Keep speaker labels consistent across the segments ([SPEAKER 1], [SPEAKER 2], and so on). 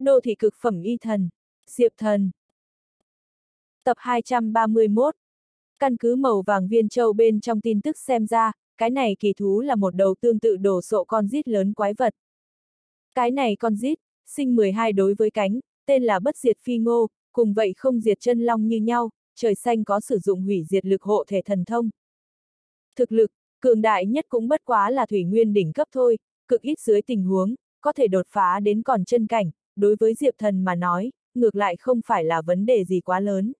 [SPEAKER 1] Đô thị cực phẩm y thần. Diệp Thần. Tập 231. Căn cứ màu vàng viên châu bên trong tin tức xem ra, cái này kỳ thú là một đầu tương tự đồ sộ con rít lớn quái vật. Cái này con rít, sinh 12 đối với cánh, tên là bất diệt phi ngô, cùng vậy không diệt chân long như nhau, trời xanh có sử dụng hủy diệt lực hộ thể thần thông. Thực lực, cường đại nhất cũng bất quá là thủy nguyên đỉnh cấp thôi, cực ít dưới tình huống, có thể đột phá đến còn chân cảnh, đối với Diệp Thần mà nói, ngược lại không phải là vấn đề gì quá lớn.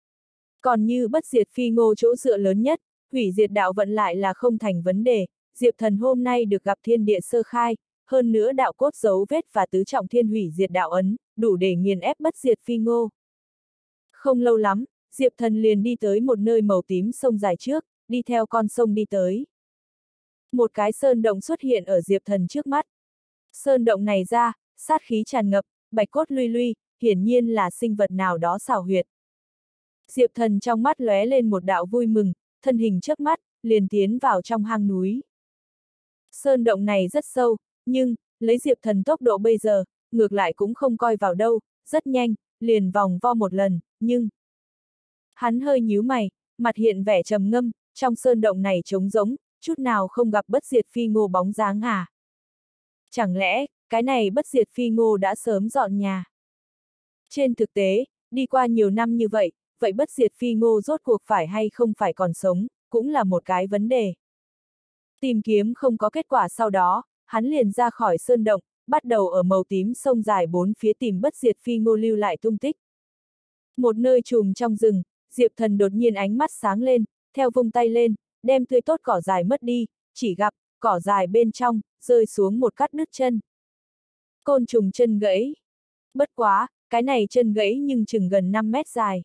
[SPEAKER 1] Còn như bất diệt phi ngô chỗ dựa lớn nhất, hủy diệt đạo vận lại là không thành vấn đề, Diệp Thần hôm nay được gặp thiên địa sơ khai, hơn nữa đạo cốt dấu vết và tứ trọng thiên hủy diệt đạo ấn, đủ để nghiền ép bất diệt phi ngô. Không lâu lắm, Diệp Thần liền đi tới một nơi màu tím sông dài trước, đi theo con sông đi tới. Một cái sơn động xuất hiện ở Diệp Thần trước mắt. Sơn động này ra, sát khí tràn ngập, bạch cốt luy luy, hiển nhiên là sinh vật nào đó xảo huyệt. Diệp Thần trong mắt lóe lên một đạo vui mừng, thân hình chớp mắt, liền tiến vào trong hang núi. Sơn động này rất sâu, nhưng, lấy Diệp Thần tốc độ bây giờ, ngược lại cũng không coi vào đâu, rất nhanh, liền vòng vo một lần, nhưng... Hắn hơi nhíu mày, mặt hiện vẻ trầm ngâm, trong sơn động này trống rỗng, chút nào không gặp bất diệt phi ngô bóng dáng à? Chẳng lẽ, cái này bất diệt phi ngô đã sớm dọn nhà? Trên thực tế, đi qua nhiều năm như vậy, vậy bất diệt phi ngô rốt cuộc phải hay không phải còn sống, cũng là một cái vấn đề. Tìm kiếm không có kết quả sau đó, hắn liền ra khỏi sơn động, bắt đầu ở màu tím sông dài bốn phía tìm bất diệt phi ngô lưu lại tung tích. Một nơi trùm trong rừng, Diệp Thần đột nhiên ánh mắt sáng lên, theo vung tay lên, đem tươi tốt cỏ dài mất đi, chỉ gặp, cỏ dài bên trong, rơi xuống một cắt đứt chân. Côn trùng chân gãy. Bất quá, cái này chân gãy nhưng chừng gần 5 mét dài.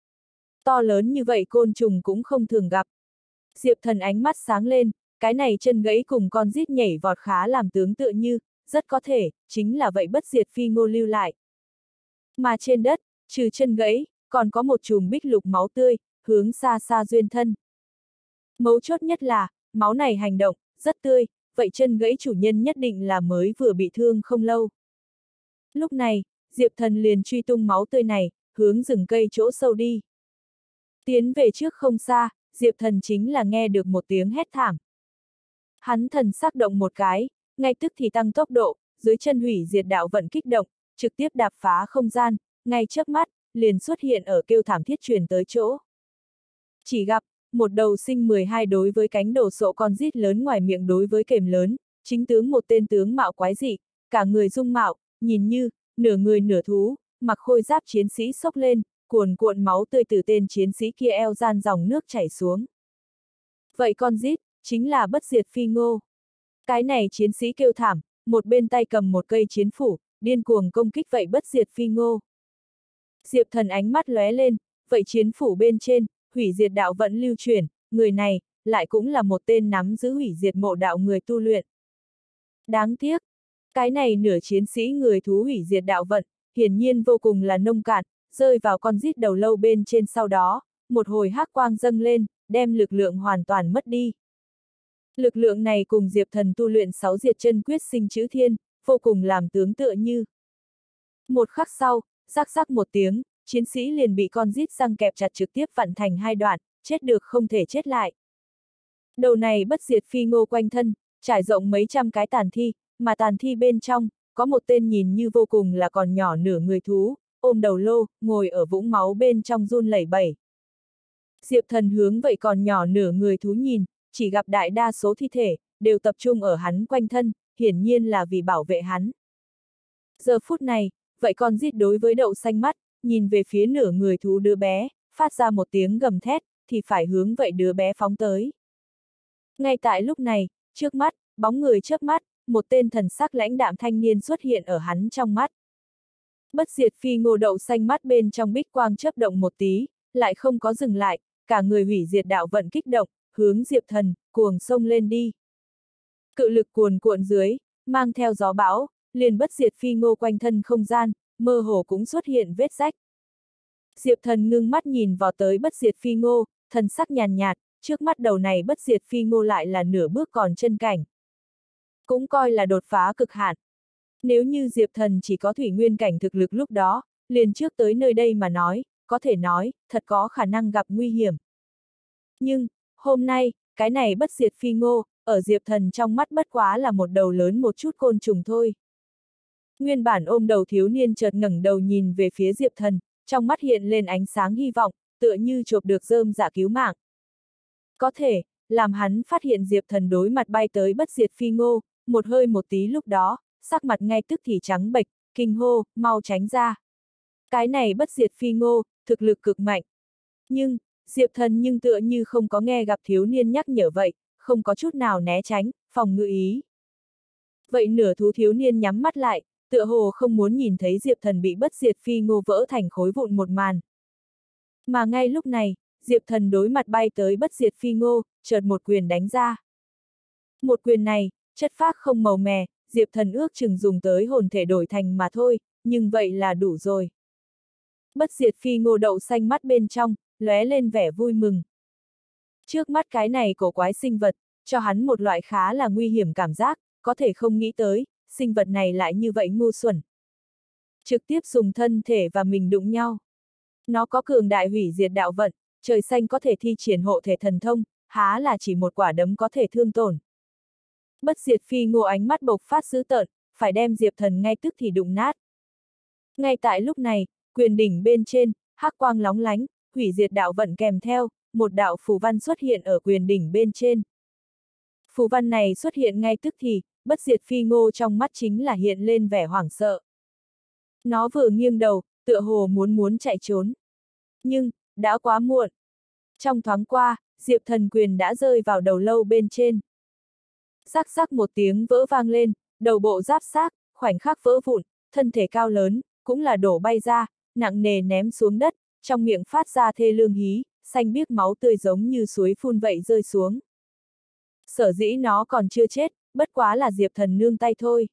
[SPEAKER 1] To lớn như vậy côn trùng cũng không thường gặp. Diệp Thần ánh mắt sáng lên, cái này chân gãy cùng con rít nhảy vọt khá làm tướng tựa như, rất có thể, chính là vậy bất diệt phi ngô lưu lại. Mà trên đất, trừ chân gãy, còn có một chùm bích lục máu tươi, hướng xa xa duyên thân. Mấu chốt nhất là, máu này hành động, rất tươi, vậy chân gãy chủ nhân nhất định là mới vừa bị thương không lâu. Lúc này, Diệp Thần liền truy tung máu tươi này, hướng rừng cây chỗ sâu đi. Tiến về trước không xa, Diệp Thần chính là nghe được một tiếng hét thảm. Hắn thần sắc động một cái, ngay tức thì tăng tốc độ, dưới chân hủy diệt đạo vận kích động, trực tiếp đạp phá không gian, ngay chớp mắt, liền xuất hiện ở kêu thảm thiết truyền tới chỗ. Chỉ gặp, một đầu sinh 12 đối với cánh đổ sộ con rít lớn ngoài miệng đối với kềm lớn, chính tướng một tên tướng mạo quái dị, cả người dung mạo, nhìn như, nửa người nửa thú, mặc khôi giáp chiến sĩ xốc lên, cuồn cuộn máu tươi từ tên chiến sĩ kia eo gian dòng nước chảy xuống. Vậy con rít, chính là bất diệt phi ngô. Cái này chiến sĩ kêu thảm, một bên tay cầm một cây chiến phủ, điên cuồng công kích vậy bất diệt phi ngô. Diệp Thần ánh mắt lóe lên, vậy chiến phủ bên trên, hủy diệt đạo vẫn lưu chuyển, người này, lại cũng là một tên nắm giữ hủy diệt mộ đạo người tu luyện. Đáng tiếc, cái này nửa chiến sĩ người thú hủy diệt đạo vận, hiển nhiên vô cùng là nông cạn, rơi vào con rít đầu lâu bên trên sau đó, một hồi hắc quang dâng lên, đem lực lượng hoàn toàn mất đi. Lực lượng này cùng Diệp Thần tu luyện 6 diệt chân quyết sinh chữ thiên, vô cùng làm tướng tựa như. Một khắc sau, rắc rắc một tiếng, chiến sĩ liền bị con rít răng kẹp chặt trực tiếp vặn thành hai đoạn, chết được không thể chết lại. Đầu này bất diệt phi ngô quanh thân, trải rộng mấy trăm cái tàn thi, mà tàn thi bên trong, có một tên nhìn như vô cùng là còn nhỏ nửa người thú, ôm đầu lô, ngồi ở vũng máu bên trong run lẩy bẩy. Diệp Thần hướng vậy còn nhỏ nửa người thú nhìn, chỉ gặp đại đa số thi thể, đều tập trung ở hắn quanh thân, hiển nhiên là vì bảo vệ hắn. Giờ phút này, vậy con rít đối với đậu xanh mắt, nhìn về phía nửa người thú đứa bé, phát ra một tiếng gầm thét, thì phải hướng vậy đứa bé phóng tới. Ngay tại lúc này, trước mắt, bóng người chớp mắt, một tên thần sắc lãnh đạm thanh niên xuất hiện ở hắn trong mắt. Bất diệt phi ngô đậu xanh mắt bên trong bích quang chớp động một tí, lại không có dừng lại, cả người hủy diệt đạo vận kích động, hướng Diệp Thần, cuồng xông lên đi. Cự lực cuồn cuộn dưới, mang theo gió bão, liền bất diệt phi ngô quanh thân không gian, mơ hồ cũng xuất hiện vết rách. Diệp Thần ngưng mắt nhìn vào tới bất diệt phi ngô, thần sắc nhàn nhạt, trước mắt đầu này bất diệt phi ngô lại là nửa bước còn chân cảnh. Cũng coi là đột phá cực hạn. Nếu như Diệp Thần chỉ có thủy nguyên cảnh thực lực lúc đó, liền trước tới nơi đây mà nói, có thể nói, thật có khả năng gặp nguy hiểm. Nhưng, hôm nay, cái này bất diệt phi ngô, ở Diệp Thần trong mắt bất quá là một đầu lớn một chút côn trùng thôi. Nguyên bản ôm đầu thiếu niên chợt ngẩng đầu nhìn về phía Diệp Thần, trong mắt hiện lên ánh sáng hy vọng, tựa như chộp được rơm dạ cứu mạng. Có thể, làm hắn phát hiện Diệp Thần đối mặt bay tới bất diệt phi ngô, một hơi một tí lúc đó, sắc mặt ngay tức thì trắng bệch, kinh hô, mau tránh ra. Cái này bất diệt phi ngô, thực lực cực mạnh. Nhưng, Diệp Thần nhưng tựa như không có nghe gặp thiếu niên nhắc nhở vậy, không có chút nào né tránh, phòng ngự ý. Vậy nửa thú thiếu niên nhắm mắt lại, tựa hồ không muốn nhìn thấy Diệp Thần bị bất diệt phi ngô vỡ thành khối vụn một màn. Mà ngay lúc này, Diệp Thần đối mặt bay tới bất diệt phi ngô, chợt một quyền đánh ra. Một quyền này, chất phác không màu mè, Diệp Thần ước chừng dùng tới hồn thể đổi thành mà thôi, nhưng vậy là đủ rồi. Bất diệt phi ngô đậu xanh mắt bên trong, lóe lên vẻ vui mừng. Trước mắt cái này cổ quái sinh vật, cho hắn một loại khá là nguy hiểm cảm giác, có thể không nghĩ tới, sinh vật này lại như vậy ngu xuẩn. Trực tiếp dùng thân thể và mình đụng nhau. Nó có cường đại hủy diệt đạo vận, trời xanh có thể thi triển hộ thể thần thông, há là chỉ một quả đấm có thể thương tổn. Bất diệt phi ngô ánh mắt bộc phát dữ tợn, phải đem Diệp Thần ngay tức thì đụng nát. Ngay tại lúc này, quyền đỉnh bên trên, hắc quang lóng lánh, hủy diệt đạo vận kèm theo, một đạo phù văn xuất hiện ở quyền đỉnh bên trên. Phù văn này xuất hiện ngay tức thì, bất diệt phi ngô trong mắt chính là hiện lên vẻ hoảng sợ. Nó vừa nghiêng đầu, tựa hồ muốn chạy trốn. Nhưng, đã quá muộn. Trong thoáng qua, Diệp Thần quyền đã rơi vào đầu lâu bên trên. Rắc rắc một tiếng vỡ vang lên, đầu bộ giáp xác, khoảnh khắc vỡ vụn, thân thể cao lớn, cũng là đổ bay ra, nặng nề ném xuống đất, trong miệng phát ra thê lương hí, xanh biếc máu tươi giống như suối phun vậy rơi xuống. Sở dĩ nó còn chưa chết, bất quá là Diệp Thần nương tay thôi.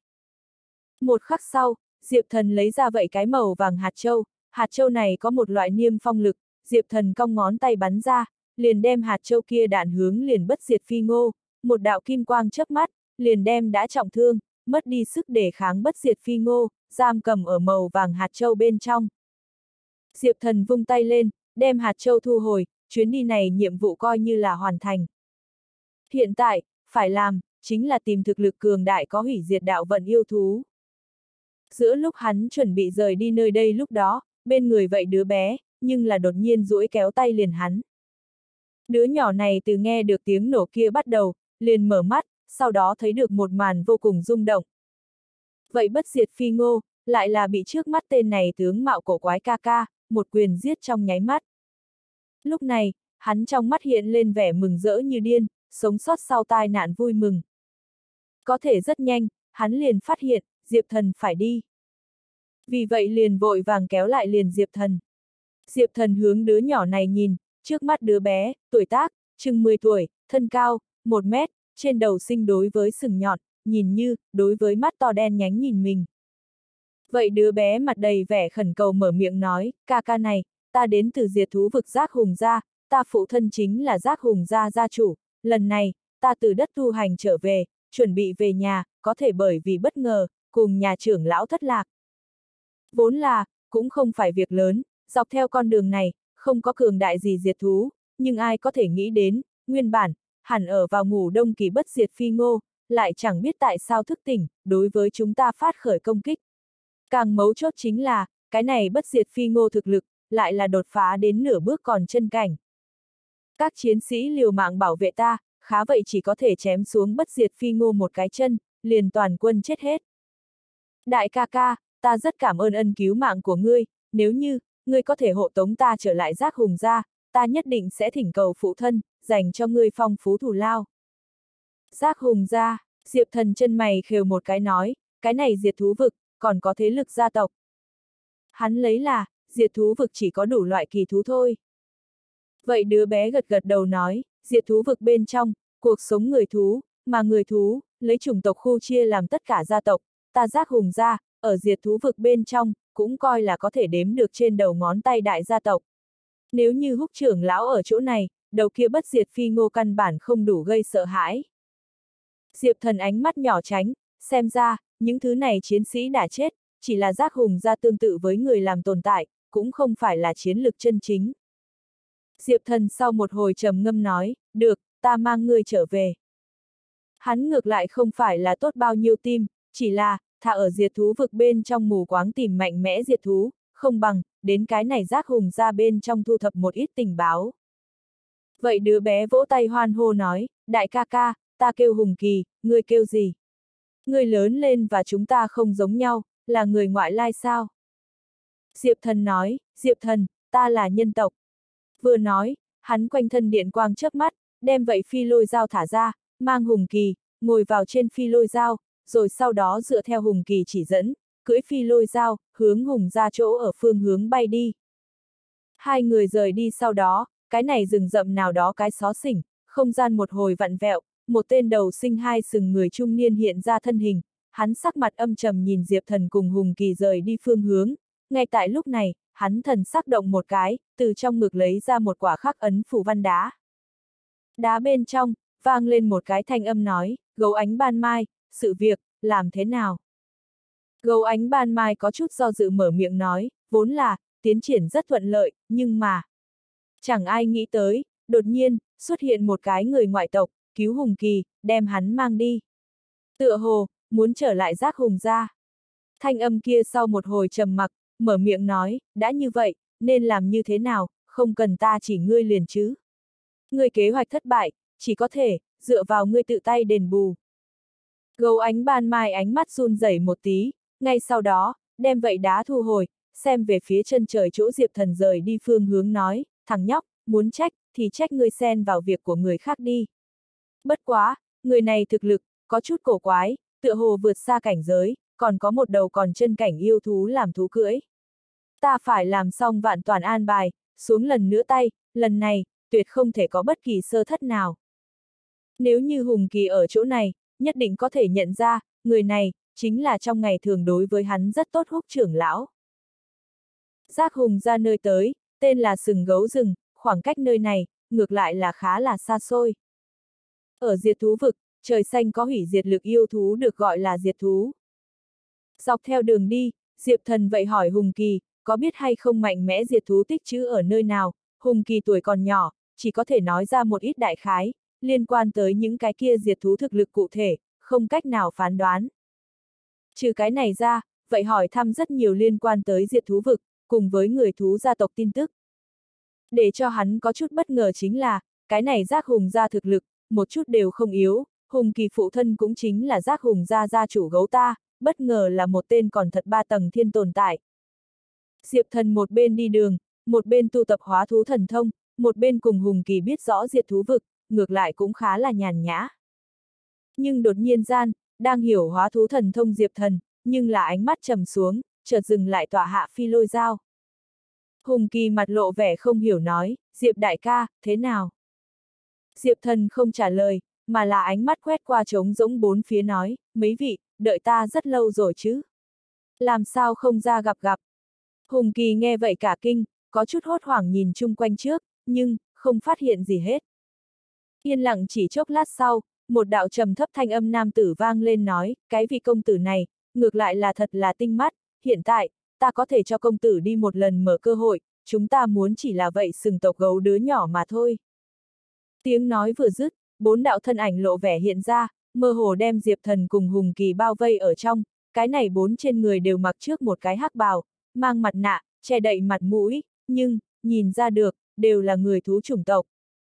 [SPEAKER 1] Một khắc sau, Diệp Thần lấy ra vậy cái màu vàng hạt châu này có một loại niêm phong lực, Diệp Thần cong ngón tay bắn ra, liền đem hạt châu kia đạn hướng liền bất diệt phi ngô, một đạo kim quang chớp mắt, liền đem đã trọng thương, mất đi sức đề kháng bất diệt phi ngô, giam cầm ở màu vàng hạt châu bên trong. Diệp Thần vung tay lên, đem hạt châu thu hồi, chuyến đi này nhiệm vụ coi như là hoàn thành. Hiện tại, phải làm, chính là tìm thực lực cường đại có hủy diệt đạo vận yêu thú. Giữa lúc hắn chuẩn bị rời đi nơi đây lúc đó, bên người vậy đứa bé, nhưng là đột nhiên duỗi kéo tay liền hắn. Đứa nhỏ này từ nghe được tiếng nổ kia bắt đầu, liền mở mắt, sau đó thấy được một màn vô cùng rung động. Vậy bất diệt phi ngô, lại là bị trước mắt tên này tướng mạo cổ quái ca ca, một quyền giết trong nháy mắt. Lúc này, hắn trong mắt hiện lên vẻ mừng rỡ như điên, sống sót sau tai nạn vui mừng. Có thể rất nhanh, hắn liền phát hiện, Diệp Thần phải đi. Vì vậy liền vội vàng kéo lại liền Diệp Thần. Diệp Thần hướng đứa nhỏ này nhìn, trước mắt đứa bé, tuổi tác, chừng 10 tuổi, thân cao, 1 mét, trên đầu sinh đối với sừng nhọn, nhìn như, đối với mắt to đen nhánh nhìn mình. Vậy đứa bé mặt đầy vẻ khẩn cầu mở miệng nói, ca ca này, ta đến từ diệt thú vực Giác Hùng gia, ta phụ thân chính là Giác Hùng gia gia chủ, lần này, ta từ đất tu hành trở về, chuẩn bị về nhà, có thể bởi vì bất ngờ, cùng nhà trưởng lão thất lạc. Vốn là, cũng không phải việc lớn, dọc theo con đường này, không có cường đại gì diệt thú, nhưng ai có thể nghĩ đến, nguyên bản, hẳn ở vào ngủ đông kỳ bất diệt phi ngô, lại chẳng biết tại sao thức tỉnh, đối với chúng ta phát khởi công kích. Càng mấu chốt chính là, cái này bất diệt phi ngô thực lực, lại là đột phá đến nửa bước còn chân cảnh. Các chiến sĩ liều mạng bảo vệ ta, khá vậy chỉ có thể chém xuống bất diệt phi ngô một cái chân, liền toàn quân chết hết. Đại ca ca, ta rất cảm ơn ân cứu mạng của ngươi, nếu như, ngươi có thể hộ tống ta trở lại Giác Hùng gia, ta nhất định sẽ thỉnh cầu phụ thân, dành cho ngươi phong phú thù lao. Giác Hùng gia, Diệp Thần chân mày khều một cái nói, cái này diệt thú vực, còn có thế lực gia tộc. Hắn lấy là, diệt thú vực chỉ có đủ loại kỳ thú thôi. Vậy đứa bé gật gật đầu nói, diệt thú vực bên trong, cuộc sống người thú, mà người thú, lấy chủng tộc khu chia làm tất cả gia tộc, ta Giác Hùng gia, ở diệt thú vực bên trong, cũng coi là có thể đếm được trên đầu ngón tay đại gia tộc. Nếu như Húc trưởng lão ở chỗ này, đầu kia bất diệt phi ngô căn bản không đủ gây sợ hãi. Diệp Thần ánh mắt nhỏ tránh, xem ra, những thứ này chiến sĩ đã chết, chỉ là giác hùng gia tương tự với người làm tồn tại, cũng không phải là chiến lực chân chính. Diệp Thần sau một hồi trầm ngâm nói, được, ta mang ngươi trở về. Hắn ngược lại không phải là tốt bao nhiêu tim, chỉ là, thà ở diệt thú vực bên trong mù quáng tìm mạnh mẽ diệt thú, không bằng, đến cái này giác hùng ra bên trong thu thập một ít tình báo. Vậy đứa bé vỗ tay hoan hô nói, đại ca ca, ta kêu Hùng Kỳ, ngươi kêu gì? Ngươi lớn lên và chúng ta không giống nhau, là người ngoại lai sao? Diệp Thần nói, Diệp Thần, ta là nhân tộc. Vừa nói, hắn quanh thân điện quang chớp mắt, đem vậy phi lôi dao thả ra, mang Hùng Kỳ, ngồi vào trên phi lôi dao, rồi sau đó dựa theo Hùng Kỳ chỉ dẫn, cưỡi phi lôi dao, hướng Hùng ra chỗ ở phương hướng bay đi. Hai người rời đi sau đó, cái này rừng rậm nào đó cái xó xỉnh, không gian một hồi vặn vẹo, một tên đầu sinh hai sừng người trung niên hiện ra thân hình, hắn sắc mặt âm trầm nhìn Diệp Thần cùng Hùng Kỳ rời đi phương hướng. Ngay tại lúc này, hắn thần sắc động một cái, từ trong ngực lấy ra một quả khắc ấn phù văn đá. Đá bên trong, vang lên một cái thanh âm nói, Gấu Ánh Ban Mai, sự việc, làm thế nào? Gấu Ánh Ban Mai có chút do dự mở miệng nói, vốn là, tiến triển rất thuận lợi, nhưng mà... Chẳng ai nghĩ tới, đột nhiên, xuất hiện một cái người ngoại tộc, cứu Hùng Kỳ, đem hắn mang đi. Tựa hồ, muốn trở lại giác hùng ra. Thanh âm kia sau một hồi trầm mặc, mở miệng nói, đã như vậy, nên làm như thế nào, không cần ta chỉ ngươi liền chứ. Ngươi kế hoạch thất bại, chỉ có thể, dựa vào ngươi tự tay đền bù. Gấu Ánh Ban Mai ánh mắt run rẩy một tí, ngay sau đó, đem vậy đá thu hồi, xem về phía chân trời chỗ Diệp Thần rời đi phương hướng nói, thằng nhóc, muốn trách, thì trách ngươi xen vào việc của người khác đi. Bất quá, người này thực lực, có chút cổ quái, tựa hồ vượt xa cảnh giới, còn có một đầu còn chân cảnh yêu thú làm thú cưỡi. Ta phải làm xong vạn toàn an bài, xuống lần nữa tay, lần này, tuyệt không thể có bất kỳ sơ thất nào. Nếu như Hùng Kỳ ở chỗ này, nhất định có thể nhận ra, người này, chính là trong ngày thường đối với hắn rất tốt Húc trưởng lão. Giác Hùng ra nơi tới, tên là Sừng Gấu Rừng, khoảng cách nơi này, ngược lại là khá là xa xôi. Ở diệt thú vực, trời xanh có hủy diệt lực yêu thú được gọi là diệt thú. Dọc theo đường đi, Diệp Thần vậy hỏi Hùng Kỳ, có biết hay không mạnh mẽ diệt thú tích trữ ở nơi nào? Hùng Kỳ tuổi còn nhỏ, chỉ có thể nói ra một ít đại khái, liên quan tới những cái kia diệt thú thực lực cụ thể, không cách nào phán đoán. Trừ cái này ra, vậy hỏi thăm rất nhiều liên quan tới diệt thú vực, cùng với người thú gia tộc tin tức. Để cho hắn có chút bất ngờ chính là, cái này giác hùng gia thực lực, một chút đều không yếu, Hùng Kỳ phụ thân cũng chính là giác hùng gia gia chủ gấu ta, bất ngờ là một tên còn thật 3 tầng thiên tồn tại. Diệp Thần một bên đi đường, một bên tu tập hóa thú thần thông, một bên cùng Hùng Kỳ biết rõ diệt thú vực, ngược lại cũng khá là nhàn nhã. Nhưng đột nhiên gian, đang hiểu hóa thú thần thông Diệp Thần, nhưng là ánh mắt trầm xuống, chợt dừng lại tọa hạ phi lôi dao. Hùng Kỳ mặt lộ vẻ không hiểu nói, Diệp đại ca, thế nào? Diệp Thần không trả lời, mà là ánh mắt quét qua trống rỗng bốn phía nói, mấy vị, đợi ta rất lâu rồi chứ. Làm sao không ra gặp gặp? Hùng Kỳ nghe vậy cả kinh, có chút hốt hoảng nhìn chung quanh trước, nhưng, không phát hiện gì hết. Yên lặng chỉ chốc lát sau, một đạo trầm thấp thanh âm nam tử vang lên nói, cái vị công tử này, ngược lại là thật là tinh mắt, hiện tại, ta có thể cho công tử đi một lần mở cơ hội, chúng ta muốn chỉ là vậy sừng tộc gấu đứa nhỏ mà thôi. Tiếng nói vừa dứt, 4 đạo thân ảnh lộ vẻ hiện ra, mơ hồ đem Diệp Thần cùng Hùng Kỳ bao vây ở trong, cái này 4 trên người đều mặc trước một cái hắc bào, mang mặt nạ, che đậy mặt mũi, nhưng, nhìn ra được, đều là người thú chủng tộc.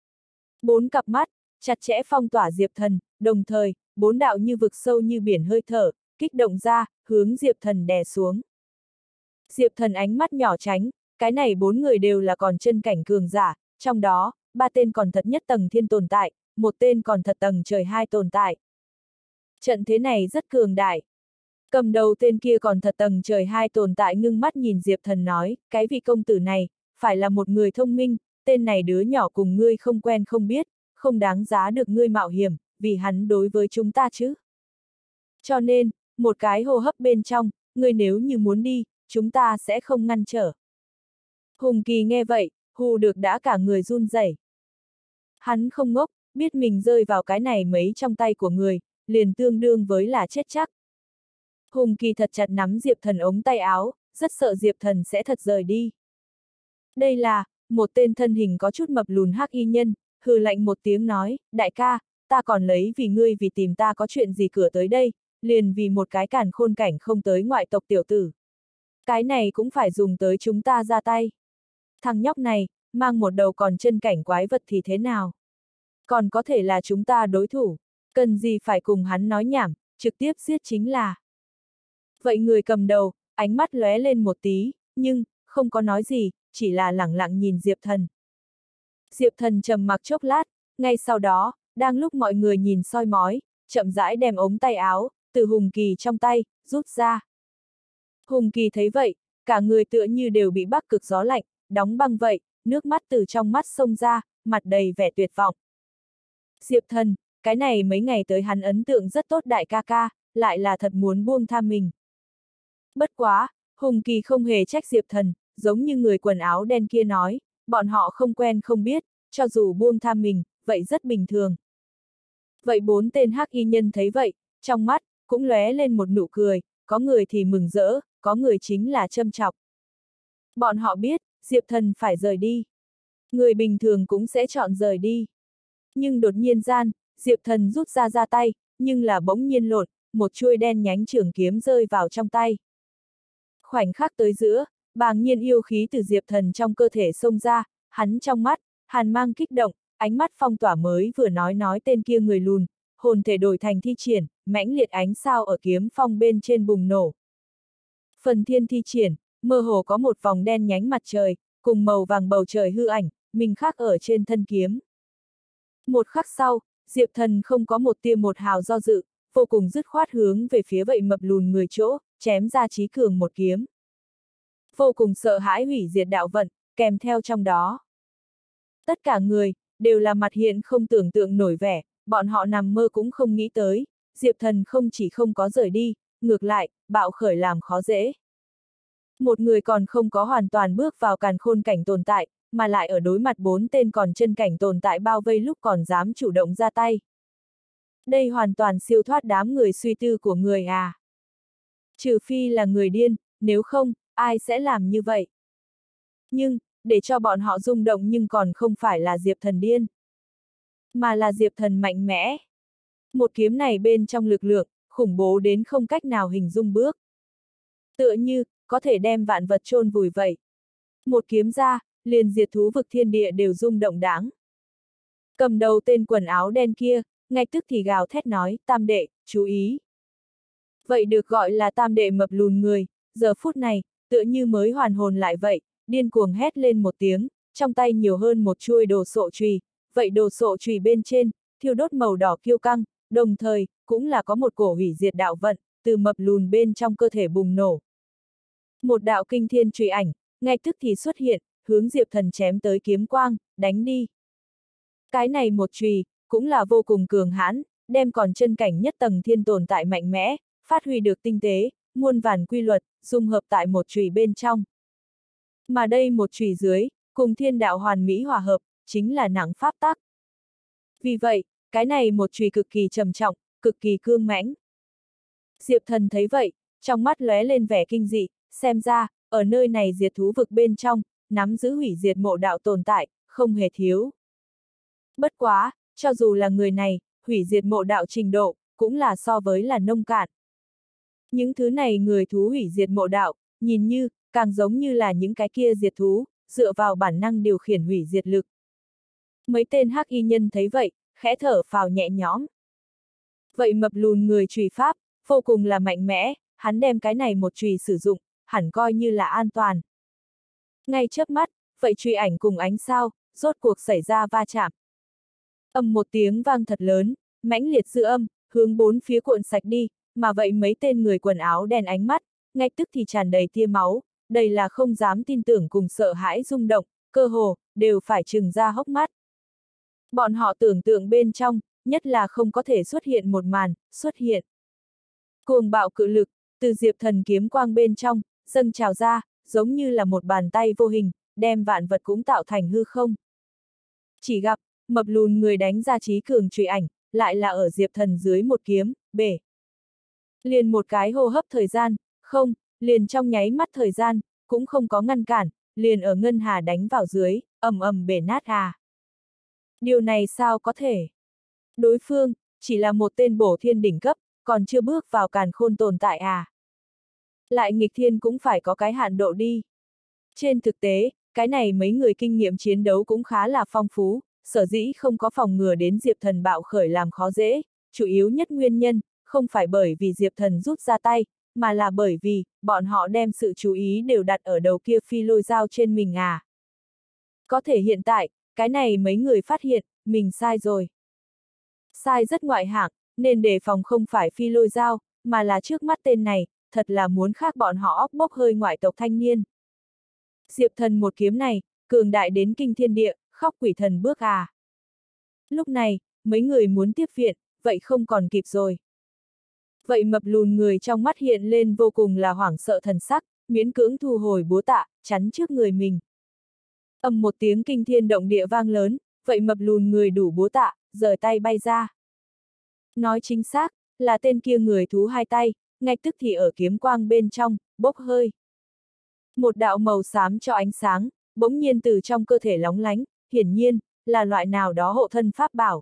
[SPEAKER 1] 4 cặp mắt, chặt chẽ phong tỏa Diệp Thần, đồng thời, 4 đạo như vực sâu như biển hơi thở, kích động ra, hướng Diệp Thần đè xuống. Diệp Thần ánh mắt nhỏ tránh, cái này 4 người đều là còn chân cảnh cường giả, trong đó, 3 tên còn thật nhất tầng thiên tồn tại, một tên còn thật tầng trời 2 tồn tại. Trận thế này rất cường đại. Cầm đầu tên kia còn thật tầng trời 2 tồn tại ngưng mắt nhìn Diệp Thần nói, cái vị công tử này, phải là một người thông minh, tên này đứa nhỏ cùng ngươi không quen không biết, không đáng giá được ngươi mạo hiểm, vì hắn đối với chúng ta chứ. Cho nên, một cái hô hấp bên trong, ngươi nếu như muốn đi, chúng ta sẽ không ngăn trở. Hùng Kỳ nghe vậy, hù được đã cả người run rẩy. Hắn không ngốc, biết mình rơi vào cái này mấy trong tay của người, liền tương đương với là chết chắc. Hùng Kỳ thật chặt nắm Diệp Thần ống tay áo, rất sợ Diệp Thần sẽ thật rời đi. Đây là, một tên thân hình có chút mập lùn hắc y nhân, hừ lạnh một tiếng nói, đại ca, ta còn lấy vì ngươi vì tìm ta có chuyện gì cửa tới đây, liền vì một cái càn khôn cảnh không tới ngoại tộc tiểu tử. Cái này cũng phải dùng tới chúng ta ra tay. Thằng nhóc này, mang một đầu còn chân cảnh quái vật thì thế nào? Còn có thể là chúng ta đối thủ, cần gì phải cùng hắn nói nhảm, trực tiếp giết chính là. Vậy người cầm đầu, ánh mắt lóe lên một tí, nhưng, không có nói gì, chỉ là lẳng lặng nhìn Diệp Thần. Diệp Thần trầm mặc chốc lát, ngay sau đó, đang lúc mọi người nhìn soi mói, chậm rãi đem ống tay áo, từ Hùng Kỳ trong tay, rút ra. Hùng Kỳ thấy vậy, cả người tựa như đều bị bắc cực gió lạnh, đóng băng vậy, nước mắt từ trong mắt xông ra, mặt đầy vẻ tuyệt vọng. Diệp Thần, cái này mấy ngày tới hắn ấn tượng rất tốt đại ca ca, lại là thật muốn buông tha mình. Bất quá, Hùng Kỳ không hề trách Diệp Thần, giống như người quần áo đen kia nói, bọn họ không quen không biết, cho dù buông tha mình, vậy rất bình thường. Vậy bốn tên hắc y nhân thấy vậy, trong mắt, cũng lóe lên một nụ cười, có người thì mừng rỡ, có người chính là châm chọc. Bọn họ biết, Diệp Thần phải rời đi. Người bình thường cũng sẽ chọn rời đi. Nhưng đột nhiên gian, Diệp Thần rút ra tay, nhưng là bỗng nhiên lột, một chuôi đen nhánh trường kiếm rơi vào trong tay. Khoảnh khắc tới giữa, bàng nhiên yêu khí từ Diệp Thần trong cơ thể xông ra, hắn trong mắt, hàn mang kích động, ánh mắt phong tỏa mới vừa nói tên kia người lùn, hồn thể đổi thành thi triển, mãnh liệt ánh sao ở kiếm phong bên trên bùng nổ. Phần thiên thi triển, mơ hồ có một vòng đen nhánh mặt trời, cùng màu vàng bầu trời hư ảnh, mình khắc ở trên thân kiếm. Một khắc sau, Diệp Thần không có một tia một hào do dự, vô cùng dứt khoát hướng về phía vậy mập lùn người chỗ, chém ra chí cường một kiếm. Vô cùng sợ hãi hủy diệt đạo vận, kèm theo trong đó. Tất cả người, đều là mặt hiện không tưởng tượng nổi vẻ, bọn họ nằm mơ cũng không nghĩ tới, Diệp Thần không chỉ không có rời đi, ngược lại, bạo khởi làm khó dễ. Một người còn không có hoàn toàn bước vào càn khôn cảnh tồn tại, mà lại ở đối mặt bốn tên còn chân cảnh tồn tại bao vây lúc còn dám chủ động ra tay. Đây hoàn toàn siêu thoát đám người suy tư của người à. Trừ phi là người điên, nếu không, ai sẽ làm như vậy? Nhưng, để cho bọn họ rung động nhưng còn không phải là Diệp Thần điên, mà là Diệp Thần mạnh mẽ. Một kiếm này bên trong lực lượng, khủng bố đến không cách nào hình dung bước. Tựa như, có thể đem vạn vật chôn vùi vậy. Một kiếm ra, liền diệt thú vực thiên địa đều rung động đáng. Cầm đầu tên quần áo đen kia, ngay tức thì gào thét nói, tam đệ, chú ý. Vậy được gọi là tam đệ mập lùn người, giờ phút này, tựa như mới hoàn hồn lại vậy, điên cuồng hét lên một tiếng, trong tay nhiều hơn một chuôi đồ sộ chùy, vậy đồ sộ chùy bên trên, thiêu đốt màu đỏ kiêu căng, đồng thời, cũng là có một cổ hủy diệt đạo vận, từ mập lùn bên trong cơ thể bùng nổ. Một đạo kinh thiên chùy ảnh, ngay tức thì xuất hiện, hướng Diệp Thần chém tới kiếm quang, đánh đi. Cái này một chùy, cũng là vô cùng cường hãn, đem còn chân cảnh nhất tầng thiên tồn tại mạnh mẽ, phát huy được tinh tế, muôn vàn quy luật, dung hợp tại một chùy bên trong. Mà đây một chùy dưới, cùng thiên đạo hoàn mỹ hòa hợp, chính là nặng pháp tắc. Vì vậy, cái này một chùy cực kỳ trầm trọng, cực kỳ cương mãnh. Diệp Thần thấy vậy, trong mắt lóe lên vẻ kinh dị, xem ra, ở nơi này diệt thú vực bên trong, nắm giữ hủy diệt mộ đạo tồn tại, không hề thiếu. Bất quá, cho dù là người này, hủy diệt mộ đạo trình độ, cũng là so với là nông cạn. Những thứ này người thú hủy diệt mộ đạo, nhìn như, càng giống như là những cái kia diệt thú, dựa vào bản năng điều khiển hủy diệt lực. Mấy tên hắc y nhân thấy vậy, khẽ thở phào nhẹ nhõm. Vậy mập lùn người chùy pháp, vô cùng là mạnh mẽ, hắn đem cái này một chùy sử dụng, hẳn coi như là an toàn. Ngay chớp mắt, vậy chùy ảnh cùng ánh sao, rốt cuộc xảy ra va chạm. Ầm một tiếng vang thật lớn, mãnh liệt dư âm, hướng bốn phía cuộn sạch đi, mà vậy mấy tên người quần áo đen ánh mắt, ngay tức thì tràn đầy tia máu, đây là không dám tin tưởng cùng sợ hãi rung động, cơ hồ, đều phải trừng ra hốc mắt. Bọn họ tưởng tượng bên trong, nhất là không có thể xuất hiện một màn, xuất hiện. Cuồng bạo cự lực, từ Diệp Thần kiếm quang bên trong, dâng trào ra, giống như là một bàn tay vô hình, đem vạn vật cũng tạo thành hư không. Chỉ gặp, mập lùn người đánh ra chí cường chùy ảnh, lại là ở Diệp Thần dưới một kiếm, bể. Liền một cái hô hấp thời gian, không, liền trong nháy mắt thời gian, cũng không có ngăn cản, liền ở ngân hà đánh vào dưới, ầm ầm bể nát hà. Điều này sao có thể? Đối phương, chỉ là một tên bổ thiên đỉnh cấp, còn chưa bước vào càn khôn tồn tại à? Lại nghịch thiên cũng phải có cái hạn độ đi. Trên thực tế, cái này mấy người kinh nghiệm chiến đấu cũng khá là phong phú, sở dĩ không có phòng ngừa đến Diệp Thần bạo khởi làm khó dễ, chủ yếu nhất nguyên nhân, không phải bởi vì Diệp Thần rút ra tay, mà là bởi vì, bọn họ đem sự chú ý đều đặt ở đầu kia phi lôi dao trên mình à. Có thể hiện tại, cái này mấy người phát hiện, mình sai rồi. Sai rất ngoại hạng, nên đề phòng không phải phi lôi dao, mà là trước mắt tên này, thật là muốn khác bọn họ óc bốc hơi ngoại tộc thanh niên. Diệp Thần một kiếm này, cường đại đến kinh thiên địa, khóc quỷ thần bước à. Lúc này, mấy người muốn tiếp viện, vậy không còn kịp rồi. Vậy mập lùn người trong mắt hiện lên vô cùng là hoảng sợ thần sắc, miễn cưỡng thu hồi búa tạ, chắn trước người mình. Ầm một tiếng kinh thiên động địa vang lớn, vậy mập lùn người đủ búa tạ, rời tay bay ra. Nói chính xác, là tên kia người thú hai tay, ngay tức thì ở kiếm quang bên trong, bốc hơi. Một đạo màu xám cho ánh sáng, bỗng nhiên từ trong cơ thể lóng lánh, hiển nhiên, là loại nào đó hộ thân pháp bảo.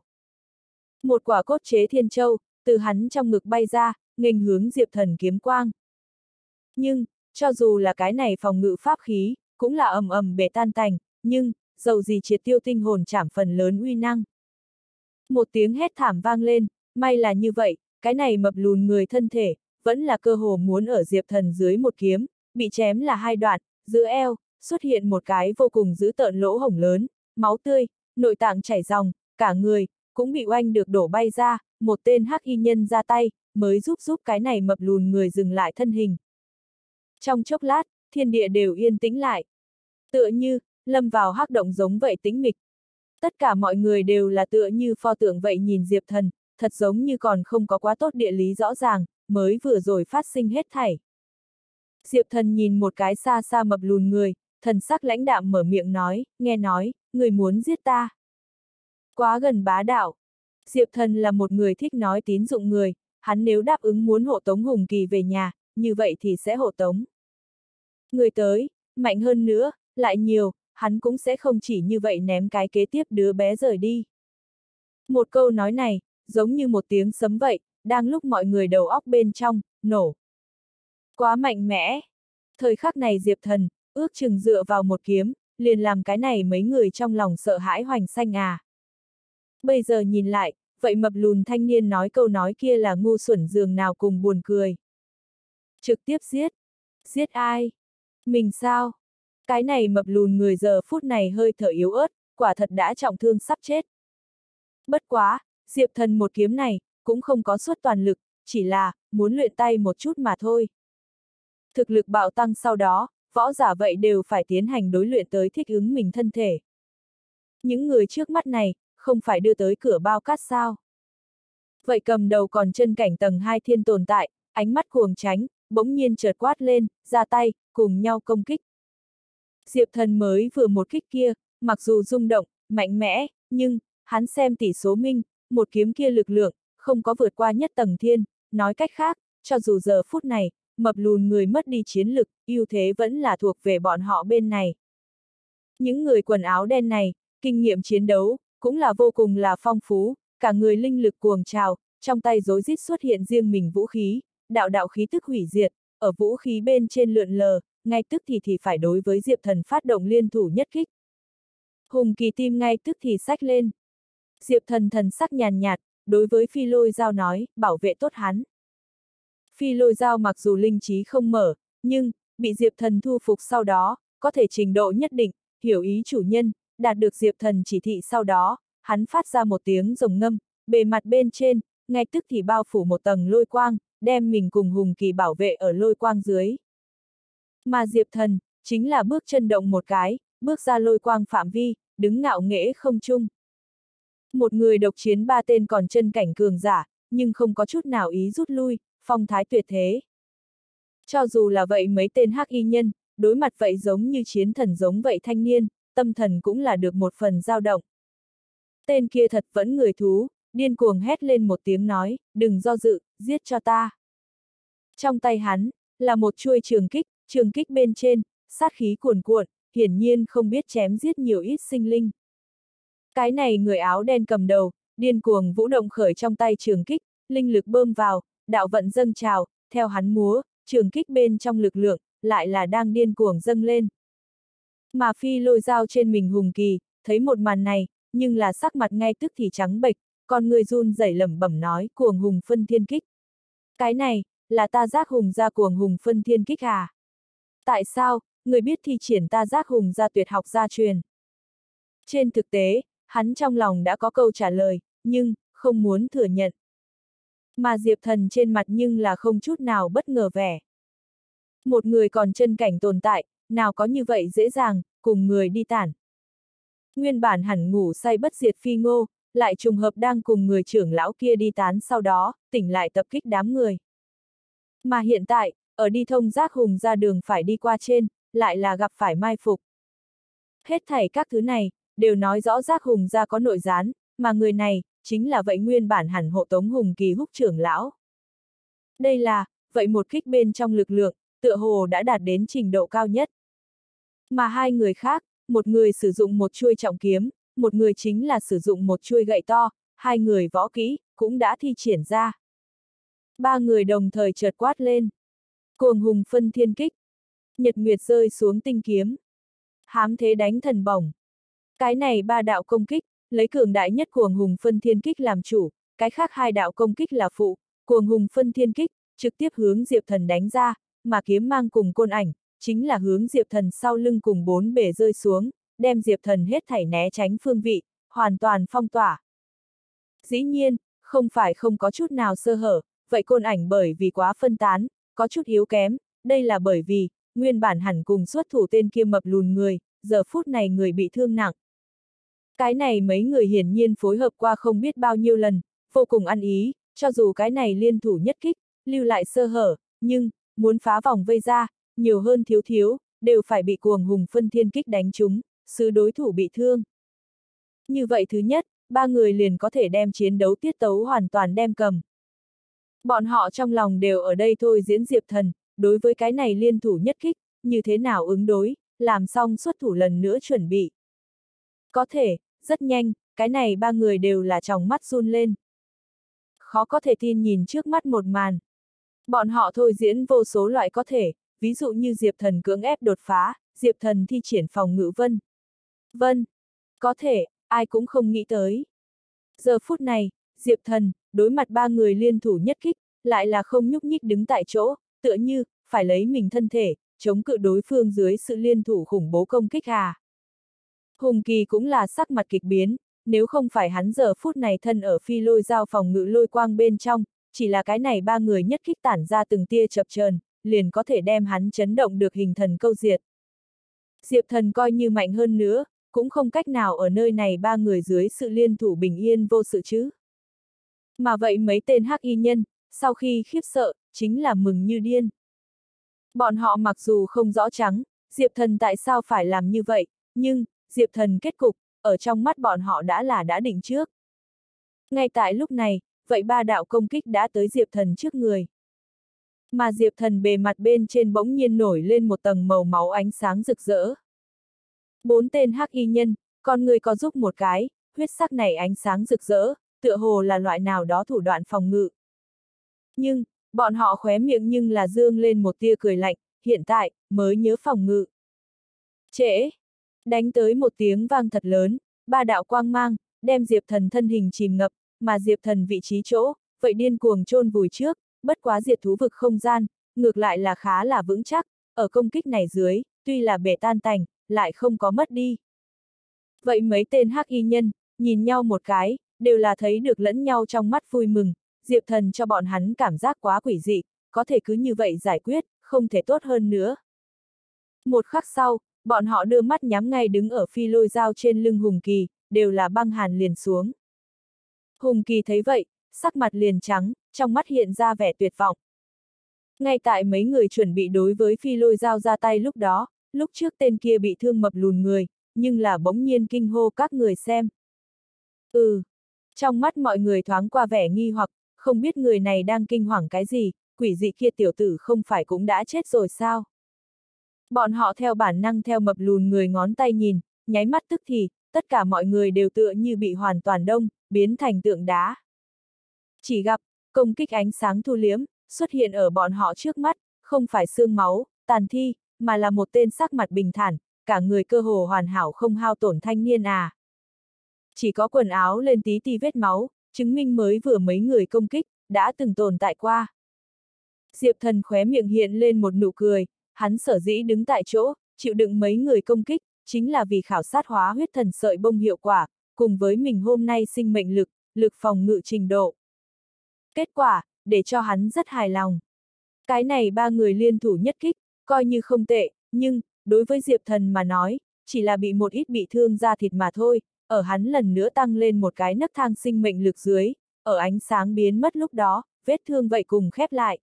[SPEAKER 1] Một quả cốt chế thiên châu, từ hắn trong ngực bay ra, nghênh hướng Diệp Thần kiếm quang. Nhưng, cho dù là cái này phòng ngự pháp khí, cũng là ầm ầm bể tan tành, nhưng, dầu gì triệt tiêu tinh hồn chảm phần lớn uy năng. Một tiếng hét thảm vang lên, may là như vậy, cái này mập lùn người thân thể, vẫn là cơ hồ muốn ở Diệp Thần dưới một kiếm, bị chém là hai đoạn, giữa eo, xuất hiện một cái vô cùng dữ tợn lỗ hổng lớn, máu tươi, nội tạng chảy ròng, cả người, cũng bị oanh được đổ bay ra, một tên hắc y nhân ra tay, mới giúp cái này mập lùn người dừng lại thân hình. Trong chốc lát, thiên địa đều yên tĩnh lại. Tựa như, lâm vào hắc động giống vậy tĩnh mịch. Tất cả mọi người đều là tựa như pho tượng vậy nhìn Diệp Thần, thật giống như còn không có quá tốt địa lý rõ ràng, mới vừa rồi phát sinh hết thảy. Diệp Thần nhìn một cái xa xa mập lùn người, thần sắc lãnh đạm mở miệng nói, nghe nói, người muốn giết ta. Quá gần bá đạo. Diệp Thần là một người thích nói tín dụng người, hắn nếu đáp ứng muốn hộ tống Hùng Kỳ về nhà, như vậy thì sẽ hộ tống. Người tới, mạnh hơn nữa, lại nhiều, hắn cũng sẽ không chỉ như vậy ném cái kế tiếp đứa bé rời đi. Một câu nói này, giống như một tiếng sấm vậy, đang lúc mọi người đầu óc bên trong, nổ. Quá mạnh mẽ. Thời khắc này Diệp Thần, ước chừng dựa vào một kiếm, liền làm cái này mấy người trong lòng sợ hãi hoành xanh à. Bây giờ nhìn lại, vậy mập lùn thanh niên nói câu nói kia là ngu xuẩn giường nào cùng buồn cười. Trực tiếp giết. Giết ai? Mình sao? Cái này mập lùn người giờ phút này hơi thở yếu ớt, quả thật đã trọng thương sắp chết. Bất quá, Diệp Thần một kiếm này, cũng không có suốt toàn lực, chỉ là, muốn luyện tay một chút mà thôi. Thực lực bạo tăng sau đó, võ giả vậy đều phải tiến hành đối luyện tới thích ứng mình thân thể. Những người trước mắt này, không phải đưa tới cửa bao cát sao. Vậy cầm đầu còn chân cảnh tầng 2 thiên tồn tại, ánh mắt cuồng tránh, bỗng nhiên chợt quát lên, ra tay, cùng nhau công kích. Diệp Thần mới vừa một kích kia, mặc dù rung động, mạnh mẽ, nhưng, hắn xem tỷ số minh, một kiếm kia lực lượng, không có vượt qua nhất tầng thiên, nói cách khác, cho dù giờ phút này, mập lùn người mất đi chiến lực, ưu thế vẫn là thuộc về bọn họ bên này. Những người quần áo đen này, kinh nghiệm chiến đấu, cũng là vô cùng là phong phú, cả người linh lực cuồng trào, trong tay rối rít xuất hiện riêng mình vũ khí, đạo đạo khí tức hủy diệt, ở vũ khí bên trên lượn lờ, ngay tức thì phải đối với Diệp Thần phát động liên thủ nhất kích. Hùng Kỳ tim ngay tức thì xách lên. Diệp Thần thần sắc nhàn nhạt, đối với phi lôi dao nói, bảo vệ tốt hắn. Phi lôi dao mặc dù linh trí không mở, nhưng, bị Diệp Thần thu phục sau đó, có thể trình độ nhất định, hiểu ý chủ nhân, đạt được Diệp Thần chỉ thị sau đó, hắn phát ra một tiếng rồng ngâm, bề mặt bên trên, ngay tức thì bao phủ một tầng lôi quang, đem mình cùng Hùng Kỳ bảo vệ ở lôi quang dưới. Mà Diệp Thần, chính là bước chân động một cái, bước ra lôi quang phạm vi, đứng ngạo nghễ không trung. Một người độc chiến ba tên còn chân cảnh cường giả, nhưng không có chút nào ý rút lui, phong thái tuyệt thế. Cho dù là vậy mấy tên hắc y nhân, đối mặt vậy giống như chiến thần giống vậy thanh niên, tâm thần cũng là được một phần dao động. Tên kia thật vẫn người thú, điên cuồng hét lên một tiếng nói, đừng do dự, giết cho ta. Trong tay hắn, là một chuôi trường kích bên trên, sát khí cuồn cuộn, hiển nhiên không biết chém giết nhiều ít sinh linh. Cái này người áo đen cầm đầu, điên cuồng vũ động khởi trong tay trường kích, linh lực bơm vào, đạo vận dâng trào, theo hắn múa, trường kích bên trong lực lượng, lại là đang điên cuồng dâng lên. Mà Phi Lôi dao trên mình Hùng Kỳ, thấy một màn này, nhưng là sắc mặt ngay tức thì trắng bệch, con người run rẩy lẩm bẩm nói cuồng hùng phân thiên kích. Cái này, là ta giác hùng gia cuồng hùng phân thiên kích à? Tại sao, người biết thi triển ta giác hùng gia tuyệt học gia truyền? Trên thực tế, hắn trong lòng đã có câu trả lời, nhưng, không muốn thừa nhận. Mà Diệp Thần trên mặt nhưng là không chút nào bất ngờ vẻ. Một người còn chân cảnh tồn tại, nào có như vậy dễ dàng, cùng người đi tản. Nguyên bản hẳn ngủ say bất diệt Phi Ngô, lại trùng hợp đang cùng người trưởng lão kia đi tán sau đó, tỉnh lại tập kích đám người. Mà hiện tại, ở đi thông giác hùng ra đường phải đi qua trên, lại là gặp phải mai phục. Hết thảy các thứ này, đều nói rõ giác hùng ra có nội gián, mà người này, chính là vậy nguyên bản hẳn hộ tống Hùng Kỳ Húc trưởng lão. Đây là, vậy một kích bên trong lực lượng, tựa hồ đã đạt đến trình độ cao nhất. Mà hai người khác, một người sử dụng một chuôi trọng kiếm, một người chính là sử dụng một chuôi gậy to, hai người võ kỹ, cũng đã thi triển ra. Ba người đồng thời chợt quát lên. Cuồng hùng phân thiên kích. Nhật nguyệt rơi xuống tinh kiếm. Hám thế đánh thần bổng. Cái này ba đạo công kích, lấy cường đại nhất cuồng hùng phân thiên kích làm chủ, cái khác hai đạo công kích là phụ, cuồng hùng phân thiên kích, trực tiếp hướng Diệp Thần đánh ra, mà kiếm mang cùng côn ảnh, chính là hướng Diệp Thần sau lưng cùng bốn bề rơi xuống, đem Diệp Thần hết thảy né tránh phương vị, hoàn toàn phong tỏa. Dĩ nhiên, không phải không có chút nào sơ hở, vậy côn ảnh bởi vì quá phân tán, có chút yếu kém, đây là bởi vì, nguyên bản hẳn cùng xuất thủ tên kia mập lùn người, giờ phút này người bị thương nặng. Cái này mấy người hiển nhiên phối hợp qua không biết bao nhiêu lần, vô cùng ăn ý, cho dù cái này liên thủ nhất kích, lưu lại sơ hở, nhưng, muốn phá vòng vây ra, nhiều hơn thiếu thiếu, đều phải bị cuồng hùng phân thiên kích đánh trúng, sứ đối thủ bị thương. Như vậy thứ nhất, ba người liền có thể đem chiến đấu tiết tấu hoàn toàn đem cầm. Bọn họ trong lòng đều ở đây thôi diễn Diệp Thần, đối với cái này liên thủ nhất kích, như thế nào ứng đối, làm xong xuất thủ lần nữa chuẩn bị. Có thể, rất nhanh, cái này ba người đều là tròng mắt run lên. Khó có thể tin nhìn trước mắt một màn. Bọn họ thôi diễn vô số loại có thể, ví dụ như Diệp Thần cưỡng ép đột phá, Diệp Thần thi triển phòng ngự vân. Vân, có thể, ai cũng không nghĩ tới. Giờ phút này, Diệp Thần, đối mặt ba người liên thủ nhất kích, lại là không nhúc nhích đứng tại chỗ, tựa như, phải lấy mình thân thể, chống cự đối phương dưới sự liên thủ khủng bố công kích à. Hùng Kỳ cũng là sắc mặt kịch biến, nếu không phải hắn giờ phút này thân ở Phi Lôi giao phòng ngự lôi quang bên trong, chỉ là cái này ba người nhất kích tản ra từng tia chập chờn, liền có thể đem hắn chấn động được hình thần câu diệt. Diệp Thần coi như mạnh hơn nữa, cũng không cách nào ở nơi này ba người dưới sự liên thủ bình yên vô sự chứ. Mà vậy mấy tên hắc y nhân, sau khi khiếp sợ, chính là mừng như điên. Bọn họ mặc dù không rõ trắng, Diệp Thần tại sao phải làm như vậy, nhưng, Diệp Thần kết cục, ở trong mắt bọn họ đã định trước. Ngay tại lúc này, vậy ba đạo công kích đã tới Diệp Thần trước người. Mà Diệp Thần bề mặt bên trên bỗng nhiên nổi lên một tầng màu máu ánh sáng rực rỡ. Bốn tên hắc y nhân, con người có giúp một cái, huyết sắc này ánh sáng rực rỡ, tựa hồ là loại nào đó thủ đoạn phòng ngự. Nhưng, bọn họ khóe miệng nhưng là dương lên một tia cười lạnh, hiện tại, mới nhớ phòng ngự. Trễ! Đánh tới một tiếng vang thật lớn, ba đạo quang mang, đem Diệp Thần thân hình chìm ngập, mà Diệp Thần vị trí chỗ, vậy điên cuồng chôn vùi trước, bất quá diệt thú vực không gian, ngược lại là khá là vững chắc, ở công kích này dưới, tuy là bể tan tành, lại không có mất đi. Vậy mấy tên hắc y nhân, nhìn nhau một cái, đều là thấy được lẫn nhau trong mắt vui mừng, Diệp Thần cho bọn hắn cảm giác quá quỷ dị, có thể cứ như vậy giải quyết, không thể tốt hơn nữa. Một khắc sau, bọn họ đưa mắt nhắm ngay đứng ở Phi Lôi dao trên lưng Hùng Kỳ, đều là băng hàn liền xuống. Hùng Kỳ thấy vậy, sắc mặt liền trắng, trong mắt hiện ra vẻ tuyệt vọng. Ngay tại mấy người chuẩn bị đối với Phi Lôi dao ra tay lúc đó, lúc trước tên kia bị thương mập lùn người, nhưng là bỗng nhiên kinh hô các người xem. Trong mắt mọi người thoáng qua vẻ nghi hoặc, không biết người này đang kinh hoàng cái gì, quỷ dị kia tiểu tử không phải cũng đã chết rồi sao? Bọn họ theo bản năng theo mập lùn người ngón tay nhìn, nháy mắt tức thì, tất cả mọi người đều tựa như bị hoàn toàn đông, biến thành tượng đá. Chỉ gặp, công kích ánh sáng thu liếm, xuất hiện ở bọn họ trước mắt, không phải xương máu, tàn thi, mà là một tên sắc mặt bình thản, cả người cơ hồ hoàn hảo không hao tổn thanh niên à. Chỉ có quần áo lên tí ti vết máu, chứng minh mới vừa mấy người công kích, đã từng tồn tại qua. Diệp Thần khóe miệng hiện lên một nụ cười, hắn sở dĩ đứng tại chỗ, chịu đựng mấy người công kích, chính là vì khảo sát hóa huyết thần sợi bông hiệu quả, cùng với mình hôm nay sinh mệnh lực, lực phòng ngự trình độ. Kết quả, để cho hắn rất hài lòng. Cái này ba người liên thủ nhất kích, coi như không tệ, nhưng, đối với Diệp Thần mà nói, chỉ là bị một ít bị thương da thịt mà thôi, ở hắn lần nữa tăng lên một cái nấc thang sinh mệnh lực dưới, ở ánh sáng biến mất lúc đó, vết thương vậy cùng khép lại.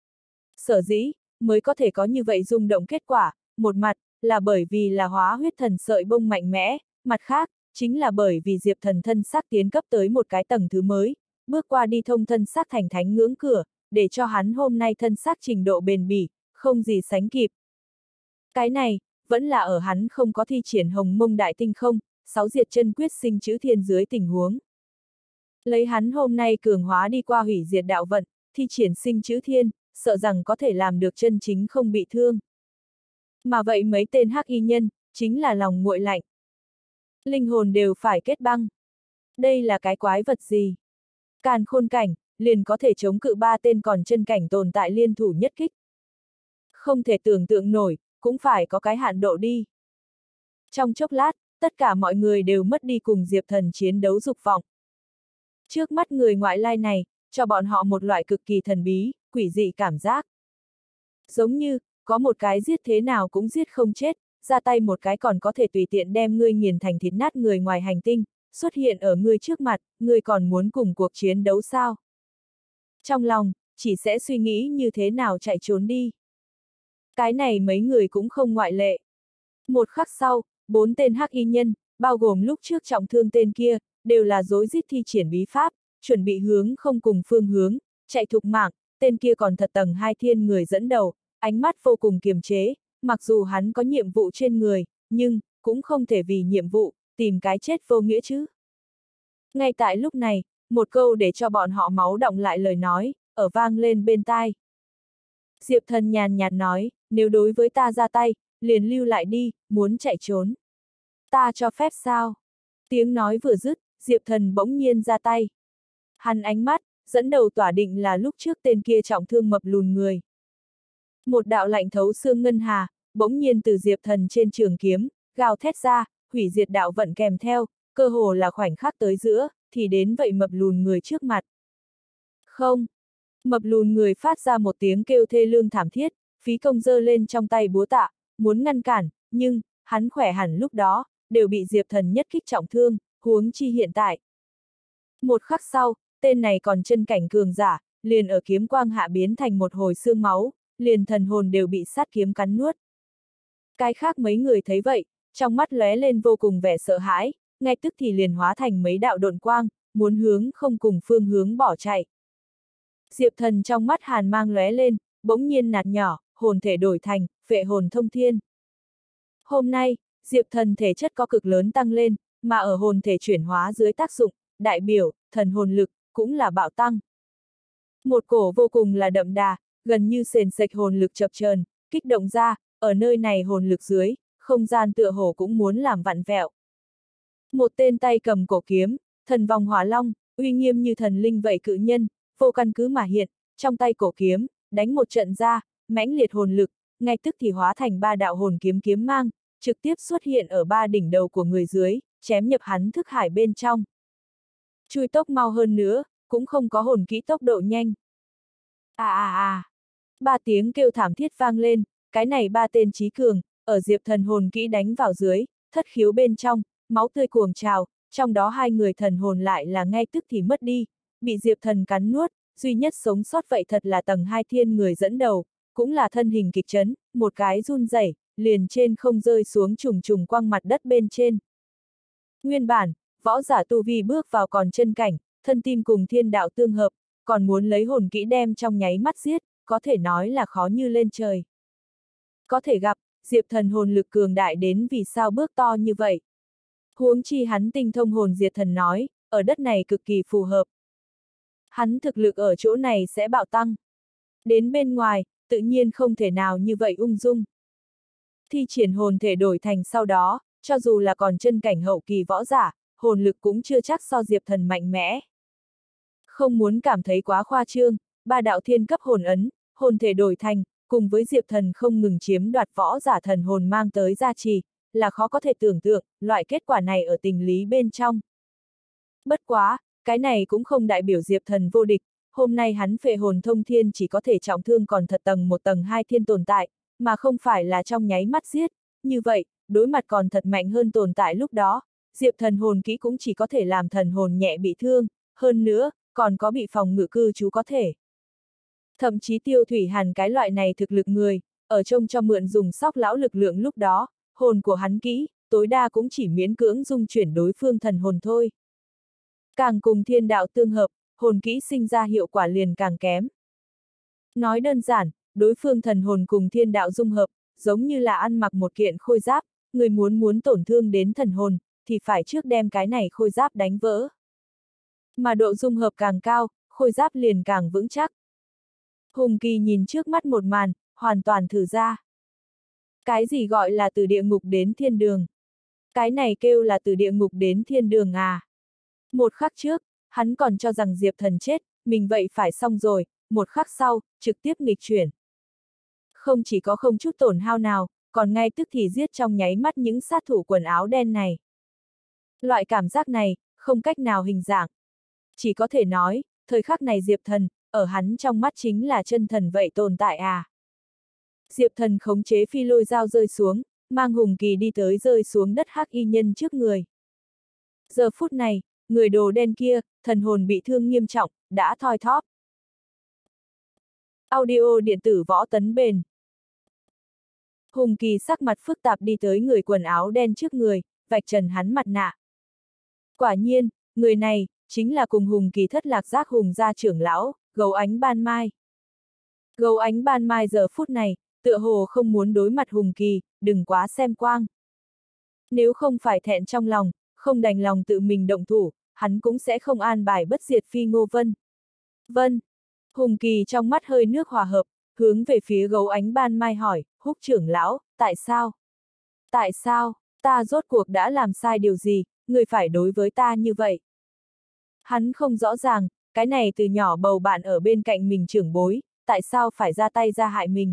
[SPEAKER 1] Sở dĩ, mới có thể có như vậy rung động kết quả, một mặt, là bởi vì là hóa huyết thần sợi bông mạnh mẽ, mặt khác, chính là bởi vì Diệp Thần thân xác tiến cấp tới một cái tầng thứ mới, bước qua đi thông thân xác thành thánh ngưỡng cửa, để cho hắn hôm nay thân xác trình độ bền bỉ, không gì sánh kịp. Cái này, vẫn là ở hắn không có thi triển hồng mông đại tinh không, 6 diệt chân quyết sinh chữ thiên dưới tình huống. Lấy hắn hôm nay cường hóa đi qua hủy diệt đạo vận, thi triển sinh chữ thiên, sợ rằng có thể làm được chân chính không bị thương. Mà vậy mấy tên hắc y nhân, chính là lòng nguội lạnh. Linh hồn đều phải kết băng. Đây là cái quái vật gì? Càn khôn cảnh, liền có thể chống cự ba tên còn chân cảnh tồn tại liên thủ nhất kích. Không thể tưởng tượng nổi, cũng phải có cái hạn độ đi. Trong chốc lát, tất cả mọi người đều mất đi cùng Diệp Thần chiến đấu dục vọng. Trước mắt người ngoại lai này, cho bọn họ một loại cực kỳ thần bí, quỷ dị cảm giác. Giống như, có một cái giết thế nào cũng giết không chết, ra tay một cái còn có thể tùy tiện đem ngươi nghiền thành thịt nát người ngoài hành tinh, xuất hiện ở ngươi trước mặt, ngươi còn muốn cùng cuộc chiến đấu sao? Trong lòng, chỉ sẽ suy nghĩ như thế nào chạy trốn đi. Cái này mấy người cũng không ngoại lệ. Một khắc sau, 4 tên hắc y nhân, bao gồm lúc trước trọng thương tên kia, đều là rối rít thi triển bí pháp, chuẩn bị hướng không cùng phương hướng, chạy thục mạng, tên kia còn thật tầng 2 thiên người dẫn đầu, ánh mắt vô cùng kiềm chế, mặc dù hắn có nhiệm vụ trên người, nhưng, cũng không thể vì nhiệm vụ, tìm cái chết vô nghĩa chứ. Ngay tại lúc này, một câu để cho bọn họ máu đọng lại lời nói, ở vang lên bên tai. Diệp Thần nhàn nhạt nói, nếu đối với ta ra tay, liền lưu lại đi, muốn chạy trốn. Ta cho phép sao? Tiếng nói vừa dứt, Diệp Thần bỗng nhiên ra tay. Hắn ánh mắt, dẫn đầu tỏa định là lúc trước tên kia trọng thương mập lùn người. Một đạo lạnh thấu xương ngân hà, bỗng nhiên từ Diệp Thần trên trường kiếm, gào thét ra, hủy diệt đạo vận kèm theo, cơ hồ là khoảnh khắc tới giữa, thì đến vậy mập lùn người trước mặt. Không! Mập lùn người phát ra một tiếng kêu thê lương thảm thiết, phí công giơ lên trong tay búa tạ, muốn ngăn cản, nhưng, hắn khỏe hẳn lúc đó, đều bị Diệp Thần nhất kích trọng thương, huống chi hiện tại. Một khắc sau, tên này còn chân cảnh cường giả, liền ở kiếm quang hạ biến thành một hồi xương máu, liền thần hồn đều bị sát kiếm cắn nuốt. Cái khác mấy người thấy vậy, trong mắt lóe lên vô cùng vẻ sợ hãi, ngay tức thì liền hóa thành mấy đạo độn quang, muốn hướng không cùng phương hướng bỏ chạy. Diệp Thần trong mắt hàn mang lóe lên, bỗng nhiên nạt nhỏ, hồn thể đổi thành, phệ hồn thông thiên. Hôm nay, Diệp Thần thể chất có cực lớn tăng lên, mà ở hồn thể chuyển hóa dưới tác dụng, đại biểu, thần hồn lực, cũng là bạo tăng. Một cổ vô cùng là đậm đà, gần như sền sệt hồn lực chập chờn, kích động ra, ở nơi này hồn lực dưới, không gian tựa hồ cũng muốn làm vặn vẹo. Một tên tay cầm cổ kiếm, thần vòng hỏa long, uy nghiêm như thần linh vậy cự nhân, vô căn cứ mà hiện, trong tay cổ kiếm, đánh một trận ra, mãnh liệt hồn lực, ngay tức thì hóa thành 3 đạo hồn kiếm kiếm mang, trực tiếp xuất hiện ở 3 đỉnh đầu của người dưới, chém nhập hắn thức hải bên trong. Chui tốc mau hơn nữa, cũng không có hồn kỹ tốc độ nhanh. À! 3 tiếng kêu thảm thiết vang lên, cái này 3 tên trí cường, ở Diệp Thần hồn kỹ đánh vào dưới, thất khiếu bên trong, máu tươi cuồng trào, trong đó 2 người thần hồn lại là ngay tức thì mất đi, bị Diệp Thần cắn nuốt, duy nhất sống sót vậy thật là tầng 2 thiên người dẫn đầu, cũng là thân hình kịch chấn, một cái run rẩy, liền trên không rơi xuống trùng trùng quăng mặt đất bên trên. Nguyên bản, võ giả tu vi bước vào còn chân cảnh, thân tim cùng thiên đạo tương hợp, còn muốn lấy hồn kỹ đem trong nháy mắt giết, có thể nói là khó như lên trời. Có thể gặp, Diệp Thần hồn lực cường đại đến vì sao bước to như vậy. Huống chi hắn tinh thông hồn diệt thần nói, ở đất này cực kỳ phù hợp. Hắn thực lực ở chỗ này sẽ bạo tăng. Đến bên ngoài, tự nhiên không thể nào như vậy ung dung. Thi triển hồn thể đổi thành sau đó, cho dù là còn chân cảnh hậu kỳ võ giả, hồn lực cũng chưa chắc so Diệp Thần mạnh mẽ. Không muốn cảm thấy quá khoa trương, 3 đạo thiên cấp hồn ấn, hồn thể đổi thành, cùng với Diệp Thần không ngừng chiếm đoạt võ giả thần hồn mang tới gia trì, là khó có thể tưởng tượng, loại kết quả này ở tình lý bên trong. Bất quá, cái này cũng không đại biểu Diệp Thần vô địch, hôm nay hắn phệ hồn thông thiên chỉ có thể trọng thương còn thật tầng 1 tầng 2 thiên tồn tại, mà không phải là trong nháy mắt giết, như vậy, đối mặt còn thật mạnh hơn tồn tại lúc đó, Diệp Thần hồn kỹ cũng chỉ có thể làm thần hồn nhẹ bị thương, hơn nữa, còn có bị phòng ngự cư trú có thể. Thậm chí Tiêu Thủy Hàn cái loại này thực lực người, ở trông cho mượn dùng sóc lão lực lượng lúc đó, hồn của hắn kỹ, tối đa cũng chỉ miễn cưỡng dung chuyển đối phương thần hồn thôi. Càng cùng thiên đạo tương hợp, hồn kỹ sinh ra hiệu quả liền càng kém. Nói đơn giản, đối phương thần hồn cùng thiên đạo dung hợp, giống như là ăn mặc một kiện khôi giáp, người muốn tổn thương đến thần hồn, thì phải trước đem cái này khôi giáp đánh vỡ. Mà độ dung hợp càng cao, khôi giáp liền càng vững chắc. Hùng Kỳ nhìn trước mắt một màn, hoàn toàn thử ra. Cái gì gọi là từ địa ngục đến thiên đường? Cái này kêu là từ địa ngục đến thiên đường à? Một khắc trước, hắn còn cho rằng Diệp Thần chết, mình vậy phải xong rồi, một khắc sau, trực tiếp nghịch chuyển. Không chỉ có không chút tổn hao nào, còn ngay tức thì giết trong nháy mắt những sát thủ quần áo đen này. Loại cảm giác này, không cách nào hình dạng. Chỉ có thể nói, thời khắc này Diệp Thần, ở hắn trong mắt chính là chân thần vậy tồn tại à. Diệp Thần khống chế phi lôi dao rơi xuống, mang Hùng Kỳ đi tới rơi xuống đất hắc y nhân trước người. Giờ phút này, người đồ đen kia, thần hồn bị thương nghiêm trọng, đã thoi thóp. Audio điện tử võ tấn bền. Hùng Kỳ sắc mặt phức tạp đi tới người quần áo đen trước người, vạch trần hắn mặt nạ. Quả nhiên, người này, chính là cùng Hùng Kỳ thất lạc giác Hùng gia trưởng lão, Gấu Ánh Ban Mai. Gấu Ánh Ban Mai giờ phút này, tựa hồ không muốn đối mặt Hùng Kỳ, đừng quá xem quang. Nếu không phải thẹn trong lòng, không đành lòng tự mình động thủ, hắn cũng sẽ không an bài bất diệt Phi Ngô Vân. Vân. Hùng Kỳ trong mắt hơi nước hòa hợp, hướng về phía Gấu Ánh Ban Mai hỏi, Húc trưởng lão, tại sao? Tại sao, ta rốt cuộc đã làm sai điều gì, người phải đối với ta như vậy? Hắn không rõ ràng, cái này từ nhỏ bầu bạn ở bên cạnh mình trưởng bối, tại sao phải ra tay ra hại mình?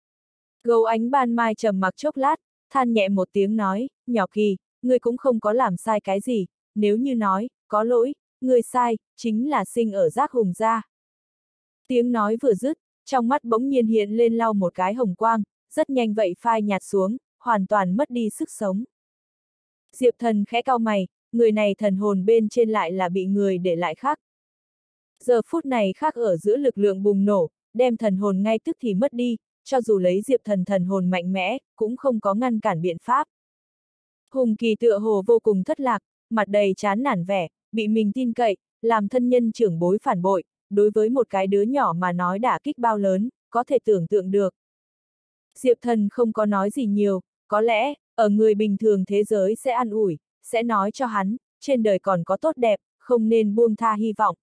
[SPEAKER 1] Gấu Ánh Ban Mai trầm mặc chốc lát, than nhẹ một tiếng nói, nhỏ Kỳ, ngươi cũng không có làm sai cái gì, nếu như nói, có lỗi, ngươi sai, chính là sinh ở giác Hùng gia. Tiếng nói vừa dứt, trong mắt bỗng nhiên hiện lên lau một cái hồng quang, rất nhanh vậy phai nhạt xuống, hoàn toàn mất đi sức sống. Diệp Thần khẽ cau mày, người này thần hồn bên trên lại là bị người để lại khác. Giờ phút này khác ở giữa lực lượng bùng nổ, đem thần hồn ngay tức thì mất đi, cho dù lấy Diệp Thần thần hồn mạnh mẽ, cũng không có ngăn cản biện pháp. Hùng Kỳ tựa hồ vô cùng thất lạc, mặt đầy chán nản vẻ, bị mình tin cậy, làm thân nhân trưởng bối phản bội, đối với một cái đứa nhỏ mà nói đả kích bao lớn, có thể tưởng tượng được. Diệp Thần không có nói gì nhiều, có lẽ, ở người bình thường thế giới sẽ an ủi, sẽ nói cho hắn, trên đời còn có tốt đẹp, không nên buông tha hy vọng.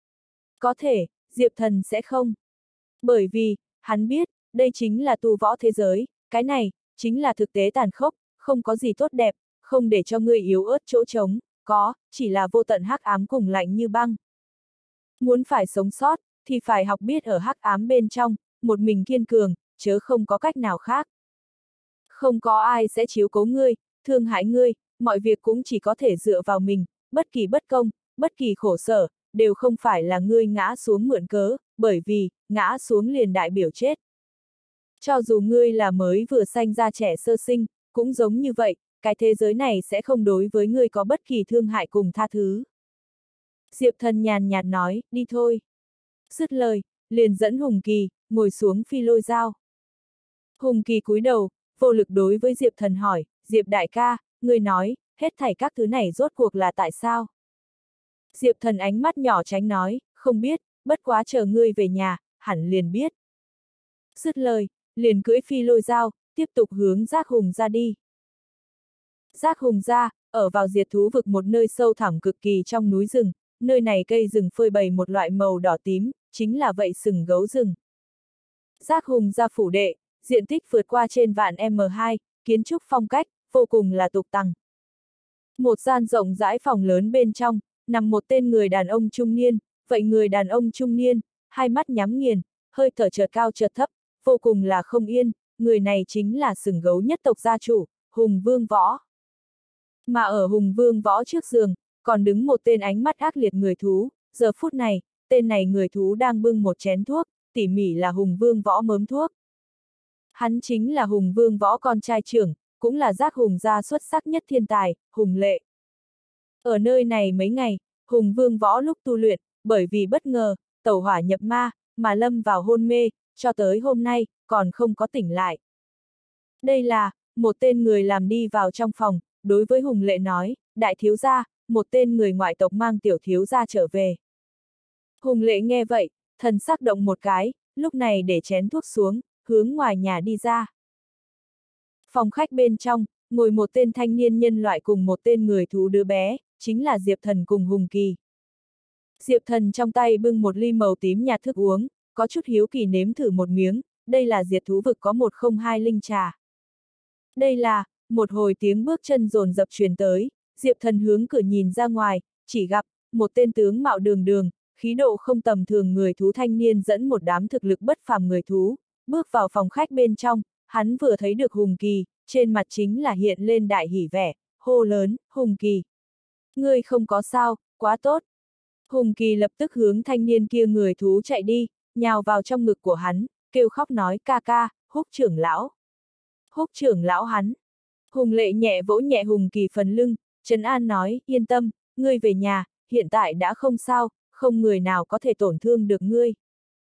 [SPEAKER 1] Có thể, Diệp Thần sẽ không. Bởi vì, hắn biết, đây chính là tu võ thế giới, cái này, chính là thực tế tàn khốc, không có gì tốt đẹp, không để cho người yếu ớt chỗ trống, có, chỉ là vô tận hắc ám cùng lạnh như băng. Muốn phải sống sót, thì phải học biết ở hắc ám bên trong, một mình kiên cường, chớ không có cách nào khác. Không có ai sẽ chiếu cố ngươi, thương hại ngươi, mọi việc cũng chỉ có thể dựa vào mình, bất kỳ bất công, bất kỳ khổ sở, đều không phải là ngươi ngã xuống mượn cớ, bởi vì, ngã xuống liền đại biểu chết. Cho dù ngươi là mới vừa sanh ra trẻ sơ sinh, cũng giống như vậy, cái thế giới này sẽ không đối với ngươi có bất kỳ thương hại cùng tha thứ. Diệp Thần nhàn nhạt nói, đi thôi. Dứt lời, liền dẫn Hùng Kỳ, ngồi xuống phi lôi dao. Hùng Kỳ cúi đầu, vô lực đối với Diệp Thần hỏi, Diệp đại ca, ngươi nói, hết thảy các thứ này rốt cuộc là tại sao? Diệp Thần ánh mắt nhỏ tránh nói, không biết, bất quá chờ ngươi về nhà, hẳn liền biết. Dứt lời, liền cưỡi phi lôi dao, tiếp tục hướng Giác Hùng ra đi. Giác Hùng ra, ở vào diệt thú vực một nơi sâu thẳm cực kỳ trong núi rừng, nơi này cây rừng phơi bày một loại màu đỏ tím, chính là vậy sừng gấu rừng. Giác Hùng ra phủ đệ, diện tích vượt qua trên vạn m2, kiến trúc phong cách, vô cùng là tục tằng. Một gian rộng rãi phòng lớn bên trong, nằm một tên người đàn ông trung niên, vậy người đàn ông trung niên, hai mắt nhắm nghiền, hơi thở chợt cao chợt thấp, vô cùng là không yên, người này chính là sừng gấu nhất tộc gia chủ, Hùng Vương Võ. Mà ở Hùng Vương Võ trước giường, còn đứng một tên ánh mắt ác liệt người thú, giờ phút này, tên này người thú đang bưng một chén thuốc, tỉ mỉ là Hùng Vương Võ mớm thuốc. Hắn chính là Hùng Vương Võ con trai trưởng, cũng là Giác Hùng gia xuất sắc nhất thiên tài, Hùng Lệ. Ở nơi này mấy ngày, Hùng Vương Võ lúc tu luyện, bởi vì bất ngờ, tẩu hỏa nhập ma, mà lâm vào hôn mê, cho tới hôm nay, còn không có tỉnh lại. Đây là, một tên người làm đi vào trong phòng, đối với Hùng Lệ nói, đại thiếu gia, một tên người ngoại tộc mang tiểu thiếu gia trở về. Hùng Lệ nghe vậy, thần sắc động một cái, lúc này để chén thuốc xuống, hướng ngoài nhà đi ra. Phòng khách bên trong, ngồi một tên thanh niên nhân loại cùng một tên người thú đứa bé, chính là Diệp Thần cùng Hùng Kỳ. Diệp Thần trong tay bưng một ly màu tím nhạt thức uống, có chút hiếu kỳ nếm thử một miếng, đây là diệt thú vực có 102 linh trà. Đây là, một hồi tiếng bước chân dồn dập truyền tới, Diệp Thần hướng cửa nhìn ra ngoài, chỉ gặp, một tên tướng mạo đường đường, khí độ không tầm thường người thú thanh niên dẫn một đám thực lực bất phàm người thú, bước vào phòng khách bên trong, hắn vừa thấy được Hùng Kỳ, trên mặt chính là hiện lên đại hỉ vẻ, hô lớn, Hùng Kỳ. Ngươi không có sao, quá tốt. Hùng Kỳ lập tức hướng thanh niên kia người thú chạy đi, nhào vào trong ngực của hắn, kêu khóc nói ca ca, Húc trưởng lão. Húc trưởng lão hắn. Hùng Lệ nhẹ vỗ nhẹ Hùng Kỳ phần lưng, trấn an nói, yên tâm, ngươi về nhà, hiện tại đã không sao, không người nào có thể tổn thương được ngươi.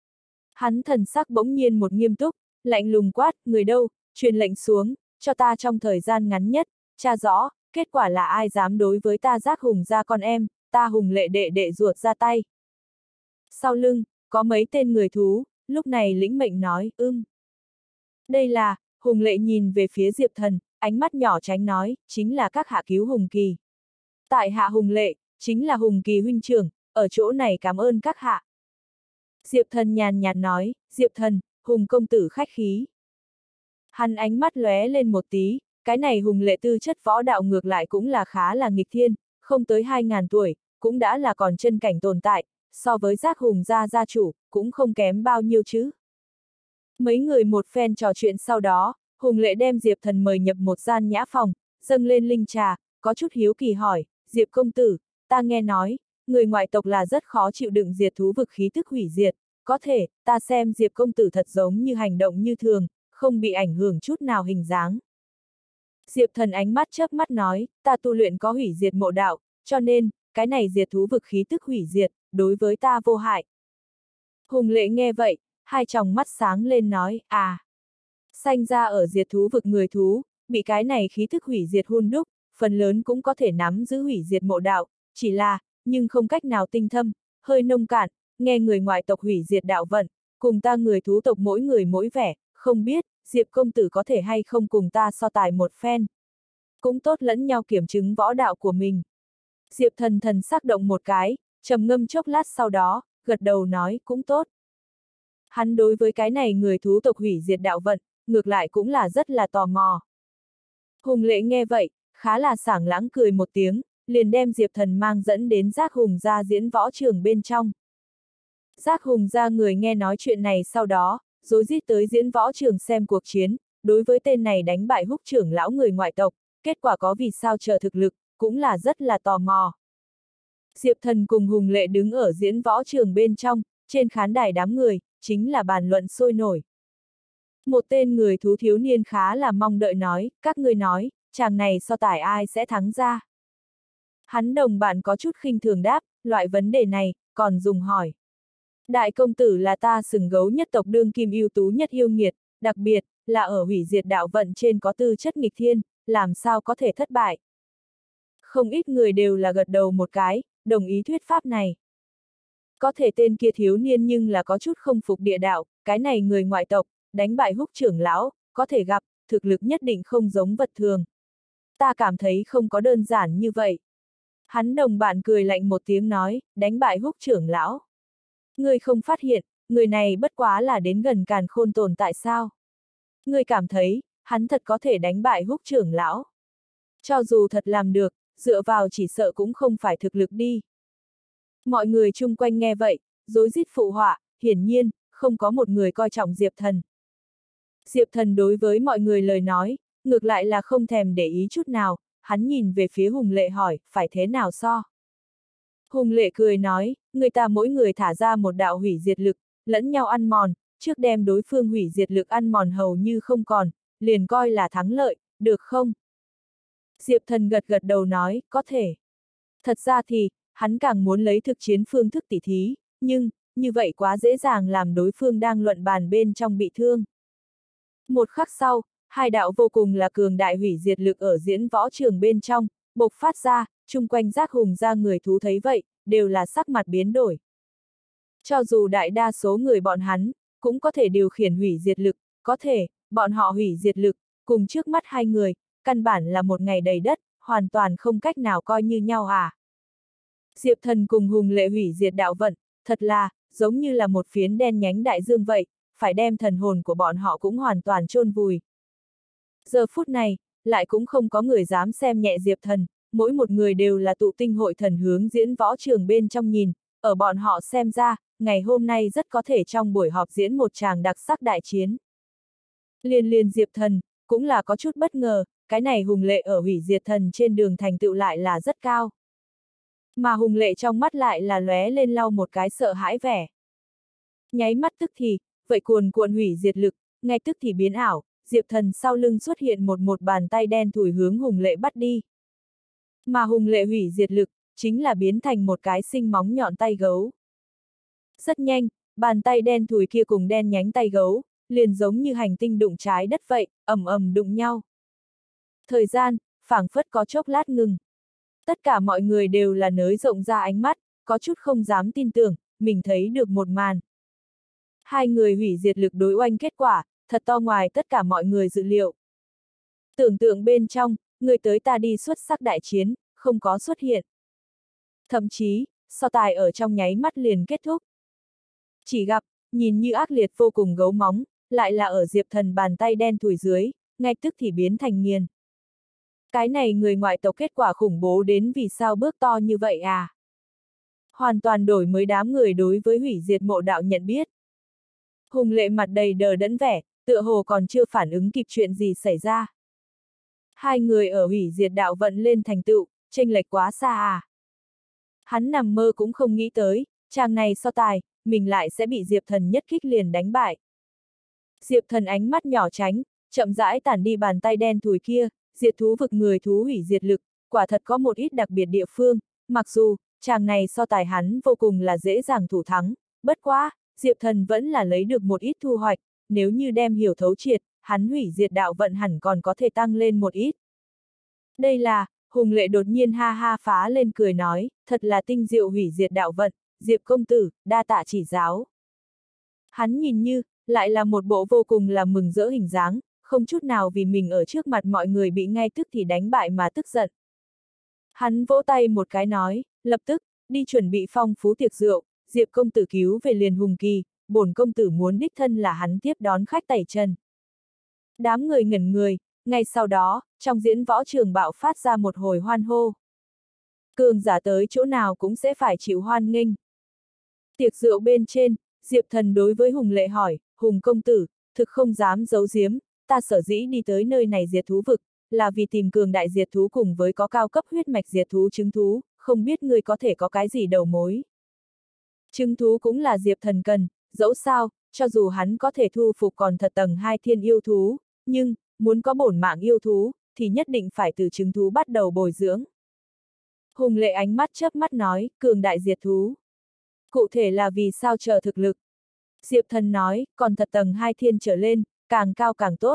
[SPEAKER 1] Hắn thần sắc bỗng nhiên một nghiêm túc, lạnh lùng quát, người đâu, truyền lệnh xuống, cho ta trong thời gian ngắn nhất, tra rõ, kết quả là ai dám đối với ta Giác Hùng gia con em, ta Hùng Lệ đệ đệ ruột ra tay. Sau lưng, có mấy tên người thú, lúc này lĩnh mệnh nói, Đây là, Hùng Lệ nhìn về phía Diệp Thần, ánh mắt nhỏ tránh nói, chính là các hạ cứu Hùng Kỳ. Tại hạ Hùng Lệ, chính là Hùng Kỳ huynh trưởng, ở chỗ này cảm ơn các hạ. Diệp Thần nhàn nhạt nói, Diệp Thần, Hùng công tử khách khí. Hắn ánh mắt lóe lên một tí, cái này Hùng Lệ tư chất võ đạo ngược lại cũng là khá là nghịch thiên, không tới 2000 tuổi, cũng đã là còn chân cảnh tồn tại, so với Giác Hùng gia gia chủ, cũng không kém bao nhiêu chứ. Mấy người một phen trò chuyện sau đó, Hùng Lệ đem Diệp Thần mời nhập một gian nhã phòng, dâng lên linh trà, có chút hiếu kỳ hỏi, Diệp công tử, ta nghe nói, người ngoại tộc là rất khó chịu đựng diệt thú vực khí tức hủy diệt, có thể, ta xem Diệp công tử thật giống như hành động như thường, không bị ảnh hưởng chút nào hình dáng. Diệp Thần ánh mắt chớp mắt nói, ta tu luyện có hủy diệt mộ đạo, cho nên, cái này diệt thú vực khí tức hủy diệt, đối với ta vô hại. Hùng Lệ nghe vậy, hai tròng mắt sáng lên nói, sanh ra ở diệt thú vực người thú, bị cái này khí thức hủy diệt hun đúc, phần lớn cũng có thể nắm giữ hủy diệt mộ đạo, chỉ là, nhưng không cách nào tinh thâm, hơi nông cạn, nghe người ngoại tộc hủy diệt đạo vận, cùng ta người thú tộc mỗi người mỗi vẻ, không biết, Diệp công tử có thể hay không cùng ta so tài một phen. Cũng tốt lẫn nhau kiểm chứng võ đạo của mình. Diệp Thần thần sắc động một cái, trầm ngâm chốc lát sau đó, gật đầu nói, cũng tốt. Hắn đối với cái này người thú tộc hủy diệt đạo vận, ngược lại cũng là rất là tò mò. Hùng Lệ nghe vậy, khá là sảng lãng cười một tiếng, liền đem Diệp Thần mang dẫn đến Giác Hùng gia diễn võ trường bên trong. Giác Hùng gia người nghe nói chuyện này sau đó, rối rít tới diễn võ trường xem cuộc chiến, đối với tên này đánh bại Húc trưởng lão người ngoại tộc, kết quả có vì sao chờ thực lực, cũng là rất là tò mò. Diệp Thần cùng Hùng Lệ đứng ở diễn võ trường bên trong, trên khán đài đám người, chính là bàn luận sôi nổi. Một tên người thú thiếu niên khá là mong đợi nói, các ngươi nói, chàng này so tài ai sẽ thắng ra. Hắn đồng bạn có chút khinh thường đáp, loại vấn đề này, còn dùng hỏi. Đại công tử là ta sừng gấu nhất tộc đương kim ưu tú nhất yêu nghiệt, đặc biệt, là ở hủy diệt đạo vận trên có tư chất nghịch thiên, làm sao có thể thất bại. Không ít người đều là gật đầu một cái, đồng ý thuyết pháp này. Có thể tên kia thiếu niên nhưng là có chút không phục địa đạo, cái này người ngoại tộc, đánh bại Húc trưởng lão, có thể gặp, thực lực nhất định không giống vật thường. Ta cảm thấy không có đơn giản như vậy. Hắn đồng bạn cười lạnh một tiếng nói, đánh bại Húc trưởng lão. Ngươi không phát hiện, người này bất quá là đến gần càn khôn tồn tại sao? Ngươi cảm thấy, hắn thật có thể đánh bại Húc trưởng lão. Cho dù thật làm được, dựa vào chỉ sợ cũng không phải thực lực đi. Mọi người chung quanh nghe vậy, rối rít phụ họa, hiển nhiên, không có một người coi trọng Diệp Thần. Diệp Thần đối với mọi người lời nói, ngược lại là không thèm để ý chút nào, hắn nhìn về phía Hùng Lệ hỏi, phải thế nào so? Hùng Lệ cười nói, người ta mỗi người thả ra một đạo hủy diệt lực, lẫn nhau ăn mòn, trước đem đối phương hủy diệt lực ăn mòn hầu như không còn, liền coi là thắng lợi, được không? Diệp Thần gật gật đầu nói, có thể. Thật ra thì, hắn càng muốn lấy thực chiến phương thức tỉ thí, nhưng, như vậy quá dễ dàng làm đối phương đang luận bàn bên trong bị thương. Một khắc sau, hai đạo vô cùng là cường đại hủy diệt lực ở diễn võ trường bên trong, bộc phát ra, chung quanh giác hùng ra người thú thấy vậy, đều là sắc mặt biến đổi. Cho dù đại đa số người bọn hắn, cũng có thể điều khiển hủy diệt lực, có thể, bọn họ hủy diệt lực, cùng trước mắt hai người, căn bản là một ngày đầy đất, hoàn toàn không cách nào coi như nhau à. Diệp Thần cùng Hùng Lệ hủy diệt đạo vận, thật là, giống như là một phiến đen nhánh đại dương vậy, phải đem thần hồn của bọn họ cũng hoàn toàn chôn vùi. Giờ phút này, lại cũng không có người dám xem nhẹ Diệp Thần, mỗi một người đều là tụ tinh hội thần hướng diễn võ trường bên trong nhìn, ở bọn họ xem ra, ngày hôm nay rất có thể trong buổi họp diễn một tràng đặc sắc đại chiến. Liên Diệp Thần, cũng là có chút bất ngờ, cái này Hùng Lệ ở hủy diệt thần trên đường thành tựu lại là rất cao. Mà Hùng Lệ trong mắt lại là lóe lên lau một cái sợ hãi vẻ. Nháy mắt tức thì, vậy cuồn cuộn hủy diệt lực, ngay tức thì biến ảo, Diệp Thần sau lưng xuất hiện một bàn tay đen thủi hướng Hùng Lệ bắt đi. Mà Hùng Lệ hủy diệt lực, chính là biến thành một cái sinh móng nhọn tay gấu. Rất nhanh, bàn tay đen thủi kia cùng đen nhánh tay gấu, liền giống như hành tinh đụng trái đất vậy, ầm ầm đụng nhau. Thời gian, phảng phất có chốc lát ngừng. Tất cả mọi người đều là nới rộng ra ánh mắt, có chút không dám tin tưởng, mình thấy được một màn. Hai người hủy diệt lực đối oanh kết quả, thật to ngoài tất cả mọi người dự liệu. Tưởng tượng bên trong, người tới ta đi xuất sắc đại chiến, không có xuất hiện. Thậm chí, so tài ở trong nháy mắt liền kết thúc. Chỉ gặp, nhìn như ác liệt vô cùng gấu móng, lại là ở Diệp Thần bàn tay đen thủi dưới, ngay tức thì biến thành nghiền. Cái này người ngoại tộc kết quả khủng bố đến vì sao bước to như vậy à? Hoàn toàn đổi mới đám người đối với hủy diệt mộ đạo nhận biết. Hùng Lệ mặt đầy đờ đẫn vẻ, tựa hồ còn chưa phản ứng kịp chuyện gì xảy ra. Hai người ở hủy diệt đạo vận lên thành tựu, chênh lệch quá xa à? Hắn nằm mơ cũng không nghĩ tới, chàng này so tài, mình lại sẽ bị Diệp Thần nhất kích liền đánh bại. Diệp Thần ánh mắt nhỏ tránh, chậm rãi tản đi bàn tay đen thùi kia, diệt thú vực người thú hủy diệt lực, quả thật có một ít đặc biệt địa phương, mặc dù, chàng này so tài hắn vô cùng là dễ dàng thủ thắng, bất quá, Diệp Thần vẫn là lấy được một ít thu hoạch, nếu như đem hiểu thấu triệt, hắn hủy diệt đạo vận hẳn còn có thể tăng lên một ít. Đây là, Hùng Lệ đột nhiên ha ha phá lên cười nói, thật là tinh diệu hủy diệt đạo vận, Diệp công tử, đa tạ chỉ giáo. Hắn nhìn như, lại là một bộ vô cùng là mừng rỡ hình dáng, không chút nào vì mình ở trước mặt mọi người bị ngay tức thì đánh bại mà tức giận. Hắn vỗ tay một cái nói, lập tức, đi chuẩn bị phong phú tiệc rượu, Diệp công tử cứu về liền Hùng Kỳ, bổn công tử muốn đích thân là hắn tiếp đón khách tẩy trần. Đám người ngẩn người, ngay sau đó, trong diễn võ trường bạo phát ra một hồi hoan hô. Cường giả tới chỗ nào cũng sẽ phải chịu hoan nghênh. Tiệc rượu bên trên, Diệp Thần đối với Hùng Lệ hỏi, Hùng công tử, thực không dám giấu giếm, ta sở dĩ đi tới nơi này diệt thú vực, là vì tìm cường đại diệt thú cùng với có cao cấp huyết mạch diệt thú trứng thú, không biết ngươi có thể có cái gì đầu mối. Trứng thú cũng là Diệp Thần cần, dẫu sao, cho dù hắn có thể thu phục còn thật tầng 2 thiên yêu thú, nhưng, muốn có bổn mạng yêu thú, thì nhất định phải từ trứng thú bắt đầu bồi dưỡng. Hùng Lệ ánh mắt chớp mắt nói, cường đại diệt thú. Cụ thể là vì sao chờ thực lực. Diệp Thần nói, còn thật tầng 2 thiên trở lên, càng cao càng tốt.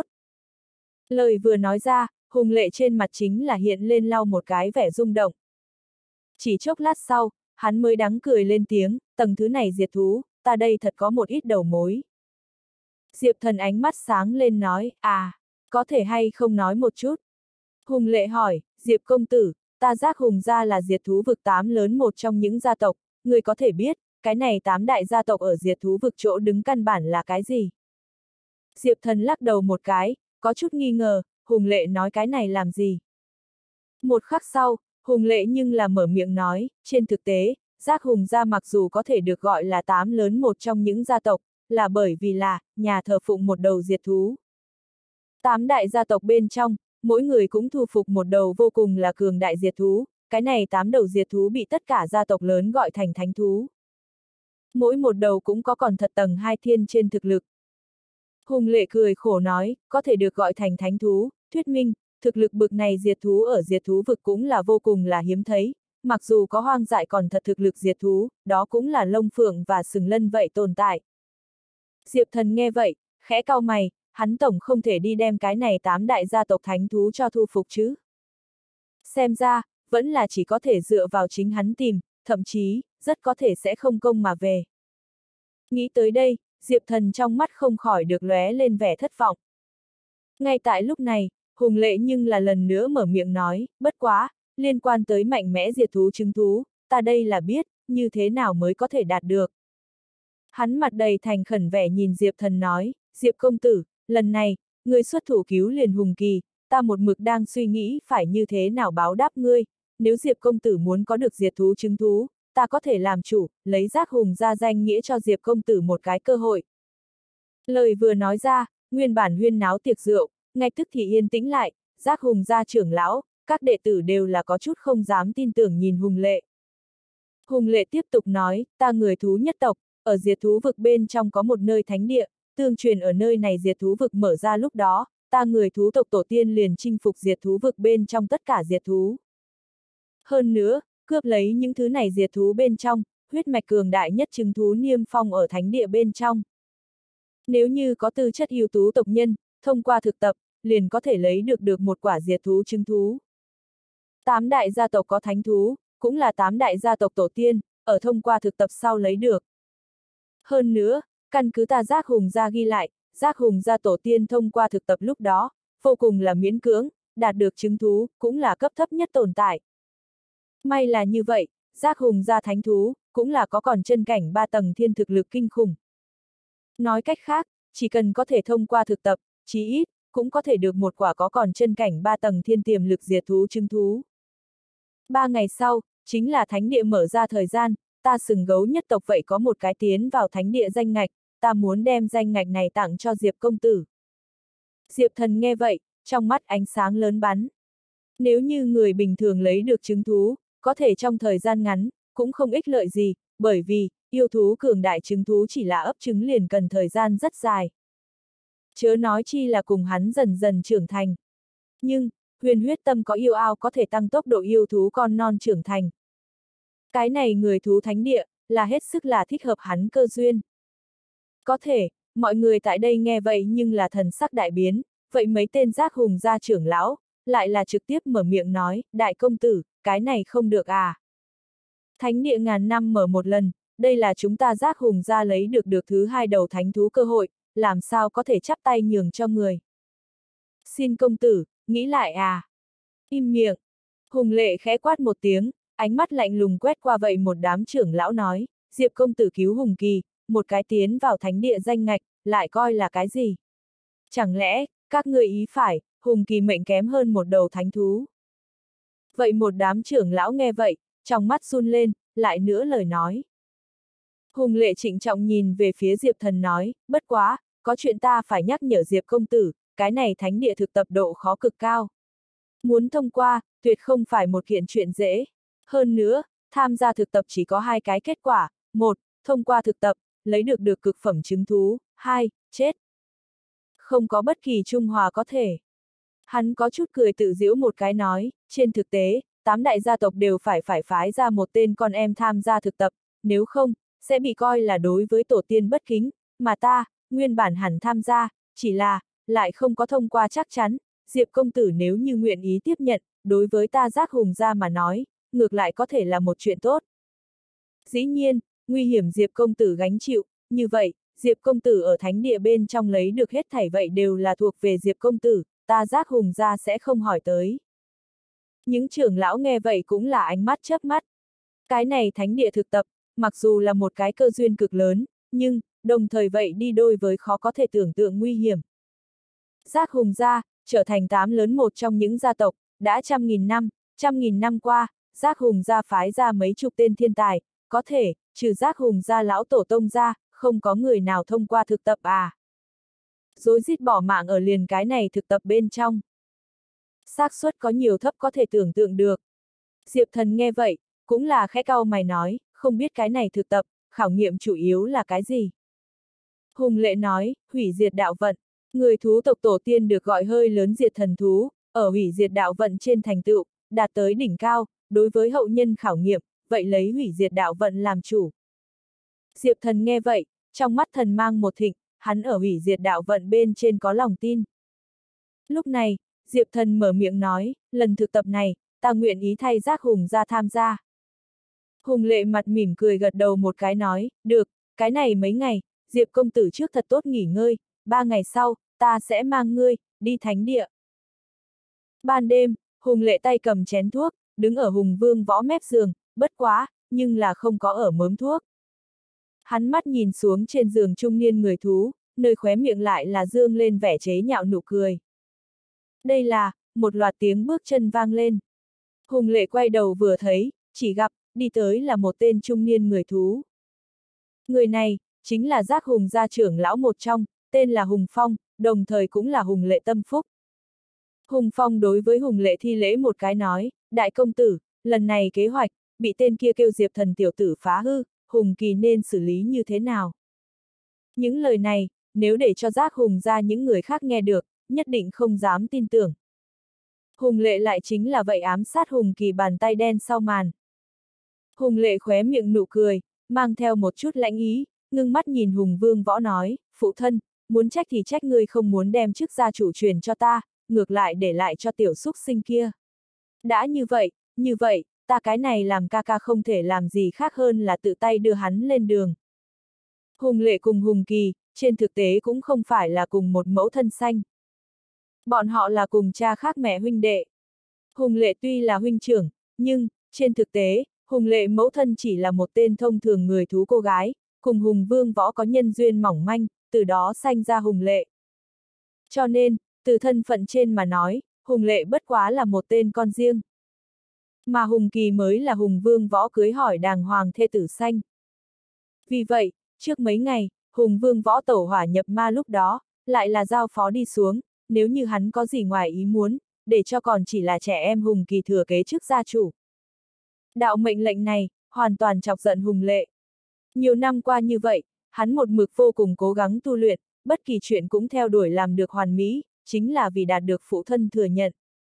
[SPEAKER 1] Lời vừa nói ra, Hùng Lệ trên mặt chính là hiện lên lau một cái vẻ rung động. Chỉ chốc lát sau, hắn mới đắng cười lên tiếng, tầng thứ này diệt thú, ta đây thật có một ít đầu mối. Diệp Thần ánh mắt sáng lên nói, có thể hay không nói một chút? Hùng Lệ hỏi, Diệp công tử, ta giác Hùng gia là diệt thú vực 8 lớn một trong những gia tộc, người có thể biết, cái này 8 đại gia tộc ở diệt thú vực chỗ đứng căn bản là cái gì? Diệp Thần lắc đầu một cái, có chút nghi ngờ, Hùng Lệ nói cái này làm gì? Một khắc sau, Hùng Lệ nhưng là mở miệng nói, trên thực tế, giác Hùng gia mặc dù có thể được gọi là 8 lớn một trong những gia tộc, là bởi vì là, nhà thờ phụng một đầu diệt thú. 8 đại gia tộc bên trong, mỗi người cũng thu phục một đầu vô cùng là cường đại diệt thú, cái này 8 đầu diệt thú bị tất cả gia tộc lớn gọi thành thánh thú. Mỗi một đầu cũng có còn thật tầng 2 thiên trên thực lực. Hùng Lệ cười khổ nói, có thể được gọi thành thánh thú, thuyết minh, thực lực bực này diệt thú ở diệt thú vực cũng là vô cùng là hiếm thấy, mặc dù có hoang dại còn thật thực lực diệt thú, đó cũng là lông phượng và sừng lân vậy tồn tại. Diệp Thần nghe vậy, khẽ cau mày, hắn tổng không thể đi đem cái này 8 đại gia tộc thánh thú cho thu phục chứ. Xem ra, vẫn là chỉ có thể dựa vào chính hắn tìm, thậm chí, rất có thể sẽ không công mà về. Nghĩ tới đây, Diệp Thần trong mắt không khỏi được lóe lên vẻ thất vọng. Ngay tại lúc này, Hùng Lệ nhưng là lần nữa mở miệng nói, bất quá, liên quan tới mạnh mẽ diệt thú chứng thú, ta đây là biết, như thế nào mới có thể đạt được. Hắn mặt đầy thành khẩn vẻ nhìn Diệp Thần nói, Diệp công tử, lần này, ngươi xuất thủ cứu liền Hùng Kỳ, ta một mực đang suy nghĩ phải như thế nào báo đáp ngươi, nếu Diệp công tử muốn có được diệt thú chứng thú, ta có thể làm chủ, lấy giác Hùng ra danh nghĩa cho Diệp công tử một cái cơ hội. Lời vừa nói ra, nguyên bản huyên náo tiệc rượu, ngay tức thì yên tĩnh lại, giác Hùng gia trưởng lão, các đệ tử đều là có chút không dám tin tưởng nhìn Hùng Lệ. Hùng Lệ tiếp tục nói, ta người thú nhất tộc, ở diệt thú vực bên trong có một nơi thánh địa, tương truyền ở nơi này diệt thú vực mở ra lúc đó, ta người thú tộc tổ tiên liền chinh phục diệt thú vực bên trong tất cả diệt thú. Hơn nữa, cướp lấy những thứ này diệt thú bên trong, huyết mạch cường đại nhất chứng thú niêm phong ở thánh địa bên trong. Nếu như có tư chất ưu tú tộc nhân, thông qua thực tập, liền có thể lấy được một quả diệt thú chứng thú. 8 đại gia tộc có thánh thú, cũng là 8 đại gia tộc tổ tiên, ở thông qua thực tập sau lấy được. Hơn nữa, căn cứ ta giác Hùng gia ghi lại, giác Hùng gia tổ tiên thông qua thực tập lúc đó, vô cùng là miễn cưỡng, đạt được chứng thú, cũng là cấp thấp nhất tồn tại. May là như vậy, giác Hùng gia thánh thú, cũng là có còn chân cảnh 3 tầng thiên thực lực kinh khủng. Nói cách khác, chỉ cần có thể thông qua thực tập, chí ít, cũng có thể được một quả có còn chân cảnh 3 tầng thiên tiềm lực diệt thú chứng thú. 3 ngày sau, chính là thánh địa mở ra thời gian, ta sừng gấu nhất tộc vậy có một cái tiến vào thánh địa danh ngạch, ta muốn đem danh ngạch này tặng cho Diệp công tử. Diệp Thần nghe vậy, trong mắt ánh sáng lớn bắn. Nếu như người bình thường lấy được chứng thú, có thể trong thời gian ngắn, cũng không ích lợi gì, bởi vì, yêu thú cường đại chứng thú chỉ là ấp trứng liền cần thời gian rất dài. Chớ nói chi là cùng hắn dần dần trưởng thành. Nhưng, huyền huyết tâm có yêu ao có thể tăng tốc độ yêu thú con non trưởng thành. Cái này người thú thánh địa, là hết sức là thích hợp hắn cơ duyên. Có thể, mọi người tại đây nghe vậy nhưng là thần sắc đại biến, vậy mấy tên giác Hùng gia trưởng lão, lại là trực tiếp mở miệng nói, đại công tử, cái này không được à. Thánh địa ngàn năm mở một lần, đây là chúng ta giác Hùng gia lấy được thứ 2 đầu thánh thú cơ hội, làm sao có thể chắp tay nhường cho người. Xin công tử, nghĩ lại à. Im miệng. Hùng Lệ khẽ quát một tiếng, ánh mắt lạnh lùng quét qua vậy một đám trưởng lão nói, Diệp công tử cứu Hùng Kỳ, một cái tiến vào thánh địa danh ngạch, lại coi là cái gì? Chẳng lẽ, các ngươi ý phải, Hùng Kỳ mệnh kém hơn một đầu thánh thú? Vậy một đám trưởng lão nghe vậy, trong mắt run lên, lại nữa lời nói. Hùng Lệ trịnh trọng nhìn về phía Diệp Thần nói, bất quá, có chuyện ta phải nhắc nhở Diệp công tử, cái này thánh địa thực tập độ khó cực cao. Muốn thông qua, tuyệt không phải một kiện chuyện dễ. Hơn nữa, tham gia thực tập chỉ có 2 cái kết quả, 1, thông qua thực tập, lấy được cực phẩm chứng thú, 2, chết. Không có bất kỳ trung hòa có thể. Hắn có chút cười tự giễu một cái nói, trên thực tế, 8 đại gia tộc đều phải phái ra một tên con em tham gia thực tập, nếu không, sẽ bị coi là đối với tổ tiên bất kính, mà ta, nguyên bản hẳn tham gia, chỉ là, lại không có thông qua chắc chắn, Diệp công tử nếu như nguyện ý tiếp nhận, đối với ta giác Hùng gia mà nói, ngược lại có thể là một chuyện tốt. Dĩ nhiên, nguy hiểm Diệp công tử gánh chịu, như vậy, Diệp công tử ở thánh địa bên trong lấy được hết thảy vậy đều là thuộc về Diệp công tử, ta Giác Hùng gia sẽ không hỏi tới. Những trưởng lão nghe vậy cũng là ánh mắt chớp mắt. Cái này thánh địa thực tập, mặc dù là một cái cơ duyên cực lớn, nhưng, đồng thời vậy đi đôi với khó có thể tưởng tượng nguy hiểm. Giác Hùng gia, trở thành 8 lớn một trong những gia tộc, đã trăm nghìn năm qua, Giác Hùng gia phái ra mấy chục tên thiên tài, có thể, trừ Giác Hùng gia lão tổ tông ra, không có người nào thông qua thực tập à. Rối rít bỏ mạng ở liền cái này thực tập bên trong. Xác suất có nhiều thấp có thể tưởng tượng được. Diệp Thần nghe vậy, cũng là khẽ cau mày nói, không biết cái này thực tập, khảo nghiệm chủ yếu là cái gì. Hùng Lệ nói, hủy diệt đạo vận, người thú tộc tổ tiên được gọi hơi lớn diệt thần thú, ở hủy diệt đạo vận trên thành tựu, đạt tới đỉnh cao, đối với hậu nhân khảo nghiệm, vậy lấy hủy diệt đạo vận làm chủ. Diệp Thần nghe vậy, trong mắt thần mang một thịnh, hắn ở hủy diệt đạo vận bên trên có lòng tin. Lúc này, Diệp Thần mở miệng nói, lần thực tập này, ta nguyện ý thay Giác Hùng gia tham gia. Hùng Lệ mặt mỉm cười gật đầu một cái nói, được, cái này mấy ngày, Diệp công tử trước thật tốt nghỉ ngơi, 3 ngày sau, ta sẽ mang ngươi, đi thánh địa. Ban đêm, Hùng Lệ tay cầm chén thuốc, đứng ở Hùng Vương Võ mép giường, bất quá, nhưng là không có ở mớm thuốc. Hắn mắt nhìn xuống trên giường trung niên người thú, nơi khóe miệng lại là dương lên vẻ chế nhạo nụ cười. Đây là, một loạt tiếng bước chân vang lên. Hùng Lệ quay đầu vừa thấy, chỉ gặp, đi tới là một tên trung niên người thú. Người này, chính là Giác Hùng gia trưởng lão một trong, tên là Hùng Phong, đồng thời cũng là Hùng Lệ tâm phúc. Hùng Phong đối với Hùng Lệ thi lễ một cái nói, đại công tử, lần này kế hoạch, bị tên kia kêu Diệp Thần tiểu tử phá hư, Hùng Kỳ nên xử lý như thế nào? Những lời này, nếu để cho Giác Hùng gia những người khác nghe được, nhất định không dám tin tưởng. Hùng Lệ lại chính là vậy ám sát Hùng Kỳ bàn tay đen sau màn. Hùng Lệ khóe miệng nụ cười, mang theo một chút lãnh ý, ngưng mắt nhìn Hùng Vương Võ nói, phụ thân, muốn trách thì trách ngươi không muốn đem chức gia chủ truyền cho ta, ngược lại để lại cho tiểu xúc sinh kia. Đã như vậy, ta cái này làm ca ca không thể làm gì khác hơn là tự tay đưa hắn lên đường. Hùng Lệ cùng Hùng Kỳ, trên thực tế cũng không phải là cùng một mẫu thân sanh. Bọn họ là cùng cha khác mẹ huynh đệ. Hùng Lệ tuy là huynh trưởng, nhưng, trên thực tế, Hùng Lệ mẫu thân chỉ là một tên thông thường người thú cô gái, cùng Hùng Vương Võ có nhân duyên mỏng manh, từ đó sanh ra Hùng Lệ. Cho nên, từ thân phận trên mà nói, Hùng Lệ bất quá là một tên con riêng. Mà Hùng Kỳ mới là Hùng Vương Võ cưới hỏi đàng hoàng thê tử sanh. Vì vậy, trước mấy ngày, Hùng Vương Võ tẩu hỏa nhập ma lúc đó, lại là giao phó đi xuống, nếu như hắn có gì ngoài ý muốn, để cho còn chỉ là trẻ em Hùng Kỳ thừa kế chức gia chủ. Đạo mệnh lệnh này, hoàn toàn chọc giận Hùng Lệ. Nhiều năm qua như vậy, hắn một mực vô cùng cố gắng tu luyện, bất kỳ chuyện cũng theo đuổi làm được hoàn mỹ, chính là vì đạt được phụ thân thừa nhận.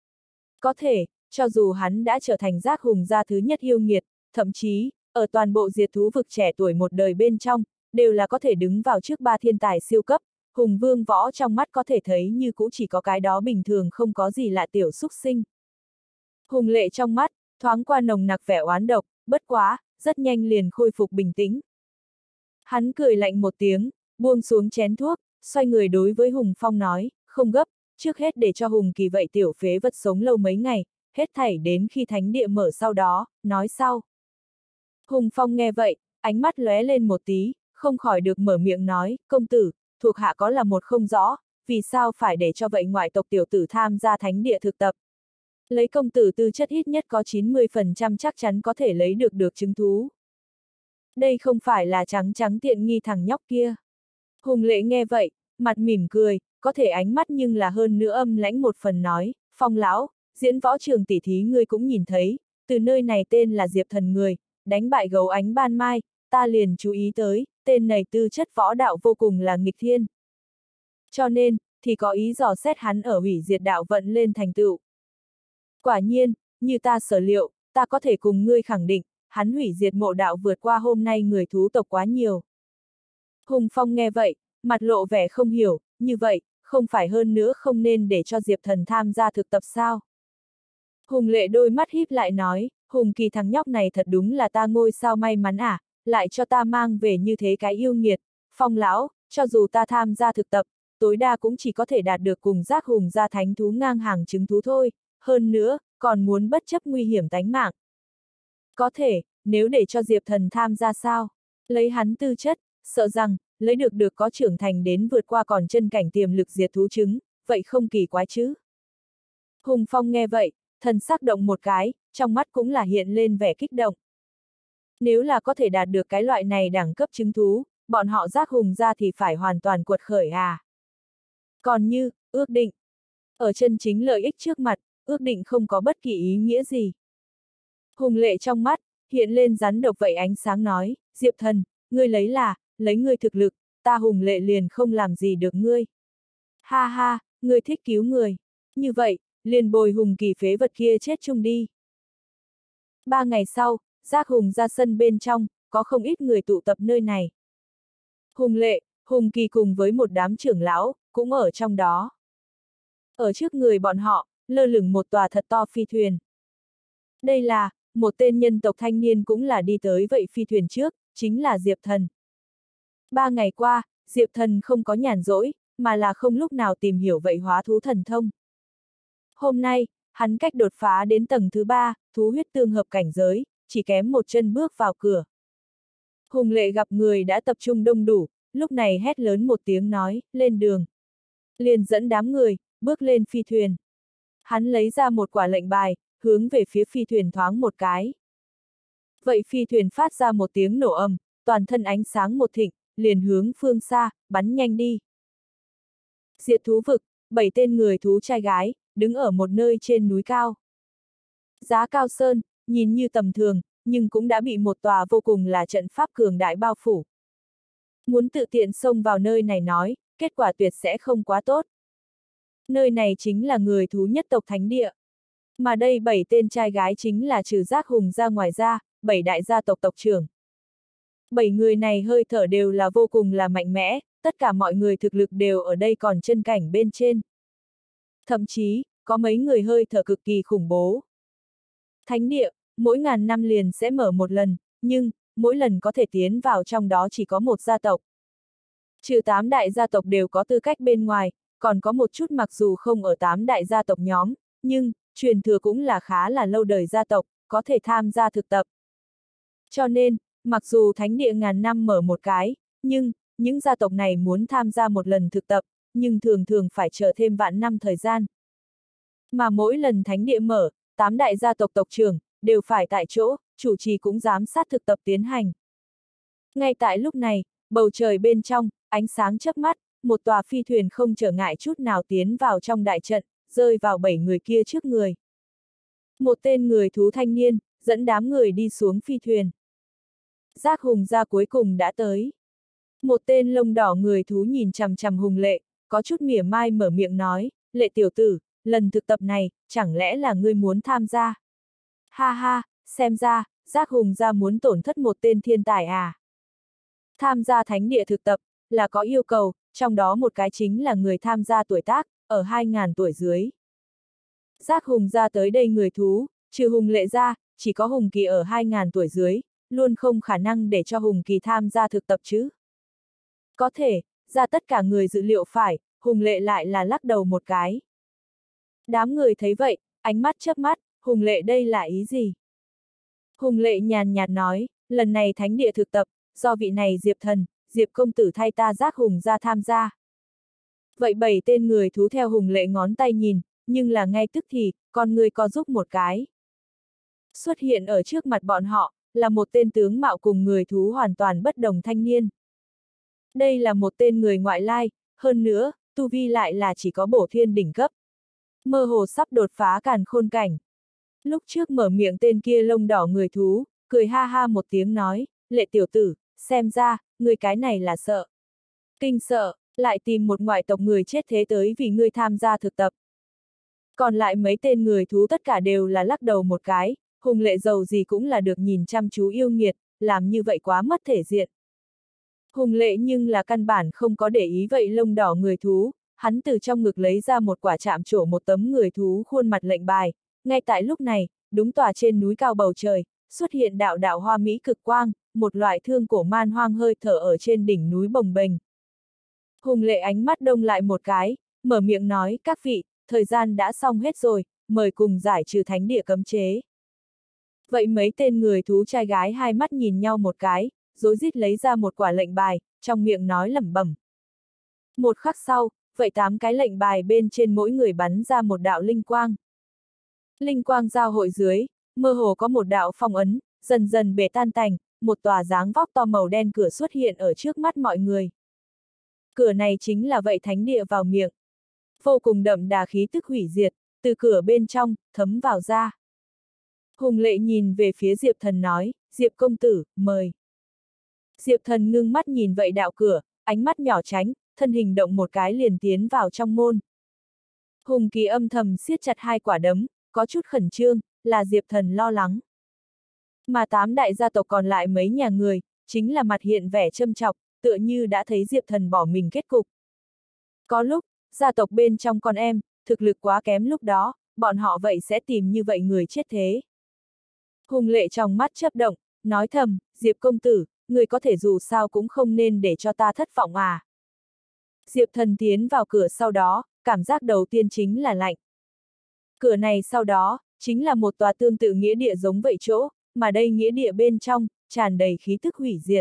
[SPEAKER 1] Có thể, cho dù hắn đã trở thành Giác Hùng gia thứ nhất yêu nghiệt, thậm chí, ở toàn bộ diệt thú vực trẻ tuổi một đời bên trong, đều là có thể đứng vào trước 3 thiên tài siêu cấp, Hùng Vương Võ trong mắt có thể thấy như cũng chỉ có cái đó bình thường không có gì lạ tiểu xúc sinh. Hùng Lệ trong mắt, thoáng qua nồng nặc vẻ oán độc, bất quá, rất nhanh liền khôi phục bình tĩnh. Hắn cười lạnh một tiếng, buông xuống chén thuốc, xoay người đối với Hùng Phong nói, không gấp, trước hết để cho Hùng Kỳ vậy tiểu phế vật sống lâu mấy ngày, hết thảy đến khi thánh địa mở sau đó, nói sau. Hùng Phong nghe vậy, ánh mắt lóe lên một tí, không khỏi được mở miệng nói, công tử, thuộc hạ có là một không rõ, vì sao phải để cho vậy ngoại tộc tiểu tử tham gia thánh địa thực tập. Lấy công tử tư chất ít nhất có 90% chắc chắn có thể lấy được chứng thú. Đây không phải là trắng tiện nghi thằng nhóc kia. Hùng Lệ nghe vậy, mặt mỉm cười, có thể ánh mắt nhưng là hơn nữa âm lãnh một phần nói, Phong lão, diễn võ trường tỷ thí ngươi cũng nhìn thấy, từ nơi này tên là Diệp Thần người, đánh bại gấu ánh ban mai, ta liền chú ý tới, tên này tư chất võ đạo vô cùng là nghịch thiên. Cho nên, thì có ý dò xét hắn ở hủy diệt đạo vận lên thành tựu. Quả nhiên, như ta sở liệu, ta có thể cùng ngươi khẳng định, hắn hủy diệt mộ đạo vượt qua hôm nay người thú tộc quá nhiều. Hùng Phong nghe vậy, mặt lộ vẻ không hiểu, như vậy, không phải hơn nữa không nên để cho Diệp Thần tham gia thực tập sao? Hùng Lệ đôi mắt híp lại nói, Hùng Kỳ thằng nhóc này thật đúng là ta ngôi sao may mắn à, lại cho ta mang về như thế cái yêu nghiệt, Phong lão, cho dù ta tham gia thực tập, tối đa cũng chỉ có thể đạt được cùng Giác Hùng gia thánh thú ngang hàng chứng thú thôi, hơn nữa, còn muốn bất chấp nguy hiểm tánh mạng. Có thể, nếu để cho Diệp Thần tham gia sao? Lấy hắn tư chất, sợ rằng, lấy được có trưởng thành đến vượt qua còn chân cảnh tiềm lực diệt thú chứng, vậy không kỳ quái chứ. Hùng Phong nghe vậy, thần sắc động một cái, trong mắt cũng là hiện lên vẻ kích động. Nếu là có thể đạt được cái loại này đẳng cấp chứng thú, bọn họ Giác Hùng gia thì phải hoàn toàn cuột khởi à. Còn như, ước định. Ở chân chính lợi ích trước mặt, ước định không có bất kỳ ý nghĩa gì. Hùng Lệ trong mắt, hiện lên rắn độc vậy ánh sáng nói, Diệp Thần, ngươi lấy ngươi thực lực, ta Hùng Lệ liền không làm gì được ngươi. Ha ha, ngươi thích cứu người. Như vậy, liền bồi Hùng Kỳ phế vật kia chết chung đi. 3 ngày sau, Giác Hùng ra sân bên trong, có không ít người tụ tập nơi này. Hùng Lệ, Hùng Kỳ cùng với một đám trưởng lão, cũng ở trong đó. Ở trước người bọn họ, lơ lửng một tòa thật to phi thuyền. Đây là, một tên nhân tộc thanh niên cũng là đi tới vậy phi thuyền trước, chính là Diệp Thần. 3 ngày qua, Diệp Thần không có nhàn rỗi, mà là không lúc nào tìm hiểu vậy hóa thú thần thông. Hôm nay, hắn cách đột phá đến tầng thứ 3, thú huyết tương hợp cảnh giới, chỉ kém một chân bước vào cửa. Hùng Lệ gặp người đã tập trung đông đủ, lúc này hét lớn một tiếng nói, lên đường. Liền dẫn đám người, bước lên phi thuyền. Hắn lấy ra một quả lệnh bài, hướng về phía phi thuyền thoáng một cái. Vậy phi thuyền phát ra một tiếng nổ ầm, toàn thân ánh sáng một thịnh, liền hướng phương xa, bắn nhanh đi. Diệt thú vực, 7 tên người thú trai gái, đứng ở một nơi trên núi cao. Giá Cao Sơn, nhìn như tầm thường, nhưng cũng đã bị một tòa vô cùng là trận pháp cường đại bao phủ. Muốn tự tiện xông vào nơi này nói, kết quả tuyệt sẽ không quá tốt. Nơi này chính là người thú nhất tộc thánh địa. Mà đây 7 tên trai gái chính là trừ Giác Hùng ra ngoài ra, 7 đại gia tộc tộc trưởng. 7 người này hơi thở đều là vô cùng là mạnh mẽ, tất cả mọi người thực lực đều ở đây còn chân cảnh bên trên. Thậm chí, có mấy người hơi thở cực kỳ khủng bố. Thánh địa, mỗi ngàn năm liền sẽ mở một lần, nhưng, mỗi lần có thể tiến vào trong đó chỉ có một gia tộc. Trừ 8 đại gia tộc đều có tư cách bên ngoài, còn có một chút mặc dù không ở 8 đại gia tộc nhóm, nhưng, truyền thừa cũng là khá là lâu đời gia tộc, có thể tham gia thực tập. Cho nên, mặc dù thánh địa ngàn năm mở một cái, nhưng, những gia tộc này muốn tham gia một lần thực tập, nhưng thường thường phải chờ thêm vạn năm thời gian. Mà mỗi lần thánh địa mở, 8 đại gia tộc tộc trưởng, đều phải tại chỗ, chủ trì cũng giám sát thực tập tiến hành. Ngay tại lúc này, bầu trời bên trong, ánh sáng chớp mắt, một tòa phi thuyền không trở ngại chút nào tiến vào trong đại trận, rơi vào 7 người kia trước người. Một tên người thú thanh niên, dẫn đám người đi xuống phi thuyền. Giác Hùng gia cuối cùng đã tới. Một tên lông đỏ người thú nhìn chằm chằm Hùng Lệ, có chút mỉa mai mở miệng nói, Lệ tiểu tử, lần thực tập này, chẳng lẽ là ngươi muốn tham gia? Ha ha, xem ra, Giác Hùng gia muốn tổn thất một tên thiên tài à? Tham gia thánh địa thực tập, là có yêu cầu, trong đó một cái chính là người tham gia tuổi tác, ở 2.000 tuổi dưới. Giác Hùng gia tới đây người thú, trừ Hùng Lệ ra, chỉ có Hùng Kỳ ở 2.000 tuổi dưới, luôn không khả năng để cho Hùng Kỳ tham gia thực tập chứ. Có thể, ra tất cả người dự liệu phải, Hùng Lệ lại là lắc đầu một cái. Đám người thấy vậy, ánh mắt chớp mắt, Hùng Lệ đây là ý gì? Hùng Lệ nhàn nhạt nói, lần này thánh địa thực tập, do vị này Diệp Thần, Diệp công tử thay ta Giác Hùng ra tham gia. Vậy 7 tên người thú theo Hùng Lệ ngón tay nhìn, nhưng là ngay tức thì, con người có giúp một cái. Xuất hiện ở trước mặt bọn họ, là một tên tướng mạo cùng người thú hoàn toàn bất đồng thanh niên. Đây là một tên người ngoại lai, hơn nữa, tu vi lại là chỉ có bổ thiên đỉnh cấp. Mơ hồ sắp đột phá càn khôn cảnh. Lúc trước mở miệng tên kia lông đỏ người thú, cười ha ha một tiếng nói, Lệ tiểu tử, xem ra, người cái này là sợ. Kinh sợ, lại tìm một ngoại tộc người chết thế tới vì ngươi tham gia thực tập. Còn lại mấy tên người thú tất cả đều là lắc đầu một cái, Hùng Lệ giàu gì cũng là được nhìn chăm chú yêu nghiệt, làm như vậy quá mất thể diện. Hùng Lệ nhưng là căn bản không có để ý vậy lông đỏ người thú, hắn từ trong ngực lấy ra một quả chạm trổ một tấm người thú khuôn mặt lệnh bài, ngay tại lúc này, đúng tòa trên núi cao bầu trời, xuất hiện đạo đạo hoa mỹ cực quang, một loại thương cổ man hoang hơi thở ở trên đỉnh núi bồng bềnh. Hùng Lệ ánh mắt đông lại một cái, mở miệng nói, các vị, thời gian đã xong hết rồi, mời cùng giải trừ thánh địa cấm chế. Vậy mấy tên người thú trai gái hai mắt nhìn nhau một cái, rối rít lấy ra một quả lệnh bài, trong miệng nói lẩm bẩm. Một khắc sau, vậy 8 cái lệnh bài bên trên mỗi người bắn ra một đạo linh quang. Linh quang giao hội dưới, mơ hồ có một đạo phong ấn, dần dần bể tan tành, một tòa dáng vóc to màu đen cửa xuất hiện ở trước mắt mọi người. Cửa này chính là vậy thánh địa vào miệng. Vô cùng đậm đà khí tức hủy diệt, từ cửa bên trong, thấm vào ra. Hùng Lệ nhìn về phía Diệp Thần nói, Diệp công tử, mời. Diệp Thần ngưng mắt nhìn vậy đạo cửa, ánh mắt nhỏ tránh, thân hình động một cái liền tiến vào trong môn. Hùng Kỳ âm thầm siết chặt hai quả đấm, có chút khẩn trương, là Diệp Thần lo lắng. Mà 8 đại gia tộc còn lại mấy nhà người, chính là mặt hiện vẻ châm chọc, tựa như đã thấy Diệp Thần bỏ mình kết cục. Có lúc, gia tộc bên trong con em, thực lực quá kém lúc đó, bọn họ vậy sẽ tìm như vậy người chết thế. Hùng Lệ trong mắt chớp động, nói thầm, Diệp công tử, người có thể dù sao cũng không nên để cho ta thất vọng à. Diệp Thần tiến vào cửa sau đó, cảm giác đầu tiên chính là lạnh. Cửa này sau đó, chính là một tòa tương tự nghĩa địa giống vậy chỗ, mà đây nghĩa địa bên trong, tràn đầy khí tức hủy diệt.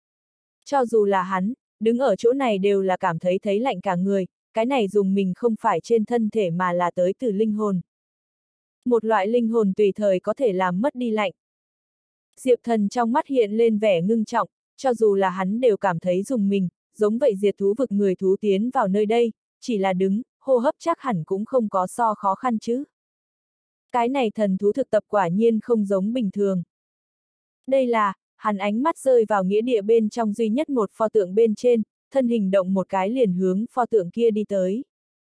[SPEAKER 1] Cho dù là hắn, đứng ở chỗ này đều là cảm thấy lạnh cả người, cái này dùng mình không phải trên thân thể mà là tới từ linh hồn. Một loại linh hồn tùy thời có thể làm mất đi lạnh. Diệp Thần trong mắt hiện lên vẻ ngưng trọng, cho dù là hắn đều cảm thấy dùng mình, giống vậy diệt thú vực người thú tiến vào nơi đây, chỉ là đứng, hô hấp chắc hẳn cũng không có so khó khăn chứ. Cái này thần thú thực tập quả nhiên không giống bình thường. Đây là, hắn ánh mắt rơi vào nghĩa địa bên trong duy nhất một pho tượng bên trên, thân hình động một cái liền hướng pho tượng kia đi tới.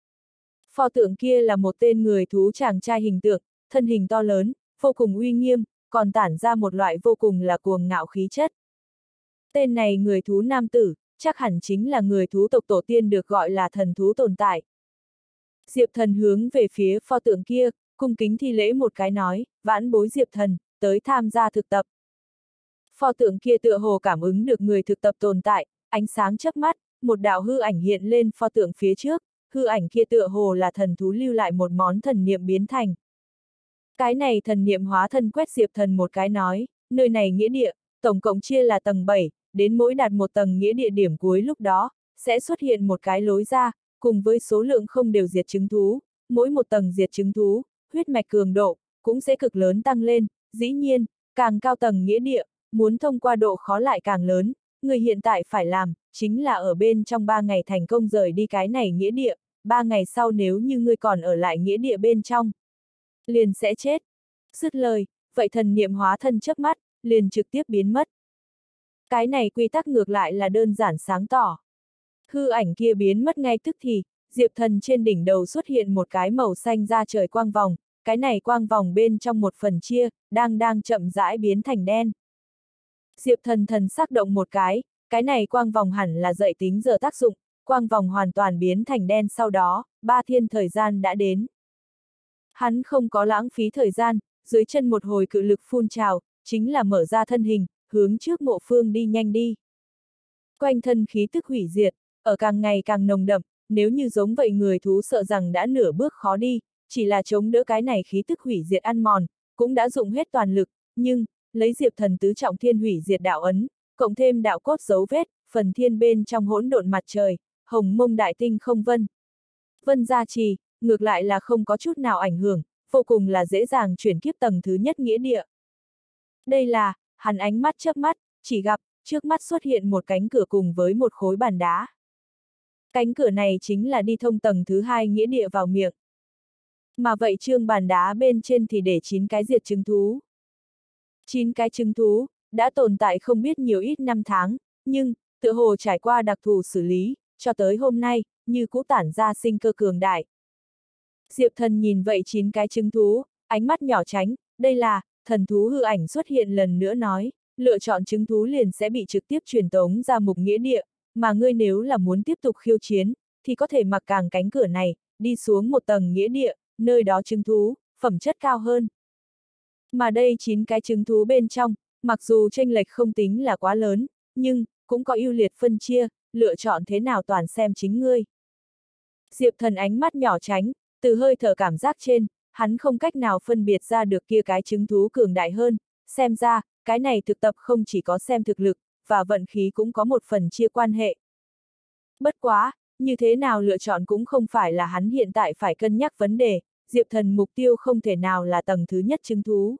[SPEAKER 1] Pho tượng kia là một tên người thú chàng trai hình tượng, thân hình to lớn, vô cùng uy nghiêm, còn tản ra một loại vô cùng là cuồng ngạo khí chất. Tên này người thú nam tử, chắc hẳn chính là người thú tộc tổ tiên được gọi là thần thú tồn tại. Diệp Thần hướng về phía pho tượng kia, cung kính thi lễ một cái nói, vãn bối Diệp Thần, tới tham gia thực tập. Pho tượng kia tựa hồ cảm ứng được người thực tập tồn tại, ánh sáng chớp mắt, một đạo hư ảnh hiện lên pho tượng phía trước, hư ảnh kia tựa hồ là thần thú lưu lại một món thần niệm biến thành. Cái này thần niệm hóa thân quét Diệp Thần một cái nói, nơi này nghĩa địa, tổng cộng chia là tầng 7, đến mỗi đạt một tầng nghĩa địa điểm cuối lúc đó, sẽ xuất hiện một cái lối ra, cùng với số lượng không đều diệt chứng thú, mỗi một tầng diệt chứng thú, huyết mạch cường độ, cũng sẽ cực lớn tăng lên, dĩ nhiên, càng cao tầng nghĩa địa, muốn thông qua độ khó lại càng lớn, người hiện tại phải làm, chính là ở bên trong 3 ngày thành công rời đi cái này nghĩa địa, 3 ngày sau nếu như ngươi còn ở lại nghĩa địa bên trong, liền sẽ chết. Dứt lời, vậy thần niệm hóa thân chớp mắt, liền trực tiếp biến mất. Cái này quy tắc ngược lại là đơn giản sáng tỏ. Hư ảnh kia biến mất ngay tức thì, Diệp Thần trên đỉnh đầu xuất hiện một cái màu xanh ra trời quang vòng, cái này quang vòng bên trong một phần chia, đang chậm rãi biến thành đen. Diệp Thần thần sắc động một cái này quang vòng hẳn là dậy tính giờ tác dụng, quang vòng hoàn toàn biến thành đen sau đó, 3 thiên thời gian đã đến. Hắn không có lãng phí thời gian, dưới chân một hồi cự lực phun trào, chính là mở ra thân hình, hướng trước mộ phương đi nhanh đi. Quanh thân khí tức hủy diệt, ở càng ngày càng nồng đậm, nếu như giống vậy người thú sợ rằng đã nửa bước khó đi, chỉ là chống đỡ cái này khí tức hủy diệt ăn mòn, cũng đã dụng hết toàn lực, nhưng, lấy Diệp Thần tứ trọng thiên hủy diệt đạo ấn, cộng thêm đạo cốt dấu vết, phần thiên bên trong hỗn độn mặt trời, hồng mông đại tinh không vân. Vân gia trì, ngược lại là không có chút nào ảnh hưởng, vô cùng là dễ dàng chuyển kiếp tầng thứ nhất nghĩa địa. Đây là, hắn ánh mắt chớp mắt, chỉ gặp, trước mắt xuất hiện một cánh cửa cùng với một khối bàn đá. Cánh cửa này chính là đi thông tầng thứ 2 nghĩa địa vào miệng. Mà vậy trương bàn đá bên trên thì để 9 cái diệt chứng thú. 9 cái chứng thú, đã tồn tại không biết nhiều ít năm tháng, nhưng, tựa hồ trải qua đặc thù xử lý, cho tới hôm nay, như cũ tản ra sinh cơ cường đại. Diệp Thần nhìn vậy 9 cái chứng thú, ánh mắt nhỏ tránh, đây là, thần thú hư ảnh xuất hiện lần nữa nói, lựa chọn chứng thú liền sẽ bị trực tiếp truyền tống ra mục nghĩa địa, mà ngươi nếu là muốn tiếp tục khiêu chiến, thì có thể mặc càng cánh cửa này, đi xuống một tầng nghĩa địa, nơi đó chứng thú, phẩm chất cao hơn. Mà đây 9 cái trứng thú bên trong, mặc dù chênh lệch không tính là quá lớn, nhưng cũng có ưu liệt phân chia, lựa chọn thế nào toàn xem chính ngươi. Diệp Thần ánh mắt nhỏ tránh, từ hơi thở cảm giác trên, hắn không cách nào phân biệt ra được kia cái trứng thú cường đại hơn, xem ra, cái này thực tập không chỉ có xem thực lực, và vận khí cũng có một phần chia quan hệ. Bất quá, như thế nào lựa chọn cũng không phải là hắn hiện tại phải cân nhắc vấn đề, Diệp Thần mục tiêu không thể nào là tầng thứ nhất trứng thú.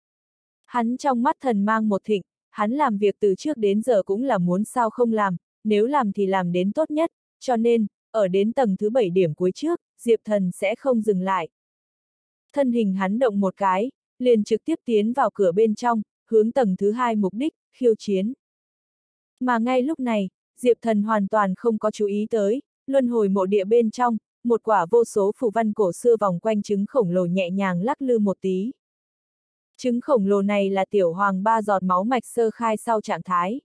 [SPEAKER 1] Hắn trong mắt thần mang một thịnh, hắn làm việc từ trước đến giờ cũng là muốn sao không làm, nếu làm thì làm đến tốt nhất, cho nên, ở đến tầng thứ 7 điểm cuối trước, Diệp Thần sẽ không dừng lại. Thân hình hắn động một cái, liền trực tiếp tiến vào cửa bên trong, hướng tầng thứ 2 mục đích, khiêu chiến. Mà ngay lúc này, Diệp Thần hoàn toàn không có chú ý tới, luân hồi mộ địa bên trong, một quả vô số phù văn cổ xưa vòng quanh trứng khổng lồ nhẹ nhàng lắc lư một tí. Trứng khổng lồ này là tiểu hoàng ba giọt máu mạch sơ khai sau trạng thái.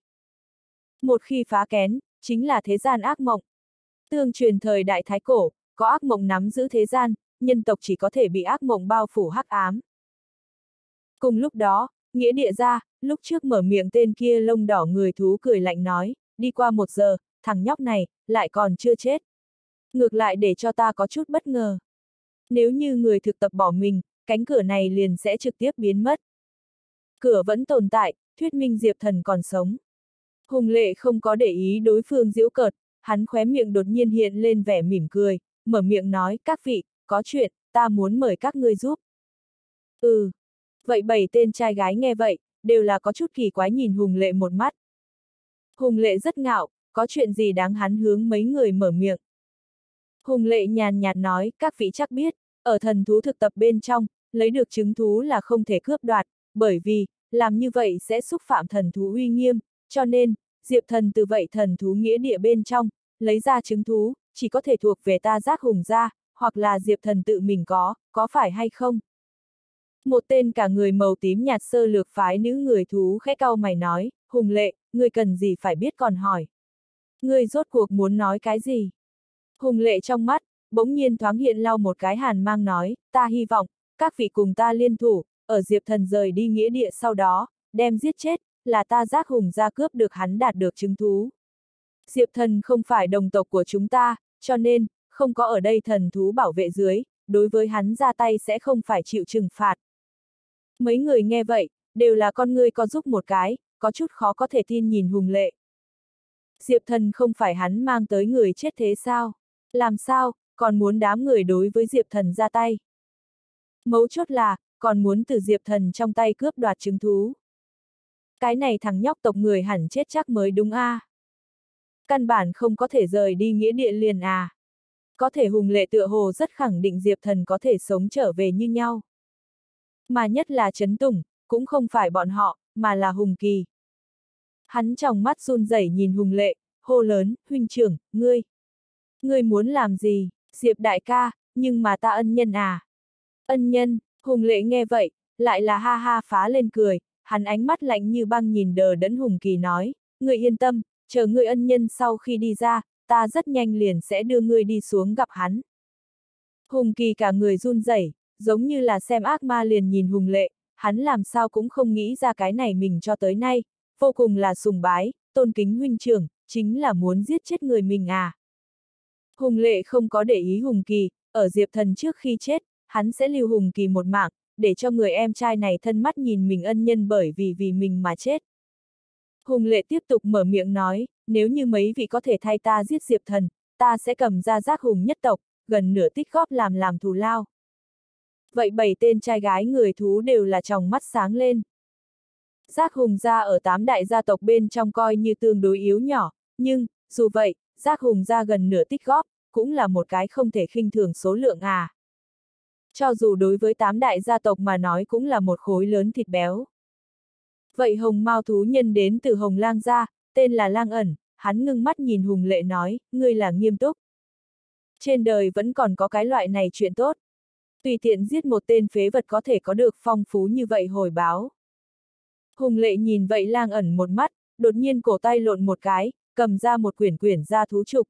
[SPEAKER 1] Một khi phá kén, chính là thế gian ác mộng. Tương truyền thời đại Thái Cổ, có ác mộng nắm giữ thế gian, nhân tộc chỉ có thể bị ác mộng bao phủ hắc ám. Cùng lúc đó, nghĩa địa ra, lúc trước mở miệng tên kia lông đỏ người thú cười lạnh nói, đi qua 1 giờ, thằng nhóc này, lại còn chưa chết. Ngược lại để cho ta có chút bất ngờ. Nếu như người thực tập bỏ mình, cánh cửa này liền sẽ trực tiếp biến mất. Cửa vẫn tồn tại, thuyết minh Diệp Thần còn sống. Hùng Lệ không có để ý đối phương giễu cợt, hắn khóe miệng đột nhiên hiện lên vẻ mỉm cười, mở miệng nói, các vị, có chuyện, ta muốn mời các ngươi giúp. Ừ. Vậy 7 tên trai gái nghe vậy, đều là có chút kỳ quái nhìn Hùng Lệ một mắt. Hùng Lệ rất ngạo, có chuyện gì đáng hắn hướng mấy người mở miệng. Hùng Lệ nhàn nhạt nói, các vị chắc biết, ở thần thú thực tập bên trong, lấy được trứng thú là không thể cướp đoạt, bởi vì, làm như vậy sẽ xúc phạm thần thú uy nghiêm, cho nên, Diệp Thần từ vậy thần thú nghĩa địa bên trong, lấy ra trứng thú, chỉ có thể thuộc về ta Giác Hùng gia, hoặc là Diệp Thần tự mình có phải hay không? Một tên cả người màu tím nhạt sơ lược phái nữ người thú khẽ cau mày nói, Hùng Lệ, ngươi cần gì phải biết còn hỏi. Ngươi rốt cuộc muốn nói cái gì? Hùng Lệ trong mắt, bỗng nhiên thoáng hiện lau một cái hàn mang nói, ta hy vọng, các vị cùng ta liên thủ, ở Diệp Thần rời đi nghĩa địa sau đó, đem giết chết, là ta Giác Hùng gia cướp được hắn đạt được trứng thú. Diệp Thần không phải đồng tộc của chúng ta, cho nên, không có ở đây thần thú bảo vệ dưới, đối với hắn ra tay sẽ không phải chịu trừng phạt. Mấy người nghe vậy, đều là con ngươi co giúp một cái, có chút khó có thể tin nhìn Hùng Lệ. Diệp Thần không phải hắn mang tới người chết thế sao? Làm sao, còn muốn đám người đối với Diệp Thần ra tay? Mấu chốt là, còn muốn từ Diệp Thần trong tay cướp đoạt trứng thú. Cái này thằng nhóc tộc người hẳn chết chắc mới đúng a. Căn bản không có thể rời đi nghĩa địa liền à. Có thể Hùng Lệ tựa hồ rất khẳng định Diệp Thần có thể sống trở về như nhau. Mà nhất là Trấn Tùng, cũng không phải bọn họ, mà là Hùng Kỳ. Hắn trong mắt run rẩy nhìn Hùng Lệ, hô lớn, huynh trưởng, ngươi. Ngươi muốn làm gì, Diệp đại ca, nhưng mà ta ân nhân à. Ân nhân, Hùng Lệ nghe vậy, lại là ha ha phá lên cười, hắn ánh mắt lạnh như băng nhìn đờ đẫn Hùng Kỳ nói, ngươi yên tâm, chờ ngươi ân nhân sau khi đi ra, ta rất nhanh liền sẽ đưa ngươi đi xuống gặp hắn. Hùng Kỳ cả người run rẩy, giống như là xem ác ma liền nhìn Hùng Lệ, hắn làm sao cũng không nghĩ ra cái này mình cho tới nay, vô cùng là sùng bái, tôn kính huynh trưởng, chính là muốn giết chết người mình à. Hùng Lệ không có để ý Hùng Kỳ, ở Diệp Thần trước khi chết, hắn sẽ lưu Hùng Kỳ một mạng, để cho người em trai này thân mắt nhìn mình ân nhân bởi vì mình mà chết. Hùng Lệ tiếp tục mở miệng nói, nếu như mấy vị có thể thay ta giết Diệp Thần, ta sẽ cầm ra Giác Hùng nhất tộc, gần nửa tích góp làm thù lao. Vậy 7 tên trai gái người thú đều là tròng mắt sáng lên. Giác Hùng gia ở 8 đại gia tộc bên trong coi như tương đối yếu nhỏ, nhưng, dù vậy, Giác Hùng gia gần nửa tích góp, cũng là một cái không thể khinh thường số lượng à. Cho dù đối với 8 đại gia tộc mà nói cũng là một khối lớn thịt béo. Vậy Hồng Mao thú nhân đến từ Hồng Lang gia, tên là Lang Ẩn, hắn ngưng mắt nhìn Hùng Lệ nói, ngươi là nghiêm túc. Trên đời vẫn còn có cái loại này chuyện tốt. Tùy tiện giết một tên phế vật có thể có được phong phú như vậy hồi báo. Hùng Lệ nhìn vậy Lang Ẩn một mắt, đột nhiên cổ tay lộn một cái, cầm ra một quyển gia thú trục.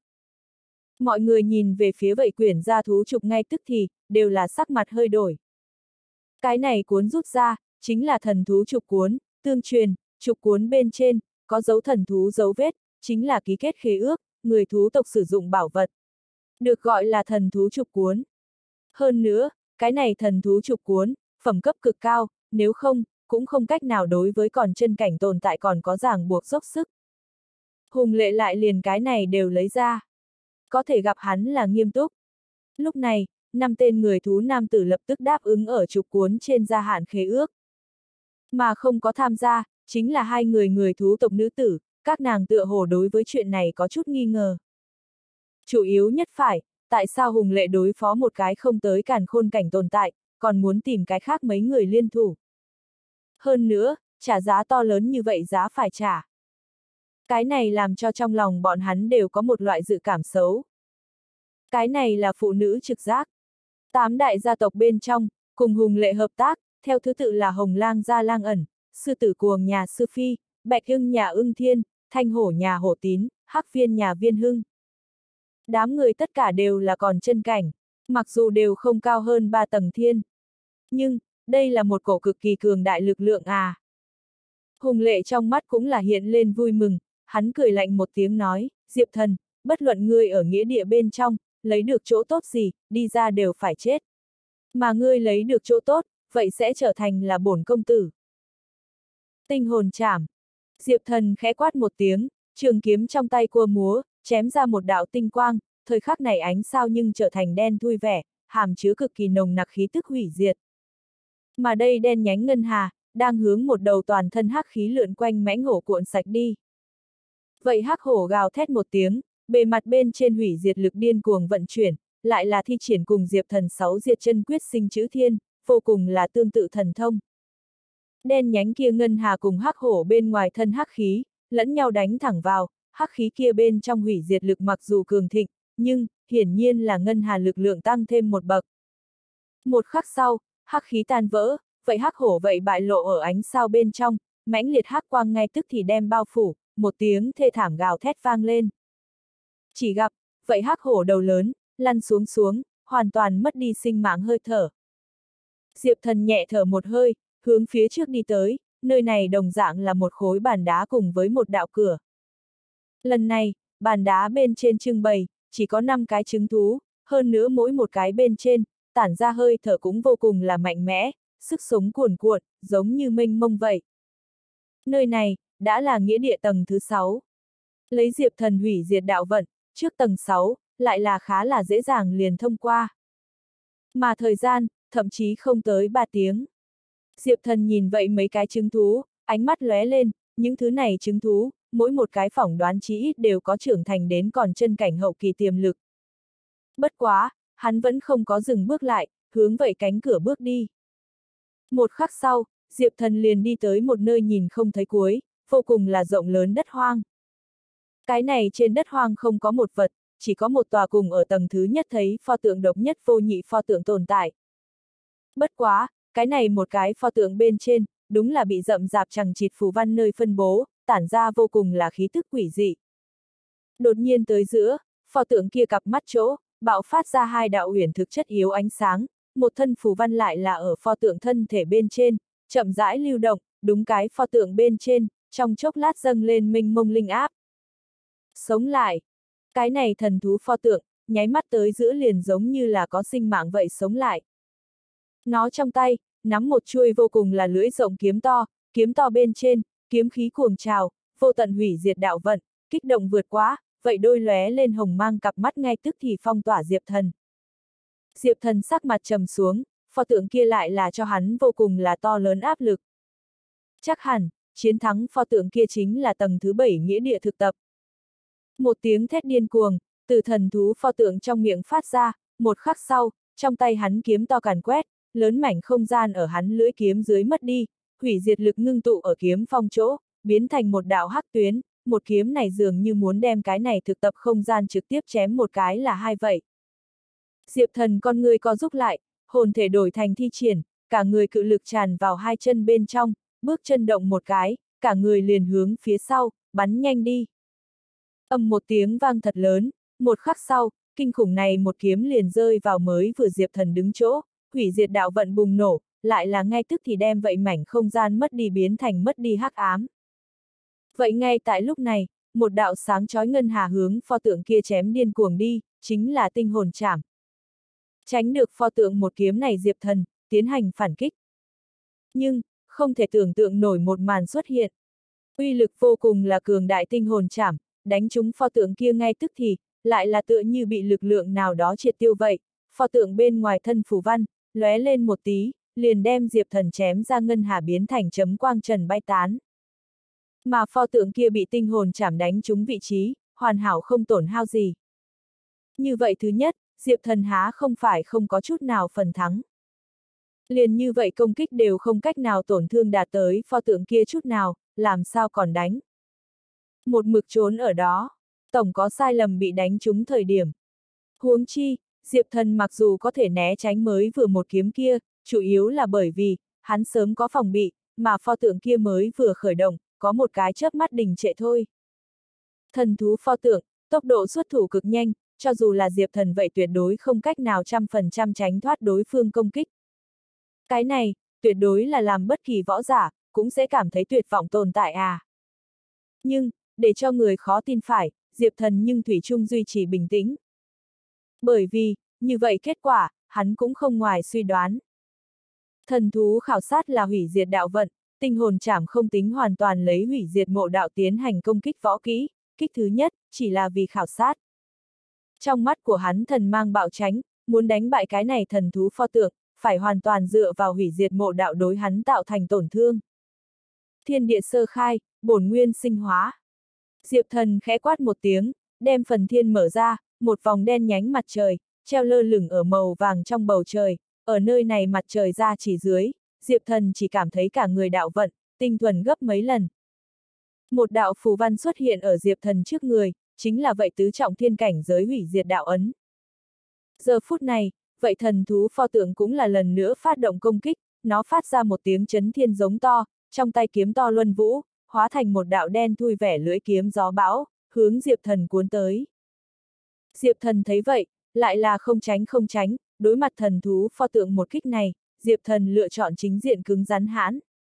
[SPEAKER 1] Mọi người nhìn về phía vậy quyển gia thú trục ngay tức thì, đều là sắc mặt hơi đổi. Cái này cuốn rút ra, chính là thần thú trục cuốn, tương truyền, trục cuốn bên trên, có dấu thần thú dấu vết, chính là ký kết khế ước, người thú tộc sử dụng bảo vật. Được gọi là thần thú trục cuốn. Hơn nữa, cái này thần thú trục cuốn, phẩm cấp cực cao, nếu không, cũng không cách nào đối với còn chân cảnh tồn tại còn có ràng buộc dốc sức. Hùng Lệ lại liền cái này đều lấy ra. Có thể gặp hắn là nghiêm túc. Lúc này, 5 tên người thú nam tử lập tức đáp ứng ở trục cuốn trên gia hạn khế ước. Mà không có tham gia, chính là 2 người thú tộc nữ tử, các nàng tựa hồ đối với chuyện này có chút nghi ngờ. Chủ yếu nhất phải, tại sao Hùng Lệ đối phó một cái không tới càn khôn cảnh tồn tại, còn muốn tìm cái khác mấy người liên thủ. Hơn nữa, trả giá to lớn như vậy giá phải trả. Cái này làm cho trong lòng bọn hắn đều có một loại dự cảm xấu. Cái này là phụ nữ trực giác. 8 đại gia tộc bên trong, cùng Hùng Lệ hợp tác, theo thứ tự là Hồng Lang gia Lang ẩn, Sư tử cuồng nhà Sư Phi, Bạch Ưng nhà Ưng Thiên, Thanh Hổ nhà Hổ Tín, Hắc Viên nhà Viên Hưng. Đám người tất cả đều là còn chân cảnh, mặc dù đều không cao hơn 3 tầng thiên. Nhưng, đây là một cổ cực kỳ cường đại lực lượng à. Hùng Lệ trong mắt cũng là hiện lên vui mừng, hắn cười lạnh một tiếng nói, Diệp Thần, bất luận ngươi ở nghĩa địa bên trong, lấy được chỗ tốt gì, đi ra đều phải chết. Mà ngươi lấy được chỗ tốt, vậy sẽ trở thành là bổn công tử. Tinh hồn chảm. Diệp Thần khẽ quát một tiếng, trường kiếm trong tay cua múa, chém ra một đạo tinh quang, thời khắc này ánh sao nhưng trở thành đen thui vẻ, hàm chứa cực kỳ nồng nặc khí tức hủy diệt. Mà đây đen nhánh ngân hà, đang hướng một đầu toàn thân hắc khí lượn quanh mãnh hổ cuộn sạch đi. Vậy hắc hổ gào thét một tiếng, bề mặt bên trên hủy diệt lực điên cuồng vận chuyển, lại là thi triển cùng Diệp Thần 6 diệt chân quyết sinh chữ thiên, vô cùng là tương tự thần thông. Đen nhánh kia ngân hà cùng hắc hổ bên ngoài thân hắc khí, lẫn nhau đánh thẳng vào, hắc khí kia bên trong hủy diệt lực mặc dù cường thịnh, nhưng, hiển nhiên là ngân hà lực lượng tăng thêm một bậc. Một khắc sau, hắc khí tan vỡ, vậy hắc hổ vậy bại lộ ở ánh sao bên trong, mãnh liệt hắc quang ngay tức thì đem bao phủ, một tiếng thê thảm gào thét vang lên. Chỉ gặp, vậy hắc hổ đầu lớn, lăn xuống, hoàn toàn mất đi sinh mạng hơi thở. Diệp Thần nhẹ thở một hơi, hướng phía trước đi tới, nơi này đồng dạng là một khối bàn đá cùng với một đạo cửa. Lần này, bàn đá bên trên trưng bày, chỉ có 5 cái trứng thú, hơn nữa mỗi một cái bên trên, tản ra hơi thở cũng vô cùng là mạnh mẽ, sức sống cuồn cuộn, giống như mênh mông vậy. Nơi này, đã là nghĩa địa tầng thứ 6. Lấy Diệp Thần hủy diệt đạo vận, trước tầng 6, lại là khá là dễ dàng liền thông qua. Mà thời gian, thậm chí không tới 3 tiếng. Diệp Thần nhìn vậy mấy cái trứng thú, ánh mắt lóe lên, những thứ này trứng thú, mỗi một cái phỏng đoán chí ít đều có trưởng thành đến còn chân cảnh hậu kỳ tiềm lực. Bất quá, hắn vẫn không có dừng bước lại, hướng vậy cánh cửa bước đi. Một khắc sau, Diệp Thần liền đi tới một nơi nhìn không thấy cuối, vô cùng là rộng lớn đất hoang. Cái này trên đất hoang không có một vật, chỉ có một tòa cùng ở tầng thứ nhất thấy pho tượng độc nhất vô nhị pho tượng tồn tại. Bất quá, cái này một cái pho tượng bên trên, đúng là bị rậm rạp chằng chịt phù văn nơi phân bố, tản ra vô cùng là khí tức quỷ dị. Đột nhiên tới giữa, pho tượng kia cặp mắt chỗ, bạo phát ra 2 đạo uyển thực chất yếu ánh sáng, một thân phù văn lại là ở pho tượng thân thể bên trên, chậm rãi lưu động, đúng cái pho tượng bên trên, trong chốc lát dâng lên mênh mông linh áp. Sống lại. Cái này thần thú pho tượng, nháy mắt tới giữa liền giống như là có sinh mạng vậy sống lại. Nó trong tay, nắm một chuôi vô cùng là lưỡi rộng kiếm to bên trên, kiếm khí cuồng trào, vô tận hủy diệt đạo vận, kích động vượt quá, vậy đôi lóe lên hồng mang cặp mắt ngay tức thì phong tỏa Diệp Thần. Diệp Thần sắc mặt trầm xuống, pho tượng kia lại là cho hắn vô cùng là to lớn áp lực. Chắc hẳn, chiến thắng pho tượng kia chính là tầng thứ 7 nghĩa địa thực tập. Một tiếng thét điên cuồng, từ thần thú pho tượng trong miệng phát ra, một khắc sau, trong tay hắn kiếm to càn quét, lớn mảnh không gian ở hắn lưỡi kiếm dưới mất đi, hủy diệt lực ngưng tụ ở kiếm phong chỗ, biến thành một đạo hắc tuyến, một kiếm này dường như muốn đem cái này thực tập không gian trực tiếp chém một cái là 2 vậy. Diệp Thần con người co rút lại, hồn thể đổi thành thi triển, cả người cự lực tràn vào 2 chân bên trong, bước chân động một cái, cả người liền hướng phía sau, bắn nhanh đi. Ầm một tiếng vang thật lớn, một khắc sau, kinh khủng này một kiếm liền rơi vào mới vừa Diệp Thần đứng chỗ, hủy diệt đạo vận bùng nổ, lại là ngay tức thì đem vậy mảnh không gian mất đi biến thành mất đi hắc ám. Vậy ngay tại lúc này, một đạo sáng chói ngân hà hướng pho tượng kia chém điên cuồng đi, chính là tinh hồn trảm. Tránh được pho tượng một kiếm này Diệp Thần, tiến hành phản kích. Nhưng, không thể tưởng tượng nổi một màn xuất hiện. Uy lực vô cùng là cường đại tinh hồn trảm, đánh trúng pho tượng kia ngay tức thì, lại là tựa như bị lực lượng nào đó triệt tiêu vậy. Pho tượng bên ngoài thân phù văn, lóe lên một tí, liền đem Diệp Thần chém ra ngân hà biến thành chấm quang trần bay tán. Mà pho tượng kia bị tinh hồn trảm đánh trúng vị trí, hoàn hảo không tổn hao gì. Như vậy thứ nhất, Diệp Thần há không phải không có chút nào phần thắng. Liền như vậy công kích đều không cách nào tổn thương đạt tới pho tượng kia chút nào, làm sao còn đánh. Một mực trốn ở đó, tổng có sai lầm bị đánh trúng thời điểm. Huống chi, Diệp Thần mặc dù có thể né tránh mới vừa một kiếm kia, chủ yếu là bởi vì, hắn sớm có phòng bị, mà pho tượng kia mới vừa khởi động, có một cái chớp mắt đình trệ thôi. Thần thú pho tượng, tốc độ xuất thủ cực nhanh, cho dù là Diệp Thần vậy tuyệt đối không cách nào 100% tránh thoát đối phương công kích. Cái này, tuyệt đối là làm bất kỳ võ giả, cũng sẽ cảm thấy tuyệt vọng tồn tại à. Nhưng, để cho người khó tin phải, Diệp Thần nhưng thủy chung duy trì bình tĩnh. Bởi vì, như vậy kết quả, hắn cũng không ngoài suy đoán. Thần thú khảo sát là hủy diệt đạo vận, tinh hồn trảm không tính hoàn toàn lấy hủy diệt mộ đạo tiến hành công kích võ kỹ, kích thứ nhất, chỉ là vì khảo sát. Trong mắt của hắn thần mang bạo tránh, muốn đánh bại cái này thần thú pho tượng, phải hoàn toàn dựa vào hủy diệt mộ đạo đối hắn tạo thành tổn thương. Thiên địa sơ khai, bổn nguyên sinh hóa. Diệp Thần khẽ quát một tiếng, đem phần thiên mở ra, một vòng đen nhánh mặt trời, treo lơ lửng ở màu vàng trong bầu trời, ở nơi này mặt trời ra chỉ dưới, Diệp Thần chỉ cảm thấy cả người đạo vận, tinh thuần gấp mấy lần. Một đạo phù văn xuất hiện ở Diệp Thần trước người, chính là vậy tứ trọng thiên cảnh giới hủy diệt đạo ấn. Giờ phút này, vậy thần thú pho tượng cũng là lần nữa phát động công kích, nó phát ra một tiếng chấn thiên giống to, trong tay kiếm to luân vũ, hóa thành một đạo đen thui vẻ lưỡi kiếm gió bão, hướng Diệp Thần cuốn tới. Diệp Thần thấy vậy, lại là không tránh, đối mặt thần thú pho tượng một kích này, Diệp Thần lựa chọn chính diện cứng rắn hãn.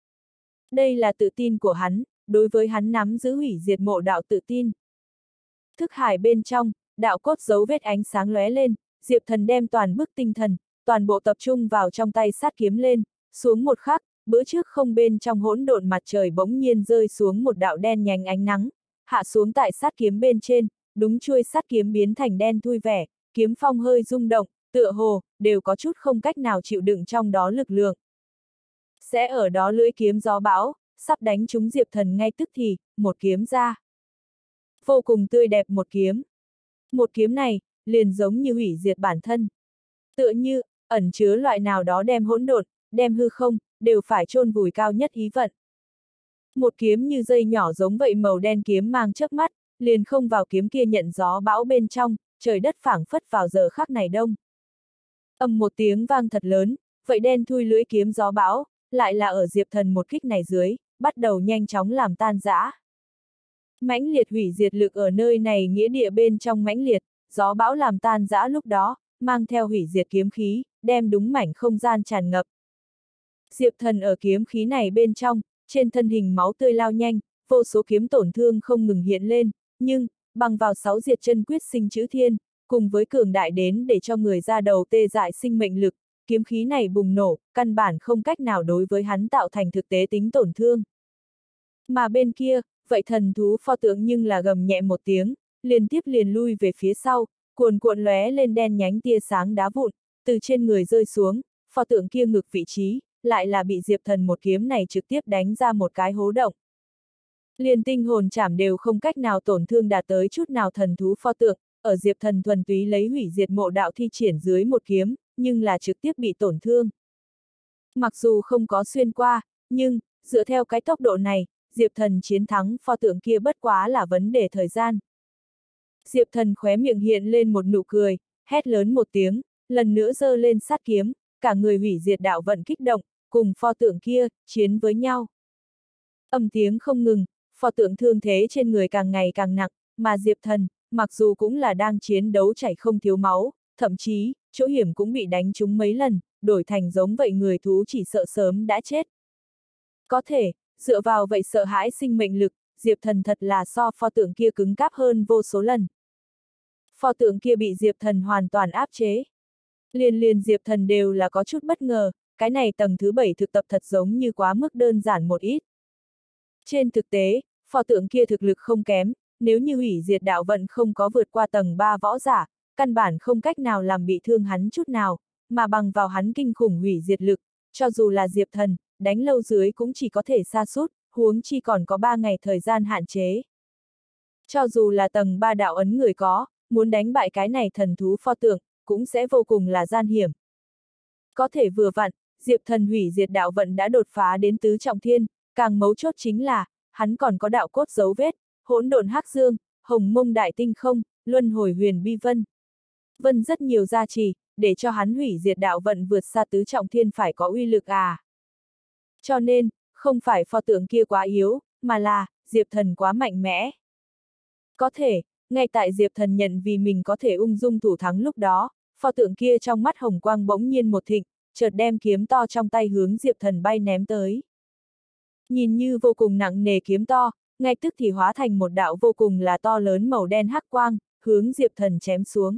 [SPEAKER 1] Đây là tự tin của hắn, đối với hắn nắm giữ hủy diệt mộ đạo tự tin. Thức hải bên trong, đạo cốt dấu vết ánh sáng lóe lên, Diệp Thần đem toàn bức tinh thần, toàn bộ tập trung vào trong tay sát kiếm lên, xuống một khắc, bữa trước không bên trong hỗn độn mặt trời bỗng nhiên rơi xuống một đạo đen nhánh ánh nắng, hạ xuống tại sát kiếm bên trên, đúng chuôi sát kiếm biến thành đen thui vẻ, kiếm phong hơi rung động, tựa hồ, đều có chút không cách nào chịu đựng trong đó lực lượng. Sẽ ở đó lưỡi kiếm gió bão, sắp đánh trúng Diệp Thần ngay tức thì, một kiếm ra. Vô cùng tươi đẹp một kiếm. Một kiếm này, liền giống như hủy diệt bản thân. Tựa như, ẩn chứa loại nào đó đem hỗn độn, đem hư không, đều phải chôn vùi cao nhất ý vận. Một kiếm như dây nhỏ giống vậy màu đen kiếm mang chớp mắt, liền không vào kiếm kia nhận gió bão bên trong, trời đất phảng phất vào giờ khắc này đông. Ầm một tiếng vang thật lớn, vậy đen thui lưỡi kiếm gió bão, lại là ở Diệp Thần một kích này dưới, bắt đầu nhanh chóng làm tan rã. Mãnh liệt hủy diệt lực ở nơi này nghĩa địa bên trong mãnh liệt, gió bão làm tan rã lúc đó, mang theo hủy diệt kiếm khí, đem đúng mảnh không gian tràn ngập. Diệp Thần ở kiếm khí này bên trong, trên thân hình máu tươi lao nhanh, vô số kiếm tổn thương không ngừng hiện lên, nhưng, bằng vào 6 diệt chân quyết sinh chữ thiên, cùng với cường đại đến để cho người ra đầu tê dại sinh mệnh lực, kiếm khí này bùng nổ, căn bản không cách nào đối với hắn tạo thành thực tế tính tổn thương. Mà bên kia, vậy thần thú pho tượng nhưng là gầm nhẹ một tiếng, liên tiếp liền lui về phía sau, cuồn cuộn lóe lên đen nhánh tia sáng đá vụn, từ trên người rơi xuống, pho tượng kia ngực vị trí, lại là bị Diệp Thần một kiếm này trực tiếp đánh ra một cái hố động. Liền tinh hồn chảm đều không cách nào tổn thương đạt tới chút nào thần thú pho tượng, ở Diệp Thần thuần túy lấy hủy diệt mộ đạo thi triển dưới một kiếm, nhưng là trực tiếp bị tổn thương. Mặc dù không có xuyên qua, nhưng, dựa theo cái tốc độ này, Diệp Thần chiến thắng pho tượng kia bất quá là vấn đề thời gian. Diệp Thần khóe miệng hiện lên một nụ cười, hét lớn một tiếng, lần nữa giơ lên sát kiếm, cả người hủy diệt đạo vận kích động, cùng pho tượng kia, chiến với nhau. Âm tiếng không ngừng, pho tượng thương thế trên người càng ngày càng nặng, mà Diệp Thần, mặc dù cũng là đang chiến đấu chảy không thiếu máu, thậm chí, chỗ hiểm cũng bị đánh trúng mấy lần, đổi thành giống vậy người thú chỉ sợ sớm đã chết. Có thể, dựa vào vậy sợ hãi sinh mệnh lực, Diệp Thần thật là so pho tượng kia cứng cáp hơn vô số lần. Pho tượng kia bị Diệp Thần hoàn toàn áp chế. Liền Diệp Thần đều là có chút bất ngờ, cái này tầng thứ 7 thực tập thật giống như quá mức đơn giản một ít. Trên thực tế, pho tượng kia thực lực không kém, nếu như hủy diệt đạo vận không có vượt qua tầng 3 võ giả, căn bản không cách nào làm bị thương hắn chút nào, mà bằng vào hắn kinh khủng hủy diệt lực, cho dù là Diệp Thần, đánh lâu dưới cũng chỉ có thể sa sút, huống chi còn có 3 ngày thời gian hạn chế. Cho dù là tầng 3 đạo ấn người có, muốn đánh bại cái này thần thú pho tượng, cũng sẽ vô cùng là gian hiểm. Có thể vừa vặn, Diệp Thần hủy diệt đạo vận đã đột phá đến tứ trọng thiên, càng mấu chốt chính là, hắn còn có đạo cốt dấu vết, hỗn độn hắc dương, hồng mông đại tinh không, luân hồi huyền bi vân. Vân rất nhiều gia trì, để cho hắn hủy diệt đạo vận vượt xa tứ trọng thiên phải có uy lực à. Cho nên, không phải pho tượng kia quá yếu, mà là, Diệp Thần quá mạnh mẽ. Có thể, ngay tại Diệp Thần nhận vì mình có thể ung dung thủ thắng lúc đó, pho tượng kia trong mắt hồng quang bỗng nhiên một thịnh, chợt đem kiếm to trong tay hướng Diệp Thần bay ném tới. Nhìn như vô cùng nặng nề kiếm to, ngay tức thì hóa thành một đạo vô cùng là to lớn màu đen hắc quang, hướng Diệp Thần chém xuống.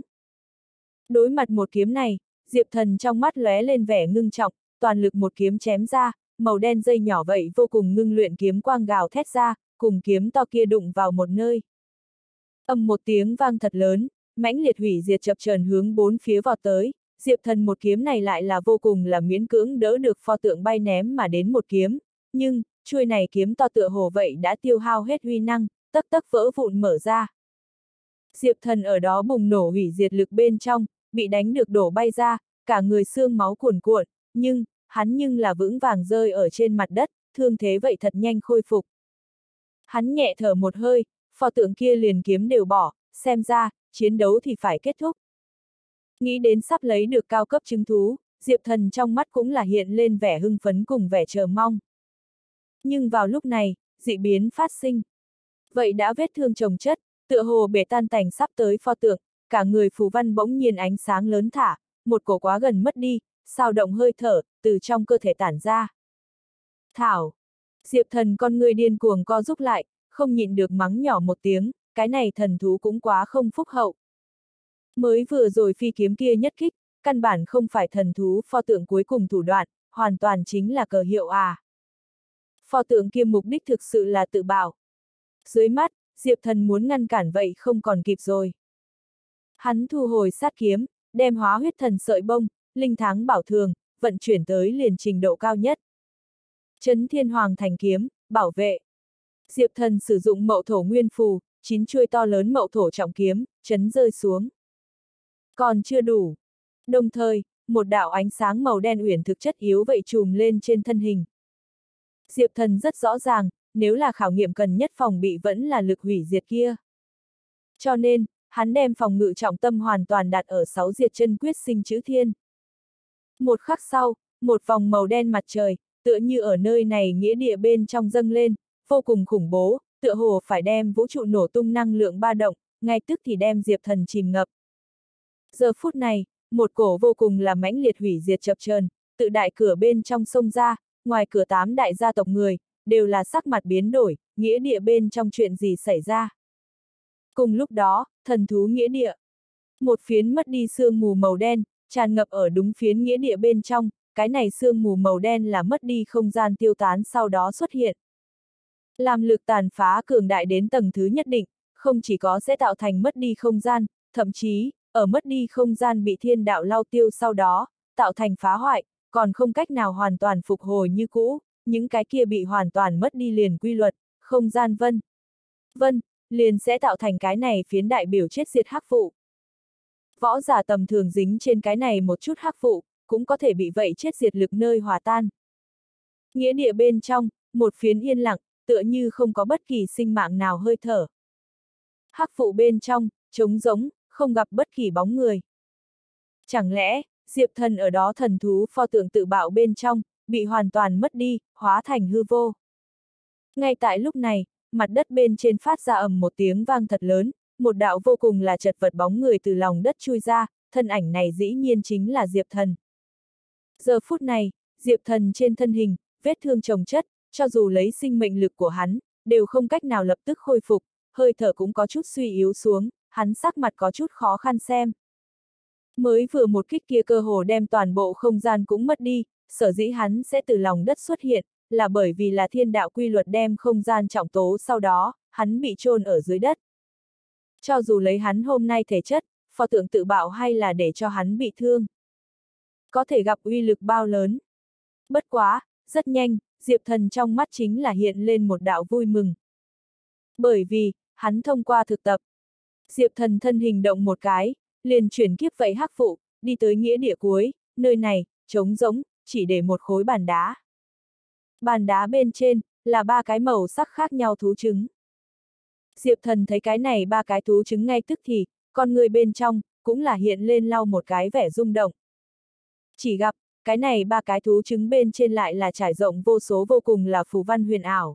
[SPEAKER 1] Đối mặt một kiếm này, Diệp Thần trong mắt lóe lên vẻ ngưng trọng, toàn lực một kiếm chém ra, màu đen dây nhỏ vậy vô cùng ngưng luyện kiếm quang gào thét ra, cùng kiếm to kia đụng vào một nơi. Ầm một tiếng vang thật lớn, mãnh liệt hủy diệt chập chờn hướng bốn phía vọt tới, Diệp Thần một kiếm này lại là vô cùng là miễn cưỡng đỡ được pho tượng bay ném mà đến một kiếm, nhưng, chuôi này kiếm to tựa hồ vậy đã tiêu hao hết uy năng, tấc tấc vỡ vụn mở ra. Diệp Thần ở đó bùng nổ hủy diệt lực bên trong, bị đánh được đổ bay ra, cả người xương máu cuồn cuộn, nhưng, hắn nhưng là vững vàng rơi ở trên mặt đất, thương thế vậy thật nhanh khôi phục. Hắn nhẹ thở một hơi, pho tượng kia liền kiếm đều bỏ, xem ra, chiến đấu thì phải kết thúc. Nghĩ đến sắp lấy được cao cấp chứng thú, Diệp Thần trong mắt cũng là hiện lên vẻ hưng phấn cùng vẻ chờ mong. Nhưng vào lúc này, dị biến phát sinh. Vậy đã vết thương chồng chất, tựa hồ bể tan tành sắp tới pho tượng, cả người phù văn bỗng nhiên ánh sáng lớn thả, một cổ quá gần mất đi, sao động hơi thở, từ trong cơ thể tản ra. Thảo! Diệp Thần con người điên cuồng co rúm lại, không nhịn được mắng nhỏ một tiếng, cái này thần thú cũng quá không phúc hậu. Mới vừa rồi phi kiếm kia nhất kích, căn bản không phải thần thú pho tượng cuối cùng thủ đoạn, hoàn toàn chính là cờ hiệu à. Pho tượng kia mục đích thực sự là tự bảo. Dưới mắt, Diệp Thần muốn ngăn cản vậy không còn kịp rồi. Hắn thu hồi sát kiếm, đem hóa huyết thần sợi bông, linh tháng bảo thường, vận chuyển tới liền trình độ cao nhất. Chấn thiên hoàng thành kiếm, bảo vệ. Diệp Thần sử dụng mậu thổ nguyên phù, 9 chuôi to lớn mậu thổ trọng kiếm, chấn rơi xuống. Còn chưa đủ. Đồng thời, một đạo ánh sáng màu đen uyển thực chất yếu vậy trùm lên trên thân hình. Diệp Thần rất rõ ràng, nếu là khảo nghiệm cần nhất phòng bị vẫn là lực hủy diệt kia. Cho nên, hắn đem phòng ngự trọng tâm hoàn toàn đặt ở 6 diệt chân quyết sinh chữ thiên. Một khắc sau, một vòng màu đen mặt trời, tựa như ở nơi này nghĩa địa bên trong dâng lên, vô cùng khủng bố, tựa hồ phải đem vũ trụ nổ tung năng lượng ba động, ngay tức thì đem Diệp Thần chìm ngập. Giờ phút này, một cổ vô cùng là mãnh liệt hủy diệt chập chờn, tự đại cửa bên trong sông ra, ngoài cửa 8 đại gia tộc người, đều là sắc mặt biến đổi, nghĩa địa bên trong chuyện gì xảy ra. Cùng lúc đó, thần thú nghĩa địa. Một phiến mất đi sương mù màu đen, tràn ngập ở đúng phiến nghĩa địa bên trong, cái này sương mù màu đen là mất đi không gian tiêu tán sau đó xuất hiện. Làm lực tàn phá cường đại đến tầng thứ nhất định, không chỉ có sẽ tạo thành mất đi không gian, thậm chí, ở mất đi không gian bị thiên đạo lao tiêu sau đó, tạo thành phá hoại, còn không cách nào hoàn toàn phục hồi như cũ, những cái kia bị hoàn toàn mất đi liền quy luật, không gian vân, liền sẽ tạo thành cái này phiến đại biểu chết diệt hắc vụ. Võ giả tầm thường dính trên cái này một chút hắc vụ, cũng có thể bị vậy chết diệt lực nơi hòa tan. Nghĩa địa bên trong, một phiến yên lặng, tựa như không có bất kỳ sinh mạng nào hơi thở. Hắc vụ bên trong, trống rỗng, không gặp bất kỳ bóng người. Chẳng lẽ, Diệp Thần ở đó thần thú pho tượng tự bạo bên trong, bị hoàn toàn mất đi, hóa thành hư vô. Ngay tại lúc này, mặt đất bên trên phát ra ầm một tiếng vang thật lớn, một đạo vô cùng là chật vật bóng người từ lòng đất chui ra, thân ảnh này dĩ nhiên chính là Diệp Thần. Giờ phút này, Diệp Thần trên thân hình, vết thương chồng chất, cho dù lấy sinh mệnh lực của hắn, đều không cách nào lập tức khôi phục, hơi thở cũng có chút suy yếu xuống, hắn sắc mặt có chút khó khăn xem. Mới vừa một kích kia cơ hồ đem toàn bộ không gian cũng mất đi, sở dĩ hắn sẽ từ lòng đất xuất hiện, là bởi vì là thiên đạo quy luật đem không gian trọng tố, sau đó, hắn bị chôn ở dưới đất. Cho dù lấy hắn hôm nay thể chất, pho tượng tự bạo hay là để cho hắn bị thương, có thể gặp uy lực bao lớn. Bất quá, rất nhanh, Diệp Thần trong mắt chính là hiện lên một đạo vui mừng. Bởi vì, hắn thông qua thực tập. Diệp Thần thân hình động một cái, liền chuyển kiếp vậy hắc phụ, đi tới nghĩa địa cuối, nơi này, trống rỗng, chỉ để một khối bàn đá. Bàn đá bên trên, là 3 cái màu sắc khác nhau thú trứng. Diệp Thần thấy cái này 3 cái thú trứng ngay tức thì, con người bên trong, cũng là hiện lên lau một cái vẻ rung động. Chỉ gặp, cái này 3 cái thú trứng bên trên lại là trải rộng vô số vô cùng là phù văn huyền ảo.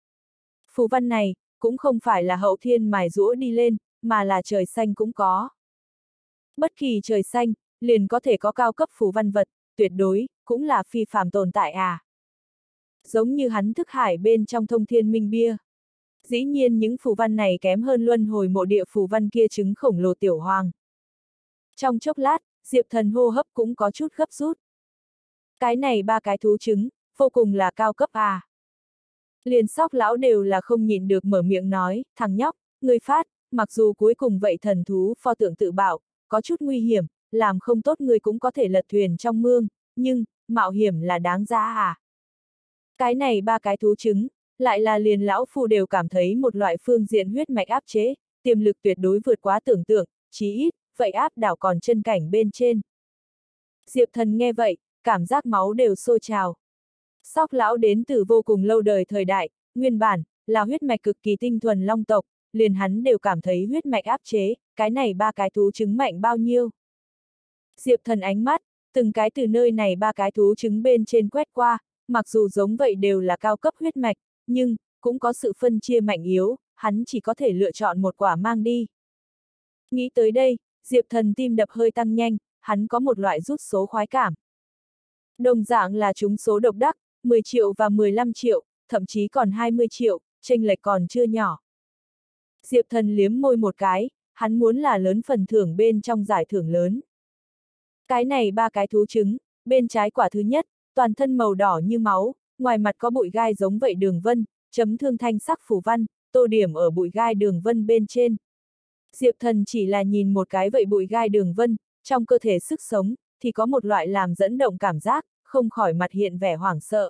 [SPEAKER 1] Phù văn này, cũng không phải là hậu thiên mài giũa đi lên, mà là trời xanh cũng có. Bất kỳ trời xanh, liền có thể có cao cấp phù văn vật, tuyệt đối, cũng là phi phàm tồn tại à. Giống như hắn thức hải bên trong thông thiên minh bia. Dĩ nhiên những phù văn này kém hơn luân hồi mộ địa phù văn kia trứng khổng lồ tiểu hoàng. Trong chốc lát, Diệp Thần hô hấp cũng có chút gấp rút. Cái này 3 cái thú trứng, vô cùng là cao cấp à. Liền Sóc lão đều là không nhịn được mở miệng nói, thằng nhóc, ngươi phát, mặc dù cuối cùng vậy thần thú pho tượng tự bạo, có chút nguy hiểm, làm không tốt ngươi cũng có thể lật thuyền trong mương, nhưng, mạo hiểm là đáng giá à. Cái này 3 cái thú trứng, lại là liền lão phu đều cảm thấy một loại phương diện huyết mạch áp chế, tiềm lực tuyệt đối vượt quá tưởng tượng, chí ít, vậy áp đảo còn chân cảnh bên trên. Diệp Thần nghe vậy, cảm giác máu đều sôi trào. Sóc lão đến từ vô cùng lâu đời thời đại, nguyên bản, là huyết mạch cực kỳ tinh thuần long tộc, liền hắn đều cảm thấy huyết mạch áp chế, cái này 3 cái thú trứng mạnh bao nhiêu. Diệp Thần ánh mắt, từng cái từ nơi này 3 cái thú trứng bên trên quét qua, mặc dù giống vậy đều là cao cấp huyết mạch, nhưng, cũng có sự phân chia mạnh yếu, hắn chỉ có thể lựa chọn một quả mang đi. Nghĩ tới đây, Diệp Thần tim đập hơi tăng nhanh, hắn có một loại rút số khoái cảm. Đồng dạng là trúng số độc đắc, 10 triệu và 15 triệu, thậm chí còn 20 triệu, chênh lệch còn chưa nhỏ. Diệp Thần liếm môi một cái, hắn muốn là lớn phần thưởng bên trong giải thưởng lớn. Cái này 3 cái thú trứng, bên trái quả thứ nhất, toàn thân màu đỏ như máu, ngoài mặt có bụi gai giống vậy đường vân, chấm thương thanh sắc phù văn, tô điểm ở bụi gai đường vân bên trên. Diệp Thần chỉ là nhìn một cái vậy bụi gai đường vân, trong cơ thể sức sống, thì có một loại làm dẫn động cảm giác, không khỏi mặt hiện vẻ hoảng sợ.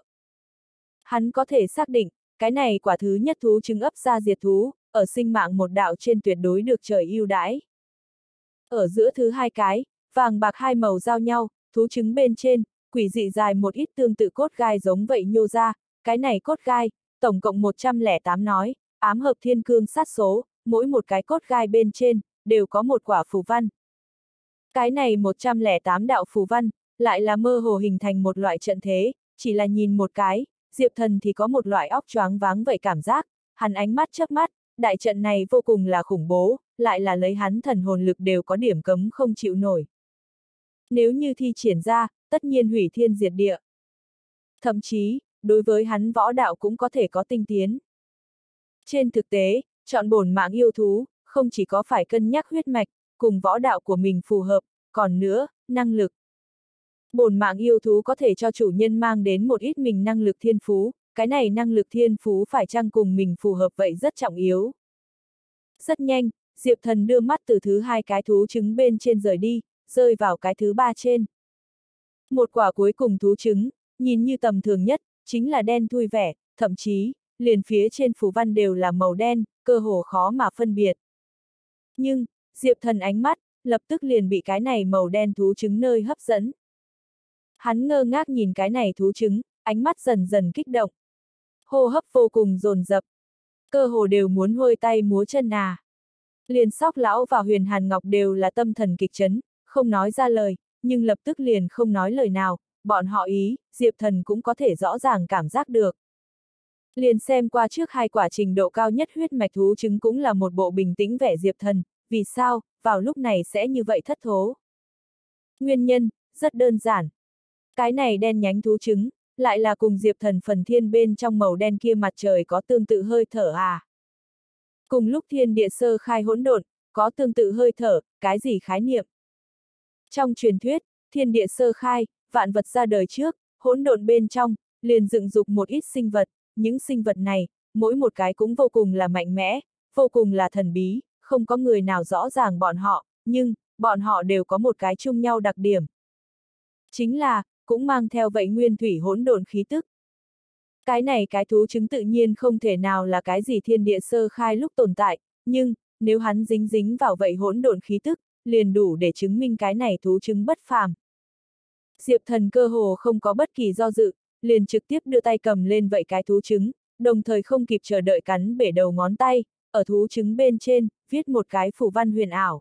[SPEAKER 1] Hắn có thể xác định, cái này quả thứ nhất thú trứng ấp ra diệt thú, ở sinh mạng một đạo trên tuyệt đối được trời ưu đãi. Ở giữa thứ 2 cái, vàng bạc 2 màu giao nhau, thú trứng bên trên, quỷ dị dài một ít tương tự cốt gai giống vậy nhô ra, cái này cốt gai, tổng cộng 108 nói, ám hợp thiên cương sát số, mỗi một cái cốt gai bên trên, đều có một quả phù văn. Cái này 108 đạo phù văn, lại là mơ hồ hình thành một loại trận thế, chỉ là nhìn một cái, Diệp Thần thì có một loại óc choáng váng vậy cảm giác, hắn ánh mắt chớp mắt, đại trận này vô cùng là khủng bố, lại là lấy hắn thần hồn lực đều có điểm cấm không chịu nổi. Nếu như thi triển ra, tất nhiên hủy thiên diệt địa. Thậm chí, đối với hắn võ đạo cũng có thể có tinh tiến. Trên thực tế, chọn bổn mạng yêu thú, không chỉ có phải cân nhắc huyết mạch, cùng võ đạo của mình phù hợp, còn nữa, năng lực. Bổn mạng yêu thú có thể cho chủ nhân mang đến một ít mình năng lực thiên phú, cái này năng lực thiên phú phải chăng cùng mình phù hợp vậy rất trọng yếu. Rất nhanh, Diệp Thần đưa mắt từ thứ 2 cái thú trứng bên trên rời đi, rơi vào cái thứ 3 trên. Một quả cuối cùng thú trứng, nhìn như tầm thường nhất, chính là đen thui vẻ, thậm chí, liền phía trên phù văn đều là màu đen, cơ hồ khó mà phân biệt. Nhưng, Diệp Thần ánh mắt, lập tức liền bị cái này màu đen thú trứng nơi hấp dẫn. Hắn ngơ ngác nhìn cái này thú trứng, ánh mắt dần dần kích động. Hô hấp vô cùng dồn dập, cơ hồ đều muốn huôi tay múa chân à. Liền Sóc lão và Huyền Hàn Ngọc đều là tâm thần kịch chấn, không nói ra lời, nhưng lập tức liền không nói lời nào, bọn họ ý, Diệp Thần cũng có thể rõ ràng cảm giác được. Liền xem qua trước 2 quả trình độ cao nhất huyết mạch thú trứng cũng là một bộ bình tĩnh vẻ Diệp Thần, vì sao, vào lúc này sẽ như vậy thất thố? Nguyên nhân, rất đơn giản. Cái này đen nhánh thú trứng, lại là cùng Diệp Thần phần thiên bên trong màu đen kia mặt trời có tương tự hơi thở à? Cùng lúc thiên địa sơ khai hỗn độn, có tương tự hơi thở, cái gì khái niệm? Trong truyền thuyết, thiên địa sơ khai, vạn vật ra đời trước, hỗn độn bên trong, liền dựng dục một ít sinh vật, những sinh vật này, mỗi một cái cũng vô cùng là mạnh mẽ, vô cùng là thần bí, không có người nào rõ ràng bọn họ, nhưng, bọn họ đều có một cái chung nhau đặc điểm. Chính là, cũng mang theo vậy nguyên thủy hỗn độn khí tức. Cái này cái thú trứng tự nhiên không thể nào là cái gì thiên địa sơ khai lúc tồn tại, nhưng, nếu hắn dính dính vào vậy hỗn độn khí tức, liền đủ để chứng minh cái này thú trứng bất phàm. Diệp Thần cơ hồ không có bất kỳ do dự, liền trực tiếp đưa tay cầm lên vậy cái thú trứng, đồng thời không kịp chờ đợi cắn bể đầu ngón tay, ở thú trứng bên trên, viết một cái phù văn huyền ảo.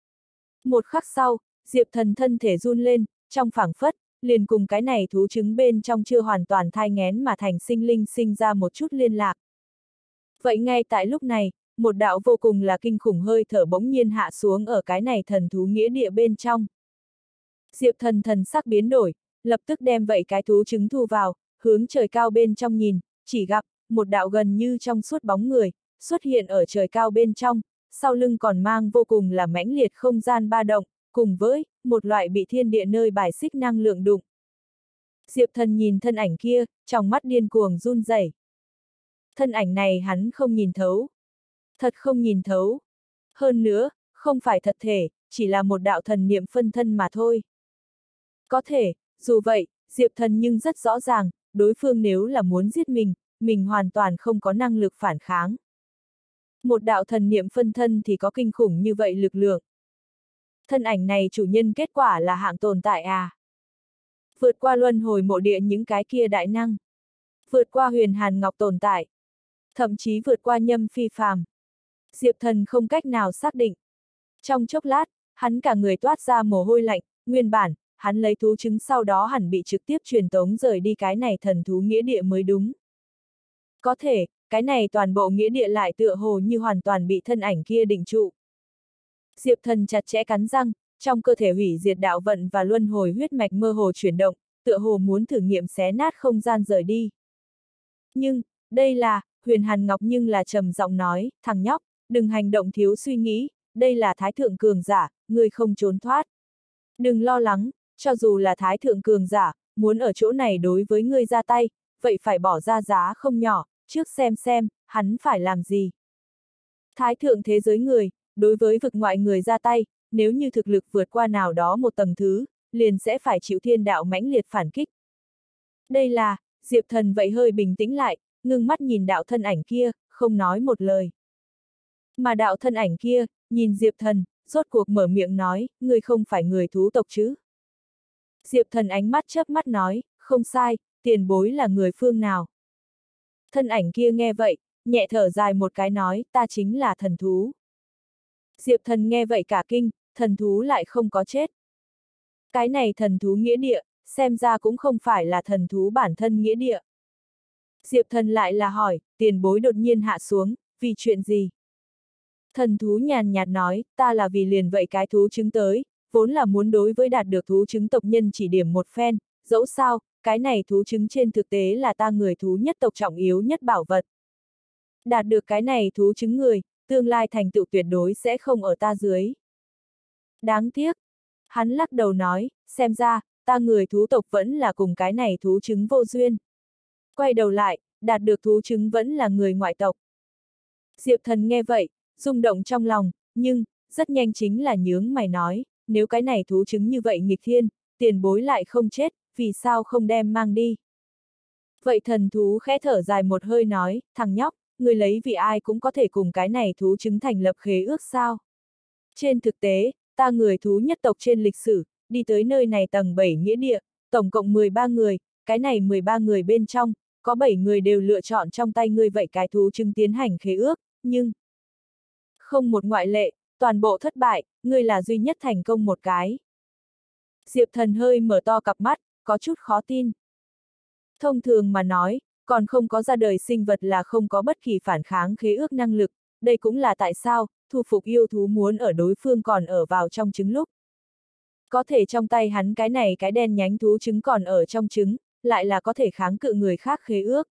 [SPEAKER 1] Một khắc sau, Diệp Thần thân thể run lên, trong phảng phất, liền cùng cái này thú trứng bên trong chưa hoàn toàn thai nghén mà thành sinh linh sinh ra một chút liên lạc. Vậy ngay tại lúc này, một đạo vô cùng là kinh khủng hơi thở bỗng nhiên hạ xuống ở cái này thần thú nghĩa địa bên trong. Diệp Thần thần sắc biến đổi, lập tức đem vậy cái thú trứng thu vào, hướng trời cao bên trong nhìn, chỉ gặp, một đạo gần như trong suốt bóng người, xuất hiện ở trời cao bên trong, sau lưng còn mang vô cùng là mãnh liệt không gian ba động, cùng với, một loại bị thiên địa nơi bài xích năng lượng đụng. Diệp Thần nhìn thân ảnh kia, trong mắt điên cuồng run rẩy. Thân ảnh này hắn không nhìn thấu. Thật không nhìn thấu. Hơn nữa, không phải thật thể, chỉ là một đạo thần niệm phân thân mà thôi. Có thể, dù vậy, Diệp Thần nhưng rất rõ ràng, đối phương nếu là muốn giết mình hoàn toàn không có năng lực phản kháng. Một đạo thần niệm phân thân thì có kinh khủng như vậy lực lượng. Thân ảnh này chủ nhân kết quả là hạng tồn tại à? Vượt qua luân hồi mộ địa những cái kia đại năng. Vượt qua huyền hàn ngọc tồn tại. Thậm chí vượt qua nhâm phi phàm. Diệp Thần không cách nào xác định. Trong chốc lát, hắn cả người toát ra mồ hôi lạnh, nguyên bản, hắn lấy thú trứng sau đó hẳn bị trực tiếp truyền tống rời đi cái này thần thú nghĩa địa mới đúng. Có thể, cái này toàn bộ nghĩa địa lại tựa hồ như hoàn toàn bị thân ảnh kia định trụ. Diệp Thần chặt chẽ cắn răng, trong cơ thể hủy diệt đạo vận và luân hồi huyết mạch mơ hồ chuyển động, tựa hồ muốn thử nghiệm xé nát không gian rời đi. Nhưng, đây là, Huyền Hàn Ngọc nhưng là trầm giọng nói, thằng nhóc, đừng hành động thiếu suy nghĩ, đây là thái thượng cường giả, ngươi không trốn thoát. Đừng lo lắng, cho dù là thái thượng cường giả, muốn ở chỗ này đối với ngươi ra tay, vậy phải bỏ ra giá không nhỏ, trước xem, hắn phải làm gì. Thái thượng thế giới người, đối với vực ngoại người ra tay, nếu như thực lực vượt qua nào đó một tầng thứ, liền sẽ phải chịu thiên đạo mãnh liệt phản kích. Đây là, Diệp Thần vậy hơi bình tĩnh lại, ngưng mắt nhìn đạo thân ảnh kia, không nói một lời. Mà đạo thân ảnh kia, nhìn Diệp Thần, rốt cuộc mở miệng nói, ngươi không phải người thú tộc chứ? Diệp Thần ánh mắt chớp mắt nói, không sai, tiền bối là người phương nào? Thân ảnh kia nghe vậy, nhẹ thở dài một cái nói, ta chính là thần thú. Diệp Thần nghe vậy cả kinh, thần thú lại không có chết. Cái này thần thú nghĩa địa, xem ra cũng không phải là thần thú bản thân nghĩa địa. Diệp Thần lại là hỏi, tiền bối đột nhiên hạ xuống, vì chuyện gì? Thần thú nhàn nhạt nói, ta là vì liền vậy cái thú trứng tới, vốn là muốn đối với đạt được thú trứng tộc nhân chỉ điểm một phen, dẫu sao, cái này thú trứng trên thực tế là ta người thú nhất tộc trọng yếu nhất bảo vật. Đạt được cái này thú trứng người, tương lai thành tựu tuyệt đối sẽ không ở ta dưới. Đáng tiếc. Hắn lắc đầu nói, xem ra, ta người thú tộc vẫn là cùng cái này thú trứng vô duyên. Quay đầu lại, đạt được thú trứng vẫn là người ngoại tộc. Diệp Thần nghe vậy, rung động trong lòng, nhưng, rất nhanh chính là nhướng mày nói, nếu cái này thú trứng như vậy nghịch thiên, tiền bối lại không chết, vì sao không đem mang đi? Vậy thần thú khẽ thở dài một hơi nói, thằng nhóc, người lấy vì ai cũng có thể cùng cái này thú trứng thành lập khế ước sao? Trên thực tế, ta người thú nhất tộc trên lịch sử, đi tới nơi này tầng 7 nghĩa địa, tổng cộng 13 người, cái này 13 người bên trong, có 7 người đều lựa chọn trong tay ngươi vậy cái thú trứng tiến hành khế ước, nhưng không một ngoại lệ, toàn bộ thất bại, ngươi là duy nhất thành công một cái. Diệp Thần hơi mở to cặp mắt, có chút khó tin. Thông thường mà nói, còn không có ra đời sinh vật là không có bất kỳ phản kháng khế ước năng lực, đây cũng là tại sao, thu phục yêu thú muốn ở đối phương còn ở vào trong trứng lúc. Có thể trong tay hắn cái này cái đen nhánh thú trứng còn ở trong trứng, lại là có thể kháng cự người khác khế ước.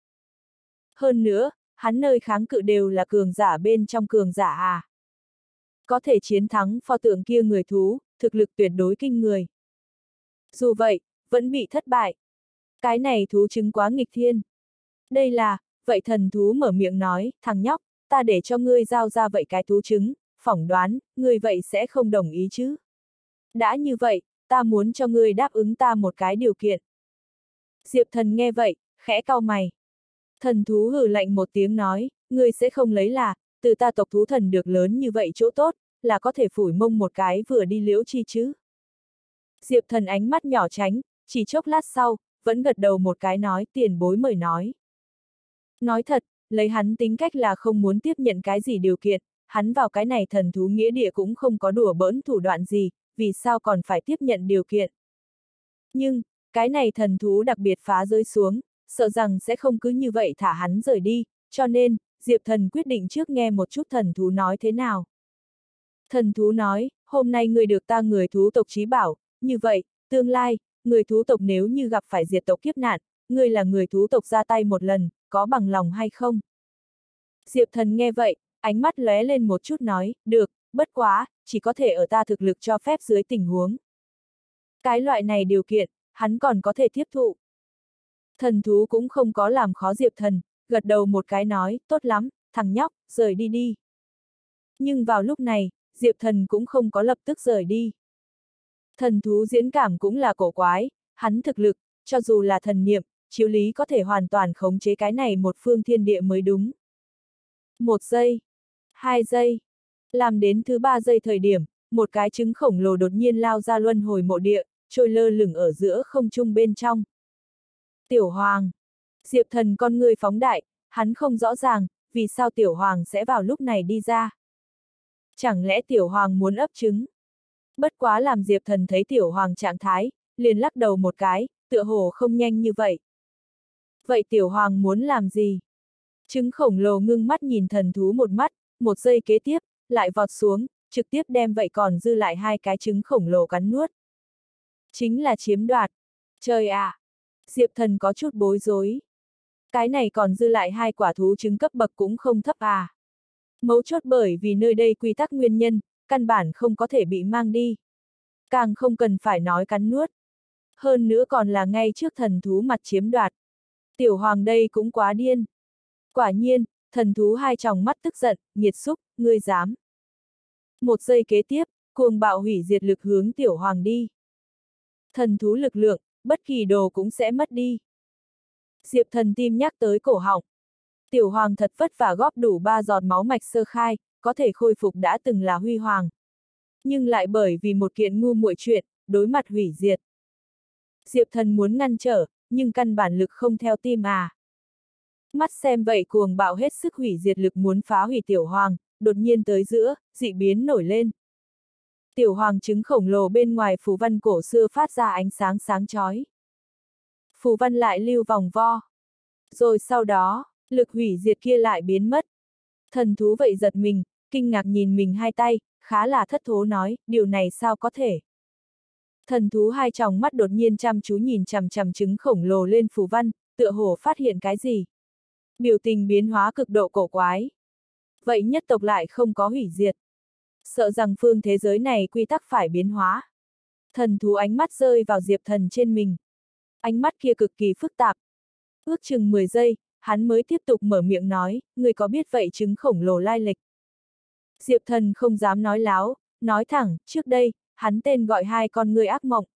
[SPEAKER 1] Hơn nữa, hắn nơi kháng cự đều là cường giả bên trong cường giả à. Có thể chiến thắng pho tượng kia người thú, thực lực tuyệt đối kinh người. Dù vậy, vẫn bị thất bại. Cái này thú trứng quá nghịch thiên. Đây là, vậy thần thú mở miệng nói, thằng nhóc, ta để cho ngươi giao ra vậy cái thú trứng, phỏng đoán, ngươi vậy sẽ không đồng ý chứ. Đã như vậy, ta muốn cho ngươi đáp ứng ta một cái điều kiện. Diệp Thần nghe vậy, khẽ cau mày. Thần thú hừ lạnh một tiếng nói, ngươi sẽ không lấy là, từ ta tộc thú thần được lớn như vậy chỗ tốt, là có thể phủi mông một cái vừa đi liễu chi chứ. Diệp Thần ánh mắt nhỏ tránh, chỉ chốc lát sau, vẫn gật đầu một cái nói tiền bối mời nói. Nói thật, lấy hắn tính cách là không muốn tiếp nhận cái gì điều kiện, hắn vào cái này thần thú nghĩa địa cũng không có đùa bỡn thủ đoạn gì, vì sao còn phải tiếp nhận điều kiện. Nhưng, cái này thần thú đặc biệt phá rơi xuống, sợ rằng sẽ không cứ như vậy thả hắn rời đi, cho nên, Diệp Thần quyết định trước nghe một chút thần thú nói thế nào. Thần thú nói, hôm nay ngươi được ta người thú tộc trí bảo, như vậy, tương lai, người thú tộc nếu như gặp phải diệt tộc kiếp nạn, ngươi là người thú tộc ra tay một lần, có bằng lòng hay không? Diệp Thần nghe vậy, ánh mắt lóe lên một chút nói, được, bất quá, chỉ có thể ở ta thực lực cho phép dưới tình huống. Cái loại này điều kiện, hắn còn có thể tiếp thụ. Thần thú cũng không có làm khó Diệp Thần, gật đầu một cái nói, tốt lắm, thằng nhóc, rời đi đi. Nhưng vào lúc này, Diệp Thần cũng không có lập tức rời đi. Thần thú diễn cảm cũng là cổ quái, hắn thực lực, cho dù là thần niệm, chiếu lý có thể hoàn toàn khống chế cái này một phương thiên địa mới đúng. 1 giây, 2 giây, làm đến thứ 3 giây thời điểm, một cái trứng khổng lồ đột nhiên lao ra luân hồi mộ địa, trôi lơ lửng ở giữa không trung bên trong. Tiểu Hoàng. Diệp Thần con người phóng đại, hắn không rõ ràng, vì sao Tiểu Hoàng sẽ vào lúc này đi ra. Chẳng lẽ Tiểu Hoàng muốn ấp trứng? Bất quá làm Diệp Thần thấy Tiểu Hoàng trạng thái, liền lắc đầu một cái, tựa hồ không nhanh như vậy. Vậy Tiểu Hoàng muốn làm gì? Trứng khổng lồ ngưng mắt nhìn thần thú một mắt, một giây kế tiếp, lại vọt xuống, trực tiếp đem vậy còn dư lại 2 cái trứng khổng lồ cắn nuốt. Chính là chiếm đoạt. Trời ạ! Diệp Thần có chút bối rối. Cái này còn dư lại 2 quả thú trứng cấp bậc cũng không thấp à. Mấu chốt bởi vì nơi đây quy tắc nguyên nhân, căn bản không có thể bị mang đi. Càng không cần phải nói cắn nuốt. Hơn nữa còn là ngay trước thần thú mặt chiếm đoạt. Tiểu Hoàng đây cũng quá điên. Quả nhiên, thần thú 2 tròng mắt tức giận, nghiệt xúc, ngươi dám. Một giây kế tiếp, cuồng bạo hủy diệt lực hướng Tiểu Hoàng đi. Thần thú lực lượng, bất kỳ đồ cũng sẽ mất đi. Diệp Thần tim nhắc tới cổ họng. Tiểu Hoàng thật vất vả góp đủ 3 giọt máu mạch sơ khai, có thể khôi phục đã từng là huy hoàng. Nhưng lại bởi vì một kiện ngu muội chuyện, đối mặt hủy diệt. Diệp Thần muốn ngăn trở, nhưng căn bản lực không theo tim à. Mắt xem vậy cuồng bạo hết sức hủy diệt lực muốn phá hủy Tiểu Hoàng, đột nhiên tới giữa, dị biến nổi lên. Tiểu Hoàng trứng khổng lồ bên ngoài phù văn cổ xưa phát ra ánh sáng sáng chói. Phù văn lại lưu vòng vo. Rồi sau đó, lực hủy diệt kia lại biến mất. Thần thú vậy giật mình, kinh ngạc nhìn mình 2 tay, khá là thất thố nói, điều này sao có thể. Thần thú 2 tròng mắt đột nhiên chăm chú nhìn chằm chằm trứng khổng lồ lên phù văn, tựa hồ phát hiện cái gì. Biểu tình biến hóa cực độ cổ quái. Vậy nhất tộc lại không có hủy diệt. Sợ rằng phương thế giới này quy tắc phải biến hóa. Thần thú ánh mắt rơi vào Diệp Thần trên mình. Ánh mắt kia cực kỳ phức tạp. Ước chừng 10 giây, hắn mới tiếp tục mở miệng nói, người có biết vậy trứng khổng lồ lai lịch. Diệp Thần không dám nói láo, nói thẳng, trước đây, hắn tên gọi 2 con ngươi ác mộng.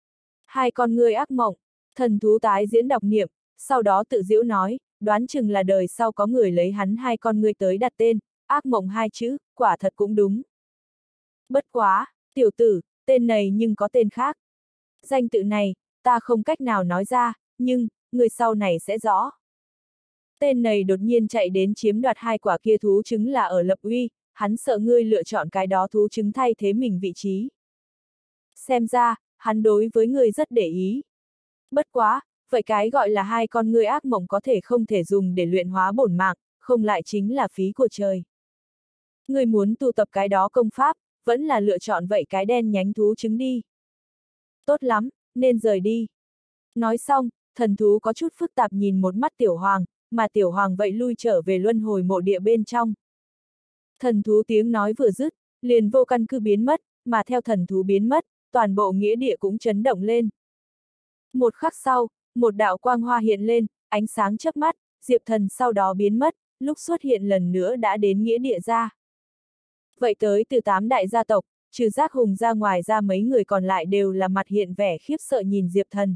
[SPEAKER 1] 2 con ngươi ác mộng, thần thú tái diễn đọc niệm, sau đó tự giễu nói, đoán chừng là đời sau có người lấy hắn 2 con ngươi tới đặt tên, ác mộng 2 chữ, quả thật cũng đúng. Bất quá, tiểu tử, tên này nhưng có tên khác. Danh tự này, ta không cách nào nói ra, nhưng, người sau này sẽ rõ. Tên này đột nhiên chạy đến chiếm đoạt 2 quả kia thú trứng là ở Lập Uy, hắn sợ ngươi lựa chọn cái đó thú trứng thay thế mình vị trí. Xem ra, hắn đối với ngươi rất để ý. Bất quá, vậy cái gọi là 2 con ngươi ác mộng có thể không thể dùng để luyện hóa bổn mạng, không lại chính là phí của trời. Ngươi muốn tu tập cái đó công pháp, vẫn là lựa chọn vậy cái đen nhánh thú trứng đi. tốt lắm, nên rời đi. Nói xong, thần thú có chút phức tạp nhìn một mắt tiểu hoàng, mà tiểu hoàng vậy lui trở về luân hồi mộ địa bên trong. Thần thú tiếng nói vừa dứt, liền vô căn cứ biến mất, mà theo thần thú biến mất, toàn bộ nghĩa địa cũng chấn động lên. Một khắc sau, một đạo quang hoa hiện lên, ánh sáng chớp mắt, Diệp Thần sau đó biến mất, lúc xuất hiện lần nữa đã đến nghĩa địa ra. Vậy tới từ 8 đại gia tộc, trừ Giác Hùng ra ngoài ra mấy người còn lại đều là mặt hiện vẻ khiếp sợ nhìn Diệp Thần.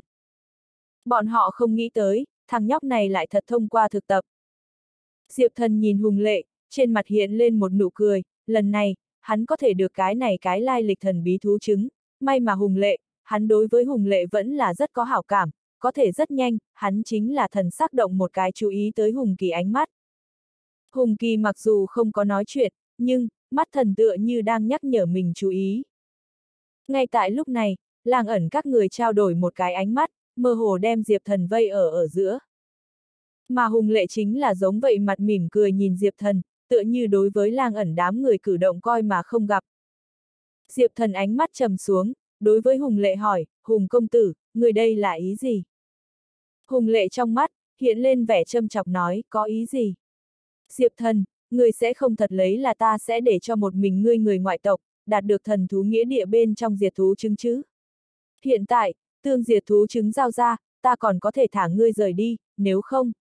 [SPEAKER 1] Bọn họ không nghĩ tới, thằng nhóc này lại thật thông qua thực tập. Diệp Thần nhìn Hùng Lệ, trên mặt hiện lên một nụ cười, lần này, hắn có thể được cái lai lịch thần bí thú chứng, may mà Hùng Lệ, hắn đối với Hùng Lệ vẫn là rất có hảo cảm, có thể rất nhanh, hắn chính là thần sắc động một cái chú ý tới Hùng Kỳ ánh mắt. Hùng Kỳ mặc dù không có nói chuyện, nhưng, mắt thần tựa như đang nhắc nhở mình chú ý. Ngay tại lúc này, Lang Ẩn các người trao đổi một cái ánh mắt, mơ hồ đem Diệp Thần vây ở giữa. Mà Hùng Lệ chính là giống vậy mặt mỉm cười nhìn Diệp Thần, tựa như đối với Lang Ẩn đám người cử động coi mà không gặp. Diệp Thần ánh mắt trầm xuống, đối với Hùng Lệ hỏi, Hùng công tử, người đây là ý gì? Hùng Lệ trong mắt, hiện lên vẻ châm chọc nói, có ý gì? Diệp Thần, người sẽ không thật lấy là ta sẽ để cho một mình ngươi người ngoại tộc, đạt được thần thú nghĩa địa bên trong diệt thú chứng chứ? Hiện tại, tương diệt thú chứng giao ra, ta còn có thể thả ngươi rời đi, nếu không.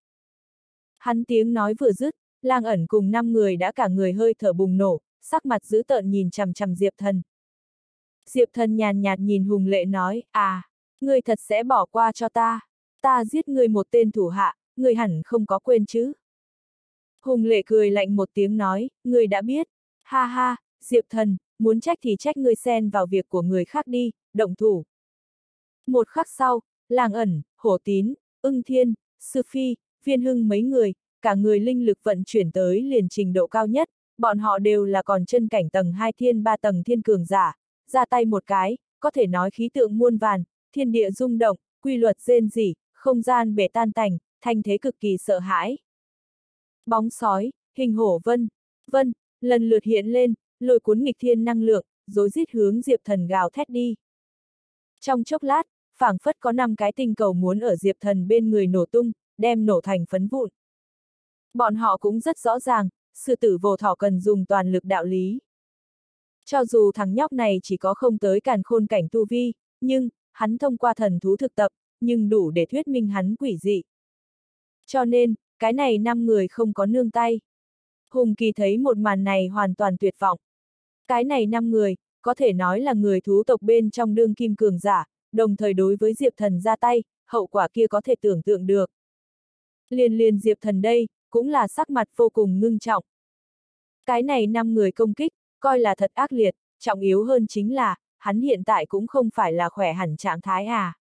[SPEAKER 1] Hắn tiếng nói vừa dứt, Lang Ẩn cùng 5 người đã cả người hơi thở bùng nổ, sắc mặt dữ tợn nhìn chằm chằm Diệp Thần. Diệp Thần nhàn nhạt nhìn Hùng Lệ nói, ngươi thật sẽ bỏ qua cho ta giết ngươi một tên thủ hạ, ngươi hẳn không có quên chứ. Hùng Lệ cười lạnh một tiếng nói, ngươi đã biết, ha ha, Diệp Thần, muốn trách thì trách ngươi xen vào việc của người khác đi, động thủ. Một khắc sau, Lang Ẩn, Hổ Tín, Ưng Thiên, Sư Phi, Viên Hưng mấy người, cả người linh lực vận chuyển tới liền trình độ cao nhất, bọn họ đều là còn chân cảnh tầng 2 thiên 3 tầng thiên cường giả, ra tay một cái, có thể nói khí tượng muôn vàn, thiên địa rung động, quy luật rên rỉ, không gian bể tan tành, thanh thế cực kỳ sợ hãi. Bóng sói, hình hổ vân, lần lượt hiện lên, lôi cuốn nghịch thiên năng lượng, rối rít hướng Diệp Thần gào thét đi. Trong chốc lát, phảng phất có 5 cái tinh cầu muốn ở Diệp Thần bên người nổ tung, đem nổ thành phấn vụn. Bọn họ cũng rất rõ ràng, sư tử vô thỏ cần dùng toàn lực đạo lý. Cho dù thằng nhóc này chỉ có không tới càn khôn cảnh tu vi, nhưng, hắn thông qua thần thú thực tập, nhưng đủ để thuyết minh hắn quỷ dị. Cho nên, cái này 5 người không có nương tay. Hùng Kỳ thấy một màn này hoàn toàn tuyệt vọng. Cái này 5 người, có thể nói là người thú tộc bên trong đương kim cường giả, đồng thời đối với Diệp Thần ra tay, hậu quả kia có thể tưởng tượng được. Liền Diệp Thần đây, cũng là sắc mặt vô cùng ngưng trọng. Cái này 5 người công kích, coi là thật ác liệt, trọng yếu hơn chính là, hắn hiện tại cũng không phải là khỏe hẳn trạng thái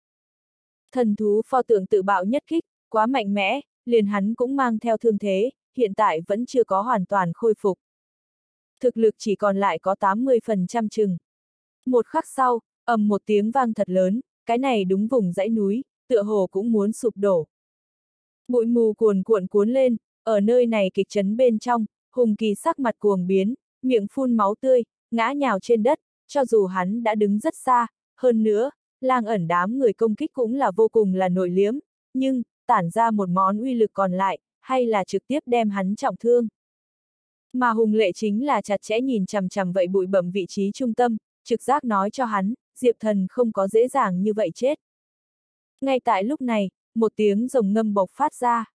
[SPEAKER 1] Thần thú pho tượng tự bạo nhất kích, quá mạnh mẽ, liền hắn cũng mang theo thương thế, hiện tại vẫn chưa có hoàn toàn khôi phục. Thực lực chỉ còn lại có 80% chừng. Một khắc sau, ầm một tiếng vang thật lớn, cái này đúng vùng dãy núi, tựa hồ cũng muốn sụp đổ. Bụi mù cuồn cuộn cuốn lên, ở nơi này kịch chấn bên trong, Hùng Kỳ sắc mặt cuồng biến, miệng phun máu tươi, ngã nhào trên đất, cho dù hắn đã đứng rất xa, hơn nữa, Lang Ẩn đám người công kích cũng là vô cùng là nội liếm, nhưng, tản ra một món uy lực còn lại, hay là trực tiếp đem hắn trọng thương. Mà Hùng Lệ chính là chặt chẽ nhìn chằm chằm vậy bụi bẩm vị trí trung tâm, trực giác nói cho hắn, Diệp Thần không có dễ dàng như vậy chết. Ngay tại lúc này, một tiếng rồng ngâm bộc phát ra.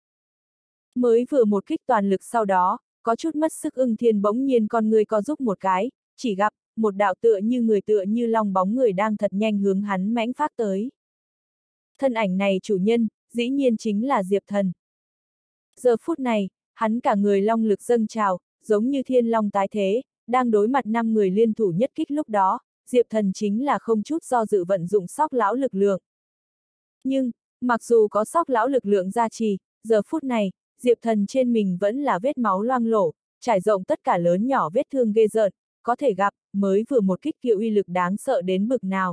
[SPEAKER 1] Mới vừa một kích toàn lực sau đó, có chút mất sức Ưng Thiên bỗng nhiên con người co giúp một cái, chỉ gặp, một đạo tựa như long bóng người đang thật nhanh hướng hắn mãnh phát tới. Thân ảnh này chủ nhân, dĩ nhiên chính là Diệp Thần. Giờ phút này, hắn cả người long lực dâng trào, giống như thiên long tái thế, đang đối mặt 5 người liên thủ nhất kích lúc đó, Diệp Thần chính là không chút do dự vận dụng sóc lão lực lượng. Nhưng, mặc dù có sóc lão lực lượng gia trì, giờ phút này, Diệp Thần trên mình vẫn là vết máu loang lổ, trải rộng tất cả lớn nhỏ vết thương ghê rợn, có thể gặp, mới vừa một kích kia uy lực đáng sợ đến bực nào.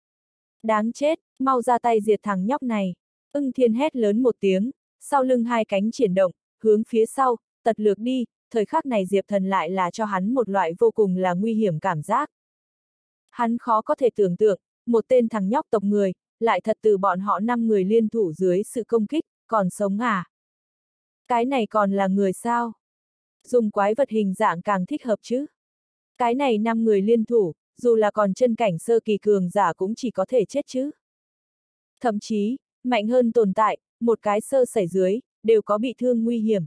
[SPEAKER 1] Đáng chết, mau ra tay diệt thằng nhóc này. Ưng Thiên hét lớn một tiếng, sau lưng 2 cánh triển động, hướng phía sau, tật lược đi, thời khắc này Diệp Thần lại là cho hắn một loại vô cùng là nguy hiểm cảm giác. Hắn khó có thể tưởng tượng, một tên thằng nhóc tộc người, lại thật từ bọn họ 5 người liên thủ dưới sự công kích, còn sống à? Cái này còn là người sao? Dùng quái vật hình dạng càng thích hợp chứ? Cái này 5 người liên thủ, dù là còn chân cảnh sơ kỳ cường giả cũng chỉ có thể chết chứ. Thậm chí, mạnh hơn tồn tại, một cái sơ sẩy dưới, đều có bị thương nguy hiểm.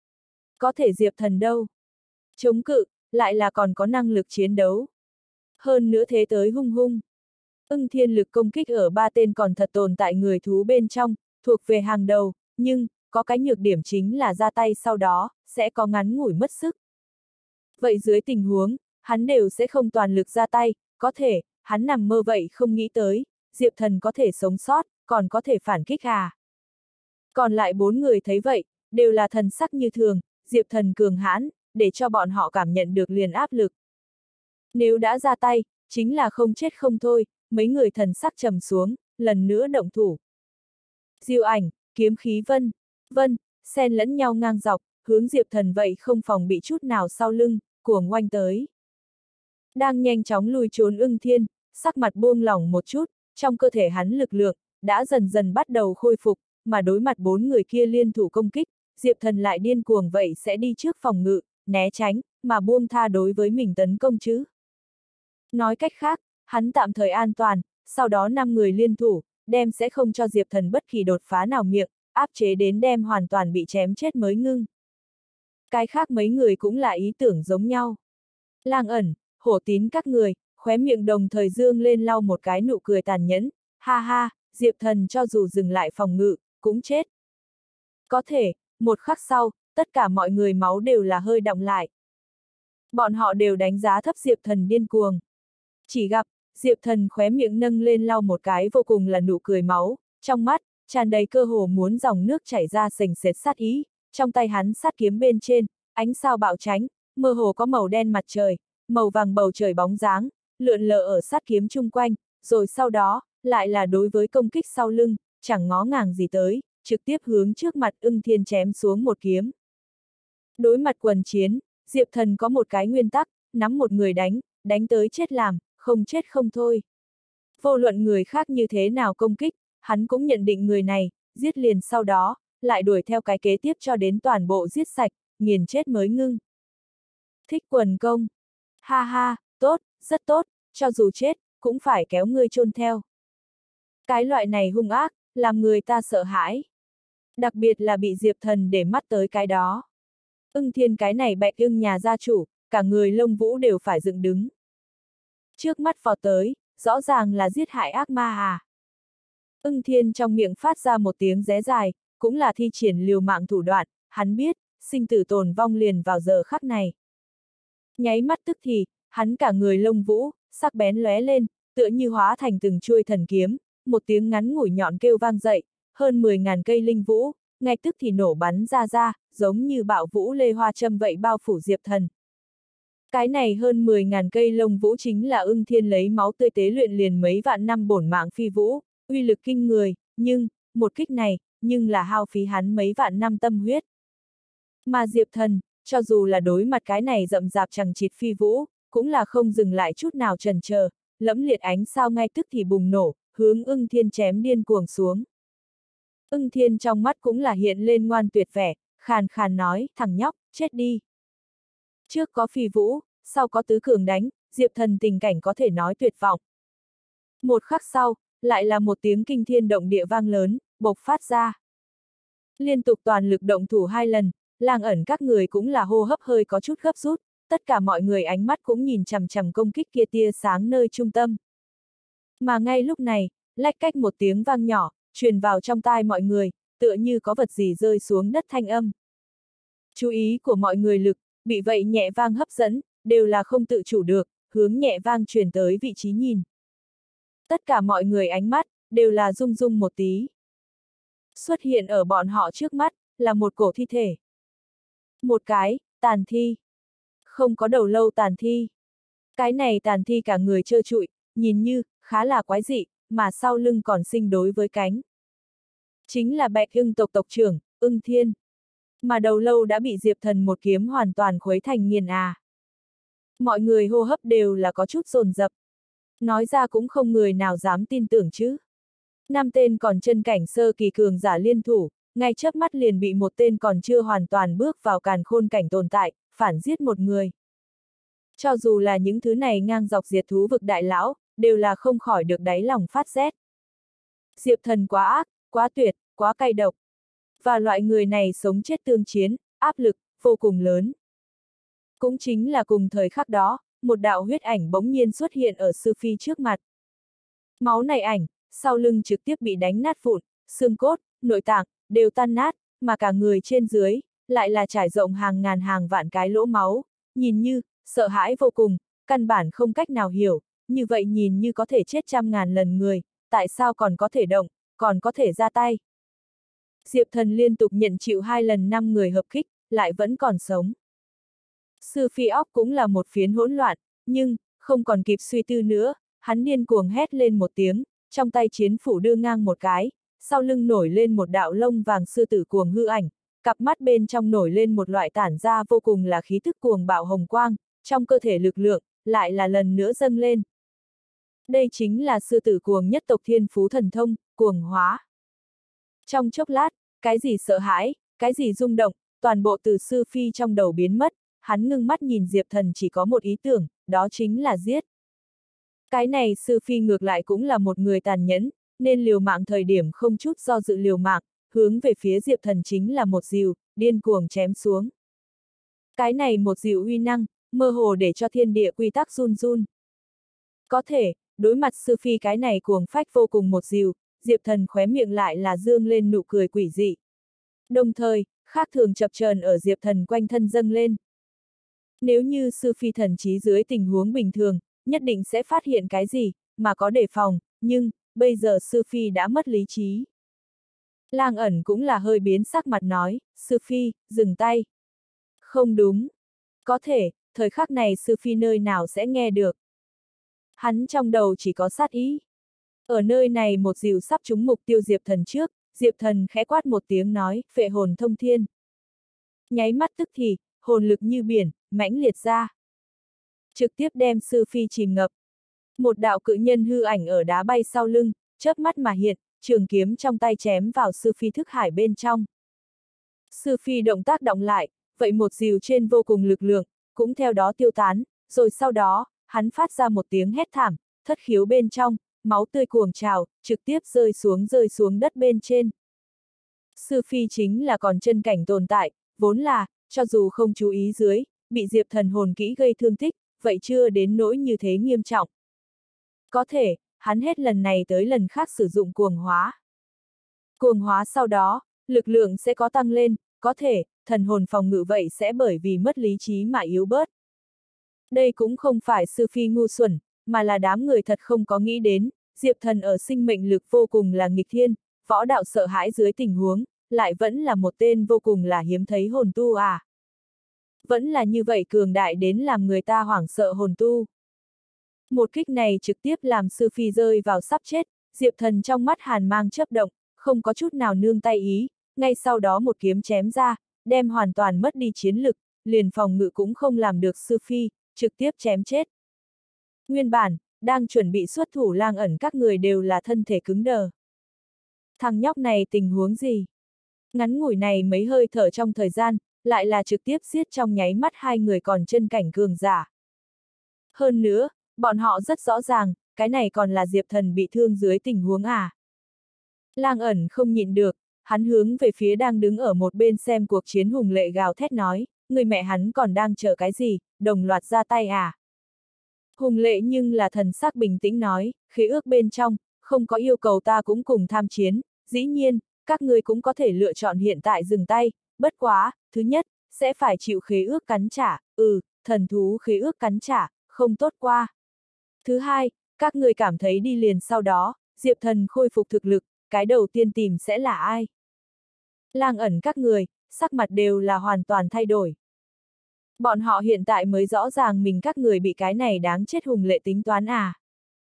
[SPEAKER 1] Có thể Diệp Thần đâu? Chống cự, lại là còn có năng lực chiến đấu. Hơn nữa thế tới hung hung. Ưng Thiên lực công kích ở 3 tên còn thật tồn tại người thú bên trong, thuộc về hàng đầu, nhưng, có cái nhược điểm chính là ra tay sau đó, sẽ có ngắn ngủi mất sức. Vậy dưới tình huống, hắn đều sẽ không toàn lực ra tay, có thể, hắn nằm mơ vậy không nghĩ tới, Diệp Thần có thể sống sót, còn có thể phản kích à. Còn lại 4 người thấy vậy, đều là thần sắc như thường, Diệp Thần cường hãn, để cho bọn họ cảm nhận được liền áp lực. Nếu đã ra tay, chính là không chết không thôi, mấy người thần sắc trầm xuống, lần nữa động thủ. Diệu ảnh, kiếm khí vân, xen lẫn nhau ngang dọc, hướng Diệp Thần vậy không phòng bị chút nào sau lưng, cuồng oanh tới. Đang nhanh chóng lùi trốn Ưng Thiên, sắc mặt buông lỏng một chút, trong cơ thể hắn lực lượng, đã dần dần bắt đầu khôi phục, mà đối mặt 4 người kia liên thủ công kích, Diệp Thần lại điên cuồng vậy sẽ đi trước phòng ngự, né tránh, mà buông tha đối với mình tấn công chứ. Nói cách khác, hắn tạm thời an toàn, sau đó 5 người liên thủ, đem sẽ không cho Diệp Thần bất kỳ đột phá nào miệng, áp chế đến đem hoàn toàn bị chém chết mới ngưng. Cái khác mấy người cũng là ý tưởng giống nhau. Lang ẩn, Hổ Tín các người, khóe miệng đồng thời dương lên lau một cái nụ cười tàn nhẫn, ha ha, Diệp Thần cho dù dừng lại phòng ngự, cũng chết. Có thể, một khắc sau, tất cả mọi người máu đều là hơi đọng lại. Bọn họ đều đánh giá thấp Diệp Thần điên cuồng. Chỉ gặp, Diệp Thần khóe miệng nâng lên lau một cái vô cùng là nụ cười máu, trong mắt, tràn đầy cơ hồ muốn dòng nước chảy ra sềnh sệt sát ý, trong tay hắn sát kiếm bên trên, ánh sao bạo tránh, mơ hồ có màu đen mặt trời, màu vàng bầu trời bóng dáng, lượn lờ ở sát kiếm chung quanh, rồi sau đó, lại là đối với công kích sau lưng, chẳng ngó ngàng gì tới, trực tiếp hướng trước mặt Ưng Thiên chém xuống một kiếm. Đối mặt quần chiến, Diệp Thần có một cái nguyên tắc, nắm một người đánh tới chết làm, không chết không thôi. Vô luận người khác như thế nào công kích, hắn cũng nhận định người này, giết liền sau đó, lại đuổi theo cái kế tiếp cho đến toàn bộ giết sạch, nghiền chết mới ngưng. Thích quần công. Ha ha, tốt, rất tốt, cho dù chết, cũng phải kéo ngươi chôn theo. Cái loại này hung ác, làm người ta sợ hãi. Đặc biệt là bị Diệp Thần để mắt tới cái đó. Ưng Thiên cái này bạch ưng nhà gia chủ, cả người lông vũ đều phải dựng đứng. Trước mắt vọt tới, rõ ràng là giết hại ác ma à. Ưng Thiên trong miệng phát ra một tiếng ré dài, cũng là thi triển liều mạng thủ đoạn, hắn biết, sinh tử tồn vong liền vào giờ khắc này. Nháy mắt tức thì, hắn cả người lông vũ, sắc bén lóe lên, tựa như hóa thành từng chuôi thần kiếm, một tiếng ngắn ngủi nhọn kêu vang dậy, hơn 10.000 cây linh vũ, ngay tức thì nổ bắn ra, giống như bạo vũ lê hoa châm vậy bao phủ Diệp Thần. Cái này hơn 10.000 cây lông vũ chính là Ưng Thiên lấy máu tươi tế luyện liền mấy vạn năm bổn mạng phi vũ, uy lực kinh người, nhưng, một kích này, nhưng là hao phí hắn mấy vạn năm tâm huyết. Mà Diệp Thần, cho dù là đối mặt cái này rậm rạp chằng chịt phi vũ, cũng là không dừng lại chút nào chần chờ, lẫm liệt ánh sao ngay tức thì bùng nổ, hướng Ưng Thiên chém điên cuồng xuống. Ưng Thiên trong mắt cũng là hiện lên ngoan tuyệt vẻ, khàn khàn nói, thằng nhóc, chết đi. Trước có phi vũ, sau có tứ cường đánh, Diệp Thần tình cảnh có thể nói tuyệt vọng. Một khắc sau, lại là một tiếng kinh thiên động địa vang lớn, bộc phát ra. Liên tục toàn lực động thủ 2 lần, Lang ẩn các người cũng là hô hấp hơi có chút gấp rút, tất cả mọi người ánh mắt cũng nhìn chằm chằm công kích kia tia sáng nơi trung tâm. Mà ngay lúc này, lách cách một tiếng vang nhỏ, truyền vào trong tai mọi người, tựa như có vật gì rơi xuống đất thanh âm. Chú ý của mọi người lực, bị vậy nhẹ vang hấp dẫn, đều là không tự chủ được, hướng nhẹ vang truyền tới vị trí nhìn. Tất cả mọi người ánh mắt, đều là rung rung một tí. Xuất hiện ở bọn họ trước mắt, là một cổ thi thể. Một cái, tàn thi. Không có đầu lâu tàn thi. Cái này tàn thi cả người trơ trụi, nhìn như, khá là quái dị, mà sau lưng còn sinh đối với cánh. Chính là Bạch Ưng tộc tộc trưởng, Ưng Thiên. Mà đầu lâu đã bị Diệp Thần một kiếm hoàn toàn khuấy thành nghiền à. Mọi người hô hấp đều là có chút dồn dập. Nói ra cũng không người nào dám tin tưởng chứ. 5 tên còn chân cảnh sơ kỳ cường giả liên thủ, ngay chớp mắt liền bị một tên còn chưa hoàn toàn bước vào càn khôn cảnh tồn tại, phản giết một người. Cho dù là những thứ này ngang dọc diệt thú vực đại lão, đều là không khỏi được đáy lòng phát rét. Diệp Thần quá ác, quá tuyệt, quá cay độc. Và loại người này sống chết tương chiến, áp lực, vô cùng lớn. Cũng chính là cùng thời khắc đó, một đạo huyết ảnh bỗng nhiên xuất hiện ở Sư Phi trước mặt. Máu này ảnh, sau lưng trực tiếp bị đánh nát vụn, xương cốt, nội tạng, đều tan nát, mà cả người trên dưới, lại là trải rộng hàng ngàn hàng vạn cái lỗ máu, nhìn như, sợ hãi vô cùng, căn bản không cách nào hiểu, như vậy nhìn như có thể chết trăm ngàn lần người, tại sao còn có thể động, còn có thể ra tay. Diệp Thần liên tục nhận chịu 2 lần 5 người hợp kích, lại vẫn còn sống. Sư Phi óc cũng là một phiến hỗn loạn, nhưng, không còn kịp suy tư nữa, hắn điên cuồng hét lên một tiếng, trong tay chiến phủ đưa ngang một cái, sau lưng nổi lên một đạo lông vàng sư tử cuồng hư ảnh, cặp mắt bên trong nổi lên một loại tản ra vô cùng là khí tức cuồng bạo hồng quang, trong cơ thể lực lượng, lại là lần nữa dâng lên. Đây chính là sư tử cuồng nhất tộc thiên phú thần thông, cuồng hóa. Trong chốc lát, cái gì sợ hãi, cái gì rung động, toàn bộ từ Sư Phi trong đầu biến mất, hắn ngưng mắt nhìn Diệp Thần chỉ có một ý tưởng, đó chính là giết. Cái này Sư Phi ngược lại cũng là một người tàn nhẫn, nên liều mạng thời điểm không chút do dự liều mạng, hướng về phía Diệp Thần chính là một dìu, điên cuồng chém xuống. Cái này một dìu uy năng, mơ hồ để cho thiên địa quy tắc run run. Có thể, đối mặt Sư Phi cái này cuồng phách vô cùng một dìu, Diệp Thần khóe miệng lại là dương lên nụ cười quỷ dị. Đồng thời, khác thường chập chờn ở Diệp Thần quanh thân dâng lên. Nếu như Sư Phi thần trí dưới tình huống bình thường, nhất định sẽ phát hiện cái gì, mà có đề phòng, nhưng, bây giờ Sư Phi đã mất lý trí. Lang ẩn cũng là hơi biến sắc mặt nói, Sư Phi, dừng tay. Không đúng. Có thể, thời khắc này Sư Phi nơi nào sẽ nghe được. Hắn trong đầu chỉ có sát ý. Ở nơi này một dìu sắp trúng mục tiêu Diệp Thần trước, Diệp Thần khẽ quát một tiếng nói, phệ hồn thông thiên. Nháy mắt tức thì, hồn lực như biển, mãnh liệt ra. Trực tiếp đem Sư Phi chìm ngập. Một đạo cự nhân hư ảnh ở đá bay sau lưng, chớp mắt mà hiện, trường kiếm trong tay chém vào Sư Phi thức hải bên trong. Sư Phi động tác động lại, vậy một dìu trên vô cùng lực lượng, cũng theo đó tiêu tán, rồi sau đó, hắn phát ra một tiếng hét thảm, thất khiếu bên trong, máu tươi cuồng trào, trực tiếp rơi xuống đất bên trên. Sư Phi chính là còn chân cảnh tồn tại, vốn là, cho dù không chú ý dưới, bị Diệp Thần hồn kỹ gây thương tích, vậy chưa đến nỗi như thế nghiêm trọng. Có thể, hắn hết lần này tới lần khác sử dụng cuồng hóa. Cuồng hóa sau đó, lực lượng sẽ có tăng lên, có thể, thần hồn phòng ngự vậy sẽ bởi vì mất lý trí mà yếu bớt. Đây cũng không phải Sư Phi ngu xuẩn, mà là đám người thật không có nghĩ đến, Diệp Thần ở sinh mệnh lực vô cùng là nghịch thiên, võ đạo sợ hãi dưới tình huống, lại vẫn là một tên vô cùng là hiếm thấy hồn tu à. Vẫn là như vậy cường đại đến làm người ta hoảng sợ hồn tu. Một kích này trực tiếp làm Sư Phi rơi vào sắp chết, Diệp Thần trong mắt hàn mang chớp động, không có chút nào nương tay ý, ngay sau đó một kiếm chém ra, đem hoàn toàn mất đi chiến lực, liền phòng ngự cũng không làm được Sư Phi, trực tiếp chém chết. Nguyên bản, đang chuẩn bị xuất thủ Lang ẩn các người đều là thân thể cứng đờ. Thằng nhóc này tình huống gì? Ngắn ngủi này mấy hơi thở trong thời gian, lại là trực tiếp giết trong nháy mắt 2 người còn chân cảnh cường giả. Hơn nữa, bọn họ rất rõ ràng, cái này còn là Diệp Thần bị thương dưới tình huống à. Lang ẩn không nhịn được, hắn hướng về phía đang đứng ở một bên xem cuộc chiến hùng lệ gào thét nói, người mẹ hắn còn đang chờ cái gì, đồng loạt ra tay à. Hùng lệ nhưng là thần sắc bình tĩnh nói, khế ước bên trong, không có yêu cầu ta cũng cùng tham chiến, dĩ nhiên, các ngươi cũng có thể lựa chọn hiện tại dừng tay, bất quá, thứ nhất, sẽ phải chịu khế ước cắn trả, thần thú khế ước cắn trả, không tốt qua. Thứ hai, các ngươi cảm thấy đi liền sau đó, Diệp Thần khôi phục thực lực, cái đầu tiên tìm sẽ là ai? Lang ẩn các người, sắc mặt đều là hoàn toàn thay đổi. Bọn họ hiện tại mới rõ ràng mình các người bị cái này đáng chết hùng lệ tính toán à.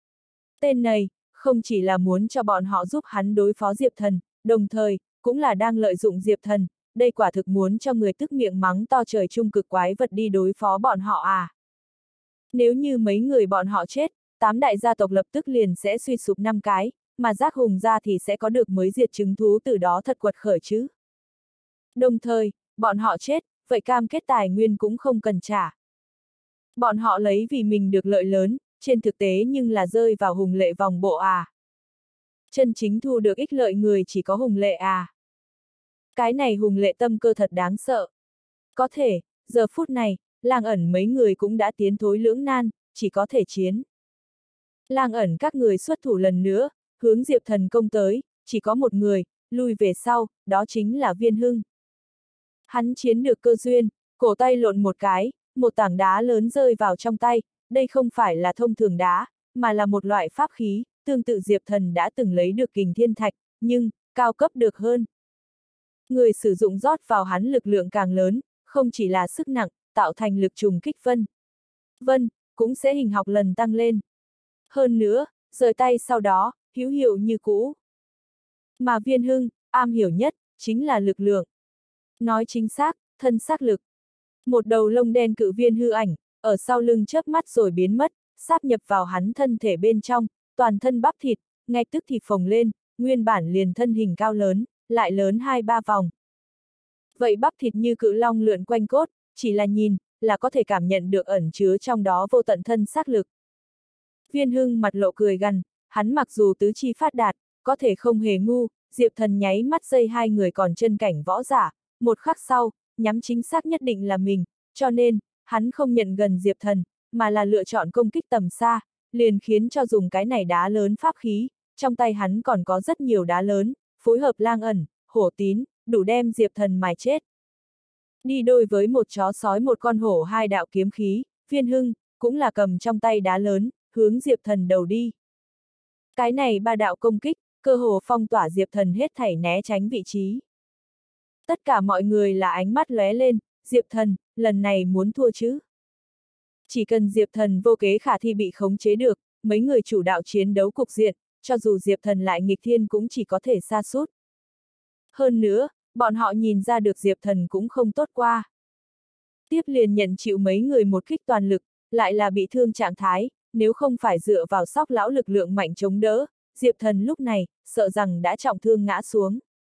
[SPEAKER 1] Tên này, không chỉ là muốn cho bọn họ giúp hắn đối phó Diệp Thần, đồng thời, cũng là đang lợi dụng Diệp Thần, đây quả thực muốn cho người tức miệng mắng to trời trung cực quái vật đi đối phó bọn họ à. Nếu như mấy người bọn họ chết, 8 đại gia tộc lập tức liền sẽ suy sụp 5 cái, mà Giác Hùng gia thì sẽ có được mới diệt chứng thú từ đó thật quật khởi chứ. Đồng thời, bọn họ chết, vậy cam kết tài nguyên cũng không cần trả. Bọn họ lấy vì mình được lợi lớn, trên thực tế nhưng là rơi vào hùng lệ vòng bộ à. Chân chính thu được ích lợi người chỉ có hùng lệ à. Cái này hùng lệ tâm cơ thật đáng sợ. Có thể, giờ phút này, Lang ẩn mấy người cũng đã tiến thối lưỡng nan, chỉ có thể chiến. Lang ẩn các người xuất thủ lần nữa, hướng Diệp Thần công tới, chỉ có một người, lui về sau, đó chính là Viên Hưng. Hắn chiến được cơ duyên, cổ tay lộn một cái, một tảng đá lớn rơi vào trong tay, đây không phải là thông thường đá, mà là một loại pháp khí, tương tự Diệp Thần đã từng lấy được kình thiên thạch, nhưng, cao cấp được hơn. Người sử dụng rót vào hắn lực lượng càng lớn, không chỉ là sức nặng, tạo thành lực trùng kích vân, cũng sẽ hình học lần tăng lên. Hơn nữa, rời tay sau đó, hữu hiệu như cũ. Mà Viên Hưng, am hiểu nhất, chính là lực lượng. Nói chính xác, thân xác lực. Một đầu lông đen cự viên hư ảnh, ở sau lưng chớp mắt rồi biến mất, sáp nhập vào hắn thân thể bên trong, toàn thân bắp thịt, ngay tức thì phồng lên, nguyên bản liền thân hình cao lớn, lại lớn 2-3 vòng. Vậy bắp thịt như cự long lượn quanh cốt, chỉ là nhìn, là có thể cảm nhận được ẩn chứa trong đó vô tận thân xác lực. Viên Hưng mặt lộ cười gằn, hắn mặc dù tứ chi phát đạt, có thể không hề ngu, Diệp Thần nháy mắt dây hai người còn chân cảnh võ giả, một khắc sau, nhắm chính xác nhất định là mình, cho nên, hắn không nhận gần Diệp Thần, mà là lựa chọn công kích tầm xa, liền khiến cho dùng cái này đá lớn pháp khí, trong tay hắn còn có rất nhiều đá lớn, phối hợp Lang ẩn, hổ tín, đủ đem Diệp Thần mài chết. Đi đôi với một chó sói một con hổ hai đạo kiếm khí, Viên Hưng, cũng là cầm trong tay đá lớn, hướng Diệp Thần đầu đi. Cái này ba đạo công kích, cơ hồ phong tỏa Diệp Thần hết thảy né tránh vị trí. Tất cả mọi người là ánh mắt lóe lên, Diệp Thần, lần này muốn thua chứ. Chỉ cần Diệp Thần vô kế khả thi bị khống chế được, mấy người chủ đạo chiến đấu cục diện, cho dù Diệp Thần lại nghịch thiên cũng chỉ có thể sa sút. Hơn nữa, bọn họ nhìn ra được Diệp Thần cũng không tốt qua. Tiếp liền nhận chịu mấy người một kích toàn lực, lại là bị thương trạng thái, nếu không phải dựa vào Sóc lão lực lượng mạnh chống đỡ, Diệp Thần lúc này, sợ rằng đã trọng thương ngã xuống.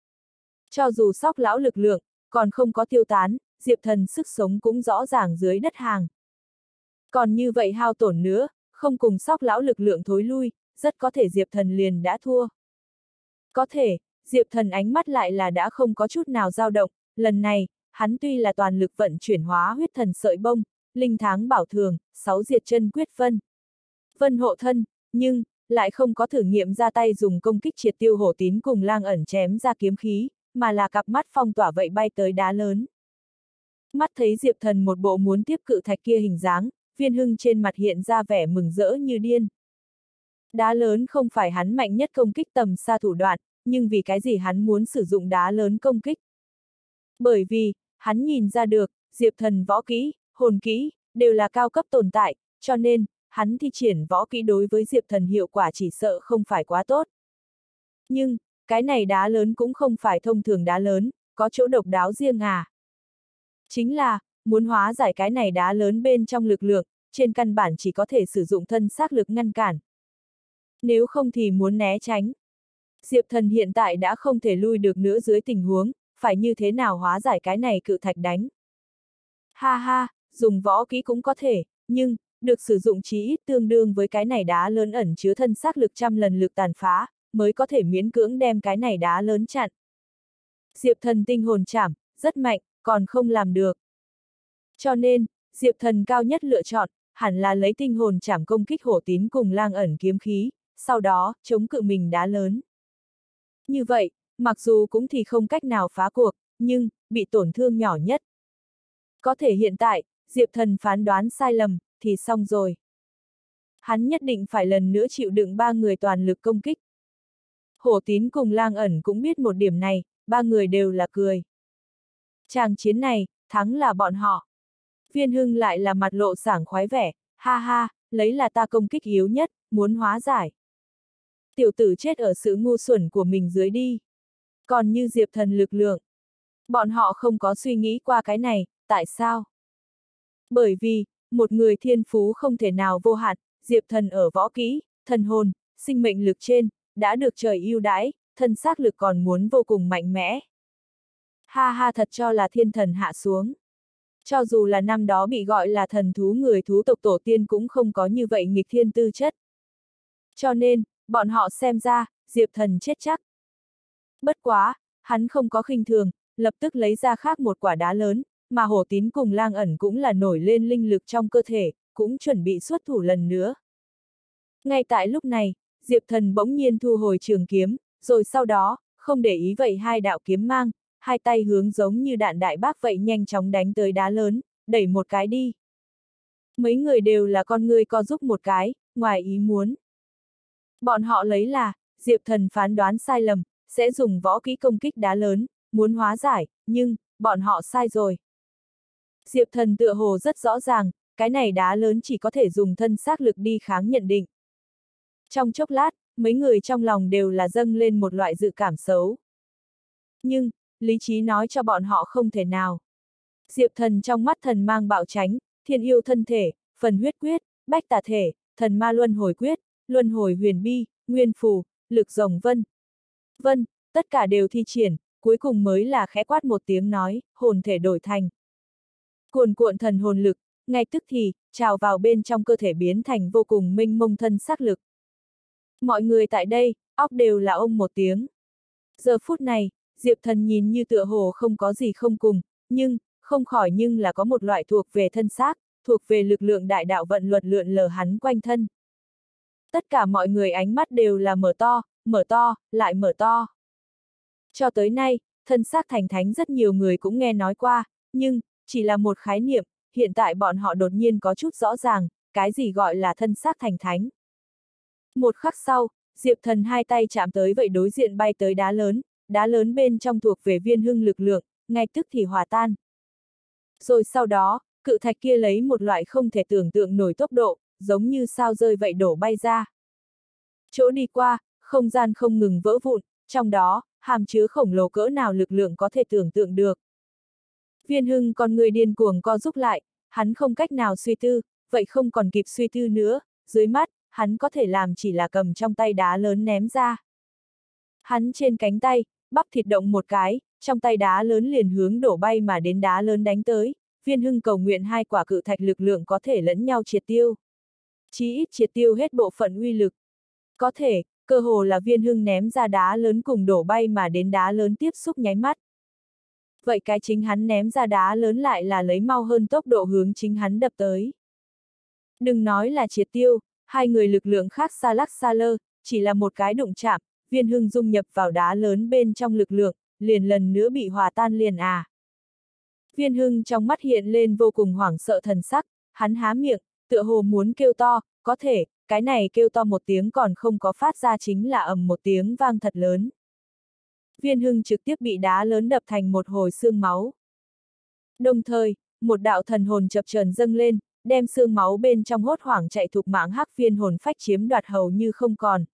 [SPEAKER 1] Cho dù Sóc lão lực lượng, còn không có tiêu tán, Diệp Thần sức sống cũng rõ ràng dưới đất hàng. Còn như vậy hao tổn nữa, không cùng Sóc lão lực lượng thối lui, rất có thể Diệp Thần liền đã thua. Có thể, Diệp Thần ánh mắt lại là đã không có chút nào dao động, lần này, hắn tuy là toàn lực vận chuyển hóa huyết thần sợi bông, linh tháng bảo thường, 6 diệt chân quyết vân hộ thân, nhưng, lại không có thử nghiệm ra tay dùng công kích triệt tiêu hổ tín cùng Lang ẩn chém ra kiếm khí, mà là cặp mắt phong tỏa vậy bay tới đá lớn. Mắt thấy Diệp Thần một bộ muốn tiếp cự thạch kia hình dáng, Viên Hưng trên mặt hiện ra vẻ mừng rỡ như điên. Đá lớn không phải hắn mạnh nhất công kích tầm xa thủ đoạn, nhưng vì cái gì hắn muốn sử dụng đá lớn công kích? Bởi vì, hắn nhìn ra được, Diệp Thần võ kỹ, hồn kỹ, đều là cao cấp tồn tại, cho nên, hắn thi triển võ kỹ đối với Diệp Thần hiệu quả chỉ sợ không phải quá tốt. Nhưng, cái này đá lớn cũng không phải thông thường đá lớn, có chỗ độc đáo riêng à. Chính là, muốn hóa giải cái này đá lớn bên trong lực lượng, trên căn bản chỉ có thể sử dụng thân xác lực ngăn cản. Nếu không thì muốn né tránh. Diệp Thần hiện tại đã không thể lui được nữa dưới tình huống, phải như thế nào hóa giải cái này cự thạch đánh. Ha ha, dùng võ kỹ cũng có thể, nhưng, được sử dụng chí ít tương đương với cái này đá lớn ẩn chứa thân xác lực trăm lần lực tàn phá, mới có thể miễn cưỡng đem cái này đá lớn chặn. Diệp Thần tinh hồn chảm, rất mạnh, còn không làm được. Cho nên, Diệp Thần cao nhất lựa chọn, hẳn là lấy tinh hồn chảm công kích hổ tín cùng Lang ẩn kiếm khí, sau đó, chống cự mình đá lớn. Như vậy, mặc dù cũng thì không cách nào phá cuộc, nhưng, bị tổn thương nhỏ nhất. Có thể hiện tại, Diệp Thần phán đoán sai lầm, thì xong rồi. Hắn nhất định phải lần nữa chịu đựng 3 người toàn lực công kích. Hổ tín cùng Lang ẩn cũng biết một điểm này, 3 người đều là cười. Tràng chiến này, thắng là bọn họ. Viên Hưng lại là mặt lộ sảng khoái vẻ, ha ha, lấy là ta công kích yếu nhất, muốn hóa giải. Tiểu tử chết ở sự ngu xuẩn của mình dưới đi. Còn như Diệp Thần lực lượng, bọn họ không có suy nghĩ qua cái này, tại sao? Bởi vì, một người thiên phú không thể nào vô hạn, Diệp Thần ở võ kỹ, thần hồn, sinh mệnh lực trên, đã được trời ưu đãi, thân xác lực còn muốn vô cùng mạnh mẽ. Ha ha, thật cho là thiên thần hạ xuống. Cho dù là năm đó bị gọi là thần thú người thú tộc tổ tiên cũng không có như vậy nghịch thiên tư chất. Cho nên, bọn họ xem ra, Diệp Thần chết chắc. Bất quá, hắn không có khinh thường, lập tức lấy ra khác một quả đá lớn, mà Hổ Tín cùng Lang Ẩn cũng là nổi lên linh lực trong cơ thể, cũng chuẩn bị xuất thủ lần nữa. Ngay tại lúc này, Diệp Thần bỗng nhiên thu hồi trường kiếm, rồi sau đó, không để ý vậy hai đạo kiếm mang, hai tay hướng giống như đạn đại bác vậy nhanh chóng đánh tới đá lớn, đẩy một cái đi. Mấy người đều là con người co giúp một cái, ngoài ý muốn. Bọn họ lấy là, Diệp Thần phán đoán sai lầm, sẽ dùng võ kỹ công kích đá lớn, muốn hóa giải, nhưng, bọn họ sai rồi. Diệp Thần tựa hồ rất rõ ràng, cái này đá lớn chỉ có thể dùng thân xác lực đi kháng nhận định. Trong chốc lát, mấy người trong lòng đều là dâng lên một loại dự cảm xấu. Nhưng, lý trí nói cho bọn họ không thể nào. Diệp Thần trong mắt thần mang bạo tránh, thiên yêu thân thể, phần huyết quyết, bách tà thể, thần ma luân hồi quyết, luân hồi huyền bi, nguyên phù, lực rồng vân. Vân, tất cả đều thi triển, cuối cùng mới là khẽ quát một tiếng nói, hồn thể đổi thành. Cuồn cuộn thần hồn lực, ngay tức thì, trào vào bên trong cơ thể biến thành vô cùng mênh mông thân xác lực. Mọi người tại đây, óc đều là ông một tiếng. Giờ phút này, Diệp Thần nhìn như tựa hồ không có gì không cùng, nhưng, không khỏi nhưng là có một loại thuộc về thân xác, thuộc về lực lượng đại đạo vận luật lượn lờ hắn quanh thân. Tất cả mọi người ánh mắt đều là mở to, lại mở to. Cho tới nay, thân xác thành thánh rất nhiều người cũng nghe nói qua, nhưng, chỉ là một khái niệm, hiện tại bọn họ đột nhiên có chút rõ ràng, cái gì gọi là thân xác thành thánh. Một khắc sau, Diệp Thần hai tay chạm tới vậy đối diện bay tới đá lớn bên trong thuộc về viên hưng lực lượng, ngay tức thì hòa tan. Rồi sau đó, cự thạch kia lấy một loại không thể tưởng tượng nổi tốc độ, giống như sao rơi vậy đổ bay ra. Chỗ đi qua, không gian không ngừng vỡ vụn, trong đó, hàm chứa khổng lồ cỡ nào lực lượng có thể tưởng tượng được. Viên hưng con người điên cuồng co rúm lại, hắn không cách nào suy tư, vậy không còn kịp suy tư nữa, dưới mắt, hắn có thể làm chỉ là cầm trong tay đá lớn ném ra. Hắn trên cánh tay, bắp thịt động một cái, trong tay đá lớn liền hướng đổ bay mà đến đá lớn đánh tới, viên hưng cầu nguyện hai quả cự thạch lực lượng có thể lẫn nhau triệt tiêu. Chí ít triệt tiêu hết bộ phận uy lực. Có thể, cơ hồ là viên hưng ném ra đá lớn cùng đổ bay mà đến đá lớn tiếp xúc nháy mắt. Vậy cái chính hắn ném ra đá lớn lại là lấy mau hơn tốc độ hướng chính hắn đập tới. Đừng nói là triệt tiêu, hai người lực lượng khác xa lắc xa lơ, chỉ là một cái đụng chạm, viên hưng dung nhập vào đá lớn bên trong lực lượng, liền lần nữa bị hòa tan liền à. Viên hưng trong mắt hiện lên vô cùng hoảng sợ thần sắc, hắn há miệng, tựa hồ muốn kêu to, có thể, cái này kêu to một tiếng còn không có phát ra chính là ầm một tiếng vang thật lớn. Viên hưng trực tiếp bị đá lớn đập thành một hồi xương máu. Đồng thời, một đạo thần hồn chập chờn dâng lên, đem xương máu bên trong hốt hoảng chạy thục mạng hắc viên hồn phách chiếm đoạt hầu như không còn.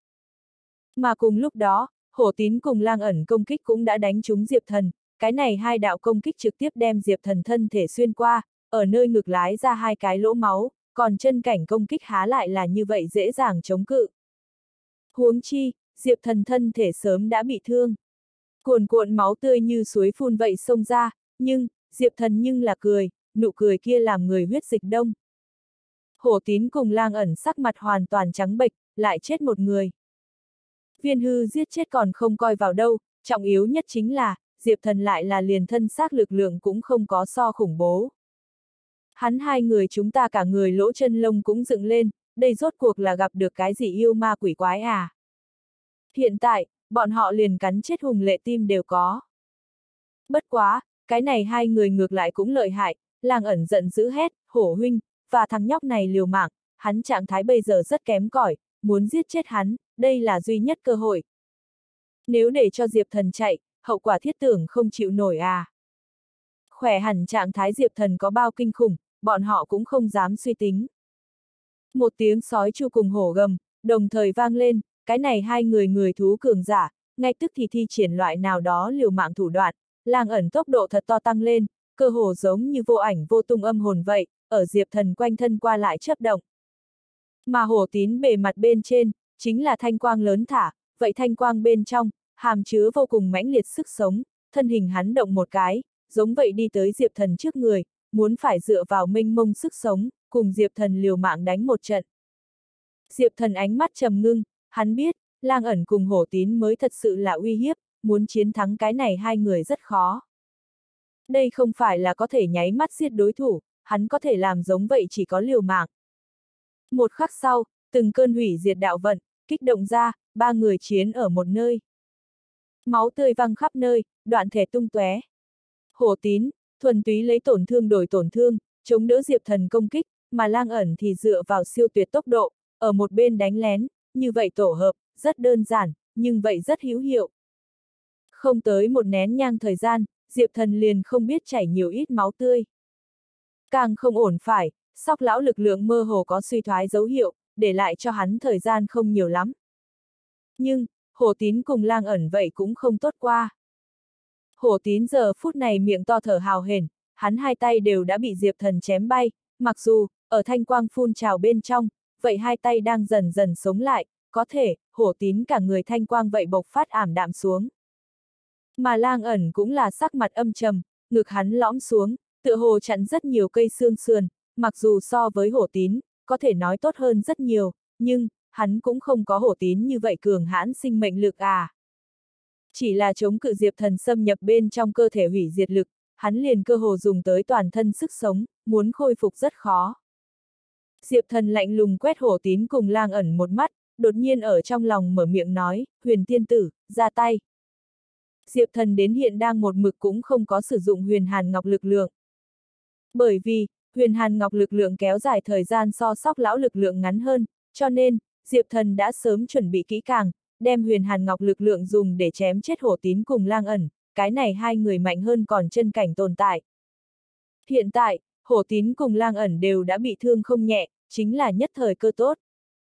[SPEAKER 1] Mà cùng lúc đó, Hổ Tín cùng Lang Ẩn công kích cũng đã đánh trúng Diệp Thần, cái này hai đạo công kích trực tiếp đem Diệp Thần thân thể xuyên qua, ở nơi ngực lái ra hai cái lỗ máu, còn chân cảnh công kích há lại là như vậy dễ dàng chống cự. Huống chi, Diệp Thần thân thể sớm đã bị thương. Cuồn cuộn máu tươi như suối phun vậy xông ra, nhưng, Diệp Thần nhưng là cười, nụ cười kia làm người huyết dịch đông. Hổ Tín cùng Lang Ẩn sắc mặt hoàn toàn trắng bệch, lại chết một người. Viên hư giết chết còn không coi vào đâu, trọng yếu nhất chính là, Diệp Thần lại là liền thân xác lực lượng cũng không có so khủng bố. Hắn hai người chúng ta cả người lỗ chân lông cũng dựng lên, đây rốt cuộc là gặp được cái gì yêu ma quỷ quái à? Hiện tại, bọn họ liền cắn chết Hùng Lệ Tim đều có. Bất quá, cái này hai người ngược lại cũng lợi hại, Lang Ẩn giận dữ hét, Hổ huynh, và thằng nhóc này liều mạng, hắn trạng thái bây giờ rất kém cỏi, muốn giết chết hắn, đây là duy nhất cơ hội. Nếu để cho Diệp Thần chạy, hậu quả thiết tưởng không chịu nổi à. Khỏe hẳn trạng thái Diệp Thần có bao kinh khủng, bọn họ cũng không dám suy tính. Một tiếng sói chu cùng hổ gầm, đồng thời vang lên, cái này hai người thú cường giả, ngay tức thì thi triển loại nào đó liều mạng thủ đoạn, Lang Ẩn tốc độ thật to tăng lên, cơ hồ giống như vô ảnh vô tung âm hồn vậy, ở Diệp Thần quanh thân qua lại chớp động. Mà hổ tín bề mặt bên trên, chính là thanh quang lớn thả, vậy thanh quang bên trong, hàm chứa vô cùng mãnh liệt sức sống, thân hình hắn động một cái, giống vậy đi tới Diệp Thần trước người, muốn phải dựa vào mênh mông sức sống, cùng Diệp Thần liều mạng đánh một trận. Diệp Thần ánh mắt trầm ngưng, hắn biết, Lang ẩn cùng hổ tín mới thật sự là uy hiếp, muốn chiến thắng cái này hai người rất khó. Đây không phải là có thể nháy mắt giết đối thủ, hắn có thể làm giống vậy chỉ có liều mạng. Một khắc sau, từng cơn hủy diệt đạo vận, kích động ra, ba người chiến ở một nơi. Máu tươi văng khắp nơi, đoạn thể tung tóe. Hổ tín, thuần túy lấy tổn thương đổi tổn thương, chống đỡ Diệp Thần công kích, mà Lang ẩn thì dựa vào siêu tuyệt tốc độ, ở một bên đánh lén, như vậy tổ hợp, rất đơn giản, nhưng vậy rất hữu hiệu. Không tới một nén nhang thời gian, Diệp Thần liền không biết chảy nhiều ít máu tươi. Càng không ổn phải, Sóc lão lực lượng mơ hồ có suy thoái dấu hiệu, để lại cho hắn thời gian không nhiều lắm. Nhưng, hổ tín cùng Lang ẩn vậy cũng không tốt qua. Hổ tín giờ phút này miệng to thở hào hển, hắn hai tay đều đã bị Diệp Thần chém bay, mặc dù, ở thanh quang phun trào bên trong, vậy hai tay đang dần dần sống lại, có thể, hổ tín cả người thanh quang vậy bộc phát ảm đạm xuống. Mà Lang ẩn cũng là sắc mặt âm trầm, ngực hắn lõm xuống, tựa hồ chặn rất nhiều cây xương sườn, mặc dù so với hổ tín, có thể nói tốt hơn rất nhiều, nhưng, hắn cũng không có hổ tín như vậy cường hãn sinh mệnh lực à. Chỉ là chống cự Diệp Thần xâm nhập bên trong cơ thể hủy diệt lực, hắn liền cơ hồ dùng tới toàn thân sức sống, muốn khôi phục rất khó. Diệp Thần lạnh lùng quét hổ tín cùng Lang ẩn một mắt, đột nhiên ở trong lòng mở miệng nói, Huyền tiên tử, ra tay. Diệp Thần đến hiện đang một mực cũng không có sử dụng huyền hàn ngọc lực lượng. Bởi vì, huyền hàn ngọc lực lượng kéo dài thời gian so Sóc lão lực lượng ngắn hơn, cho nên, Diệp Thần đã sớm chuẩn bị kỹ càng, đem huyền hàn ngọc lực lượng dùng để chém chết hổ tín cùng Lang ẩn, cái này hai người mạnh hơn còn chân cảnh tồn tại. Hiện tại, hổ tín cùng Lang ẩn đều đã bị thương không nhẹ, chính là nhất thời cơ tốt.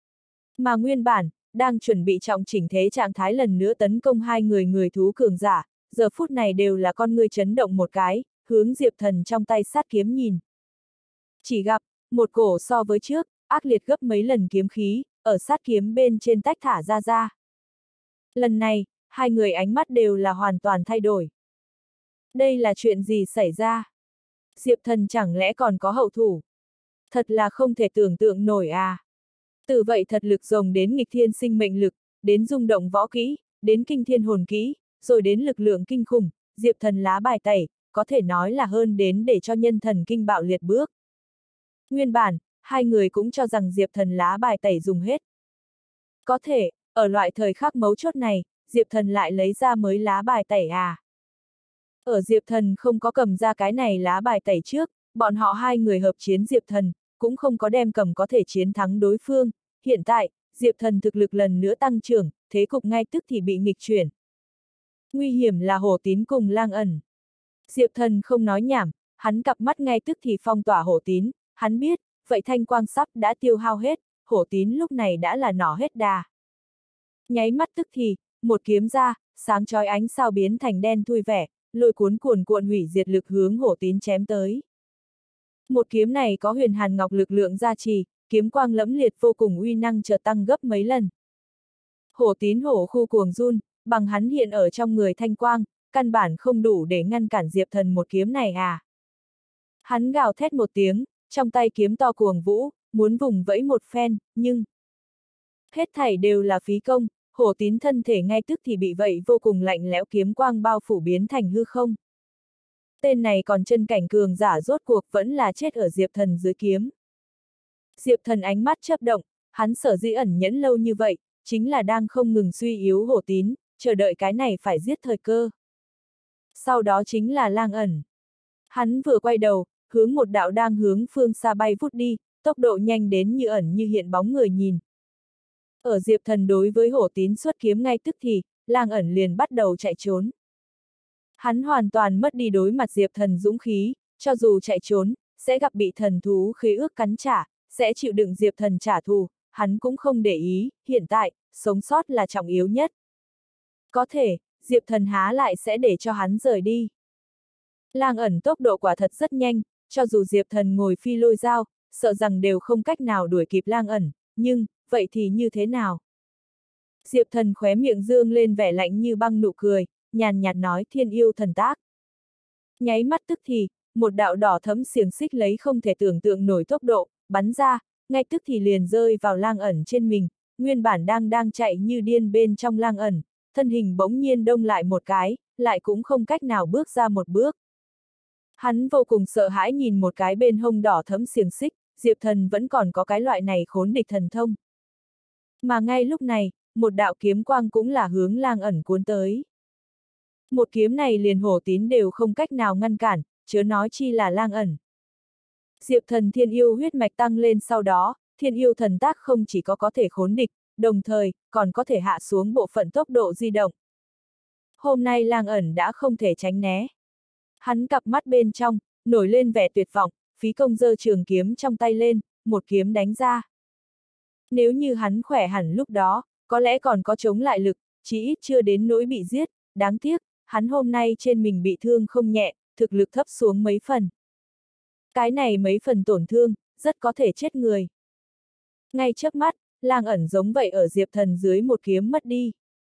[SPEAKER 1] Mà nguyên bản, đang chuẩn bị trọng chỉnh thế trạng thái lần nữa tấn công hai người thú cường giả, giờ phút này đều là con ngươi chấn động một cái, hướng Diệp Thần trong tay sát kiếm nhìn. Chỉ gặp, một cổ so với trước, ác liệt gấp mấy lần kiếm khí, ở sát kiếm bên trên tách thả ra. Lần này, hai người ánh mắt đều là hoàn toàn thay đổi. Đây là chuyện gì xảy ra? Diệp Thần chẳng lẽ còn có hậu thủ? Thật là không thể tưởng tượng nổi à. Từ vậy thật lực rồng đến nghịch thiên sinh mệnh lực, đến rung động võ kỹ, đến kinh thiên hồn kỹ, rồi đến lực lượng kinh khủng, Diệp Thần lá bài tẩy, có thể nói là hơn đến để cho nhân thần kinh bạo liệt bước. Nguyên bản, hai người cũng cho rằng Diệp Thần lá bài tẩy dùng hết. Có thể, ở loại thời khắc mấu chốt này, Diệp Thần lại lấy ra mới lá bài tẩy à. Ở Diệp Thần không có cầm ra cái này lá bài tẩy trước, bọn họ hai người hợp chiến Diệp Thần, cũng không có đem cầm có thể chiến thắng đối phương. Hiện tại, Diệp Thần thực lực lần nữa tăng trưởng, thế cục ngay tức thì bị nghịch chuyển. Nguy hiểm là hổ tín cùng Lang ẩn. Diệp Thần không nói nhảm, hắn cặp mắt ngay tức thì phong tỏa hổ tín, hắn biết, vậy thanh quang sắp đã tiêu hao hết, hổ tín lúc này đã là nỏ hết đà. Nháy mắt tức thì, một kiếm ra, sáng chói ánh sao biến thành đen thui vẻ, lôi cuốn cuồn cuộn hủy diệt lực hướng hổ tín chém tới. Một kiếm này có huyền hàn ngọc lực lượng gia trì, kiếm quang lẫm liệt vô cùng uy năng chợt tăng gấp mấy lần. Hổ tín hổ khu cuồng run, bằng hắn hiện ở trong người thanh quang, căn bản không đủ để ngăn cản Diệp Thần một kiếm này à. Hắn gào thét một tiếng, trong tay kiếm to cuồng vũ, muốn vùng vẫy một phen, nhưng hết thảy đều là phí công, hổ tín thân thể ngay tức thì bị vậy vô cùng lạnh lẽo kiếm quang bao phủ biến thành hư không. Tên này còn chân cảnh cường giả rốt cuộc vẫn là chết ở Diệp Thần dưới kiếm. Diệp Thần ánh mắt chớp động, hắn sở dĩ ẩn nhẫn lâu như vậy, chính là đang không ngừng suy yếu hổ tín, chờ đợi cái này phải giết thời cơ. Sau đó chính là Lang ẩn. Hắn vừa quay đầu, hướng một đạo đang hướng phương xa bay vút đi, tốc độ nhanh đến như ẩn như hiện bóng người nhìn. Ở Diệp Thần đối với hổ tín xuất kiếm ngay tức thì, Lang ẩn liền bắt đầu chạy trốn. Hắn hoàn toàn mất đi đối mặt Diệp Thần dũng khí, cho dù chạy trốn, sẽ gặp bị thần thú khế ước cắn trả, sẽ chịu đựng Diệp Thần trả thù, hắn cũng không để ý, hiện tại, sống sót là trọng yếu nhất. Có thể, Diệp Thần há lại sẽ để cho hắn rời đi. Lang ẩn tốc độ quả thật rất nhanh, cho dù Diệp Thần ngồi phi lôi dao, sợ rằng đều không cách nào đuổi kịp Lang ẩn, nhưng, vậy thì như thế nào? Diệp Thần khóe miệng dương lên vẻ lạnh như băng nụ cười, nhàn nhạt nói thiên yêu thần tác. Nháy mắt tức thì, một đạo đỏ thẫm xiềng xích lấy không thể tưởng tượng nổi tốc độ, bắn ra, ngay tức thì liền rơi vào lang ẩn trên mình, nguyên bản đang chạy như điên bên trong lang ẩn, thân hình bỗng nhiên đông lại một cái, lại cũng không cách nào bước ra một bước. Hắn vô cùng sợ hãi nhìn một cái bên hông đỏ thẫm xiềng xích, Diệp Thần vẫn còn có cái loại này khốn địch thần thông. Mà ngay lúc này, một đạo kiếm quang cũng là hướng lang ẩn cuốn tới. Một kiếm này liền hổ tín đều không cách nào ngăn cản, chớ nói chi là lang ẩn. Diệp Thần thiên yêu huyết mạch tăng lên sau đó, thiên yêu thần tác không chỉ có thể khốn địch, đồng thời, còn có thể hạ xuống bộ phận tốc độ di động. Hôm nay lang ẩn đã không thể tránh né. Hắn cặp mắt bên trong, nổi lên vẻ tuyệt vọng, phí công giơ trường kiếm trong tay lên, một kiếm đánh ra. Nếu như hắn khỏe hẳn lúc đó, có lẽ còn có chống lại lực, chỉ ít chưa đến nỗi bị giết, đáng tiếc, hắn hôm nay trên mình bị thương không nhẹ, thực lực thấp xuống mấy phần. Cái này mấy phần tổn thương, rất có thể chết người. Ngay chớp mắt, lang ẩn giống vậy ở Diệp Thần dưới một kiếm mất đi.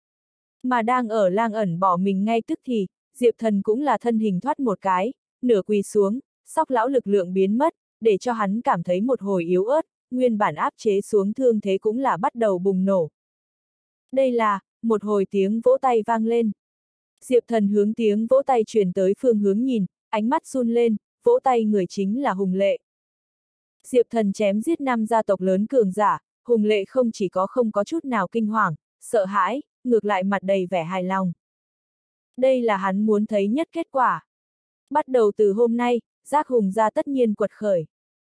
[SPEAKER 1] Mà đang ở lang ẩn bỏ mình ngay tức thì, Diệp Thần cũng là thân hình thoát một cái, nửa quỳ xuống, sóc lão lực lượng biến mất, để cho hắn cảm thấy một hồi yếu ớt, nguyên bản áp chế xuống thương thế cũng là bắt đầu bùng nổ. Đây là, một hồi tiếng vỗ tay vang lên. Diệp Thần hướng tiếng vỗ tay truyền tới phương hướng nhìn, ánh mắt run lên, vỗ tay người chính là Hùng Lệ. Diệp Thần chém giết 5 gia tộc lớn cường giả, Hùng Lệ không chỉ có không có chút nào kinh hoàng, sợ hãi, ngược lại mặt đầy vẻ hài lòng. Đây là hắn muốn thấy nhất kết quả. Bắt đầu từ hôm nay, Giác Hùng gia tất nhiên quật khởi.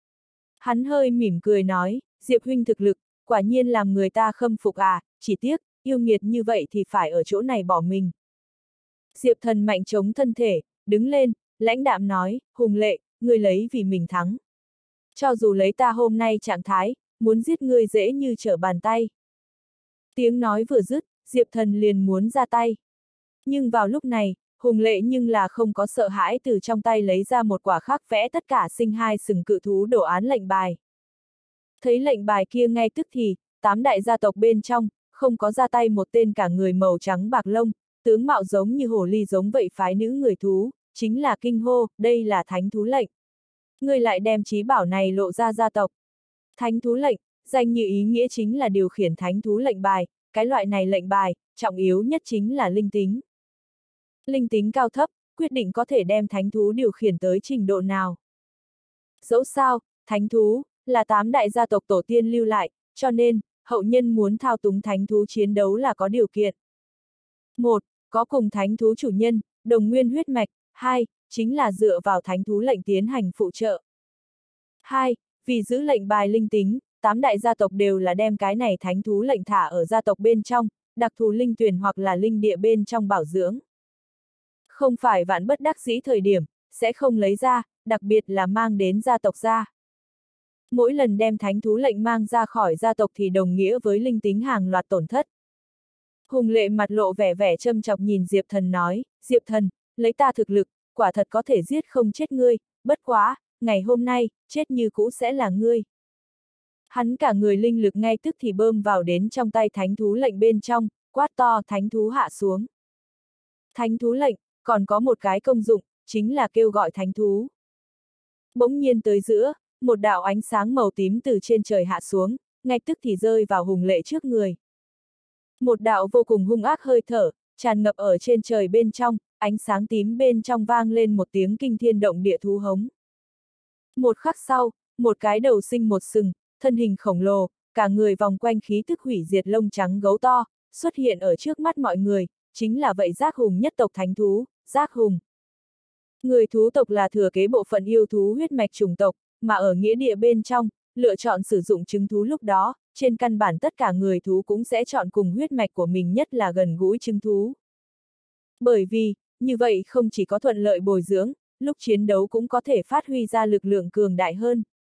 [SPEAKER 1] Hắn hơi mỉm cười nói, Diệp huynh thực lực, quả nhiên làm người ta khâm phục à, chỉ tiếc, yêu nghiệt như vậy thì phải ở chỗ này bỏ mình. Diệp Thần mạnh chống thân thể, đứng lên, lãnh đạm nói, Hùng Lệ, ngươi lấy vì mình thắng. Cho dù lấy ta hôm nay trạng thái, muốn giết ngươi dễ như trở bàn tay. Tiếng nói vừa dứt, Diệp Thần liền muốn ra tay. Nhưng vào lúc này, Hùng Lệ nhưng là không có sợ hãi từ trong tay lấy ra một quả khắc vẽ tất cả sinh hai sừng cự thú đồ án lệnh bài. Thấy lệnh bài kia ngay tức thì, 8 đại gia tộc bên trong, không có ra tay một tên cả người màu trắng bạc lông, tướng mạo giống như hổ ly giống vậy phái nữ người thú, chính là kinh hô, đây là thánh thú lệnh. Người lại đem chí bảo này lộ ra gia tộc. Thánh thú lệnh, danh như ý nghĩa chính là điều khiển thánh thú lệnh bài, cái loại này lệnh bài, trọng yếu nhất chính là linh tính. Linh tính cao thấp, quyết định có thể đem thánh thú điều khiển tới trình độ nào. Dẫu sao, thánh thú, là 8 đại gia tộc tổ tiên lưu lại, cho nên, hậu nhân muốn thao túng thánh thú chiến đấu là có điều kiện. 1. Có cùng thánh thú chủ nhân, đồng nguyên huyết mạch, 2. Chính là dựa vào thánh thú lệnh tiến hành phụ trợ. 2. Vì giữ lệnh bài linh tính, 8 đại gia tộc đều là đem cái này thánh thú lệnh thả ở gia tộc bên trong, đặc thù linh tuyển hoặc là linh địa bên trong bảo dưỡng. Không phải vạn bất đắc dĩ thời điểm, sẽ không lấy ra, đặc biệt là mang đến gia tộc ra. Mỗi lần đem thánh thú lệnh mang ra khỏi gia tộc thì đồng nghĩa với linh tính hàng loạt tổn thất. Hùng Lệ mặt lộ vẻ vẻ châm chọc nhìn Diệp Thần nói, Diệp Thần, lấy ta thực lực, quả thật có thể giết không chết ngươi, bất quá, ngày hôm nay, chết như cũ sẽ là ngươi. Hắn cả người linh lực ngay tức thì bơm vào đến trong tay thánh thú lệnh bên trong, quát to thánh thú hạ xuống. Thánh thú lệnh, còn có một cái công dụng, chính là kêu gọi thánh thú. Bỗng nhiên tới giữa, một đạo ánh sáng màu tím từ trên trời hạ xuống, ngay tức thì rơi vào Hùng Lệ trước người. Một đạo vô cùng hung ác hơi thở, tràn ngập ở trên trời bên trong, ánh sáng tím bên trong vang lên một tiếng kinh thiên động địa thú hống. Một khắc sau, một cái đầu sinh một sừng, thân hình khổng lồ, cả người vòng quanh khí tức hủy diệt lông trắng gấu to, xuất hiện ở trước mắt mọi người, chính là vậy Giác Hùng nhất tộc thánh thú, Giác Hùng. Người thú tộc là thừa kế bộ phận yêu thú huyết mạch chủng tộc, mà ở nghĩa địa bên trong, lựa chọn sử dụng trứng thú lúc đó, trên căn bản tất cả người thú cũng sẽ chọn cùng huyết mạch của mình nhất là gần gũi trứng thú. Bởi vì, như vậy không chỉ có thuận lợi bồi dưỡng, lúc chiến đấu cũng có thể phát huy ra lực lượng cường đại hơn.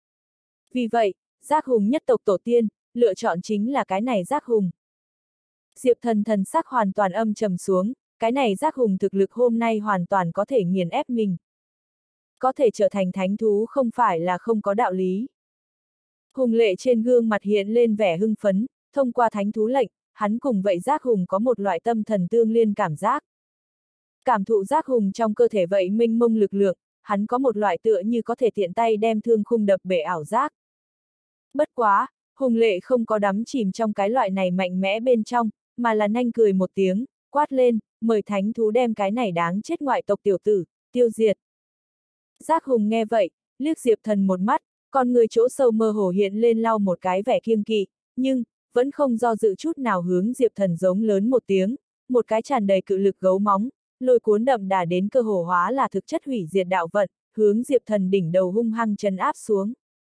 [SPEAKER 1] Vì vậy, Giác Hùng nhất tộc tổ tiên, lựa chọn chính là cái này Giác Hùng. Diệp Thần thần sắc hoàn toàn âm trầm xuống, cái này Giác Hùng thực lực hôm nay hoàn toàn có thể nghiền ép mình. Có thể trở thành thánh thú không phải là không có đạo lý. Hùng Lệ trên gương mặt hiện lên vẻ hưng phấn, thông qua thánh thú lệnh, hắn cùng vậy giác hùng có một loại tâm thần tương liên cảm giác. Cảm thụ giác hùng trong cơ thể vậy mênh mông lực lượng, hắn có một loại tựa như có thể tiện tay đem thương khung đập bể ảo giác. Bất quá, Hùng Lệ không có đắm chìm trong cái loại này mạnh mẽ bên trong, mà là nhanh cười một tiếng, quát lên, mời thánh thú đem cái này đáng chết ngoại tộc tiểu tử, tiêu diệt. Giác hùng nghe vậy, liếc Diệp Thần một mắt, con người chỗ sâu mơ hồ hiện lên lau một cái vẻ kiêng kỵ, nhưng, vẫn không do dự chút nào hướng Diệp Thần giống lớn một tiếng, một cái tràn đầy cự lực gấu móng, lôi cuốn đậm đà đến cơ hồ hóa là thực chất hủy diệt đạo vận, hướng Diệp Thần đỉnh đầu hung hăng trấn áp xuống.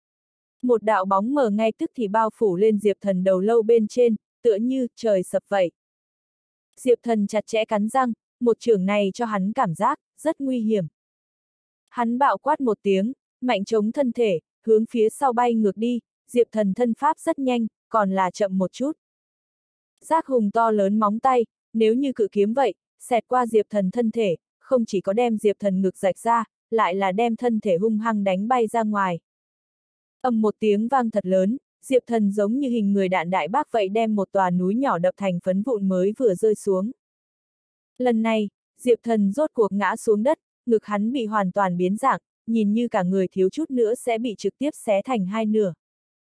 [SPEAKER 1] Một đạo bóng mờ ngay tức thì bao phủ lên Diệp Thần đầu lâu bên trên, tựa như trời sập vậy. Diệp Thần chặt chẽ cắn răng, một chưởng này cho hắn cảm giác rất nguy hiểm. Hắn bạo quát một tiếng, mạnh chống thân thể, hướng phía sau bay ngược đi, Diệp Thần thân pháp rất nhanh, còn là chậm một chút. Giác hùng to lớn móng tay, nếu như cự kiếm vậy, xẹt qua Diệp Thần thân thể, không chỉ có đem Diệp Thần ngực rạch ra, lại là đem thân thể hung hăng đánh bay ra ngoài. Ầm một tiếng vang thật lớn, Diệp Thần giống như hình người đạn đại bác vậy đem một tòa núi nhỏ đập thành phấn vụn mới vừa rơi xuống. Lần này, Diệp Thần rốt cuộc ngã xuống đất, ngực hắn bị hoàn toàn biến dạng, nhìn như cả người thiếu chút nữa sẽ bị trực tiếp xé thành hai nửa.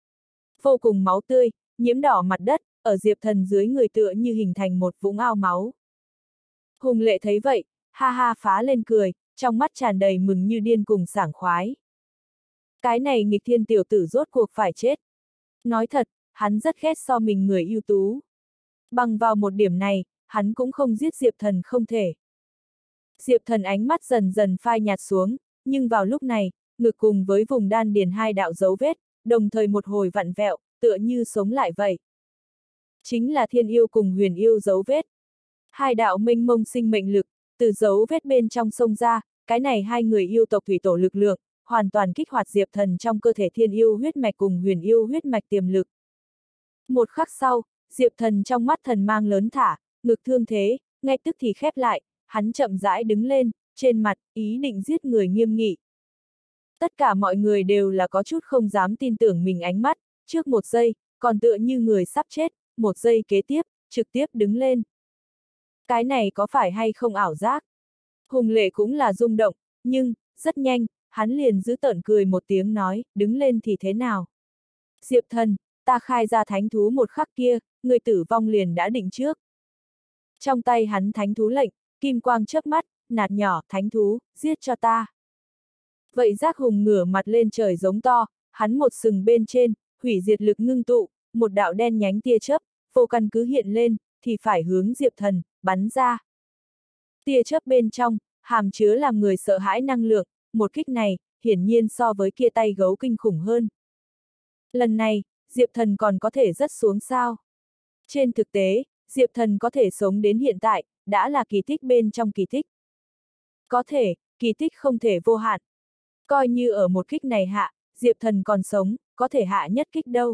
[SPEAKER 1] Vô cùng máu tươi, nhiễm đỏ mặt đất, ở Diệp Thần dưới người tựa như hình thành một vũng ao máu. Hùng Lệ thấy vậy, ha ha phá lên cười, trong mắt tràn đầy mừng như điên cùng sảng khoái. Cái này nghịch thiên tiểu tử rốt cuộc phải chết. Nói thật, hắn rất ghét so mình người ưu tú. Bằng vào một điểm này, hắn cũng không giết Diệp Thần không thể. Diệp Thần ánh mắt dần dần phai nhạt xuống, nhưng vào lúc này, ngực cùng với vùng đan điền hai đạo dấu vết, đồng thời một hồi vặn vẹo, tựa như sống lại vậy. Chính là thiên yêu cùng huyền yêu dấu vết. Hai đạo mênh mông sinh mệnh lực, từ dấu vết bên trong sông ra, cái này hai người yêu tộc thủy tổ lực lượng, hoàn toàn kích hoạt Diệp Thần trong cơ thể thiên yêu huyết mạch cùng huyền yêu huyết mạch tiềm lực. Một khắc sau, Diệp Thần trong mắt thần mang lớn thả, ngực thương thế, ngay tức thì khép lại, hắn chậm rãi đứng lên, trên mặt, ý định giết người nghiêm nghị. Tất cả mọi người đều là có chút không dám tin tưởng mình ánh mắt, trước một giây, còn tựa như người sắp chết, một giây kế tiếp, trực tiếp đứng lên. Cái này có phải hay không ảo giác? Hùng Lệ cũng là rung động, nhưng, rất nhanh, hắn liền giữ tợn cười một tiếng nói, đứng lên thì thế nào? Diệp Thần, ta khai ra thánh thú một khắc kia, người tử vong liền đã định trước. Trong tay hắn thánh thú lệnh, kim quang chớp mắt, nạt nhỏ, thánh thú, giết cho ta. Vậy giác hùng ngửa mặt lên trời giống to, hắn một sừng bên trên, hủy diệt lực ngưng tụ, một đạo đen nhánh tia chớp, vô căn cứ hiện lên, thì phải hướng Diệp Thần, bắn ra. Tia chớp bên trong, hàm chứa làm người sợ hãi năng lượng, một kích này, hiển nhiên so với kia tay gấu kinh khủng hơn. Lần này, Diệp Thần còn có thể rớt xuống sao? Trên thực tế, Diệp Thần có thể sống đến hiện tại, đã là kỳ tích bên trong kỳ tích. Có thể, kỳ tích không thể vô hạn. Coi như ở một kích này hạ, Diệp Thần còn sống, có thể hạ nhất kích đâu?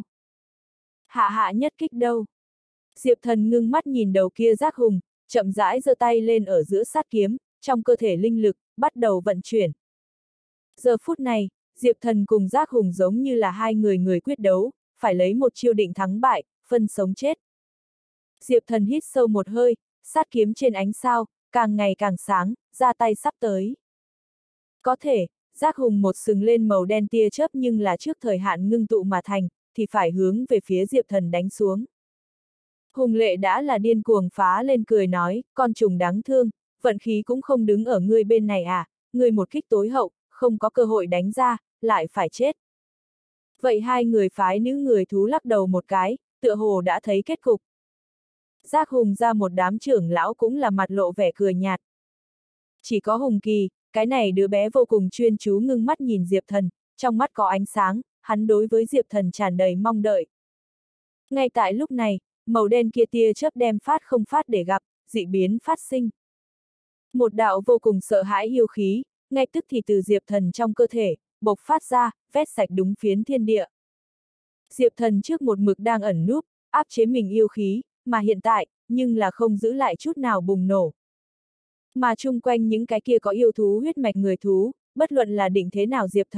[SPEAKER 1] Hạ nhất kích đâu? Diệp Thần ngưng mắt nhìn đầu kia giác hùng, chậm rãi giơ tay lên ở giữa sát kiếm, trong cơ thể linh lực, bắt đầu vận chuyển. Giờ phút này, Diệp Thần cùng giác hùng giống như là hai người quyết đấu, phải lấy một chiêu định thắng bại, phân sống chết. Diệp Thần hít sâu một hơi, sát kiếm trên ánh sao, càng ngày càng sáng, ra tay sắp tới. Có thể, giác hùng một sừng lên màu đen tia chớp nhưng là trước thời hạn ngưng tụ mà thành, thì phải hướng về phía Diệp Thần đánh xuống. Hùng Lệ đã là điên cuồng phá lên cười nói, con trùng đáng thương, vận khí cũng không đứng ở ngươi bên này à, ngươi một kích tối hậu, không có cơ hội đánh ra, lại phải chết. Vậy hai người phái nữ người thú lắc đầu một cái, tựa hồ đã thấy kết cục. Giác hùng ra một đám trưởng lão cũng là mặt lộ vẻ cười nhạt. Chỉ có Hùng Kỳ, cái này đứa bé vô cùng chuyên chú ngưng mắt nhìn Diệp Thần, trong mắt có ánh sáng, hắn đối với Diệp Thần tràn đầy mong đợi. Ngay tại lúc này, màu đen kia tia chớp đem phát không phát để gặp, dị biến phát sinh. Một đạo vô cùng sợ hãi yêu khí, ngay tức thì từ Diệp Thần trong cơ thể, bộc phát ra, vét sạch đúng phiến thiên địa. Diệp Thần trước một mực đang ẩn núp, áp chế mình yêu khí, mà hiện tại, nhưng là không giữ lại chút nào bùng nổ. Mà chung quanh những cái kia có yêu thú huyết mạch người thú, bất luận là định thế nào Diệp Thần,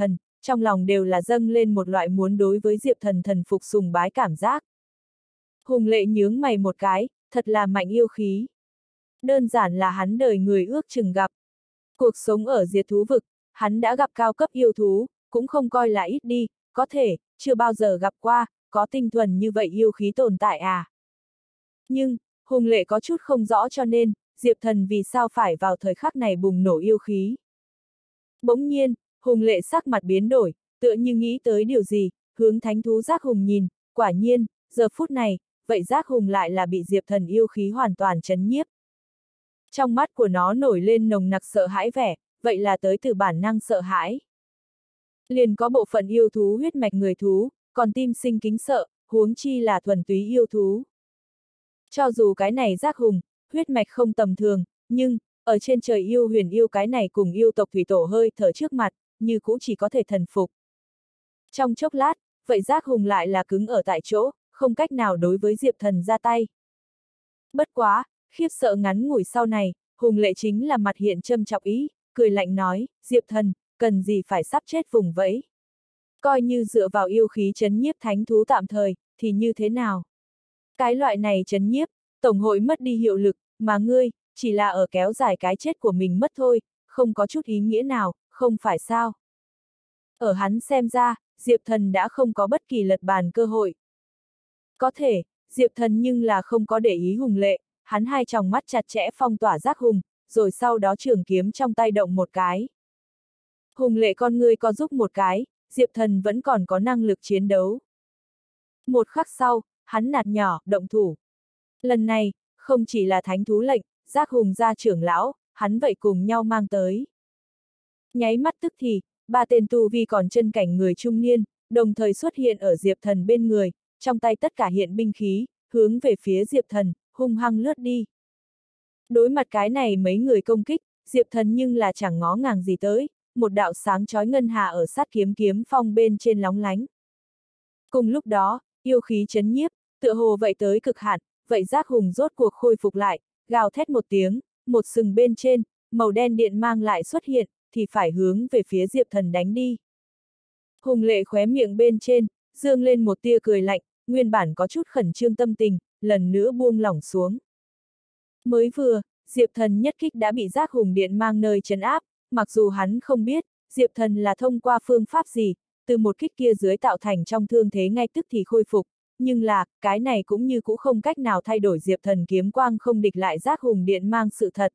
[SPEAKER 1] trong lòng đều là dâng lên một loại muốn đối với Diệp Thần thần phục sùng bái cảm giác. Hùng Lệ nhướng mày một cái, thật là mạnh yêu khí. Đơn giản là hắn đời người ước chừng gặp. Cuộc sống ở diệt thú vực, hắn đã gặp cao cấp yêu thú, cũng không coi là ít đi, có thể, chưa bao giờ gặp qua, có tinh thuần như vậy yêu khí tồn tại à. Nhưng, Hùng Lệ có chút không rõ cho nên, Diệp Thần vì sao phải vào thời khắc này bùng nổ yêu khí. Bỗng nhiên, Hùng Lệ sắc mặt biến đổi, tựa như nghĩ tới điều gì, hướng thánh thú Giác Hùng nhìn, quả nhiên, giờ phút này, vậy Giác Hùng lại là bị Diệp Thần yêu khí hoàn toàn chấn nhiếp. Trong mắt của nó nổi lên nồng nặc sợ hãi vẻ, vậy là tới từ bản năng sợ hãi. Liền có bộ phận yêu thú huyết mạch người thú, còn tim sinh kính sợ, huống chi là thuần túy yêu thú. Cho dù cái này Giác Hùng, huyết mạch không tầm thường, nhưng, ở trên trời yêu huyền yêu cái này cùng yêu tộc thủy tổ hơi thở trước mặt, như cũ chỉ có thể thần phục. Trong chốc lát, vậy Giác Hùng lại là cứng ở tại chỗ, không cách nào đối với Diệp Thần ra tay. Bất quá, khiếp sợ ngắn ngủi sau này, Hùng Lệ chính là mặt hiện châm chọc ý, cười lạnh nói, Diệp Thần, cần gì phải sắp chết vùng vẫy. Coi như dựa vào yêu khí chấn nhiếp thánh thú tạm thời, thì như thế nào? Cái loại này chấn nhiếp, tổng hội mất đi hiệu lực, mà ngươi, chỉ là ở kéo dài cái chết của mình mất thôi, không có chút ý nghĩa nào, không phải sao? Ở hắn xem ra, Diệp Thần đã không có bất kỳ lật bàn cơ hội. Có thể, Diệp Thần nhưng là không có để ý Hùng Lệ, hắn hai tròng mắt chặt chẽ phong tỏa Giác Hùng, rồi sau đó trường kiếm trong tay động một cái. Hùng Lệ con ngươi co giúp một cái, Diệp Thần vẫn còn có năng lực chiến đấu. Một khắc sau, hắn nạt nhỏ, động thủ. Lần này, không chỉ là thánh thú lệnh, Giác Hùng gia trưởng lão, hắn vậy cùng nhau mang tới. Nháy mắt tức thì, ba tên tu vi còn chân cảnh người trung niên, đồng thời xuất hiện ở Diệp Thần bên người, trong tay tất cả hiện binh khí, hướng về phía Diệp Thần, hung hăng lướt đi. Đối mặt cái này mấy người công kích, Diệp Thần nhưng là chẳng ngó ngàng gì tới, một đạo sáng chói ngân hà ở sát kiếm kiếm phong bên trên lóng lánh. Cùng lúc đó, yêu khí chấn nhiếp, tựa hồ vậy tới cực hạn, vậy Giác Hùng rốt cuộc khôi phục lại, gào thét một tiếng, một sừng bên trên, màu đen điện mang lại xuất hiện, thì phải hướng về phía Diệp Thần đánh đi. Hùng Lệ khóe miệng bên trên, dương lên một tia cười lạnh, nguyên bản có chút khẩn trương tâm tình, lần nữa buông lỏng xuống. Mới vừa, Diệp Thần nhất kích đã bị Giác Hùng điện mang nơi trấn áp, mặc dù hắn không biết, Diệp Thần là thông qua phương pháp gì, từ một kích kia dưới tạo thành trong thương thế ngay tức thì khôi phục, nhưng là, cái này cũng như cũ không cách nào thay đổi Diệp Thần kiếm quang không địch lại Giác Hùng điện mang sự thật.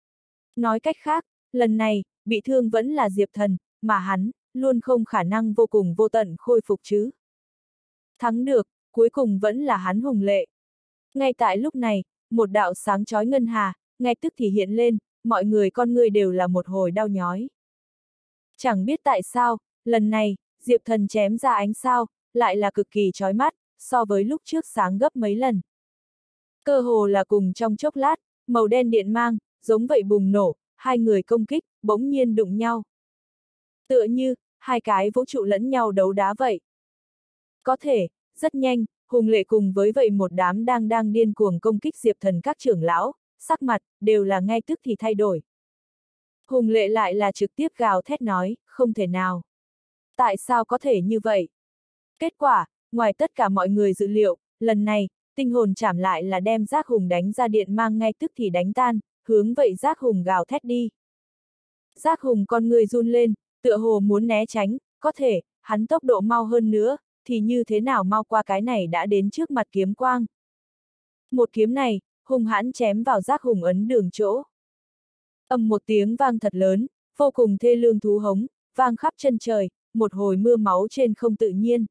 [SPEAKER 1] Nói cách khác, lần này, bị thương vẫn là Diệp Thần, mà hắn, luôn không khả năng vô cùng vô tận khôi phục chứ. Thắng được, cuối cùng vẫn là hắn Hùng Lệ. Ngay tại lúc này, một đạo sáng chói ngân hà, ngay tức thì hiện lên, mọi người con ngươi đều là một hồi đau nhói. Chẳng biết tại sao, lần này, Diệp Thần chém ra ánh sao, lại là cực kỳ chói mắt, so với lúc trước sáng gấp mấy lần. Cơ hồ là cùng trong chốc lát, màu đen điện mang, giống vậy bùng nổ, hai người công kích, bỗng nhiên đụng nhau. Tựa như, hai cái vũ trụ lẫn nhau đấu đá vậy. Có thể, rất nhanh, Hùng Lệ cùng với vậy một đám đang điên cuồng công kích Diệp Thần các trưởng lão, sắc mặt, đều là ngay tức thì thay đổi. Hùng Lệ lại là trực tiếp gào thét nói, không thể nào. Tại sao có thể như vậy? Kết quả, ngoài tất cả mọi người dự liệu, lần này, tinh hồn chảm lại là đem Giác Hùng đánh ra điện mang ngay tức thì đánh tan, hướng vậy Giác Hùng gào thét đi. Giác Hùng con người run lên, tựa hồ muốn né tránh, có thể, hắn tốc độ mau hơn nữa, thì như thế nào mau qua cái này đã đến trước mặt kiếm quang. Một kiếm này, hung hãn chém vào Giác Hùng ấn đường chỗ. Ầm một tiếng vang thật lớn, vô cùng thê lương thú hống, vang khắp chân trời, một hồi mưa máu trên không tự nhiên.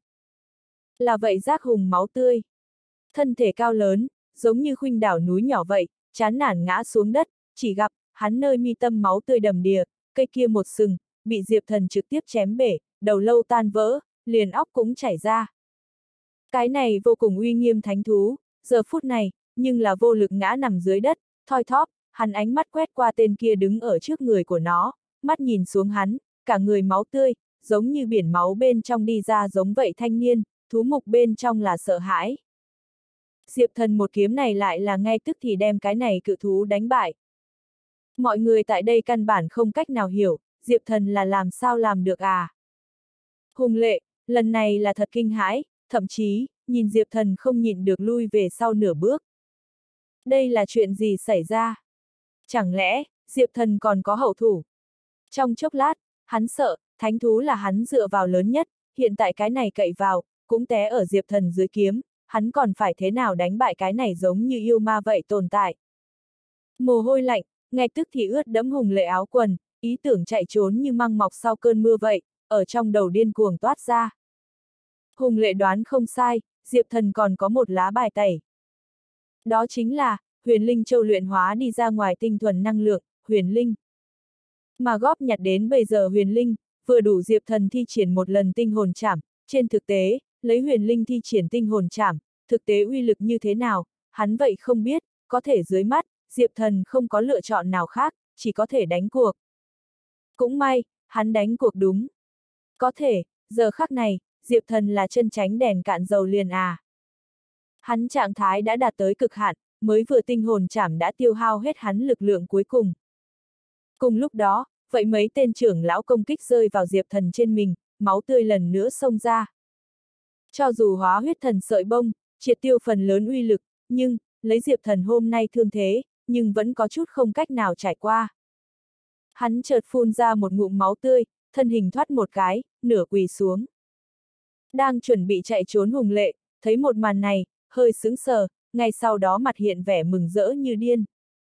[SPEAKER 1] Là vậy Giác Hùng máu tươi. Thân thể cao lớn, giống như khuynh đảo núi nhỏ vậy, chán nản ngã xuống đất, chỉ gặp, hắn nơi mi tâm máu tươi đầm đìa, cây kia một sừng, bị Diệp Thần trực tiếp chém bể, đầu lâu tan vỡ, liền óc cũng chảy ra. Cái này vô cùng uy nghiêm thánh thú, giờ phút này, nhưng là vô lực ngã nằm dưới đất, thoi thóp, hắn ánh mắt quét qua tên kia đứng ở trước người của nó, mắt nhìn xuống hắn, cả người máu tươi, giống như biển máu bên trong đi ra giống vậy thanh niên, thú mục bên trong là sợ hãi. Diệp Thần một kiếm này lại là ngay tức thì đem cái này cự thú đánh bại. Mọi người tại đây căn bản không cách nào hiểu, Diệp Thần là làm sao làm được à? Hùng Lệ, lần này là thật kinh hãi, thậm chí, nhìn Diệp Thần không nhịn được lui về sau nửa bước. Đây là chuyện gì xảy ra? Chẳng lẽ, Diệp Thần còn có hậu thủ? Trong chốc lát, hắn sợ, thánh thú là hắn dựa vào lớn nhất, hiện tại cái này cậy vào, cũng té ở Diệp Thần dưới kiếm, hắn còn phải thế nào đánh bại cái này giống như yêu ma vậy tồn tại. Mồ hôi lạnh, ngay tức thì ướt đẫm Hùng Lệ áo quần, ý tưởng chạy trốn như măng mọc sau cơn mưa vậy, ở trong đầu điên cuồng toát ra. Hùng Lệ đoán không sai, Diệp Thần còn có một lá bài tẩy. Đó chính là, huyền linh châu luyện hóa đi ra ngoài tinh thuần năng lượng, huyền linh. Mà góp nhặt đến bây giờ huyền linh, vừa đủ Diệp Thần thi triển một lần tinh hồn trảm, trên thực tế, lấy huyền linh thi triển tinh hồn trảm, thực tế uy lực như thế nào, hắn vậy không biết, có thể dưới mắt, Diệp Thần không có lựa chọn nào khác, chỉ có thể đánh cuộc. Cũng may, hắn đánh cuộc đúng. Có thể, giờ khắc này, Diệp Thần là chân tránh đèn cạn dầu liền à. Hắn trạng thái đã đạt tới cực hạn, mới vừa tinh hồn trảm đã tiêu hao hết hắn lực lượng cuối cùng. Cùng lúc đó, vậy mấy tên trưởng lão công kích rơi vào Diệp Thần trên mình, máu tươi lần nữa xông ra. Cho dù hóa huyết thần sợi bông, triệt tiêu phần lớn uy lực, nhưng, lấy Diệp Thần hôm nay thương thế, nhưng vẫn có chút không cách nào trải qua. Hắn chợt phun ra một ngụm máu tươi, thân hình thoát một cái, nửa quỳ xuống. Đang chuẩn bị chạy trốn Hùng Lệ, thấy một màn này, hơi sững sờ, ngay sau đó mặt hiện vẻ mừng rỡ như điên.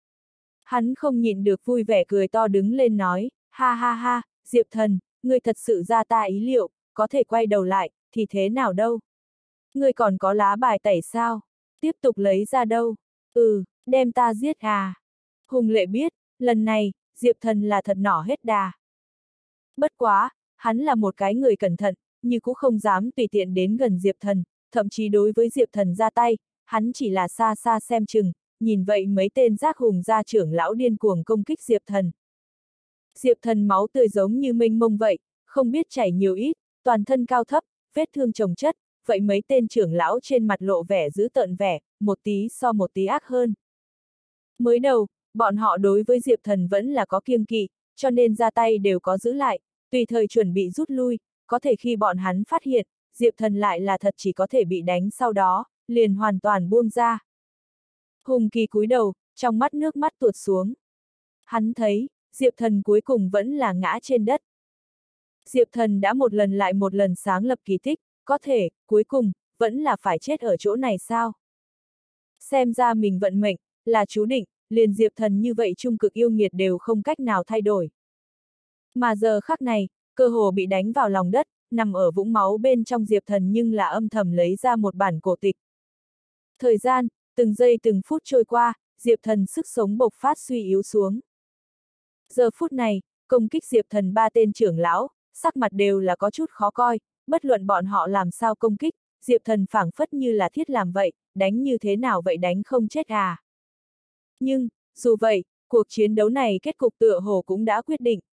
[SPEAKER 1] Hắn không nhịn được vui vẻ cười to đứng lên nói, ha ha ha, Diệp Thần, ngươi thật sự ra ta ý liệu, có thể quay đầu lại, thì thế nào đâu? Ngươi còn có lá bài tẩy sao? Tiếp tục lấy ra đâu? Đem ta giết à? Hùng Lệ biết, lần này, Diệp Thần là thật nỏ hết đà. Bất quá, hắn là một cái người cẩn thận, nhưng cũng không dám tùy tiện đến gần Diệp Thần, thậm chí đối với Diệp Thần ra tay, hắn chỉ là xa xa xem chừng, nhìn vậy mấy tên giác hùng gia trưởng lão điên cuồng công kích Diệp Thần. Diệp Thần máu tươi giống như mênh mông vậy, không biết chảy nhiều ít, toàn thân cao thấp, vết thương chồng chất, vậy mấy tên trưởng lão trên mặt lộ vẻ dữ tợn vẻ, một tí so một tí ác hơn. Mới đầu, bọn họ đối với Diệp Thần vẫn là có kiêng kỵ, cho nên ra tay đều có giữ lại, tùy thời chuẩn bị rút lui, có thể khi bọn hắn phát hiện, Diệp Thần lại là thật chỉ có thể bị đánh sau đó, liền hoàn toàn buông ra. Hùng Kỳ cúi đầu, trong mắt nước mắt tuột xuống. Hắn thấy, Diệp Thần cuối cùng vẫn là ngã trên đất. Diệp Thần đã một lần lại một lần sáng lập kỳ tích, có thể, cuối cùng, vẫn là phải chết ở chỗ này sao? Xem ra mình vận mệnh, là chú định, liền Diệp Thần như vậy trung cực yêu nghiệt đều không cách nào thay đổi. Mà giờ khắc này, cơ hồ bị đánh vào lòng đất, nằm ở vũng máu bên trong Diệp Thần nhưng là âm thầm lấy ra một bản cổ tịch. Thời gian, từng giây từng phút trôi qua, Diệp Thần sức sống bộc phát suy yếu xuống. Giờ phút này, công kích Diệp Thần ba tên trưởng lão, sắc mặt đều là có chút khó coi, bất luận bọn họ làm sao công kích, Diệp Thần phảng phất như là thiết làm vậy, đánh như thế nào vậy đánh không chết à. Nhưng, dù vậy, cuộc chiến đấu này kết cục tựa hồ cũng đã quyết định.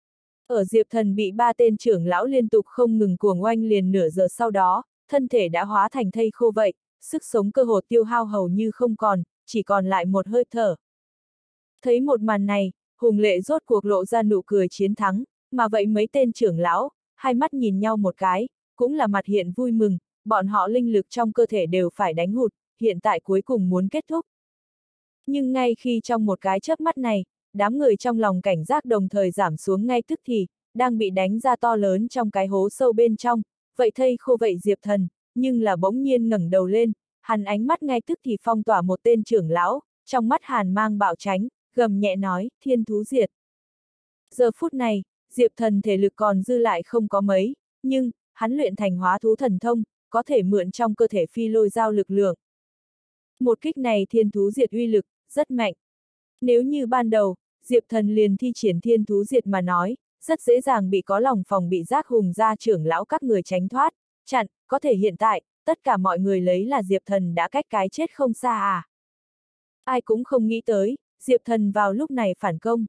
[SPEAKER 1] Ở Diệp Thần bị ba tên trưởng lão liên tục không ngừng cuồng oanh liền nửa giờ sau đó, thân thể đã hóa thành thây khô vậy, sức sống cơ hồ tiêu hao hầu như không còn, chỉ còn lại một hơi thở. Thấy một màn này, Hùng Lệ rốt cuộc lộ ra nụ cười chiến thắng, mà vậy mấy tên trưởng lão, hai mắt nhìn nhau một cái, cũng là mặt hiện vui mừng, bọn họ linh lực trong cơ thể đều phải đánh hụt, hiện tại cuối cùng muốn kết thúc. Nhưng ngay khi trong một cái chớp mắt này, đám người trong lòng cảnh giác đồng thời giảm xuống ngay tức thì, đang bị đánh ra to lớn trong cái hố sâu bên trong, vậy thây khô vậy Diệp Thần, nhưng là bỗng nhiên ngẩng đầu lên, hắn ánh mắt ngay tức thì phong tỏa một tên trưởng lão, trong mắt hàn mang bạo tránh, gầm nhẹ nói, thiên thú diệt. Giờ phút này, Diệp Thần thể lực còn dư lại không có mấy, nhưng, hắn luyện thành hóa thú thần thông, có thể mượn trong cơ thể phi lôi giao lực lượng. Một kích này thiên thú diệt uy lực, rất mạnh. Nếu như ban đầu, Diệp Thần liền thi triển thiên thú diệt mà nói, rất dễ dàng bị có lòng phòng bị giác hùng gia trưởng lão các người tránh thoát, chặn, có thể hiện tại, tất cả mọi người lấy là Diệp Thần đã cách cái chết không xa à. Ai cũng không nghĩ tới, Diệp Thần vào lúc này phản công.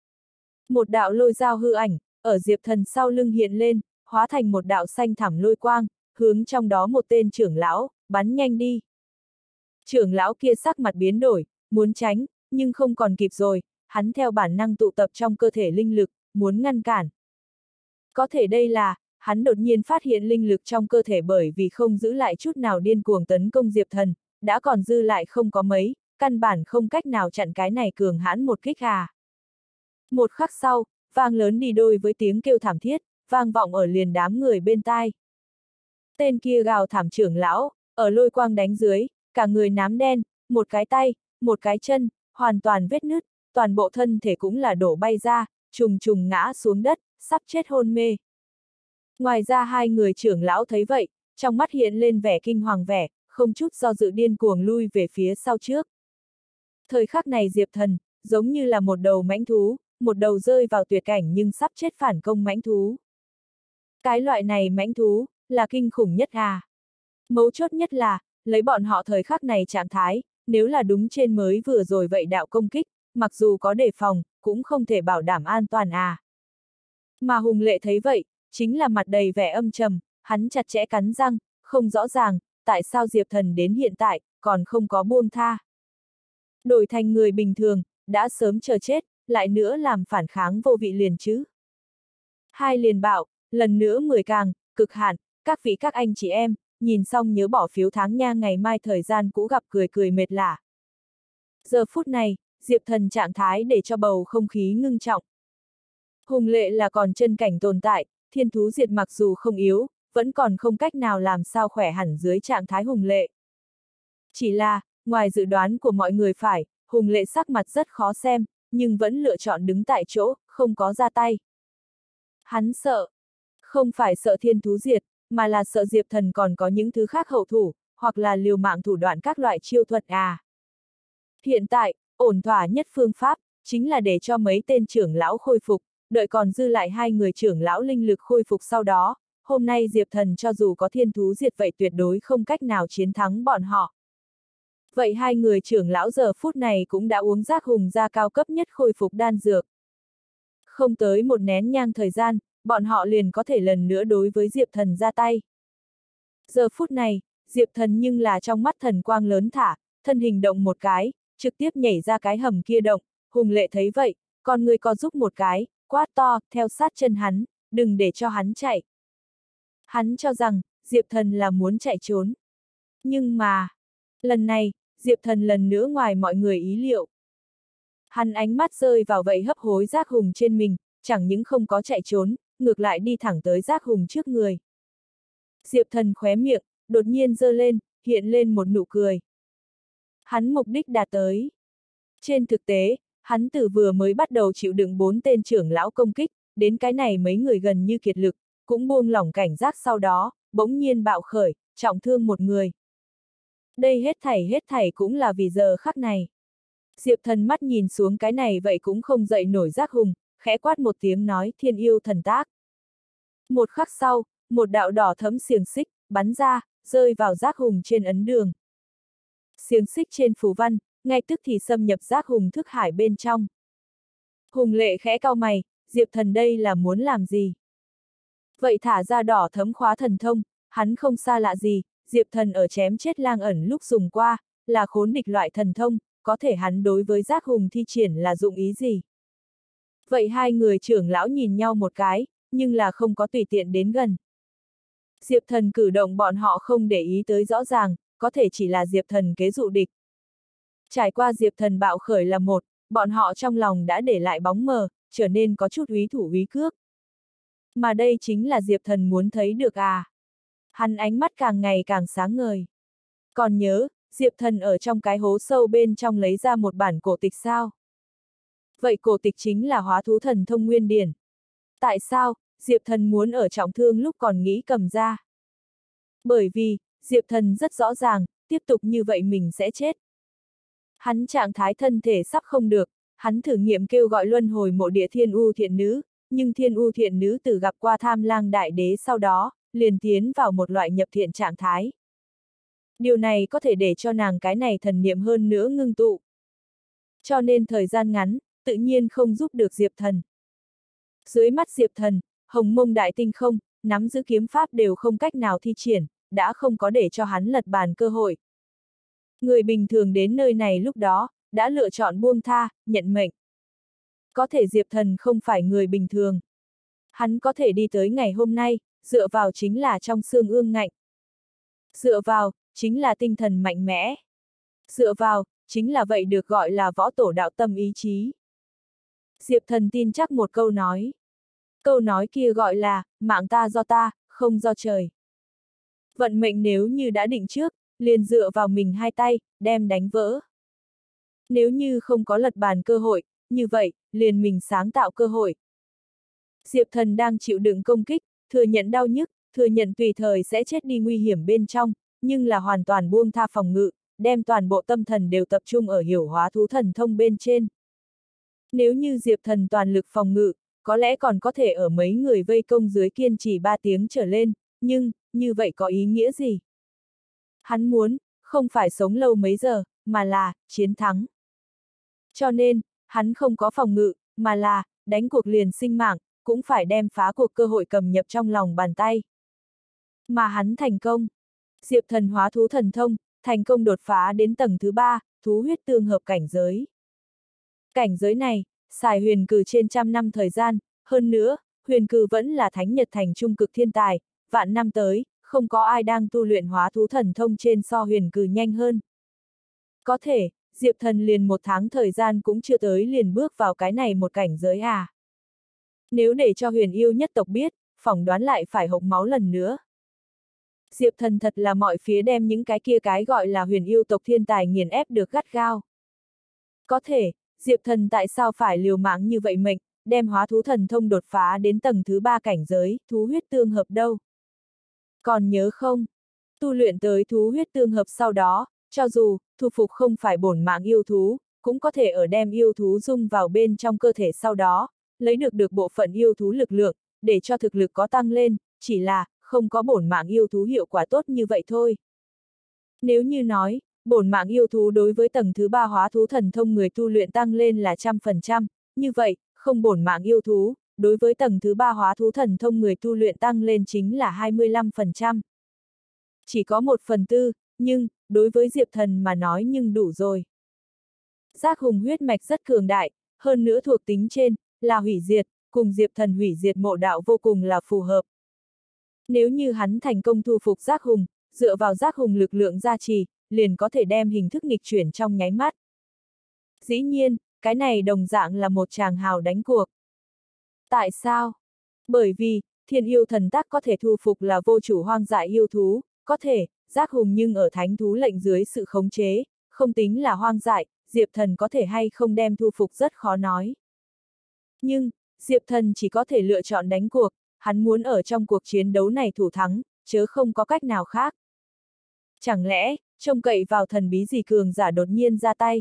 [SPEAKER 1] Một đạo lôi dao hư ảnh, ở Diệp Thần sau lưng hiện lên, hóa thành một đạo xanh thẳm lôi quang, hướng trong đó một tên trưởng lão, bắn nhanh đi. Trưởng lão kia sắc mặt biến đổi, muốn tránh, nhưng không còn kịp rồi, hắn theo bản năng tụ tập trong cơ thể linh lực, muốn ngăn cản. Có thể đây là, hắn đột nhiên phát hiện linh lực trong cơ thể bởi vì không giữ lại chút nào điên cuồng tấn công Diệp Thần, đã còn dư lại không có mấy, căn bản không cách nào chặn cái này cường hãn một kích à. Một khắc sau, vang lớn đi đôi với tiếng kêu thảm thiết, vang vọng ở liền đám người bên tai. Tên kia gào thảm trưởng lão, ở lôi quang đánh dưới, cả người nám đen, một cái tay, một cái chân, hoàn toàn vết nứt, toàn bộ thân thể cũng là đổ bay ra, trùng trùng ngã xuống đất, sắp chết hôn mê. Ngoài ra hai người trưởng lão thấy vậy, trong mắt hiện lên vẻ kinh hoàng vẻ, không chút do dự điên cuồng lui về phía sau trước. Thời khắc này Diệp Thần, giống như là một đầu mãnh thú, một đầu rơi vào tuyệt cảnh nhưng sắp chết phản công mãnh thú. Cái loại này mãnh thú, là kinh khủng nhất à. Mấu chốt nhất là, lấy bọn họ thời khắc này trạng thái, nếu là đúng trên mới vừa rồi vậy đạo công kích, mặc dù có đề phòng, cũng không thể bảo đảm an toàn à. Mà Hùng Lệ thấy vậy, chính là mặt đầy vẻ âm trầm, hắn chặt chẽ cắn răng, không rõ ràng, tại sao Diệp Thần đến hiện tại, còn không có buông tha. Đổi thành người bình thường, đã sớm chờ chết, lại nữa làm phản kháng vô vị liền chứ. Hai liền bảo, lần nữa 10 càng, cực hạn, các vị các anh chị em, nhìn xong nhớ bỏ phiếu tháng nha, ngày mai thời gian cũ gặp, cười cười mệt lả. Giờ phút này, Diệp Thần trạng thái để cho bầu không khí ngưng trọng. Hùng Lệ là còn chân cảnh tồn tại, thiên thú diệt mặc dù không yếu, vẫn còn không cách nào làm sao khỏe hẳn dưới trạng thái Hùng Lệ. Chỉ là, ngoài dự đoán của mọi người phải, Hùng Lệ sắc mặt rất khó xem, nhưng vẫn lựa chọn đứng tại chỗ, không có ra tay. Hắn sợ. Không phải sợ thiên thú diệt, mà là sợ Diệp Thần còn có những thứ khác hậu thủ, hoặc là liều mạng thủ đoạn các loại chiêu thuật à. Hiện tại, ổn thỏa nhất phương pháp, chính là để cho mấy tên trưởng lão khôi phục, đợi còn dư lại hai người trưởng lão linh lực khôi phục sau đó, hôm nay Diệp Thần cho dù có thiên thú diệt vậy tuyệt đối không cách nào chiến thắng bọn họ. Vậy hai người trưởng lão giờ phút này cũng đã uống giác hùng gia cao cấp nhất khôi phục đan dược. Không tới một nén nhang thời gian, bọn họ liền có thể lần nữa đối với Diệp Thần ra tay. Giờ phút này, Diệp Thần nhưng là trong mắt thần quang lớn thả, thân hình động một cái, trực tiếp nhảy ra cái hầm kia động, Hùng Lệ thấy vậy, con người co giúp một cái, quát to, theo sát chân hắn, đừng để cho hắn chạy. Hắn cho rằng, Diệp Thần là muốn chạy trốn. Nhưng mà, lần này, Diệp Thần lần nữa ngoài mọi người ý liệu. Hắn ánh mắt rơi vào vậy hấp hối giác hùng trên mình, chẳng những không có chạy trốn, ngược lại đi thẳng tới giác hùng trước người. Diệp Thần khóe miệng, đột nhiên giơ lên, hiện lên một nụ cười. Hắn mục đích đạt tới. Trên thực tế, hắn từ vừa mới bắt đầu chịu đựng 4 tên trưởng lão công kích, đến cái này mấy người gần như kiệt lực, cũng buông lỏng cảnh giác sau đó, bỗng nhiên bạo khởi, trọng thương một người. Đây hết thảy cũng là vì giờ khắc này. Diệp Thần mắt nhìn xuống cái này vậy cũng không dậy nổi giác hùng, khẽ quát một tiếng nói thiên yêu thần tác. Một khắc sau, một đạo đỏ thẫm xiềng xích, bắn ra, rơi vào giác hùng trên ấn đường. Xiềng xích trên phù văn, ngay tức thì xâm nhập giác hùng thức hải bên trong. Hùng Lệ khẽ cau mày, Diệp Thần đây là muốn làm gì? Vậy thả ra đỏ thẫm khóa thần thông, hắn không xa lạ gì, Diệp Thần ở chém chết lang ẩn lúc dùng qua, là khốn địch loại thần thông, có thể hắn đối với giác hùng thi triển là dụng ý gì? Vậy hai người trưởng lão nhìn nhau một cái, nhưng là không có tùy tiện đến gần. Diệp Thần cử động bọn họ không để ý tới rõ ràng, có thể chỉ là Diệp Thần kế dụ địch. Trải qua Diệp Thần bạo khởi là một, bọn họ trong lòng đã để lại bóng mờ, trở nên có chút úy thủ úy cước. Mà đây chính là Diệp Thần muốn thấy được à. Hắn ánh mắt càng ngày càng sáng ngời. Còn nhớ, Diệp Thần ở trong cái hố sâu bên trong lấy ra một bản cổ tịch sao? Vậy cổ tịch chính là hóa thú thần thông nguyên điển. Tại sao, Diệp Thần muốn ở trọng thương lúc còn nghĩ cầm ra? Bởi vì, Diệp Thần rất rõ ràng, tiếp tục như vậy mình sẽ chết. Hắn trạng thái thân thể sắp không được, hắn thử nghiệm kêu gọi luân hồi mộ địa Thiên U Thiện Nữ, nhưng Thiên U Thiện Nữ từ gặp qua Tham Lang Đại Đế sau đó, liền tiến vào một loại nhập thiện trạng thái. Điều này có thể để cho nàng cái này thần niệm hơn nữa ngưng tụ. Cho nên thời gian ngắn, tự nhiên không giúp được Diệp Thần. Dưới mắt Diệp Thần, hồng mông đại tinh không, nắm giữ kiếm pháp đều không cách nào thi triển, đã không có để cho hắn lật bàn cơ hội. Người bình thường đến nơi này lúc đó, đã lựa chọn buông tha, nhận mệnh. Có thể Diệp Thần không phải người bình thường. Hắn có thể đi tới ngày hôm nay, dựa vào chính là trong xương ương ngạnh. Dựa vào, chính là tinh thần mạnh mẽ. Dựa vào, chính là vậy được gọi là võ tổ đạo tâm ý chí. Diệp Thần tin chắc một câu nói. Câu nói kia gọi là, mạng ta do ta, không do trời. Vận mệnh nếu như đã định trước, liền dựa vào mình hai tay, đem đánh vỡ. Nếu như không có lật bàn cơ hội, như vậy, liền mình sáng tạo cơ hội. Diệp Thần đang chịu đựng công kích, thừa nhận đau nhức, thừa nhận tùy thời sẽ chết đi nguy hiểm bên trong, nhưng là hoàn toàn buông tha phòng ngự, đem toàn bộ tâm thần đều tập trung ở hiểu hóa thú thần thông bên trên. Nếu như Diệp Thần toàn lực phòng ngự, có lẽ còn có thể ở mấy người vây công dưới kiên trì 3 tiếng trở lên, nhưng, như vậy có ý nghĩa gì? Hắn muốn, không phải sống lâu mấy giờ, mà là, chiến thắng. Cho nên, hắn không có phòng ngự, mà là, đánh cuộc liền sinh mạng, cũng phải đem phá cuộc cơ hội cầm nhập trong lòng bàn tay. Mà hắn thành công. Diệp Thần hóa thú thần thông, thành công đột phá đến tầng thứ 3, thú huyết tương hợp cảnh giới. Cảnh giới này, xài huyền cừ trên 100 năm thời gian, hơn nữa, huyền cừ vẫn là thánh nhật thành trung cực thiên tài, vạn năm tới, không có ai đang tu luyện hóa thú thần thông trên so huyền cừ nhanh hơn. Có thể, Diệp Thần liền 1 tháng thời gian cũng chưa tới liền bước vào cái này một cảnh giới à. Nếu để cho huyền yêu nhất tộc biết, phỏng đoán lại phải hộc máu lần nữa. Diệp Thần thật là mọi phía đem những cái gọi là huyền yêu tộc thiên tài nghiền ép được gắt gao. Có thể, Diệp Thần tại sao phải liều mạng như vậy mệnh, đem hóa thú thần thông đột phá đến tầng thứ 3 cảnh giới, thú huyết tương hợp đâu? Còn nhớ không? Tu luyện tới thú huyết tương hợp sau đó, cho dù, thu phục không phải bổn mạng yêu thú, cũng có thể ở đem yêu thú dung vào bên trong cơ thể sau đó, lấy được bộ phận yêu thú lực lượng, để cho thực lực có tăng lên, chỉ là, không có bổn mạng yêu thú hiệu quả tốt như vậy thôi. Nếu như nói, bổn mạng yêu thú đối với tầng thứ 3 hóa thú thần thông người tu luyện tăng lên là 100%, như vậy, không bổn mạng yêu thú, đối với tầng thứ 3 hóa thú thần thông người tu luyện tăng lên chính là 25%. Chỉ có 1/4, nhưng, đối với Diệp Thần mà nói nhưng đủ rồi. Giác hùng huyết mạch rất cường đại, hơn nữa thuộc tính trên, là hủy diệt, cùng Diệp Thần hủy diệt mộ đạo vô cùng là phù hợp. Nếu như hắn thành công thu phục giác hùng, dựa vào giác hùng lực lượng gia trì, liền có thể đem hình thức nghịch chuyển trong nháy mắt. Dĩ nhiên, cái này đồng dạng là một tràng hào đánh cuộc. Tại sao? Bởi vì, thiên yêu thần tác có thể thu phục là vô chủ hoang dại yêu thú, có thể, giác hùng nhưng ở thánh thú lệnh dưới sự khống chế, không tính là hoang dại, Diệp Thần có thể hay không đem thu phục rất khó nói. Nhưng, Diệp Thần chỉ có thể lựa chọn đánh cuộc, hắn muốn ở trong cuộc chiến đấu này thủ thắng, chớ không có cách nào khác. Chẳng lẽ, trông cậy vào thần bí gì cường giả đột nhiên ra tay?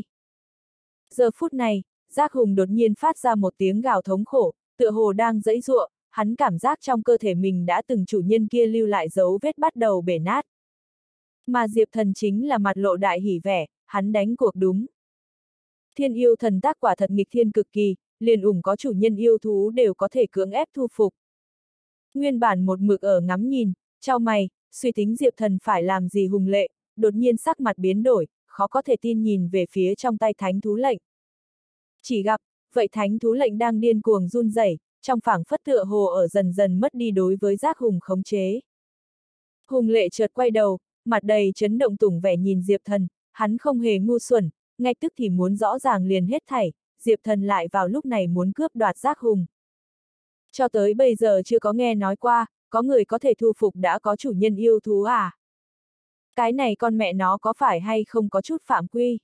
[SPEAKER 1] Giờ phút này, giác hùng đột nhiên phát ra một tiếng gào thống khổ, tựa hồ đang giãy giụa, hắn cảm giác trong cơ thể mình đã từng chủ nhân kia lưu lại dấu vết bắt đầu bể nát. Mà Diệp Thần chính là mặt lộ đại hỉ vẻ, hắn đánh cuộc đúng. Thiên yêu thần tác quả thật nghịch thiên cực kỳ, liền có chủ nhân yêu thú đều có thể cưỡng ép thu phục. Nguyên bản một mực ở ngắm nhìn, chau mày, suy tính Diệp Thần phải làm gì hùng lệ, đột nhiên sắc mặt biến đổi, khó có thể tin nhìn về phía trong tay thánh thú lệnh. Chỉ gặp, vậy thánh thú lệnh đang điên cuồng run rẩy, trong phảng phất tựa hồ ở dần dần mất đi đối với giác hùng khống chế. Hùng lệ chợt quay đầu, mặt đầy chấn động tủng vẻ nhìn Diệp Thần, hắn không hề ngu xuẩn, ngay tức thì muốn rõ ràng liền hết thảy, Diệp Thần lại vào lúc này muốn cướp đoạt giác hùng. Cho tới bây giờ chưa có nghe nói qua, có người có thể thu phục đã có chủ nhân yêu thú à? Cái này con mẹ nó có phải hay không có chút phạm quy?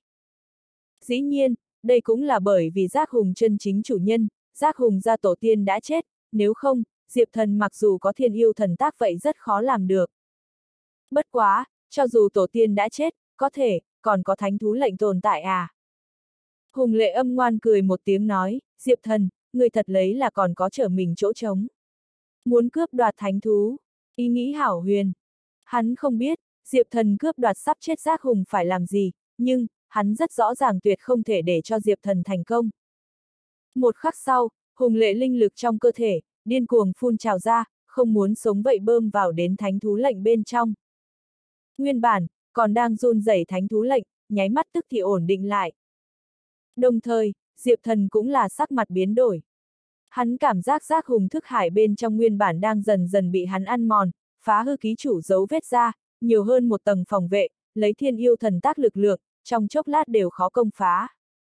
[SPEAKER 1] Dĩ nhiên, đây cũng là bởi vì giác hùng chân chính chủ nhân, giác hùng gia tổ tiên đã chết, nếu không, Diệp Thần mặc dù có thiên yêu thần tác vậy rất khó làm được. Bất quá, cho dù tổ tiên đã chết, có thể, còn có thánh thú lệnh tồn tại à? Hùng lệ âm ngoan cười một tiếng nói, Diệp Thần, người thật lấy là còn có trở mình chỗ trống. Muốn cướp đoạt thánh thú, ý nghĩ hảo huyền. Hắn không biết, Diệp Thần cướp đoạt sắp chết giác hùng phải làm gì, nhưng, hắn rất rõ ràng tuyệt không thể để cho Diệp Thần thành công. Một khắc sau, hùng lệ linh lực trong cơ thể, điên cuồng phun trào ra, không muốn sống vậy bơm vào đến thánh thú lệnh bên trong. Nguyên bản, còn đang run rẩy thánh thú lệnh, nháy mắt tức thì ổn định lại. Đồng thời, Diệp Thần cũng là sắc mặt biến đổi. Hắn cảm giác giác hùng thức hải bên trong nguyên bản đang dần dần bị hắn ăn mòn, phá hư ký chủ dấu vết ra, nhiều hơn một tầng phòng vệ, lấy thiên yêu thần tác lực lượng, trong chốc lát đều khó công phá.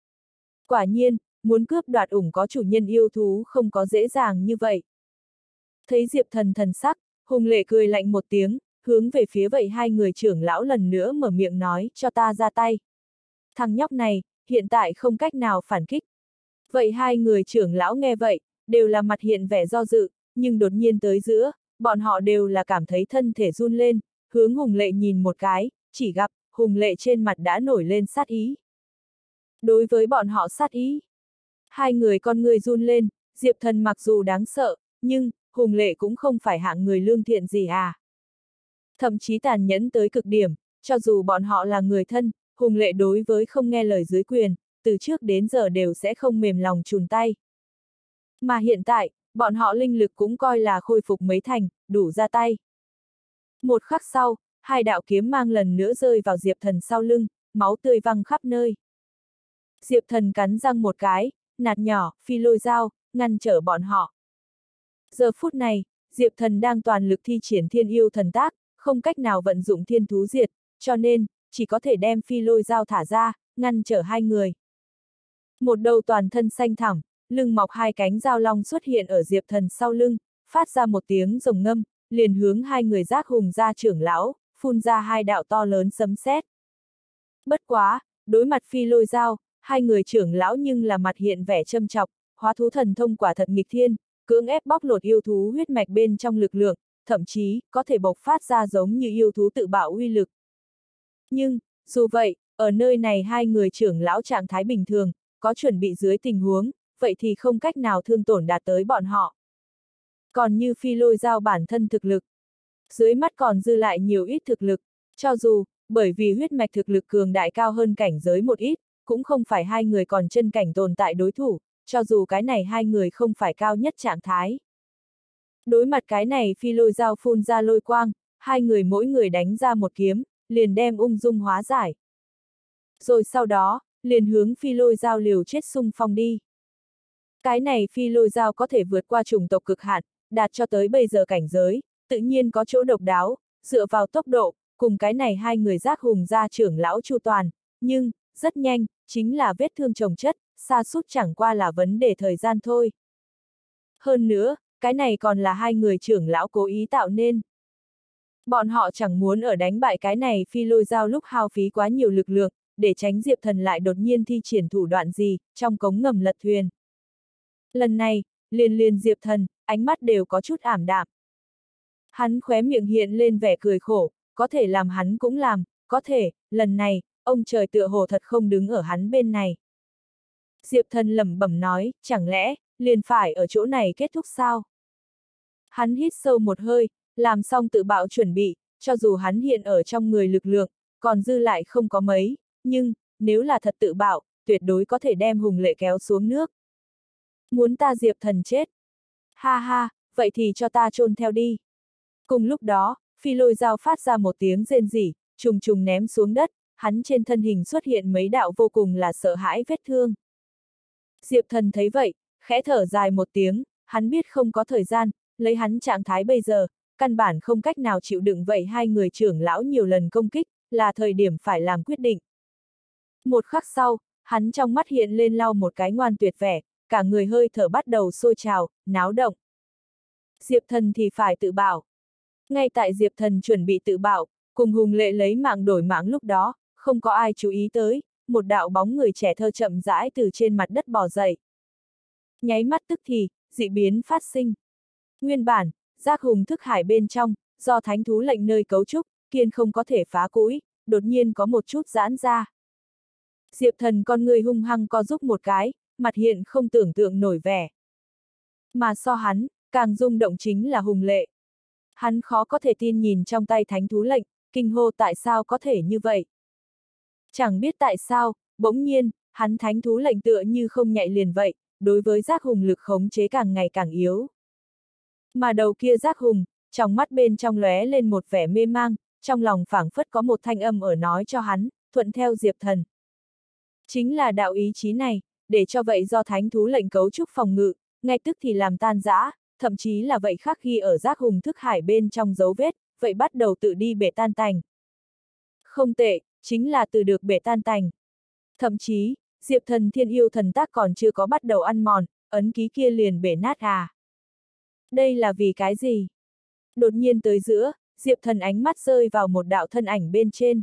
[SPEAKER 1] Quả nhiên, muốn cướp đoạt ủng có chủ nhân yêu thú không có dễ dàng như vậy. Thấy Diệp Thần thần sắc, Hùng Lệ cười lạnh một tiếng, hướng về phía vậy hai người trưởng lão lần nữa mở miệng nói, cho ta ra tay. Thằng nhóc này, hiện tại không cách nào phản kích. Vậy hai người trưởng lão nghe vậy, đều là mặt hiện vẻ do dự, nhưng đột nhiên tới giữa, bọn họ đều là cảm thấy thân thể run lên, hướng Hùng Lệ nhìn một cái, chỉ gặp, Hùng Lệ trên mặt đã nổi lên sát ý. Đối với bọn họ sát ý, hai người con người run lên, Diệp Thần mặc dù đáng sợ, nhưng, Hùng Lệ cũng không phải hạng người lương thiện gì à. Thậm chí tàn nhẫn tới cực điểm, cho dù bọn họ là người thân, Hùng Lệ đối với không nghe lời dưới quyền, từ trước đến giờ đều sẽ không mềm lòng chùn tay. Mà hiện tại, bọn họ linh lực cũng coi là khôi phục mấy thành, đủ ra tay. Một khắc sau, hai đạo kiếm mang lần nữa rơi vào Diệp Thần sau lưng, máu tươi văng khắp nơi. Diệp Thần cắn răng một cái, nạt nhỏ, phi lôi dao, ngăn trở bọn họ. Giờ phút này, Diệp Thần đang toàn lực thi triển thiên yêu thần tác, không cách nào vận dụng thiên thú diệt, cho nên, chỉ có thể đem phi lôi dao thả ra, ngăn trở hai người. Một đầu toàn thân xanh thẳm, lưng mọc hai cánh dao long xuất hiện ở Diệp Thần sau lưng, phát ra một tiếng rồng ngâm, liền hướng hai người giác hùng gia trưởng lão, phun ra hai đạo to lớn sấm sét. Bất quá, đối mặt phi lôi dao, hai người trưởng lão nhưng là mặt hiện vẻ châm chọc, hóa thú thần thông quả thật nghịch thiên, cưỡng ép bóc lột yêu thú huyết mạch bên trong lực lượng, thậm chí, có thể bộc phát ra giống như yêu thú tự bạo uy lực. Nhưng, dù vậy, ở nơi này hai người trưởng lão trạng thái bình thường, có chuẩn bị dưới tình huống, vậy thì không cách nào thương tổn đạt tới bọn họ. Còn như phi lôi dao bản thân thực lực, dưới mắt còn dư lại nhiều ít thực lực, cho dù, bởi vì huyết mạch thực lực cường đại cao hơn cảnh giới một ít, cũng không phải hai người còn chân cảnh tồn tại đối thủ, cho dù cái này hai người không phải cao nhất trạng thái. Đối mặt cái này phi lôi dao phun ra lôi quang, hai người mỗi người đánh ra một kiếm, liền đem ung dung hóa giải. Rồi sau đó, liền hướng phi lôi dao liều chết xung phong đi. Cái này phi lôi dao có thể vượt qua chủng tộc cực hạn, đạt cho tới bây giờ cảnh giới, tự nhiên có chỗ độc đáo, dựa vào tốc độ, cùng cái này hai người giác hùng gia trưởng lão chu toàn, nhưng, rất nhanh, chính là vết thương chồng chất, sa sút chẳng qua là vấn đề thời gian thôi. Hơn nữa, cái này còn là hai người trưởng lão cố ý tạo nên. Bọn họ chẳng muốn ở đánh bại cái này phi lôi dao lúc hao phí quá nhiều lực lượng, để tránh Diệp Thần lại đột nhiên thi triển thủ đoạn gì, trong cống ngầm lật thuyền. Lần này, liền Diệp Thần, ánh mắt đều có chút ảm đạm. Hắn khóe miệng hiện lên vẻ cười khổ, có thể làm hắn cũng làm, có thể, lần này, ông trời tựa hồ thật không đứng ở hắn bên này. Diệp Thần lẩm bẩm nói, chẳng lẽ, liền phải ở chỗ này kết thúc sao? Hắn hít sâu một hơi, làm xong tự bạo chuẩn bị, cho dù hắn hiện ở trong người lực lượng, còn dư lại không có mấy, nhưng, nếu là thật tự bạo, tuyệt đối có thể đem Hùng Lệ kéo xuống nước. Muốn ta Diệp Thần chết? Ha ha, vậy thì cho ta chôn theo đi. Cùng lúc đó, phi lôi dao phát ra một tiếng rên rỉ, trùng trùng ném xuống đất, hắn trên thân hình xuất hiện mấy đạo vô cùng là sợ hãi vết thương. Diệp Thần thấy vậy, khẽ thở dài một tiếng, hắn biết không có thời gian, lấy hắn trạng thái bây giờ, căn bản không cách nào chịu đựng vậy hai người trưởng lão nhiều lần công kích, là thời điểm phải làm quyết định. Một khắc sau, hắn trong mắt hiện lên lau một cái ngoan tuyệt vẻ, cả người hơi thở bắt đầu sôi trào, náo động. Diệp Thần thì phải tự bạo. Ngay tại Diệp Thần chuẩn bị tự bạo, cùng Hùng Lệ lấy mạng đổi mạng lúc đó, không có ai chú ý tới, một đạo bóng người trẻ thơ chậm rãi từ trên mặt đất bò dậy. Nháy mắt tức thì, dị biến phát sinh. Nguyên bản, giác hùng thức hải bên trong, do thánh thú lệnh nơi cấu trúc, kiên không có thể phá cũi, đột nhiên có một chút giãn ra. Diệp Thần con người hung hăng co giúp một cái, mặt hiện không tưởng tượng nổi vẻ. Mà so hắn, càng rung động chính là Hùng Lệ. Hắn khó có thể tin nhìn trong tay thánh thú lệnh, kinh hô tại sao có thể như vậy. Chẳng biết tại sao, bỗng nhiên, hắn thánh thú lệnh tựa như không nhạy liền vậy, đối với giác hùng lực khống chế càng ngày càng yếu. Mà đầu kia giác hùng, trong mắt bên trong lóe lên một vẻ mê mang, trong lòng phảng phất có một thanh âm ở nói cho hắn, thuận theo Diệp Thần. Chính là đạo ý chí này, để cho vậy do thánh thú lệnh cấu trúc phòng ngự, ngay tức thì làm tan rã, thậm chí là vậy khắc ghi ở giác hùng thức hải bên trong dấu vết, vậy bắt đầu tự đi bể tan tành. Không tệ, chính là từ được bể tan tành. Thậm chí, Diệp Thần thiên yêu thần tác còn chưa có bắt đầu ăn mòn, ấn ký kia liền bể nát à. Đây là vì cái gì? Đột nhiên tới giữa, Diệp Thần ánh mắt rơi vào một đạo thân ảnh bên trên.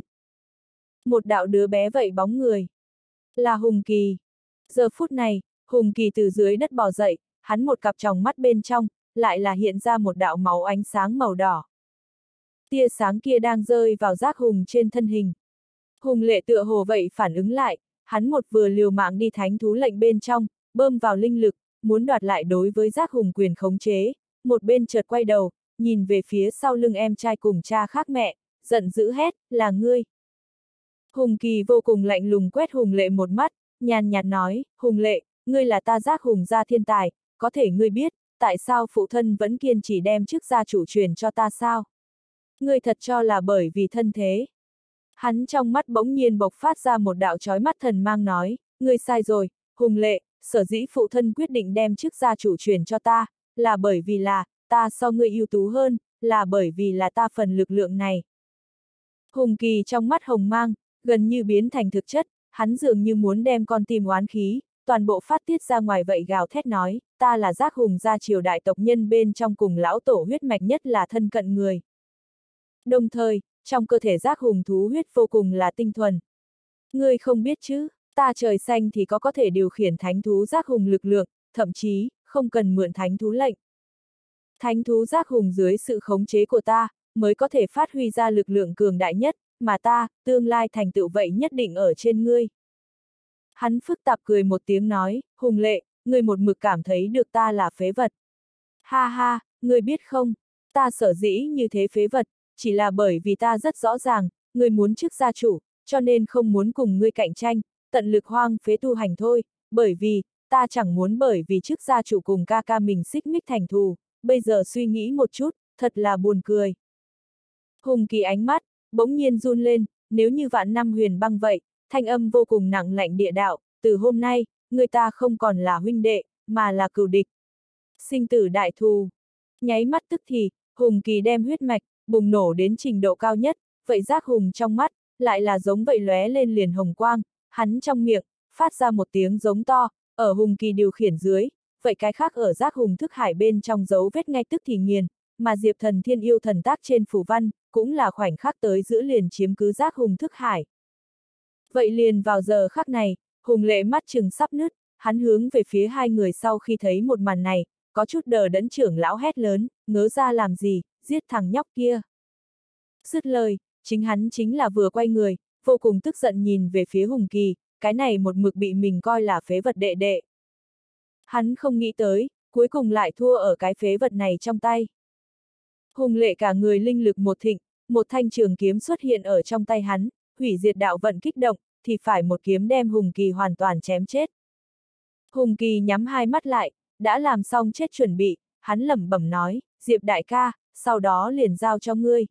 [SPEAKER 1] Một đạo đứa bé vậy bóng người. Là Hùng Kỳ. Giờ phút này, Hùng Kỳ từ dưới đất bò dậy, hắn một cặp tròng mắt bên trong, lại là hiện ra một đạo máu ánh sáng màu đỏ. Tia sáng kia đang rơi vào giác hùng trên thân hình. Hùng Lệ tựa hồ vậy phản ứng lại, hắn một vừa liều mạng đi thánh thú lệnh bên trong, bơm vào linh lực, muốn đoạt lại đối với giác hùng quyền khống chế, một bên chợt quay đầu, nhìn về phía sau lưng em trai cùng cha khác mẹ, giận dữ hét, là ngươi. Hùng Kỳ vô cùng lạnh lùng quét Hùng Lệ một mắt, nhàn nhạt nói, Hùng Lệ, ngươi là ta giác hùng gia thiên tài, có thể ngươi biết, tại sao phụ thân vẫn kiên trì đem chức gia chủ truyền cho ta sao? Ngươi thật cho là bởi vì thân thế. Hắn trong mắt bỗng nhiên bộc phát ra một đạo chói mắt thần mang nói, ngươi sai rồi, Hùng Lệ, sở dĩ phụ thân quyết định đem chức gia chủ truyền cho ta, là bởi vì là, ta so ngươi ưu tú hơn, là bởi vì là ta phần lực lượng này. Hùng Kỳ trong mắt hồng mang, gần như biến thành thực chất, hắn dường như muốn đem con tim oán khí, toàn bộ phát tiết ra ngoài vậy gào thét nói, ta là giác hùng gia triều đại tộc nhân bên trong cùng lão tổ huyết mạch nhất là thân cận người. Đồng thời, trong cơ thể giác hùng thú huyết vô cùng là tinh thuần. Ngươi không biết chứ, ta trời xanh thì có thể điều khiển thánh thú giác hùng lực lượng, thậm chí, không cần mượn thánh thú lệnh. Thánh thú giác hùng dưới sự khống chế của ta, mới có thể phát huy ra lực lượng cường đại nhất, mà ta, tương lai thành tựu vậy nhất định ở trên ngươi. Hắn phức tạp cười một tiếng nói, Hùng Lệ, ngươi một mực cảm thấy được ta là phế vật. Ha ha, ngươi biết không, ta sở dĩ như thế phế vật, chỉ là bởi vì ta rất rõ ràng, ngươi muốn chức gia chủ, cho nên không muốn cùng ngươi cạnh tranh, tận lực hoang phế tu hành thôi, bởi vì, ta chẳng muốn bởi vì chức gia chủ cùng ca ca mình xích mích thành thù, bây giờ suy nghĩ một chút, thật là buồn cười. Hùng Kỳ ánh mắt, bỗng nhiên run lên, nếu như vạn năm huyền băng vậy, thanh âm vô cùng nặng lạnh địa đạo, từ hôm nay, người ta không còn là huynh đệ, mà là cừu địch. Sinh tử đại thù. Nháy mắt tức thì, Hùng Kỳ đem huyết mạch, bùng nổ đến trình độ cao nhất, vậy giác hùng trong mắt, lại là giống vậy lóe lên liền hồng quang, hắn trong miệng, phát ra một tiếng giống to, ở Hùng Kỳ điều khiển dưới, vậy cái khác ở giác hùng thức hải bên trong dấu vết ngay tức thì nghiền, mà Diệp Thần thiên yêu thần tác trên phù văn, cũng là khoảnh khắc tới giữa liền chiếm cứ giác hùng thức hải. Vậy liền vào giờ khắc này, Hùng Lệ mắt trừng sắp nứt, hắn hướng về phía hai người sau khi thấy một màn này, có chút đờ đẫn trưởng lão hét lớn, ngớ ra làm gì, giết thằng nhóc kia. Dứt lời, chính hắn chính là vừa quay người, vô cùng tức giận nhìn về phía Hùng Kỳ, cái này một mực bị mình coi là phế vật đệ đệ. Hắn không nghĩ tới, cuối cùng lại thua ở cái phế vật này trong tay. Hùng Lệ cả người linh lực một thịnh, một thanh trường kiếm xuất hiện ở trong tay hắn, hủy diệt đạo vận kích động, thì phải một kiếm đem Hùng Kỳ hoàn toàn chém chết. Hùng Kỳ nhắm hai mắt lại, đã làm xong chết chuẩn bị, hắn lẩm bẩm nói, Diệp đại ca, sau đó liền giao cho ngươi.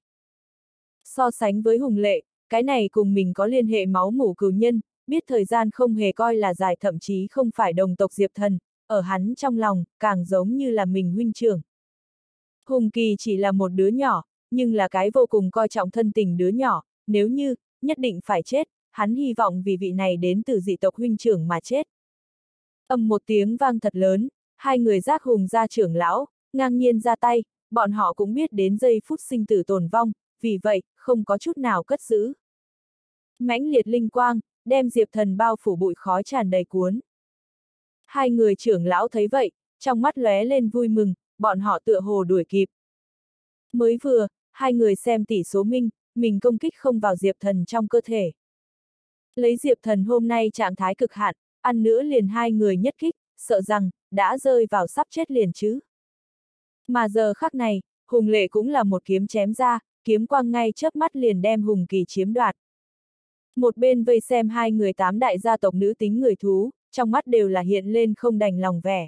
[SPEAKER 1] So sánh với Hùng Lệ, cái này cùng mình có liên hệ máu mủ cừu nhân, biết thời gian không hề coi là dài, thậm chí không phải đồng tộc Diệp Thần, ở hắn trong lòng, càng giống như là mình huynh trưởng. Hùng Kỳ chỉ là một đứa nhỏ, nhưng là cái vô cùng coi trọng thân tình đứa nhỏ, nếu như, nhất định phải chết, hắn hy vọng vì vị này đến từ dị tộc huynh trưởng mà chết. Ầm một tiếng vang thật lớn, hai người giác hùng gia trưởng lão, ngang nhiên ra tay, bọn họ cũng biết đến giây phút sinh tử tồn vong, vì vậy, không có chút nào cất giữ. Mãnh liệt linh quang, đem Diệp Thần bao phủ bụi khói tràn đầy cuốn. Hai người trưởng lão thấy vậy, trong mắt lóe lên vui mừng, bọn họ tựa hồ đuổi kịp. Mới vừa, hai người xem tỷ số mình công kích không vào Diệp Thần trong cơ thể. Lấy Diệp Thần hôm nay trạng thái cực hạn, ăn nữa liền hai người nhất kích, sợ rằng, đã rơi vào sắp chết liền chứ. Mà giờ khắc này, Hùng Lệ cũng là một kiếm chém ra, kiếm quang ngay chớp mắt liền đem Hùng Kỳ chiếm đoạt. Một bên vây xem hai người tám đại gia tộc nữ tính người thú, trong mắt đều là hiện lên không đành lòng vẻ.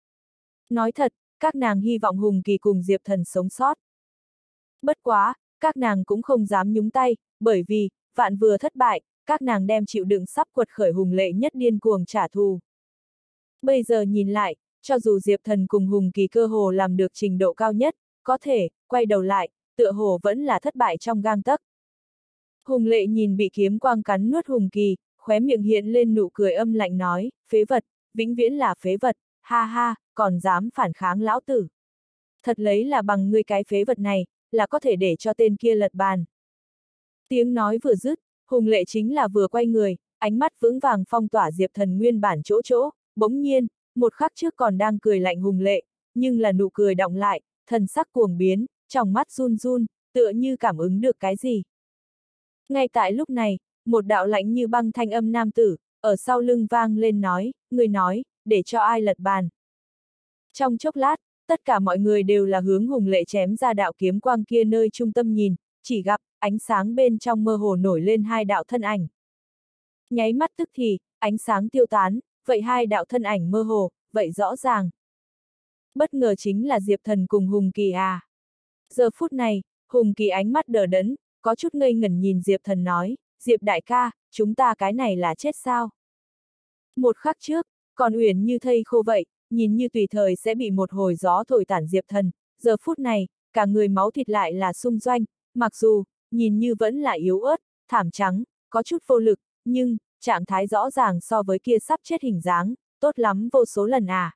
[SPEAKER 1] Nói thật, các nàng hy vọng Hùng Kỳ cùng Diệp Thần sống sót. Bất quá, các nàng cũng không dám nhúng tay, bởi vì, vạn vừa thất bại, các nàng đem chịu đựng sắp quật khởi Hùng Lệ nhất điên cuồng trả thù. Bây giờ nhìn lại, cho dù Diệp Thần cùng Hùng Kỳ cơ hồ làm được trình độ cao nhất, có thể, quay đầu lại, tựa hồ vẫn là thất bại trong gang tấc. Hùng Lệ nhìn bị kiếm quang cắn nuốt Hùng Kỳ, khóe miệng hiện lên nụ cười âm lạnh nói, phế vật, vĩnh viễn là phế vật, ha ha, còn dám phản kháng lão tử. Thật lấy là bằng ngươi cái phế vật này, là có thể để cho tên kia lật bàn. Tiếng nói vừa dứt, Hùng Lệ chính là vừa quay người, ánh mắt vững vàng phong tỏa Diệp Thần nguyên bản chỗ, bỗng nhiên, một khắc trước còn đang cười lạnh Hùng Lệ, nhưng là nụ cười đọng lại, thần sắc cuồng biến, trong mắt run run, tựa như cảm ứng được cái gì. Ngay tại lúc này, một đạo lạnh như băng thanh âm nam tử, ở sau lưng vang lên nói, người nói, để cho ai lật bàn. Trong chốc lát, tất cả mọi người đều là hướng Hùng Lệ chém ra đạo kiếm quang kia nơi trung tâm nhìn, chỉ gặp, ánh sáng bên trong mơ hồ nổi lên hai đạo thân ảnh. Nháy mắt tức thì, ánh sáng tiêu tán, vậy hai đạo thân ảnh mơ hồ, vậy rõ ràng. Bất ngờ chính là Diệp Thần cùng Hùng Kỳ à. Giờ phút này, Hùng Kỳ ánh mắt đờ đẫn, có chút ngây ngẩn nhìn Diệp Thần nói, Diệp đại ca, chúng ta cái này là chết sao? Một khắc trước, còn uyển như thây khô vậy, nhìn như tùy thời sẽ bị một hồi gió thổi tản Diệp Thần, giờ phút này, cả người máu thịt lại là sung doanh, mặc dù, nhìn như vẫn là yếu ớt, thảm trắng, có chút vô lực, nhưng, trạng thái rõ ràng so với kia sắp chết hình dáng, tốt lắm vô số lần à.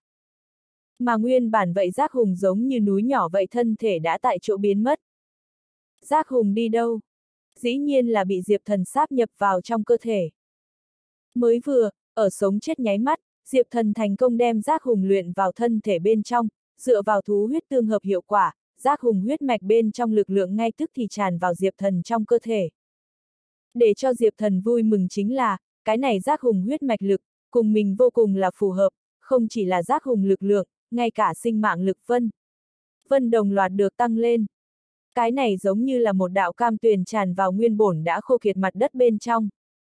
[SPEAKER 1] Mà nguyên bản vậy Giác Hùng giống như núi nhỏ vậy thân thể đã tại chỗ biến mất. Giác Hùng đi đâu? Dĩ nhiên là bị Diệp Thần sáp nhập vào trong cơ thể. Mới vừa, ở sống chết nháy mắt, Diệp Thần thành công đem Giác Hùng luyện vào thân thể bên trong, dựa vào thú huyết tương hợp hiệu quả, Giác Hùng huyết mạch bên trong lực lượng ngay tức thì tràn vào Diệp Thần trong cơ thể. Để cho Diệp Thần vui mừng chính là, cái này Giác Hùng huyết mạch lực, cùng mình vô cùng là phù hợp, không chỉ là Giác Hùng lực lượng, ngay cả sinh mạng lực vân đồng loạt được tăng lên. Cái này giống như là một đạo cam tuyền tràn vào nguyên bổn đã khô kiệt mặt đất bên trong.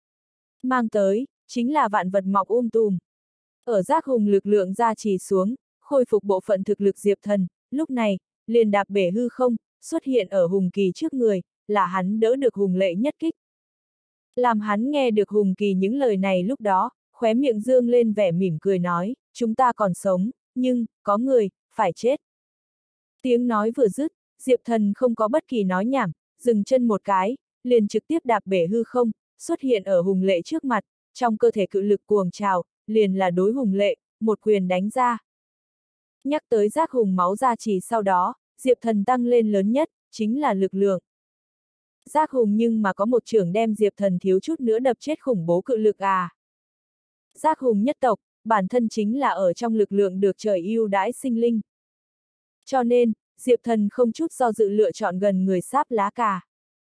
[SPEAKER 1] Mang tới, chính là vạn vật mọc tùm. Ở Giác Hùng lực lượng gia trì xuống, khôi phục bộ phận thực lực Diệp Thần, lúc này, liền đạp bể hư không, xuất hiện ở Hùng Kỳ trước người, là hắn đỡ được Hùng Lệ nhất kích. Làm hắn nghe được Hùng Kỳ những lời này lúc đó, khóe miệng dương lên vẻ mỉm cười nói, chúng ta còn sống, nhưng, có người, phải chết. Tiếng nói vừa dứt, Diệp Thần không có bất kỳ nói nhảm, dừng chân một cái, liền trực tiếp đạp bể hư không, xuất hiện ở Hùng Lệ trước mặt, trong cơ thể cự lực cuồng trào, liền là đối Hùng Lệ, một quyền đánh ra. Nhắc tới Giác Hùng máu gia trì sau đó, Diệp Thần tăng lên lớn nhất, chính là lực lượng. Giác Hùng nhưng mà có một chưởng đem Diệp Thần thiếu chút nữa đập chết khủng bố cự lực à. Giác Hùng nhất tộc, bản thân chính là ở trong lực lượng được trời ưu đãi sinh linh. Cho nên, Diệp Thần không chút do dự lựa chọn gần người sáp lá cà.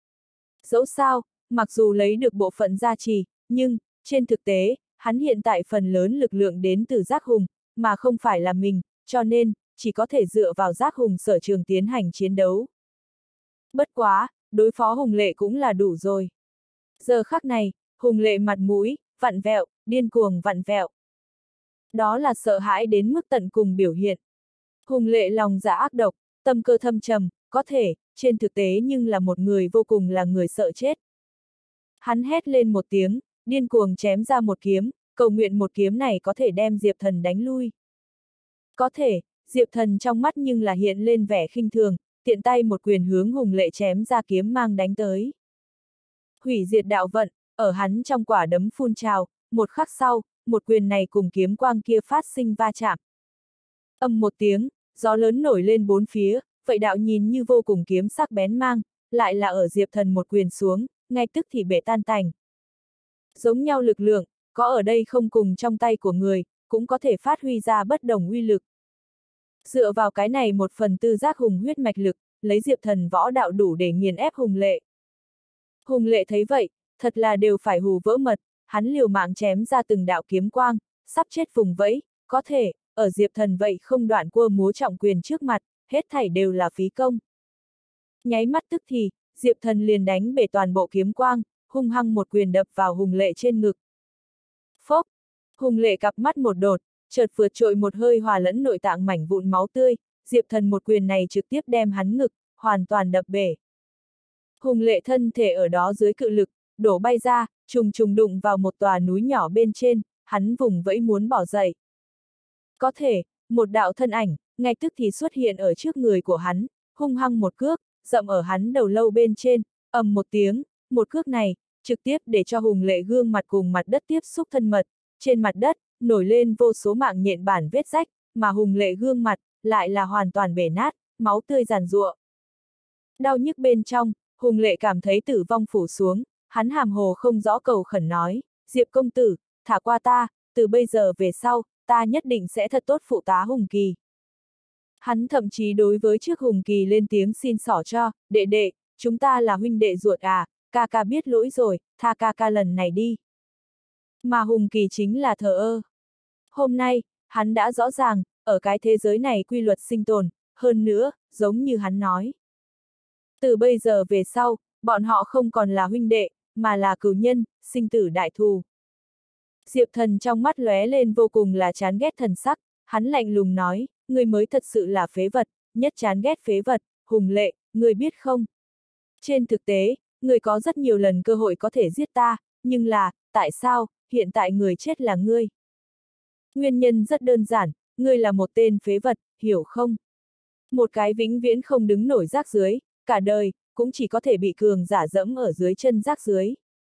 [SPEAKER 1] Dẫu sao, mặc dù lấy được bộ phận gia trì, nhưng, trên thực tế, hắn hiện tại phần lớn lực lượng đến từ Giác Hùng, mà không phải là mình, cho nên, chỉ có thể dựa vào Giác Hùng sở trường tiến hành chiến đấu. Bất quá, đối phó Hùng Lệ cũng là đủ rồi. Giờ khắc này, Hùng Lệ mặt mũi, vặn vẹo, điên cuồng vặn vẹo. Đó là sợ hãi đến mức tận cùng biểu hiện. Hùng Lệ lòng dạ ác độc, tâm cơ thâm trầm, có thể, trên thực tế nhưng là một người vô cùng là người sợ chết. Hắn hét lên một tiếng, điên cuồng chém ra một kiếm, cầu nguyện một kiếm này có thể đem Diệp Thần đánh lui. Có thể, Diệp Thần trong mắt nhưng là hiện lên vẻ khinh thường, tiện tay một quyền hướng Hùng Lệ chém ra kiếm mang đánh tới. Hủy diệt đạo vận, ở hắn trong quả đấm phun trào, một khắc sau, một quyền này cùng kiếm quang kia phát sinh va chạm. Ầm một tiếng, gió lớn nổi lên bốn phía, vậy đạo nhìn như vô cùng kiếm sắc bén mang, lại là ở Diệp Thần một quyền xuống, ngay tức thì bể tan tành. Giống nhau lực lượng, có ở đây không cùng trong tay của người, cũng có thể phát huy ra bất đồng uy lực. Dựa vào cái này 1/4 Giác Hùng huyết mạch lực, lấy Diệp Thần võ đạo đủ để nghiền ép Hùng Lệ. Hùng Lệ thấy vậy, thật là đều phải hù vỡ mật, hắn liều mạng chém ra từng đạo kiếm quang, sắp chết vùng vẫy, có thể, ở Diệp Thần vậy không đoạn cua múa trọng quyền trước mặt, hết thảy đều là phí công. Nháy mắt tức thì, Diệp Thần liền đánh bể toàn bộ kiếm quang, hung hăng một quyền đập vào Hùng Lệ trên ngực. Phốc! Hùng Lệ cặp mắt một đột, chợt vượt trội một hơi hòa lẫn nội tạng mảnh vụn máu tươi, Diệp Thần một quyền này trực tiếp đem hắn ngực, hoàn toàn đập bể. Hùng Lệ thân thể ở đó dưới cự lực, đổ bay ra, trùng trùng đụng vào một tòa núi nhỏ bên trên, hắn vùng vẫy muốn bỏ dậy. Có thể, một đạo thân ảnh, ngay tức thì xuất hiện ở trước người của hắn, hung hăng một cước, dậm ở hắn đầu lâu bên trên, ầm một tiếng, một cước này, trực tiếp để cho Hùng Lệ gương mặt cùng mặt đất tiếp xúc thân mật, trên mặt đất, nổi lên vô số mạng nhện bản vết rách, mà Hùng Lệ gương mặt, lại là hoàn toàn bể nát, máu tươi giàn giụa. Đau nhức bên trong, Hùng Lệ cảm thấy tử vong phủ xuống, hắn hàm hồ không rõ cầu khẩn nói, Diệp công tử, thả qua ta, từ bây giờ về sau, ta nhất định sẽ thật tốt phụ tá Hùng Kỳ. Hắn thậm chí đối với trước Hùng Kỳ lên tiếng xin xỏ cho, đệ đệ, chúng ta là huynh đệ ruột à, ca ca biết lỗi rồi, tha ca ca lần này đi. Mà Hùng Kỳ chính là thờ ơ. Hôm nay, hắn đã rõ ràng, ở cái thế giới này quy luật sinh tồn, hơn nữa, giống như hắn nói. Từ bây giờ về sau, bọn họ không còn là huynh đệ, mà là cừu nhân, sinh tử đại thù. Diệp Thần trong mắt lóe lên vô cùng là chán ghét thần sắc, hắn lạnh lùng nói, ngươi mới thật sự là phế vật, nhất chán ghét phế vật, Hùng Lệ, ngươi biết không? Trên thực tế, ngươi có rất nhiều lần cơ hội có thể giết ta, nhưng là, tại sao, hiện tại người chết là ngươi? Nguyên nhân rất đơn giản, ngươi là một tên phế vật, hiểu không? Một cái vĩnh viễn không đứng nổi rác dưới, cả đời, cũng chỉ có thể bị cường giả dẫm ở dưới chân rác dưới.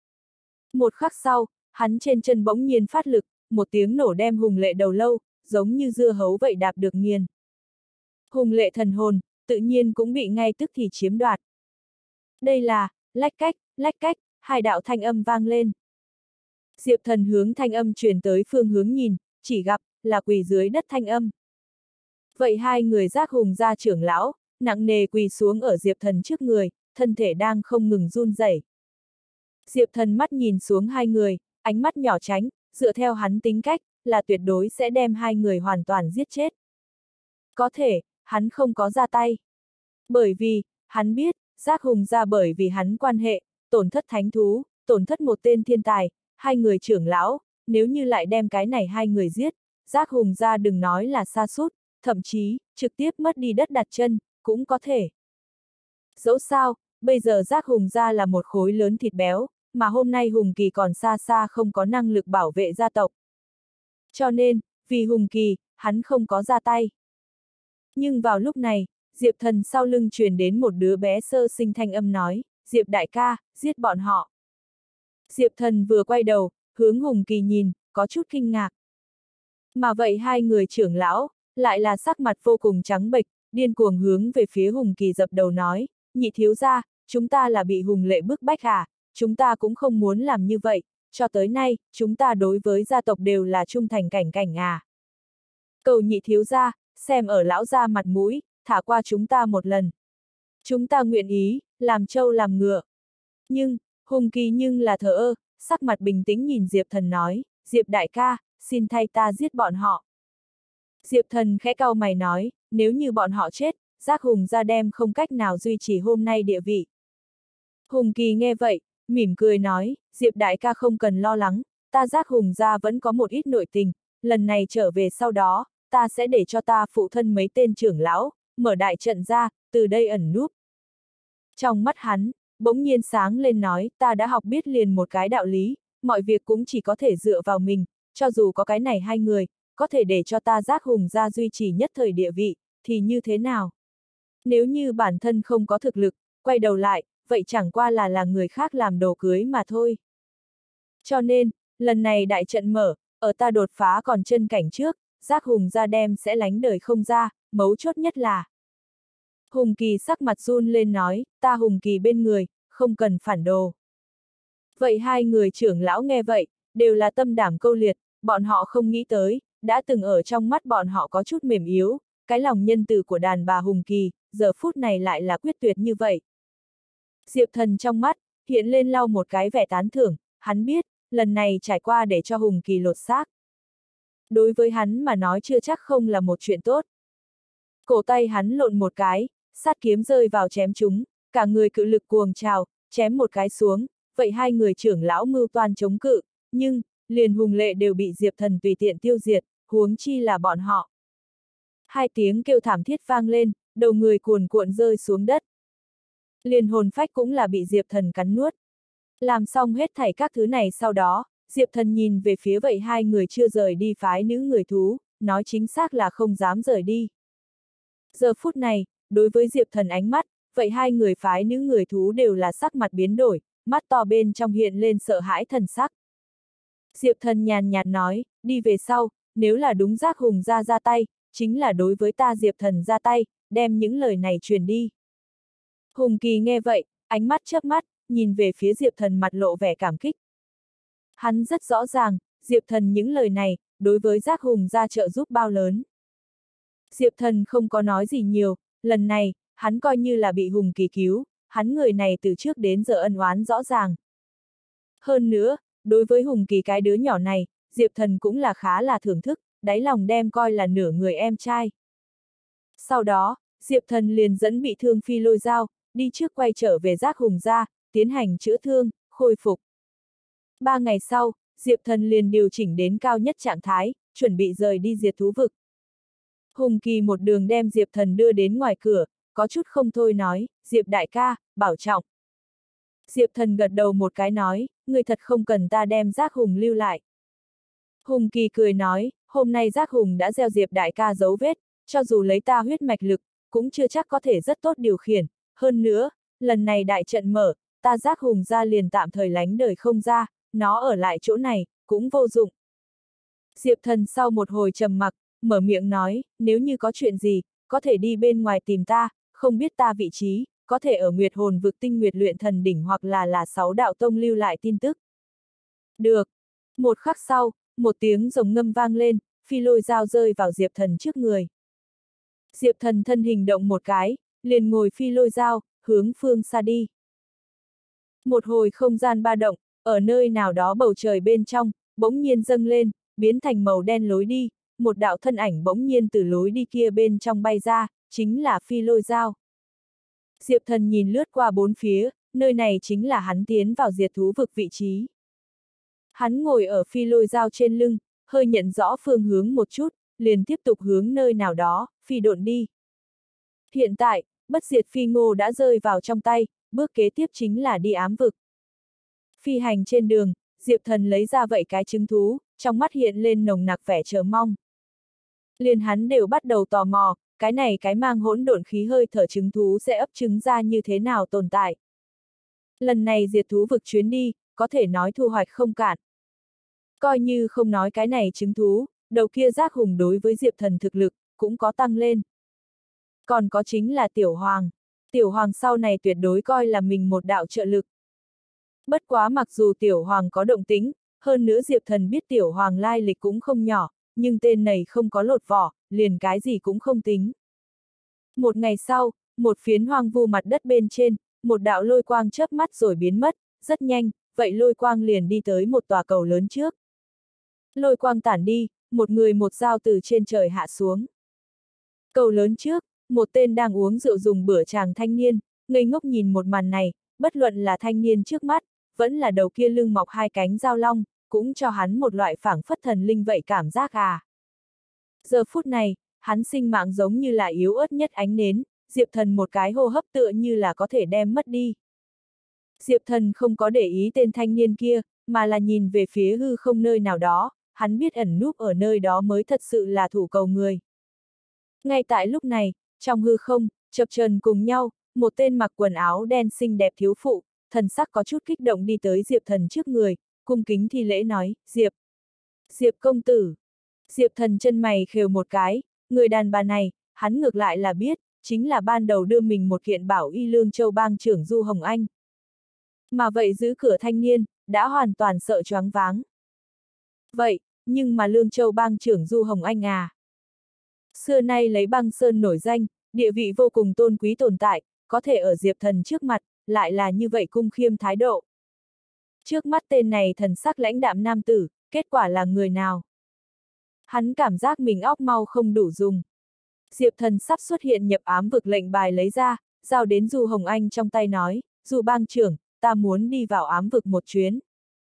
[SPEAKER 1] Một khắc sau, hắn trên chân bỗng nhiên phát lực, một tiếng nổ đem Hùng Lệ đầu lâu, giống như dưa hấu vậy đạp được nghiền. Hùng Lệ thần hồn, tự nhiên cũng bị ngay tức thì chiếm đoạt. Đây là, lách cách, hai đạo thanh âm vang lên. Diệp Thần hướng thanh âm truyền tới phương hướng nhìn, chỉ gặp, là quỳ dưới đất thanh âm. Vậy hai người giác Hùng gia trưởng lão, nặng nề quỳ xuống ở Diệp Thần trước người, thân thể đang không ngừng run rẩy. Diệp Thần mắt nhìn xuống hai người, ánh mắt nhỏ tránh, dựa theo hắn tính cách, là tuyệt đối sẽ đem hai người hoàn toàn giết chết. Có thể, hắn không có ra tay. Bởi vì, hắn biết, giác Hùng gia bởi vì hắn quan hệ, tổn thất thánh thú, tổn thất một tên thiên tài, hai người trưởng lão, nếu như lại đem cái này hai người giết, giác Hùng gia đừng nói là sa sút, thậm chí, trực tiếp mất đi đất đặt chân, cũng có thể. Dẫu sao, bây giờ giác Hùng gia là một khối lớn thịt béo, mà hôm nay Hùng Kỳ còn xa xa không có năng lực bảo vệ gia tộc. Cho nên, vì Hùng Kỳ, hắn không có ra tay. Nhưng vào lúc này, Diệp Thần sau lưng truyền đến một đứa bé sơ sinh thanh âm nói, Diệp đại ca, giết bọn họ. Diệp Thần vừa quay đầu, hướng Hùng Kỳ nhìn, có chút kinh ngạc. Mà vậy hai người trưởng lão, lại là sắc mặt vô cùng trắng bệch, điên cuồng hướng về phía Hùng Kỳ dập đầu nói, nhị thiếu gia, chúng ta là bị Hùng Lệ bức bách à, chúng ta cũng không muốn làm như vậy, cho tới nay, chúng ta đối với gia tộc đều là trung thành cảnh cảnh à. Cầu nhị thiếu gia, xem ở lão gia mặt mũi, thả qua chúng ta một lần. Chúng ta nguyện ý, làm trâu làm ngựa. Nhưng, Hùng Kỳ nhưng là thờ ơ, sắc mặt bình tĩnh nhìn Diệp Thần nói, Diệp đại ca, xin thay ta giết bọn họ. Diệp Thần khẽ cau mày nói, nếu như bọn họ chết, giác Hùng gia đem không cách nào duy trì hôm nay địa vị. Hùng Kỳ nghe vậy, mỉm cười nói, Diệp đại ca không cần lo lắng, ta giác Hùng gia vẫn có một ít nội tình, lần này trở về sau đó, ta sẽ để cho ta phụ thân mấy tên trưởng lão, mở đại trận ra, từ đây ẩn núp. Trong mắt hắn, bỗng nhiên sáng lên nói, ta đã học biết liền một cái đạo lý, mọi việc cũng chỉ có thể dựa vào mình, cho dù có cái này hai người, có thể để cho ta giác Hùng gia duy trì nhất thời địa vị, thì như thế nào? Nếu như bản thân không có thực lực, quay đầu lại, vậy chẳng qua là người khác làm đồ cưới mà thôi. Cho nên, lần này đại trận mở, ở ta đột phá còn chân cảnh trước, giác Hùng gia đem sẽ lánh đời không ra, mấu chốt nhất là. Hùng Kỳ sắc mặt run lên nói, ta Hùng Kỳ bên người, không cần phản đồ. Vậy hai người trưởng lão nghe vậy, đều là tâm đảm câu liệt, bọn họ không nghĩ tới, đã từng ở trong mắt bọn họ có chút mềm yếu, cái lòng nhân từ của đàn bà Hùng Kỳ, giờ phút này lại là quyết tuyệt như vậy. Diệp Thần trong mắt, hiện lên lau một cái vẻ tán thưởng, hắn biết, lần này trải qua để cho Hùng Kỳ lột xác. Đối với hắn mà nói chưa chắc không là một chuyện tốt. Cổ tay hắn lộn một cái, sát kiếm rơi vào chém chúng, cả người cự lực cuồng trào, chém một cái xuống, vậy hai người trưởng lão mưu toan chống cự, nhưng, liền Hùng Lệ đều bị Diệp Thần tùy tiện tiêu diệt, huống chi là bọn họ. Hai tiếng kêu thảm thiết vang lên, đầu người cuồn cuộn rơi xuống đất. Liền hồn phách cũng là bị Diệp Thần cắn nuốt. Làm xong hết thảy các thứ này sau đó, Diệp Thần nhìn về phía vậy hai người chưa rời đi phái nữ người thú, nói chính xác là không dám rời đi. Giờ phút này, đối với Diệp Thần ánh mắt, vậy hai người phái nữ người thú đều là sắc mặt biến đổi, mắt to bên trong hiện lên sợ hãi thần sắc. Diệp Thần nhàn nhạt nói, đi về sau, nếu là đúng Giác Hùng ra tay, chính là đối với ta Diệp Thần ra tay, đem những lời này truyền đi. Hùng Kỳ nghe vậy, ánh mắt chớp mắt, nhìn về phía Diệp Thần mặt lộ vẻ cảm kích. Hắn rất rõ ràng, Diệp Thần những lời này, đối với Giác Hùng ra trợ giúp bao lớn. Diệp Thần không có nói gì nhiều, lần này, hắn coi như là bị Hùng Kỳ cứu, hắn người này từ trước đến giờ ân oán rõ ràng. Hơn nữa, đối với Hùng Kỳ cái đứa nhỏ này, Diệp Thần cũng là khá là thưởng thức, đáy lòng đem coi là nửa người em trai. Sau đó, Diệp Thần liền dẫn bị thương Phi Lôi Dao, đi trước quay trở về Giác Hùng ra, tiến hành chữa thương, khôi phục. 3 ngày sau, Diệp Thần liền điều chỉnh đến cao nhất trạng thái, chuẩn bị rời đi diệt thú vực. Hùng Kỳ một đường đem Diệp Thần đưa đến ngoài cửa, có chút không thôi nói, Diệp đại ca, bảo trọng. Diệp Thần gật đầu một cái nói, người thật không cần ta đem Giác Hùng lưu lại. Hùng Kỳ cười nói, hôm nay Giác Hùng đã gieo Diệp đại ca dấu vết, cho dù lấy ta huyết mạch lực, cũng chưa chắc có thể rất tốt điều khiển. Hơn nữa, lần này đại trận mở, ta Giác Hùng ra liền tạm thời lánh đời không ra, nó ở lại chỗ này, cũng vô dụng. Diệp Thần sau một hồi trầm mặc, mở miệng nói, nếu như có chuyện gì, có thể đi bên ngoài tìm ta, không biết ta vị trí, có thể ở Nguyệt Hồn vực Tinh Nguyệt Luyện Thần Đỉnh hoặc là 6 đạo tông lưu lại tin tức. Được. Một khắc sau, một tiếng rồng ngâm vang lên, Phi Lôi Dao rơi vào Diệp Thần trước người. Diệp Thần thân hình động một cái, liền ngồi Phi Lôi Dao, hướng phương xa đi. Một hồi không gian ba động, ở nơi nào đó bầu trời bên trong, bỗng nhiên dâng lên, biến thành màu đen lối đi, một đạo thân ảnh bỗng nhiên từ lối đi kia bên trong bay ra, chính là Phi Lôi Dao. Diệp Thần nhìn lướt qua bốn phía, nơi này chính là hắn tiến vào diệt thú vực vị trí. Hắn ngồi ở Phi Lôi Dao trên lưng, hơi nhận rõ phương hướng một chút, liền tiếp tục hướng nơi nào đó, phi độn đi. Hiện tại, bất diệt phi ngô đã rơi vào trong tay, bước kế tiếp chính là đi ám vực. Phi hành trên đường, Diệp Thần lấy ra vậy cái trứng thú, trong mắt hiện lên nồng nặc vẻ chờ mong. Liền hắn đều bắt đầu tò mò, cái này cái mang hỗn độn khí hơi thở trứng thú sẽ ấp trứng ra như thế nào tồn tại. Lần này diệt thú vực chuyến đi, có thể nói thu hoạch không cạn. Coi như không nói cái này trứng thú, đầu kia Giác Hùng đối với Diệp Thần thực lực, cũng có tăng lên. Còn có chính là Tiểu Hoàng. Tiểu Hoàng sau này tuyệt đối coi là mình một đạo trợ lực. Bất quá mặc dù Tiểu Hoàng có động tính, hơn nữa Diệp Thần biết Tiểu Hoàng lai lịch cũng không nhỏ, nhưng tên này không có lột vỏ, liền cái gì cũng không tính. Một ngày sau, một phiến hoang vu mặt đất bên trên, một đạo lôi quang chớp mắt rồi biến mất, rất nhanh, vậy lôi quang liền đi tới một tòa cầu lớn trước. Lôi quang tản đi, một người một dao từ trên trời hạ xuống. Cầu lớn trước, một tên đang uống rượu dùng bữa chàng thanh niên, ngây ngốc nhìn một màn này, bất luận là thanh niên trước mắt, vẫn là đầu kia lưng mọc hai cánh dao long, cũng cho hắn một loại phảng phất thần linh vậy cảm giác à. Giờ phút này, hắn sinh mạng giống như là yếu ớt nhất ánh nến, Diệp Thần một cái hô hấp tựa như là có thể đem mất đi. Diệp Thần không có để ý tên thanh niên kia, mà là nhìn về phía hư không nơi nào đó, hắn biết ẩn núp ở nơi đó mới thật sự là thủ cầu người. Ngay tại lúc này, trong hư không, chập chờn cùng nhau, một tên mặc quần áo đen xinh đẹp thiếu phụ, thần sắc có chút kích động đi tới Diệp Thần trước người, cung kính thi lễ nói, Diệp công tử. Diệp Thần chân mày khều một cái, người đàn bà này, hắn ngược lại là biết, chính là ban đầu đưa mình một kiện bảo y Lương Châu bang trưởng Du Hồng Anh. Mà vậy giữ cửa thanh niên, đã hoàn toàn sợ choáng váng. Vậy, nhưng mà Lương Châu bang trưởng Du Hồng Anh à? Xưa nay lấy băng sơn nổi danh, địa vị vô cùng tôn quý tồn tại, có thể ở Diệp Thần trước mặt, lại là như vậy cung khiêm thái độ. Trước mắt tên này thần sắc lãnh đạm nam tử, kết quả là người nào? Hắn cảm giác mình óc mau không đủ dùng. Diệp Thần sắp xuất hiện nhập ám vực lệnh bài lấy ra, giao đến Du Hồng Anh trong tay nói, Du bang trưởng, ta muốn đi vào ám vực một chuyến.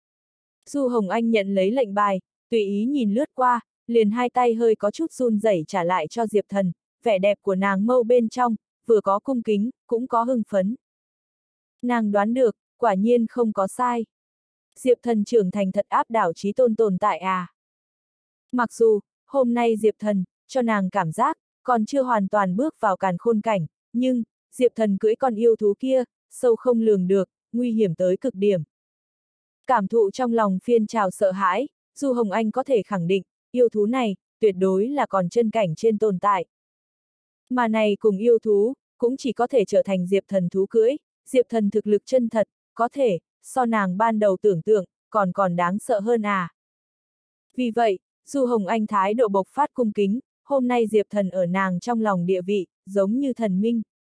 [SPEAKER 1] Du Hồng Anh nhận lấy lệnh bài, tùy ý nhìn lướt qua, liền hai tay hơi có chút run rẩy trả lại cho Diệp Thần, vẻ đẹp của nàng mâu bên trong, vừa có cung kính, cũng có hưng phấn. Nàng đoán được, quả nhiên không có sai. Diệp Thần trưởng thành thật áp đảo chí tôn tồn tại à. Mặc dù, Hôm nay Diệp Thần, cho nàng cảm giác, còn chưa hoàn toàn bước vào càn khôn cảnh, nhưng, Diệp Thần cưỡi con yêu thú kia, sâu không lường được, nguy hiểm tới cực điểm. Cảm thụ trong lòng phiên trào sợ hãi, Du Hồng Anh có thể khẳng định, yêu thú này, tuyệt đối là còn chân cảnh trên tồn tại. Mà này cùng yêu thú, cũng chỉ có thể trở thành Diệp Thần thú cưỡi, Diệp Thần thực lực chân thật, có thể, so nàng ban đầu tưởng tượng, còn đáng sợ hơn à. Vì vậy, Du Hồng Anh thái độ bộc phát cung kính, hôm nay Diệp Thần ở nàng trong lòng địa vị, giống như thần minh.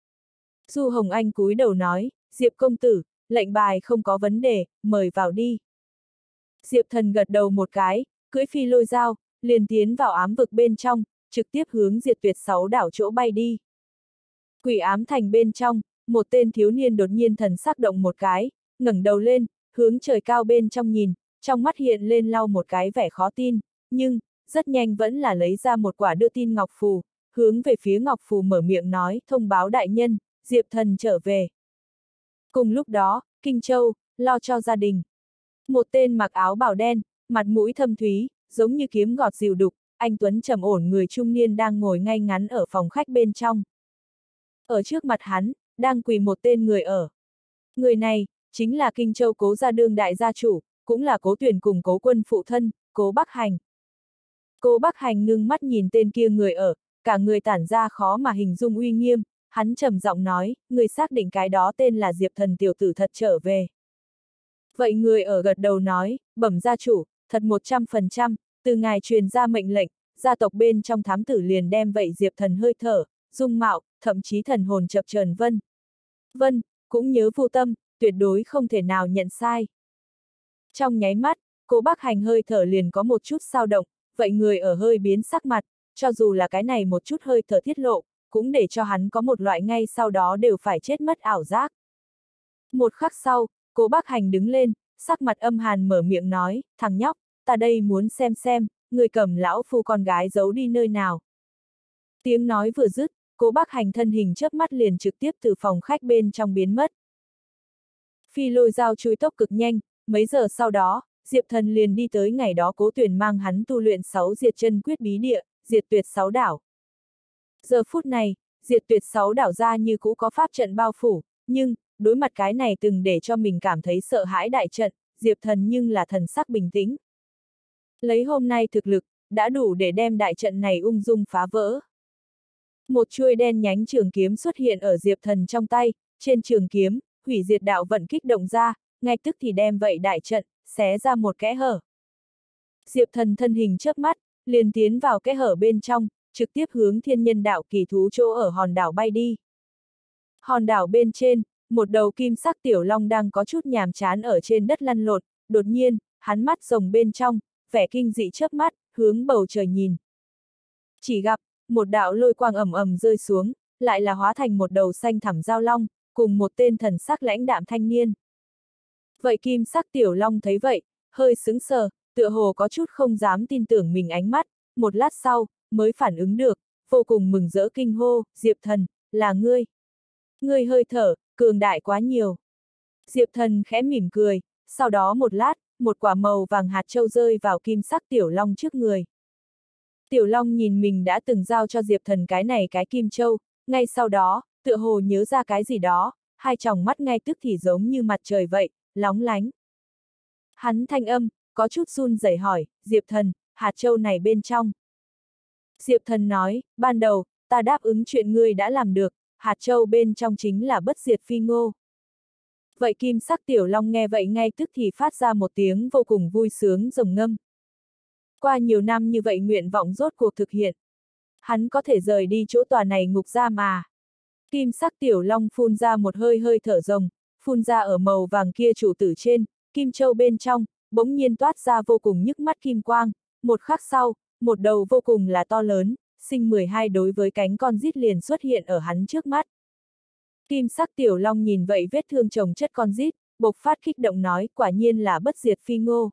[SPEAKER 1] Du Hồng Anh cúi đầu nói, Diệp công tử, lệnh bài không có vấn đề, mời vào đi. Diệp Thần gật đầu một cái, cưỡi phi lôi dao, liền tiến vào ám vực bên trong, trực tiếp hướng Diệt Tuyệt 6 đảo chỗ bay đi. Quỷ ám thành bên trong, một tên thiếu niên đột nhiên thần sắc động một cái, ngẩng đầu lên, hướng trời cao bên trong nhìn, trong mắt hiện lên lau một cái vẻ khó tin, nhưng, rất nhanh vẫn là lấy ra một quả đưa tin ngọc phù, hướng về phía ngọc phù mở miệng nói, thông báo đại nhân, Diệp Thần trở về. Cùng lúc đó, Kinh Châu, lo cho gia đình. Một tên mặc áo bào đen, mặt mũi thâm thúy, giống như kiếm gọt dìu đục, anh tuấn trầm ổn người trung niên đang ngồi ngay ngắn ở phòng khách bên trong. Ở trước mặt hắn, đang quỳ một tên người ở. Người này, chính là Kinh Châu Cố gia đương đại gia chủ, cũng là Cố Tuyển cùng Cố Quân phụ thân, Cố Bắc Hành. Cố Bắc Hành ngưng mắt nhìn tên kia người ở, cả người tản ra khó mà hình dung uy nghiêm, hắn trầm giọng nói, người xác định cái đó tên là Diệp Thần tiểu tử thật trở về. Vậy người ở gật đầu nói, bẩm gia chủ, thật 100%, từ ngài truyền ra mệnh lệnh, gia tộc bên trong thám tử liền đem vậy Diệp Thần hơi thở, dung mạo, thậm chí thần hồn chập chờn vân, cũng nhớ vô tâm, tuyệt đối không thể nào nhận sai. Trong nháy mắt, Cố Bắc Hành hơi thở liền có một chút dao động, vậy người ở hơi biến sắc mặt, cho dù là cái này một chút hơi thở tiết lộ, cũng để cho hắn có một loại ngay sau đó đều phải chết mất ảo giác. Một khắc sau, Cố Bắc Hành đứng lên, sắc mặt âm hàn mở miệng nói, thằng nhóc, ta đây muốn xem, người cầm lão phu con gái giấu đi nơi nào. Tiếng nói vừa dứt, Cố Bắc Hành thân hình chớp mắt liền trực tiếp từ phòng khách bên trong biến mất. Phi lôi dao chui tốc cực nhanh, mấy giờ sau đó, Diệp Thần liền đi tới ngày đó Cố Tuyển mang hắn tu luyện 6 diệt chân quyết bí địa, diệt tuyệt 6 đảo. Giờ phút này, diệt tuyệt 6 đảo ra như cũ có pháp trận bao phủ, nhưng, đối mặt cái này từng để cho mình cảm thấy sợ hãi đại trận, Diệp Thần nhưng là thần sắc bình tĩnh. Lấy hôm nay thực lực, đã đủ để đem đại trận này ung dung phá vỡ. Một chuôi đen nhánh trường kiếm xuất hiện ở Diệp Thần trong tay, trên trường kiếm, hủy diệt đạo vận kích động ra, ngay tức thì đem vậy đại trận, xé ra một kẽ hở. Diệp Thần thân hình chớp mắt, liền tiến vào kẽ hở bên trong, trực tiếp hướng thiên nhân đạo kỳ thú chỗ ở hòn đảo bay đi. Hòn đảo bên trên, một đầu kim sắc tiểu long đang có chút nhàm chán ở trên đất lăn lộn, đột nhiên, hắn mắt rồng bên trong, vẻ kinh dị chớp mắt, hướng bầu trời nhìn. Chỉ gặp, một đạo lôi quang ầm ầm rơi xuống, lại là hóa thành một đầu xanh thẳm giao long, cùng một tên thần sắc lãnh đạm thanh niên. Vậy kim sắc tiểu long thấy vậy, hơi sững sờ, tựa hồ có chút không dám tin tưởng mình ánh mắt, một lát sau, mới phản ứng được, vô cùng mừng rỡ kinh hô, Diệp Thần, là ngươi. Ngươi hơi thở, cường đại quá nhiều. Diệp Thần khẽ mỉm cười, sau đó một lát, một quả màu vàng hạt châu rơi vào kim sắc tiểu long trước người. Tiểu long nhìn mình đã từng giao cho Diệp Thần cái này cái kim châu, ngay sau đó, tựa hồ nhớ ra cái gì đó, hai tròng mắt ngay tức thì giống như mặt trời vậy, lóng lánh. Hắn thanh âm, có chút run rẩy hỏi, Diệp Thần, hạt châu này bên trong. Diệp Thần nói, ban đầu, ta đáp ứng chuyện ngươi đã làm được, hạt châu bên trong chính là bất diệt phi ngô. Vậy kim sắc tiểu long nghe vậy ngay tức thì phát ra một tiếng vô cùng vui sướng rồng ngâm. Qua nhiều năm như vậy nguyện vọng rốt cuộc thực hiện. Hắn có thể rời đi chỗ tòa này ngục giam mà. Kim sắc tiểu long phun ra một hơi hơi thở rồng, phun ra ở màu vàng kia chủ tử trên, kim châu bên trong, bỗng nhiên toát ra vô cùng nhức mắt kim quang, một khắc sau, một đầu vô cùng là to lớn, sinh 12 đối với cánh con rít liền xuất hiện ở hắn trước mắt. Kim sắc tiểu long nhìn vậy vết thương chồng chất con rít, bộc phát kích động nói, quả nhiên là bất diệt phi ngô.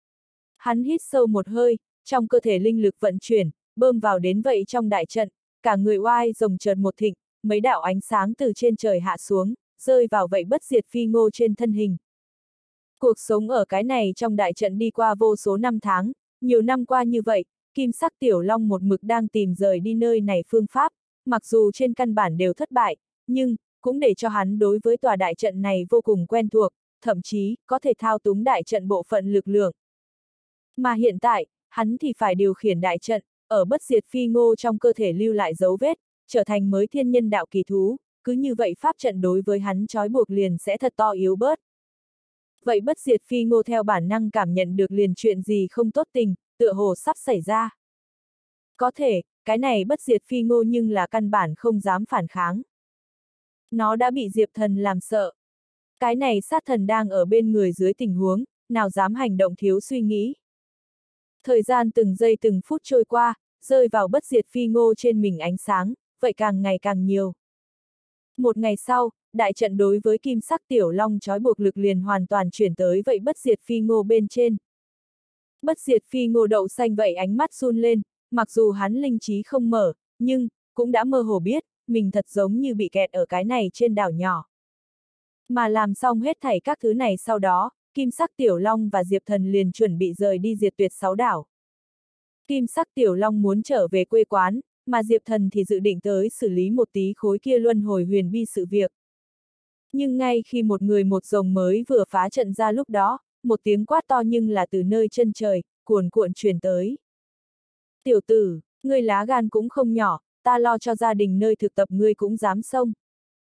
[SPEAKER 1] Hắn hít sâu một hơi, trong cơ thể linh lực vận chuyển, bơm vào đến vậy trong đại trận, cả người oai rồng chợt một thịnh, mấy đạo ánh sáng từ trên trời hạ xuống, rơi vào vậy bất diệt phi ngô trên thân hình. Cuộc sống ở cái này trong đại trận đi qua vô số năm tháng, nhiều năm qua như vậy, Kim sắc tiểu long một mực đang tìm rời đi nơi này phương pháp, mặc dù trên căn bản đều thất bại, nhưng cũng để cho hắn đối với tòa đại trận này vô cùng quen thuộc, thậm chí có thể thao túng đại trận bộ phận lực lượng. Mà hiện tại, hắn thì phải điều khiển đại trận, ở bất diệt phi ngô trong cơ thể lưu lại dấu vết, trở thành mới thiên nhân đạo kỳ thú, cứ như vậy pháp trận đối với hắn trói buộc liền sẽ thật to yếu bớt. Vậy bất diệt phi ngô theo bản năng cảm nhận được liền chuyện gì không tốt tình, tựa hồ sắp xảy ra. Có thể, cái này bất diệt phi ngô nhưng là căn bản không dám phản kháng. Nó đã bị Diệp Thần làm sợ. Cái này sát thần đang ở bên người dưới tình huống, nào dám hành động thiếu suy nghĩ. Thời gian từng giây từng phút trôi qua, rơi vào bất diệt phi ngô trên mình ánh sáng, vậy càng ngày càng nhiều. Một ngày sau, đại trận đối với kim sắc tiểu long trói buộc lực liền hoàn toàn chuyển tới vậy bất diệt phi ngô bên trên. Bất diệt phi ngô đậu xanh vậy ánh mắt run lên, mặc dù hắn linh trí không mở, nhưng cũng đã mơ hồ biết, mình thật giống như bị kẹt ở cái này trên đảo nhỏ. Mà làm xong hết thảy các thứ này sau đó, kim sắc tiểu long và Diệp Thần liền chuẩn bị rời đi diệt tuyệt 6 đảo. Kim sắc tiểu long muốn trở về quê quán, mà Diệp Thần thì dự định tới xử lý một tí khối kia luân hồi huyền bi sự việc. Nhưng ngay khi một người một rồng mới vừa phá trận ra lúc đó, một tiếng quát to nhưng là từ nơi chân trời, cuồn cuộn truyền tới. Tiểu tử, ngươi lá gan cũng không nhỏ, ta lo cho gia đình nơi thực tập ngươi cũng dám xông.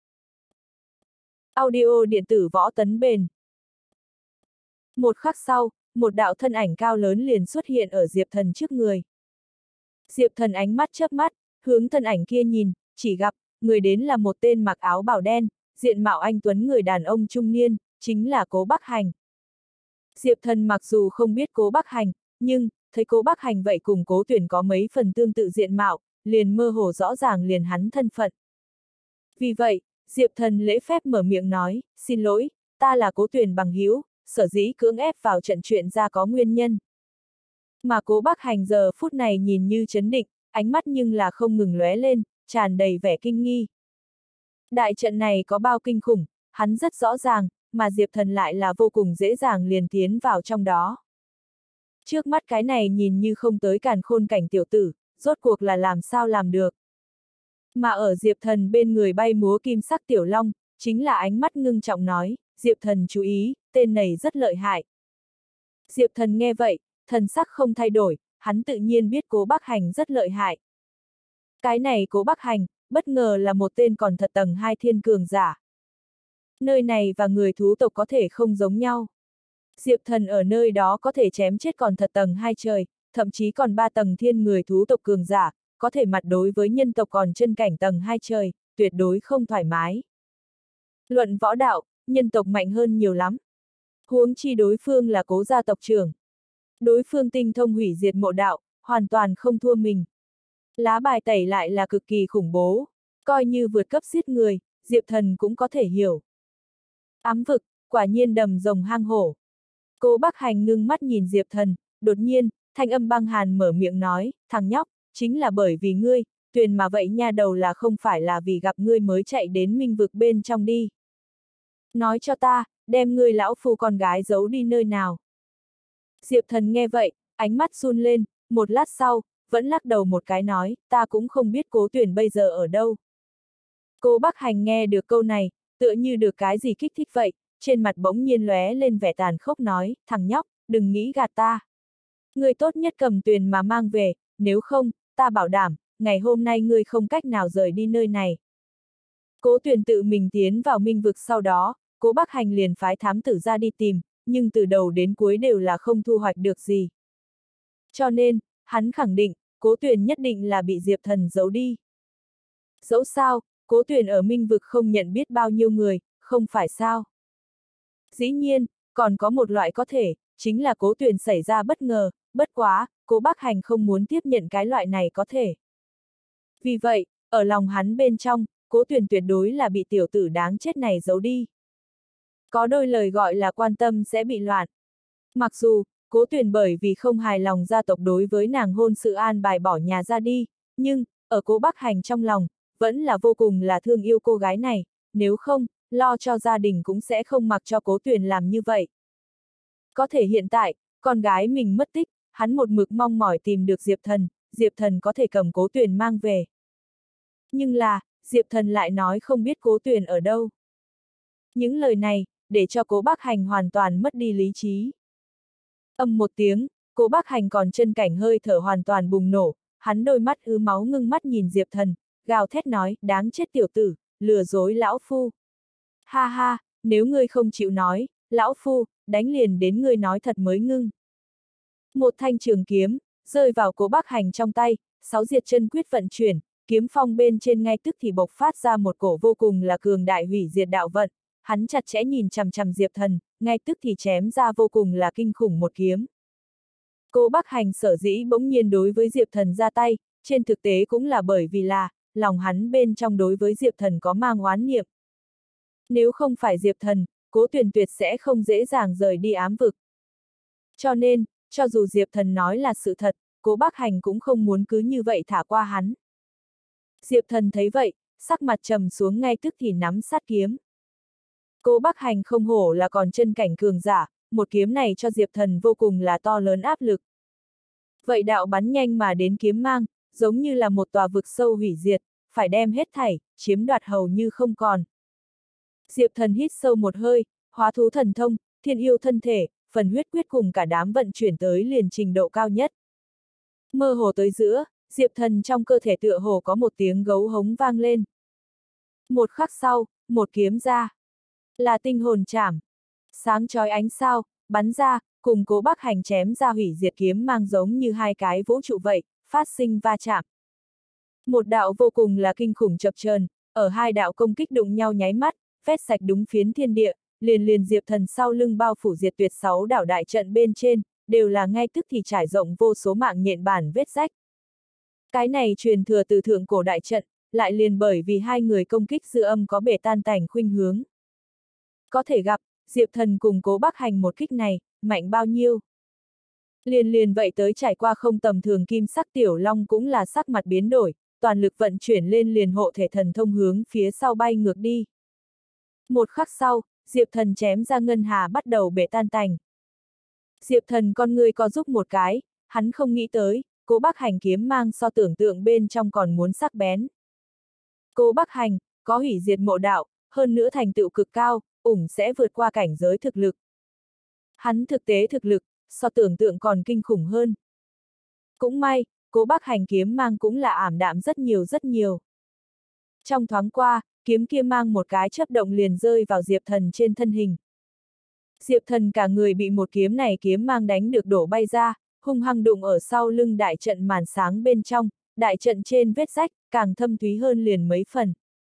[SPEAKER 1] Audio điện tử võ tấn bền. Một khắc sau, một đạo thân ảnh cao lớn liền xuất hiện ở Diệp Thần trước người. Diệp Thần ánh mắt chớp mắt, hướng thân ảnh kia nhìn, chỉ gặp, người đến là một tên mặc áo bào đen, diện mạo anh tuấn người đàn ông trung niên, chính là Cố Bắc Hành. Diệp Thần mặc dù không biết Cố Bắc Hành, nhưng, thấy Cố Bắc Hành vậy cùng Cố Tuyển có mấy phần tương tự diện mạo, liền mơ hồ rõ ràng liền hắn thân phận. Vì vậy, Diệp Thần lễ phép mở miệng nói, xin lỗi, ta là Cố Tuyển bằng hữu, sở dĩ cưỡng ép vào trận chuyện ra có nguyên nhân. Mà Cố Bắc Hành giờ phút này nhìn như trấn định, ánh mắt nhưng là không ngừng lóe lên, tràn đầy vẻ kinh nghi. Đại trận này có bao kinh khủng, hắn rất rõ ràng, mà Diệp Thần lại là vô cùng dễ dàng liền tiến vào trong đó. Trước mắt cái này nhìn như không tới càn khôn cảnh tiểu tử, rốt cuộc là làm sao làm được. Mà ở Diệp Thần bên người bay múa kim sắc tiểu long, chính là ánh mắt ngưng trọng nói, Diệp Thần chú ý, tên này rất lợi hại. Diệp Thần nghe vậy, thần sắc không thay đổi, hắn tự nhiên biết Cố Bắc Hành rất lợi hại. Cái này Cố Bắc Hành, bất ngờ là một tên còn thật tầng 2 thiên cường giả. Nơi này và người thú tộc có thể không giống nhau. Diệp Thần ở nơi đó có thể chém chết còn thật tầng 2 trời, thậm chí còn 3 tầng thiên người thú tộc cường giả, có thể mặt đối với nhân tộc còn chân cảnh tầng 2 trời, tuyệt đối không thoải mái. Luận võ đạo, nhân tộc mạnh hơn nhiều lắm. Huống chi đối phương là Cố gia tộc trưởng. Đối phương tinh thông hủy diệt mộ đạo, hoàn toàn không thua mình. Lá bài tẩy lại là cực kỳ khủng bố, coi như vượt cấp giết người, Diệp Thần cũng có thể hiểu. Ám vực, quả nhiên đầm rồng hang hổ. Cố Bắc Hành ngưng mắt nhìn Diệp Thần, đột nhiên, thanh âm băng hàn mở miệng nói, thằng nhóc, chính là bởi vì ngươi, Tuyền mà vậy nha đầu là không phải là vì gặp ngươi mới chạy đến minh vực bên trong đi. Nói cho ta, đem ngươi lão phu con gái giấu đi nơi nào. Diệp Thần nghe vậy, ánh mắt run lên, một lát sau, vẫn lắc đầu một cái nói, ta cũng không biết Cố Tuyển bây giờ ở đâu. Cố Bắc Hành nghe được câu này, tựa như được cái gì kích thích vậy, trên mặt bỗng nhiên lóe lên vẻ tàn khốc nói, thằng nhóc, đừng nghĩ gạt ta. Ngươi tốt nhất cầm Tuyền mà mang về, nếu không, ta bảo đảm, ngày hôm nay ngươi không cách nào rời đi nơi này. Cố Tuyền tự mình tiến vào minh vực sau đó, Cố Bắc Hành liền phái thám tử ra đi tìm, nhưng từ đầu đến cuối đều là không thu hoạch được gì. Cho nên, hắn khẳng định, Cố Tuyền nhất định là bị Diệp Thần giấu đi. Dẫu sao, Cố Tuyền ở minh vực không nhận biết bao nhiêu người, không phải sao. Dĩ nhiên, còn có một loại có thể, chính là Cố Tuyền xảy ra bất ngờ, bất quá, Cố Bắc Hành không muốn tiếp nhận cái loại này có thể. Vì vậy, ở lòng hắn bên trong, Cố Tuyền tuyệt đối là bị tiểu tử đáng chết này giấu đi. Có đôi lời gọi là quan tâm sẽ bị loạn. Mặc dù, Cố Tuyền bởi vì không hài lòng gia tộc đối với nàng hôn sự an bài bỏ nhà ra đi, nhưng, ở Cố Bắc Hành trong lòng, vẫn là vô cùng là thương yêu cô gái này, nếu không, lo cho gia đình cũng sẽ không mặc cho Cố Tuyền làm như vậy. Có thể hiện tại, con gái mình mất tích, hắn một mực mong mỏi tìm được Diệp Thần có thể cầm Cố Tuyền mang về. Nhưng là, Diệp Thần lại nói không biết Cố Tuyền ở đâu. Những lời này, để cho Cố Bác Hành hoàn toàn mất đi lý trí. Âm một tiếng, Cố Bác Hành còn chân cảnh hơi thở hoàn toàn bùng nổ, hắn đôi mắt ứ máu ngưng mắt nhìn Diệp Thần, gào thét nói, đáng chết tiểu tử, lừa dối lão phu. Ha ha, nếu ngươi không chịu nói, lão phu, đánh liền đến ngươi nói thật mới ngưng. Một thanh trường kiếm, rơi vào Cố Bác Hành trong tay, 6 diệt chân quyết vận chuyển, kiếm phong bên trên ngay tức thì bộc phát ra một cổ vô cùng là cường đại hủy diệt đạo vận, hắn chặt chẽ nhìn chằm chằm Diệp Thần, ngay tức thì chém ra vô cùng là kinh khủng một kiếm. Cố Bác Hành sở dĩ bỗng nhiên đối với Diệp Thần ra tay, trên thực tế cũng là bởi vì là, lòng hắn bên trong đối với Diệp Thần có mang oán niệm. Nếu không phải Diệp Thần, Cố Tuyền tuyệt sẽ không dễ dàng rời đi ám vực. Cho nên, cho dù Diệp Thần nói là sự thật, Cố Bác Hành cũng không muốn cứ như vậy thả qua hắn. Diệp Thần thấy vậy, sắc mặt trầm xuống ngay tức thì nắm sát kiếm. Cố Bác Hành không hổ là còn chân cảnh cường giả, một kiếm này cho Diệp Thần vô cùng là to lớn áp lực. Vậy đạo bắn nhanh mà đến kiếm mang, giống như là một tòa vực sâu hủy diệt, phải đem hết thảy, chiếm đoạt hầu như không còn. Diệp Thần hít sâu một hơi, hóa thú thần thông, thiên yêu thân thể, phần huyết quyết cùng cả đám vận chuyển tới liền trình độ cao nhất. Mơ hồ tới giữa, Diệp Thần trong cơ thể tựa hồ có một tiếng gấu hống vang lên. Một khắc sau, một kiếm ra. Là tinh hồn chảm. Sáng chói ánh sao, bắn ra, cùng Cố Bác Hành chém ra hủy diệt kiếm mang giống như hai cái vũ trụ vậy, phát sinh va chạm. Một đạo vô cùng là kinh khủng chập chờn, ở hai đạo công kích đụng nhau nháy mắt, vét sạch đúng phiến thiên địa, liền Diệp Thần sau lưng bao phủ diệt tuyệt 6 đảo đại trận bên trên, đều là ngay tức thì trải rộng vô số mạng nhện bản vết rách. Cái này truyền thừa từ thượng cổ đại trận, lại liền bởi vì hai người công kích dư âm có bể tan tành khuynh hướng. Có thể gặp, Diệp Thần cùng Cố Bác Hành một kích này, mạnh bao nhiêu. Liền vậy tới trải qua không tầm thường kim sắc tiểu long cũng là sắc mặt biến đổi, toàn lực vận chuyển lên liền hộ thể thần thông hướng phía sau bay ngược đi. Một khắc sau, Diệp Thần chém ra ngân hà bắt đầu bể tan tành. Diệp Thần con người co giúp một cái, hắn không nghĩ tới, Cố Bác Hành kiếm mang so tưởng tượng bên trong còn muốn sắc bén. Cố Bác Hành, có hủy diệt mộ đạo, hơn nữa thành tựu cực cao, sẽ vượt qua cảnh giới thực lực. Hắn thực tế thực lực, so tưởng tượng còn kinh khủng hơn. Cũng may, Cố Bác Hành kiếm mang cũng là ảm đạm rất nhiều. Trong thoáng qua, kiếm kia mang một cái chớp động liền rơi vào Diệp Thần trên thân hình. Diệp Thần cả người bị một kiếm này kiếm mang đánh được đổ bay ra, hung hăng đụng ở sau lưng đại trận màn sáng bên trong, đại trận trên vết rách, càng thâm thúy hơn liền mấy phần.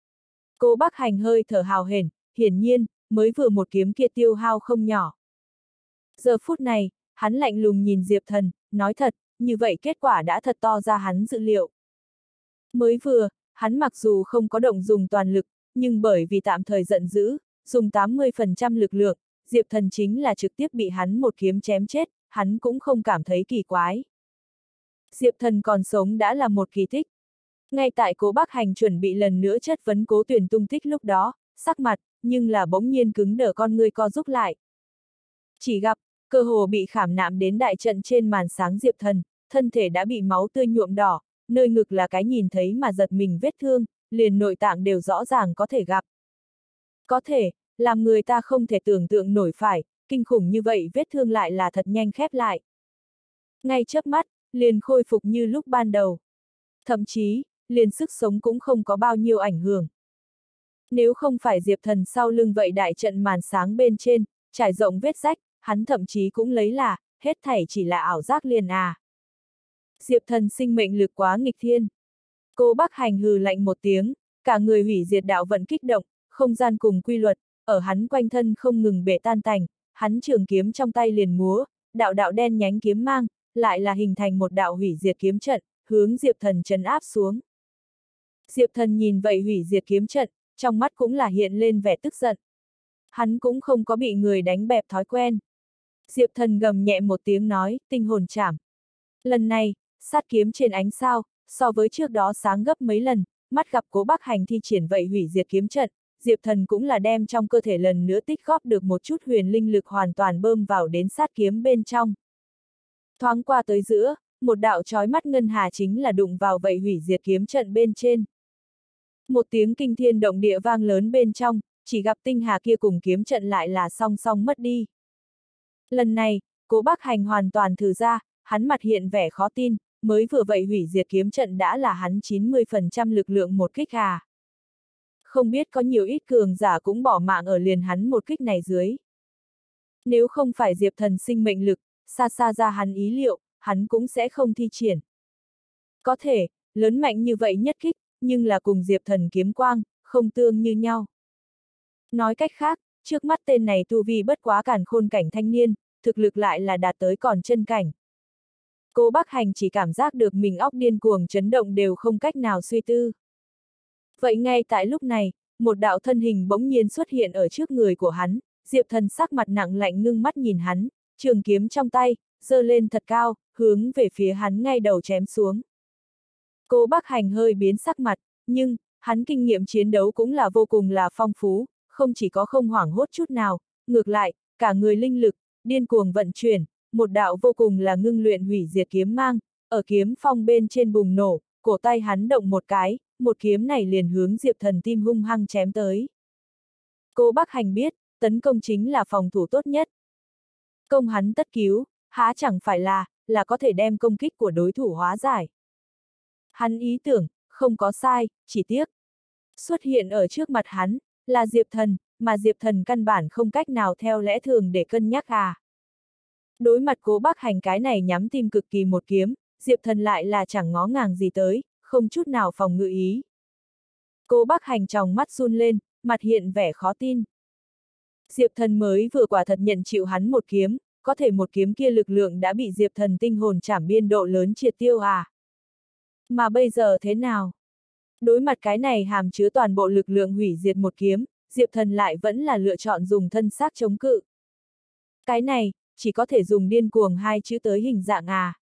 [SPEAKER 1] Cố Bác Hành hơi thở hào hển, hiển nhiên, mới vừa một kiếm kia tiêu hao không nhỏ. Giờ phút này, hắn lạnh lùng nhìn Diệp Thần, nói thật, như vậy kết quả đã thật to ra hắn dự liệu. Mới vừa, hắn mặc dù không có động dùng toàn lực, nhưng bởi vì tạm thời giận dữ, dùng 80% lực lượng, Diệp Thần chính là trực tiếp bị hắn một kiếm chém chết, hắn cũng không cảm thấy kỳ quái. Diệp Thần còn sống đã là một kỳ tích. Ngay tại Cố Bác Hành chuẩn bị lần nữa chất vấn Cố Tuyền tung tích lúc đó, sắc mặt, nhưng là bỗng nhiên cứng đờ con người co rút lại. Chỉ gặp, cơ hồ bị khảm nạm đến đại trận trên màn sáng Diệp Thần, thân thể đã bị máu tươi nhuộm đỏ, nơi ngực là cái nhìn thấy mà giật mình vết thương, liền nội tạng đều rõ ràng có thể gặp. Có thể, làm người ta không thể tưởng tượng nổi phải, kinh khủng như vậy vết thương lại là thật nhanh khép lại. Ngay chớp mắt, liền khôi phục như lúc ban đầu. Thậm chí, liền sức sống cũng không có bao nhiêu ảnh hưởng. Nếu không phải Diệp Thần sau lưng vậy đại trận màn sáng bên trên, trải rộng vết rách, hắn thậm chí cũng lấy là, hết thảy chỉ là ảo giác liền à. Diệp Thần sinh mệnh lực quá nghịch thiên. Cố Bác Hành hừ lạnh một tiếng, cả người hủy diệt đạo vận kích động, không gian cùng quy luật, ở hắn quanh thân không ngừng bể tan tành, hắn trường kiếm trong tay liền múa, đạo đen nhánh kiếm mang, lại là hình thành một đạo hủy diệt kiếm trận, hướng Diệp Thần trấn áp xuống. Diệp Thần nhìn vậy hủy diệt kiếm trận, trong mắt cũng là hiện lên vẻ tức giận. Hắn cũng không có bị người đánh bẹp thói quen. Diệp Thần gầm nhẹ một tiếng nói, tinh hồn chảm. Lần này, sát kiếm trên ánh sao, so với trước đó sáng gấp mấy lần, mắt gặp Cố Bác Hành thi triển vậy hủy diệt kiếm trận, Diệp Thần cũng là đem trong cơ thể lần nữa tích góp được một chút huyền linh lực hoàn toàn bơm vào đến sát kiếm bên trong. Thoáng qua tới giữa, một đạo chói mắt ngân hà chính là đụng vào vậy hủy diệt kiếm trận bên trên. Một tiếng kinh thiên động địa vang lớn bên trong, chỉ gặp tinh hà kia cùng kiếm trận lại là song song mất đi. Lần này, Cố Bắc Hành hoàn toàn thử ra, hắn mặt hiện vẻ khó tin, mới vừa vậy hủy diệt kiếm trận đã là hắn 90% lực lượng một kích à. Không biết có nhiều ít cường giả cũng bỏ mạng ở liền hắn một kích này dưới. Nếu không phải Diệp Thần sinh mệnh lực, xa xa ra hắn ý liệu, hắn cũng sẽ không thi triển. Có thể, lớn mạnh như vậy nhất kích, nhưng là cùng Diệp Thần kiếm quang, không tương như nhau. Nói cách khác, trước mắt tên này tu vi bất quá càn khôn cảnh thanh niên, thực lực lại là đạt tới còn chân cảnh. Cố Bắc Hành chỉ cảm giác được mình óc điên cuồng chấn động đều không cách nào suy tư. Vậy ngay tại lúc này, một đạo thân hình bỗng nhiên xuất hiện ở trước người của hắn, Diệp Thần sắc mặt nặng lạnh ngưng mắt nhìn hắn, trường kiếm trong tay, giơ lên thật cao, hướng về phía hắn ngay đầu chém xuống. Cố Bắc Hành hơi biến sắc mặt, nhưng, hắn kinh nghiệm chiến đấu cũng là vô cùng là phong phú, không chỉ có không hoảng hốt chút nào, ngược lại, cả người linh lực, điên cuồng vận chuyển, một đạo vô cùng là ngưng luyện hủy diệt kiếm mang, ở kiếm phong bên trên bùng nổ, cổ tay hắn động một cái, một kiếm này liền hướng Diệp Thần tim hung hăng chém tới. Cố Bắc Hành biết, tấn công chính là phòng thủ tốt nhất. Công hắn tất cứu, há chẳng phải là có thể đem công kích của đối thủ hóa giải. Hắn ý tưởng, không có sai, chỉ tiếc. Xuất hiện ở trước mặt hắn, là Diệp Thần, mà Diệp Thần căn bản không cách nào theo lẽ thường để cân nhắc à. Đối mặt Cố Bắc Hành cái này nhắm tim cực kỳ một kiếm, Diệp Thần lại là chẳng ngó ngàng gì tới, không chút nào phòng ngự ý. Cố Bắc Hành tròng mắt run lên, mặt hiện vẻ khó tin. Diệp Thần mới vừa quả thật nhận chịu hắn một kiếm, có thể một kiếm kia lực lượng đã bị Diệp Thần tinh hồn trảm biên độ lớn triệt tiêu à. Mà bây giờ thế nào? Đối mặt cái này hàm chứa toàn bộ lực lượng hủy diệt một kiếm, Diệp Thần lại vẫn là lựa chọn dùng thân xác chống cự. Cái này, chỉ có thể dùng điên cuồng hai chữ tới hình dạng à.